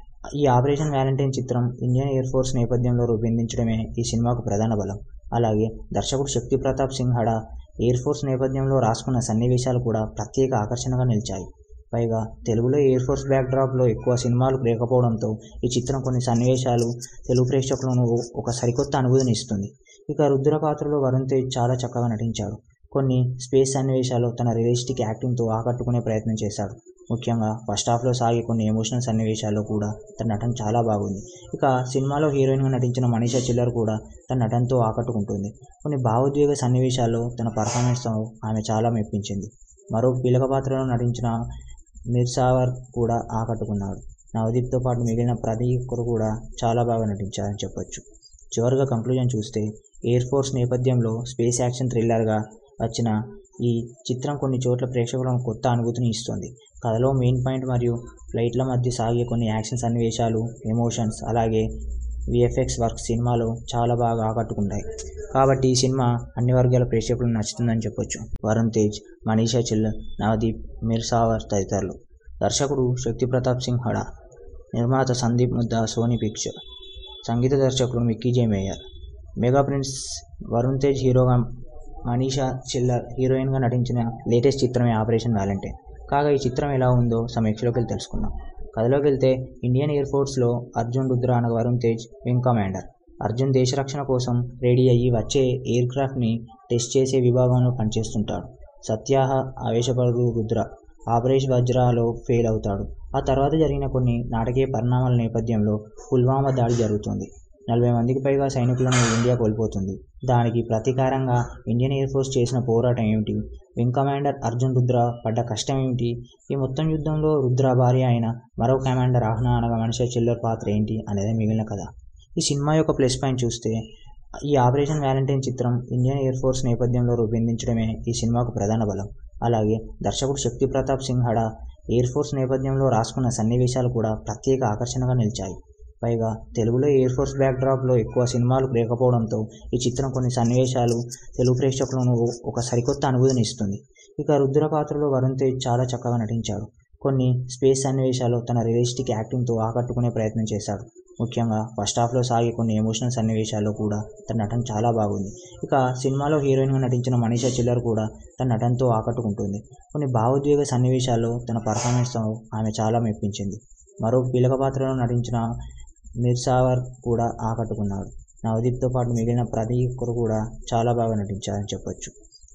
ఈ ఆపరేషన్ వ్యాలంటైన్ చిత్రం ఇండియన్ ఎయిర్ ఫోర్స్ నేపథ్యంలో రూపొందించడమే ఈ సినిమాకు ప్రధాన బలం. అలాగే దర్శకుడు శక్తి ప్రతాప్ సింగ్ హడా ఎయిర్ ఫోర్స్ నేపథ్యంలో రాసుకున్న సన్నివేశాలు కూడా ప్రత్యేక ఆకర్షణగా నిలిచాయి. పైగా తెలుగులో ఎయిర్ ఫోర్స్ బ్యాక్డ్రాప్లో ఎక్కువ సినిమాలు లేకపోవడంతో ఈ చిత్రం కొన్ని సన్నివేశాలు తెలుగు ప్రేక్షకులను ఒక సరికొత్త అనుభూతిని ఇస్తుంది. ఇక రుద్ర పాత్రలో వరుణ్ తేజ్ చాలా చక్కగా నటించాడు. కొన్ని స్పేస్ సన్నివేశాలు తన రియలిస్టిక్ యాక్టింగ్తో ఆకట్టుకునే ప్రయత్నం చేశాడు. ముఖ్యంగా ఫస్ట్ హాఫ్లో సాగే కొన్ని ఎమోషనల్ సన్నివేశాల్లో కూడా తన నటన చాలా బాగుంది. ఇక సినిమాలో హీరోయిన్గా నటించిన మనీషా చిల్లర్ కూడా తన నటనతో ఆకట్టుకుంటుంది. కొన్ని భావోద్వేగ సన్నివేశాల్లో తన పర్ఫార్మెన్స్తో ఆమె చాలా మెప్పించింది. మరో కీలక పాత్రలో నటించిన మిర్సావర్ కూడా ఆకట్టుకున్నాడు. నవదీప్తో పాటు మిగిలిన ప్రతి ఒక్కరు కూడా చాలా బాగా నటించారని చెప్పొచ్చు. చివరిగా కంక్లూజన్ చూస్తే ఎయిర్ ఫోర్స్ నేపథ్యంలో స్పేస్ యాక్షన్ థ్రిల్లర్గా వచ్చిన ఈ చిత్రం కొన్ని చోట్ల ప్రేక్షకులను కొత్త అనుభూతిని ఇస్తుంది. కథలో మెయిన్ పాయింట్ మరియు ఫ్లైట్ల మధ్య సాగే కొన్ని యాక్షన్ సన్నివేశాలు, ఎమోషన్స్, అలాగే విఎఫ్ఎక్స్ వర్క్ సినిమాలో చాలా బాగా ఆకట్టుకుంటాయి. కాబట్టి ఈ సినిమా అన్ని వర్గాల ప్రేక్షకులకు నచ్చుతుందని చెప్పొచ్చు. వరుణ్ తేజ్, మనీషా చిల్లర్, నవదీప్, మిర్సావర్ తదితరులు. దర్శకుడు శక్తి ప్రతాప్ సింగ్ హడా, నిర్మాత సందీప్ ముద్దా, సోనీ పిక్చర్. సంగీత దర్శకుడు మిక్కీ జే mayor. Mega prince Varun Tej హీరోగా, మనీషా చిల్లర్ హీరోయిన్గా నటించిన లేటెస్ట్ చిత్రమే ఆపరేషన్ వ్యాలంటైన్. కాగా ఈ చిత్రం ఎలా ఉందో సమీక్షలోకి వెళ్ళి తెలుసుకుందాం. కథలోకి వెళ్తే ఇండియన్ ఎయిర్ ఫోర్స్లో అర్జున్ రుద్ర అనగా వరుణ్ తేజ్ వింగ్ కమాండర్. అర్జున్ దేశ రక్షణ కోసం రెడీ అయ్యి వచ్చే ఎయిర్ క్రాఫ్ట్ని టెస్ట్ చేసే విభాగంలో పనిచేస్తుంటాడు. సత్యాహ ఆవేశపరుడు రుద్ర ఆపరేషన్ వజ్రాలో ఫెయిల్ అవుతాడు. ఆ తర్వాత జరిగిన కొన్ని నాటకీయ పరిణామాల నేపథ్యంలో పుల్వామా దాడి జరుగుతుంది. 40 మందికి పైగా సైనికులను ఇండియా కోల్పోతుంది. దానికి ప్రతీకారంగా ఇండియన్ ఎయిర్ ఫోర్స్ చేసిన పోరాటం ఏమిటి, వింగ్ కమాండర్ అర్జున్ రుద్ర పడ్డ కష్టం ఏమిటి, ఈ మొత్తం యుద్ధంలో రుద్ర భార్య అయిన మరో కమాండర్ ఆహ్నా అనగా మనీషా చిల్లర్ పాత్ర ఏంటి అనేది మిగిలిన కథ. ఈ సినిమా యొక్క ప్లస్ పాయింట్ చూస్తే ఈ ఆపరేషన్ వ్యాలంటైన్ చిత్రం ఇండియన్ ఎయిర్ ఫోర్స్ నేపథ్యంలో రూపొందించడమే ఈ సినిమాకు ప్రధాన బలం. అలాగే దర్శకుడు శక్తి ప్రతాప్ సింగ్ హడా ఎయిర్ ఫోర్స్ నేపథ్యంలో రాసుకున్న సన్నివేశాలు కూడా ప్రత్యేక ఆకర్షణగా నిలిచాయి. పైగా తెలుగులో ఎయిర్ ఫోర్స్ బ్యాక్డ్రాప్లో ఎక్కువ సినిమాలు లేకపోవడంతో ఈ చిత్రం కొన్ని సన్నివేశాలు తెలుగు ప్రేక్షకులను ఒక సరికొత్త అనుభూతిని ఇస్తుంది. ఇక రుద్ర పాత్రలో వరుణ్ తేజ్ చాలా చక్కగా నటించాడు. కొన్ని స్పేస్ సన్నివేశాలు తన రియలిస్టిక్ యాక్టింగ్తో ఆకట్టుకునే ప్రయత్నం చేశాడు. ముఖ్యంగా ఫస్ట్ హాఫ్లో సాగే కొన్ని ఎమోషనల్ సన్నివేశాల్లో కూడా తన నటన చాలా బాగుంది. ఇక సినిమాలో హీరోయిన్గా నటించిన మనీషా చిల్లర్ కూడా తన నటనతో ఆకట్టుకుంటుంది. కొన్ని భావోద్వేగ సన్నివేశాల్లో తన పర్ఫార్మెన్స్తో ఆమె చాలా మెప్పించింది. మరో కీలక పాత్రలో నటించిన మిర్సావర్ కూడా ఆకట్టుకున్నాడు. నవదీప్తో పాటు మిగిలిన ప్రతి ఒక్కరు కూడా చాలా బాగా నటించారని చెప్పొచ్చు.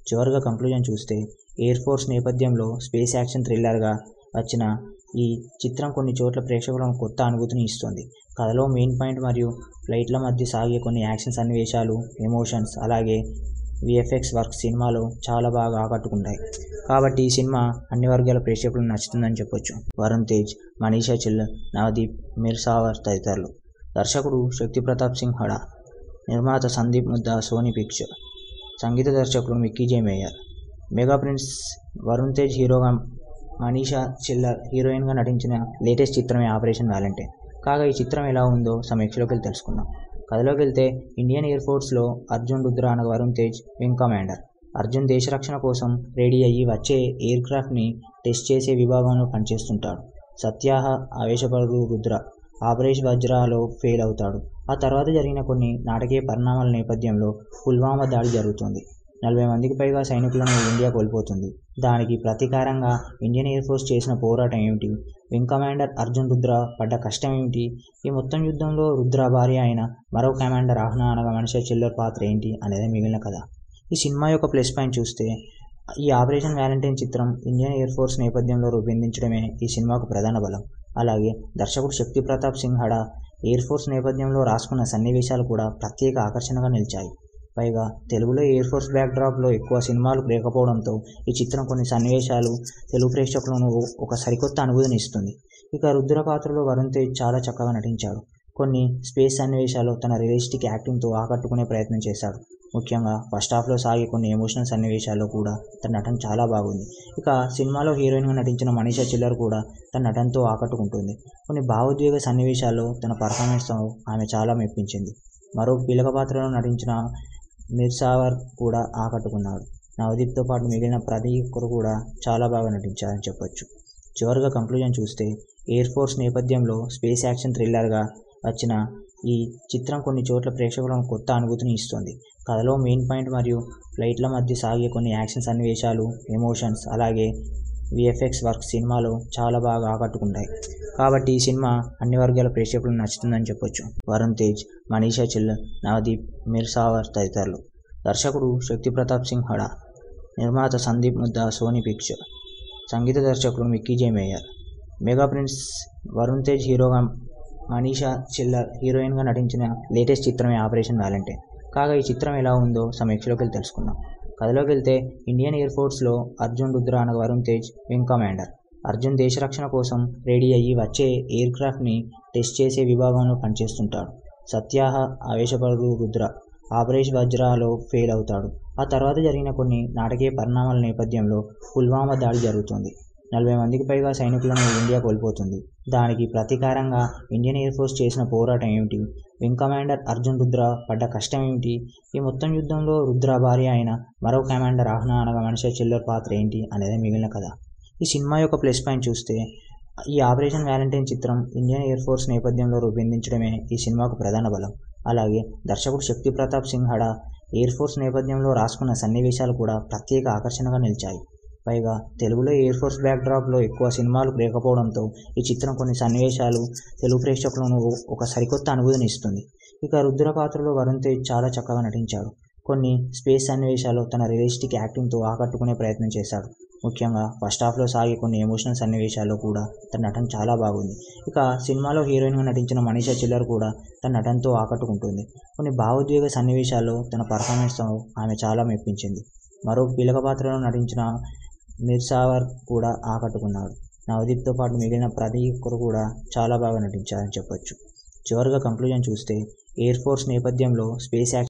చివరిగా కంక్లూజన్ చూస్తే ఎయిర్ ఫోర్స్ నేపథ్యంలో స్పేస్ యాక్షన్ థ్రిల్లర్గా వచ్చిన ఈ చిత్రం కొన్ని చోట్ల ప్రేక్షకులకు కొత్త అనుభూతిని ఇస్తుంది. కథలో మెయిన్ పాయింట్ మరియు ఫ్లైట్ల మధ్య సాగే కొన్ని యాక్షన్ సన్నివేశాలు, ఎమోషన్స్, అలాగే విఎఫ్ఎక్స్ వర్క్ సినిమాలో చాలా బాగా ఆకట్టుకుంటాయి. కాబట్టి ఈ సినిమా అన్ని వర్గాల ప్రేక్షకులకు నచ్చుతుందని చెప్పొచ్చు. వరుణ్ తేజ్, మనీషా చిల్, నవదీప్, మిర్సావర్ తదితరులు. దర్శకుడు శక్తి ప్రతాప్ సింగ్ హడా, నిర్మాత సందీప్ ముద్దా, సోనీ పిక్చర్. సంగీత దర్శకుడు మిక్కీ జే mayor. Mega prince Varun Tej హీరోగా, మనీషా చిల్లర్ హీరోయిన్గా నటించిన లేటెస్ట్ చిత్రమే ఆపరేషన్ వ్యాలంటైన్. కాగా ఈ చిత్రం ఎలా ఉందో సమీక్షలోకి వెళ్ళి తెలుసుకుందాం. కథలోకి వెళ్తే ఇండియన్ ఎయిర్ ఫోర్స్లో అర్జున్ రుద్రా అనగా వరుణ్ తేజ్ వింగ్ కమాండర్. అర్జున్ దేశ రక్షణ కోసం రెడీ అయ్యి వచ్చే ఎయిర్ క్రాఫ్ట్ని టెస్ట్ చేసే విభాగంలో పనిచేస్తుంటాడు. సత్యాహ ఆవేశపరుడు రుద్ర ఆపరేషన్ వజ్రాలో ఫెయిల్ అవుతాడు. ఆ తర్వాత జరిగిన కొన్ని నాటకీయ పరిణామాల నేపథ్యంలో పుల్వామా దాడి జరుగుతుంది. 40 మందికి పైగా సైనికులను ఇండియా కోల్పోతుంది. దానికి ప్రతీకారంగా ఇండియన్ ఎయిర్ ఫోర్స్ చేసిన పోరాటం ఏమిటి, వింగ్ కమాండర్ అర్జున్ రుద్ర పడ్డ కష్టం ఏమిటి, ఈ మొత్తం యుద్ధంలో రుద్ర భార్య అయిన మరో కమాండర్ ఆహ్నా అనగా మనీషా చిల్లర్ పాత్ర ఏంటి అనేది మిగిలిన కథ. ఈ సినిమా యొక్క ప్లస్ పాయింట్ చూస్తే ఈ ఆపరేషన్ వ్యాలంటైన్ చిత్రం ఇండియన్ ఎయిర్ ఫోర్స్ నేపథ్యంలో రూపొందించడమే ఈ సినిమాకు ప్రధాన బలం. అలాగే దర్శకుడు శక్తి ప్రతాప్ సింగ్ హడా ఎయిర్ ఫోర్స్ నేపథ్యంలో రాసుకున్న సన్నివేశాలు కూడా ప్రత్యేక ఆకర్షణగా నిలిచాయి. పైగా తెలుగులో ఎయిర్ ఫోర్స్ బ్యాక్డ్రాప్లో ఎక్కువ సినిమాలు లేకపోవడంతో ఈ చిత్రం కొన్ని సన్నివేశాలు తెలుగు ప్రేక్షకులను ఒక సరికొత్త అనుభూతిని ఇస్తుంది. ఇక రుద్ర పాత్రలో వరుణ్ తేజ్ చాలా చక్కగా నటించాడు. కొన్ని స్పేస్ సన్నివేశాలు తన రియలిస్టిక్ యాక్టింగ్తో ఆకట్టుకునే ప్రయత్నం చేశాడు. ముఖ్యంగా ఫస్ట్ హాఫ్లో సాగే కొన్ని ఎమోషనల్ సన్నివేశాల్లో కూడా తన నటన చాలా బాగుంది. ఇక సినిమాలో హీరోయిన్గా నటించిన మనీషా చిల్లర్ కూడా తన నటనతో ఆకట్టుకుంటుంది. కొన్ని భావోద్వేగ సన్నివేశాల్లో తన పర్ఫార్మెన్స్తో ఆమె చాలా మెప్పించింది. మరో కీలక పాత్రలో నటించిన మిర్సావర్ కూడా ఆకట్టుకున్నాడు. నవదీప్తో పాటు మిగిలిన ప్రతి ఒక్కరు కూడా చాలా బాగా నటించారని చెప్పొచ్చు. చివరిగా కంక్లూజన్ చూస్తే ఎయిర్ ఫోర్స్ నేపథ్యంలో స్పేస్ యాక్షన్ థ్రిల్లర్గా వచ్చిన ఈ చిత్రం కొన్ని చోట్ల ప్రేక్షకులకు కొత్త అనుభూతిని ఇస్తుంది. కథలో మెయిన్ పాయింట్ మరియు ఫ్లైట్ల మధ్య సాగే కొన్ని యాక్షన్ సన్నివేశాలు, ఎమోషన్స్, అలాగే విఎఫ్ఎక్స్ వర్క్ సినిమాలో చాలా బాగా ఆకట్టుకుంటాయి. కాబట్టి ఈ సినిమా అన్ని వర్గాల ప్రేక్షకులకు నచ్చుతుందని చెప్పొచ్చు. వరుణ్ తేజ్, మనీషా చిల్, నవదీప్, మిర్సావర్ తదితరులు. దర్శకుడు శక్తి ప్రతాప్ సింగ్ హడా, నిర్మాత సందీప్ ముద్దా, సోనీ పిక్చర్. సంగీత దర్శకుడు మిక్కీ జే mayor. Mega prince Varun Tej హీరోగా, మనీషా చిల్లర్ హీరోయిన్గా నటించిన లేటెస్ట్ చిత్రమే ఆపరేషన్ వ్యాలంటైన్. కాగా ఈ చిత్రం ఎలా ఉందో సమీక్షలోకి వెళ్ళి తెలుసుకుందాం. కథలోకి వెళ్తే ఇండియన్ ఎయిర్ ఫోర్స్లో అర్జున్ రుద్ర అనగా వరుణ్ తేజ్ వింగ్ కమాండర్. అర్జున్ దేశ రక్షణ కోసం రెడీ అయ్యి వచ్చే ఎయిర్ క్రాఫ్ట్ని టెస్ట్ చేసే విభాగంలో పనిచేస్తుంటాడు. సత్యాహ ఆవేశపరుడు రుద్ర ఆపరేషన్ వజ్రాలో ఫెయిల్ అవుతాడు. ఆ తర్వాత జరిగిన కొన్ని నాటకీయ పరిణామాల నేపథ్యంలో పుల్వామా దాడి జరుగుతుంది. 40 మందికి పైగా సైనికులను ఇండియా కోల్పోతుంది. దానికి ప్రతీకారంగా ఇండియన్ ఎయిర్ ఫోర్స్ చేసిన పోరాటం ఏమిటి, వింగ్ కమాండర్ అర్జున్ రుద్ర పడ్డ కష్టం ఏమిటి, ఈ మొత్తం యుద్ధంలో రుద్ర భార్య అయిన మరో కమాండర్ ఆహ్నా అనగా మనీషా చిల్లర్ పాత్ర ఏంటి అనేది మిగిలిన కథ. ఈ సినిమా యొక్క ప్లస్ పాయింట్ చూస్తే ఈ ఆపరేషన్ వ్యాలంటైన్ చిత్రం ఇండియన్ ఎయిర్ ఫోర్స్ నేపథ్యంలో రూపొందించడమే ఈ సినిమాకు ప్రధాన బలం. అలాగే దర్శకుడు శక్తి ప్రతాప్ సింగ్ హడా ఎయిర్ ఫోర్స్ నేపథ్యంలో రాసుకున్న సన్నివేశాలు కూడా ప్రత్యేక ఆకర్షణగా నిలిచాయి. పైగా తెలుగులో ఎయిర్ ఫోర్స్ బ్యాక్డ్రాప్లో ఎక్కువ సినిమాలు లేకపోవడంతో ఈ చిత్రం కొన్ని సన్నివేశాలు తెలుగు ప్రేక్షకులను ఒక సరికొత్త అనుభూతిని ఇస్తుంది. ఇక రుద్ర పాత్రలో వరుణ్ తేజ్ చాలా చక్కగా నటించాడు. కొన్ని స్పేస్ సన్నివేశాల్లో తన రియలిస్టిక్ యాక్టింగ్తో ఆకట్టుకునే ప్రయత్నం చేశాడు. ముఖ్యంగా ఫస్ట్ హాఫ్లో సాగే కొన్ని ఎమోషనల్ సన్నివేశాల్లో కూడా తన నటన చాలా బాగుంది. ఇక సినిమాలో హీరోయిన్గా నటించిన మనీషా చిల్లర్ కూడా తన నటనతో ఆకట్టుకుంటుంది. కొన్ని భావోద్వేగ సన్నివేశాల్లో తన పర్ఫార్మెన్స్తో ఆమె చాలా మెప్పించింది. మరో కీలక పాత్రలో నటించిన మిర్సావర్ కూడా ఆకట్టుకున్నాడు. నవదీప్తో పాటు మిగిలిన ప్రతి ఒక్కరు కూడా చాలా బాగా నటించారని చెప్పొచ్చు. చివరిగా కంక్లూజన్ చూస్తే ఎయిర్ ఫోర్స్ నేపథ్యంలో స్పేస్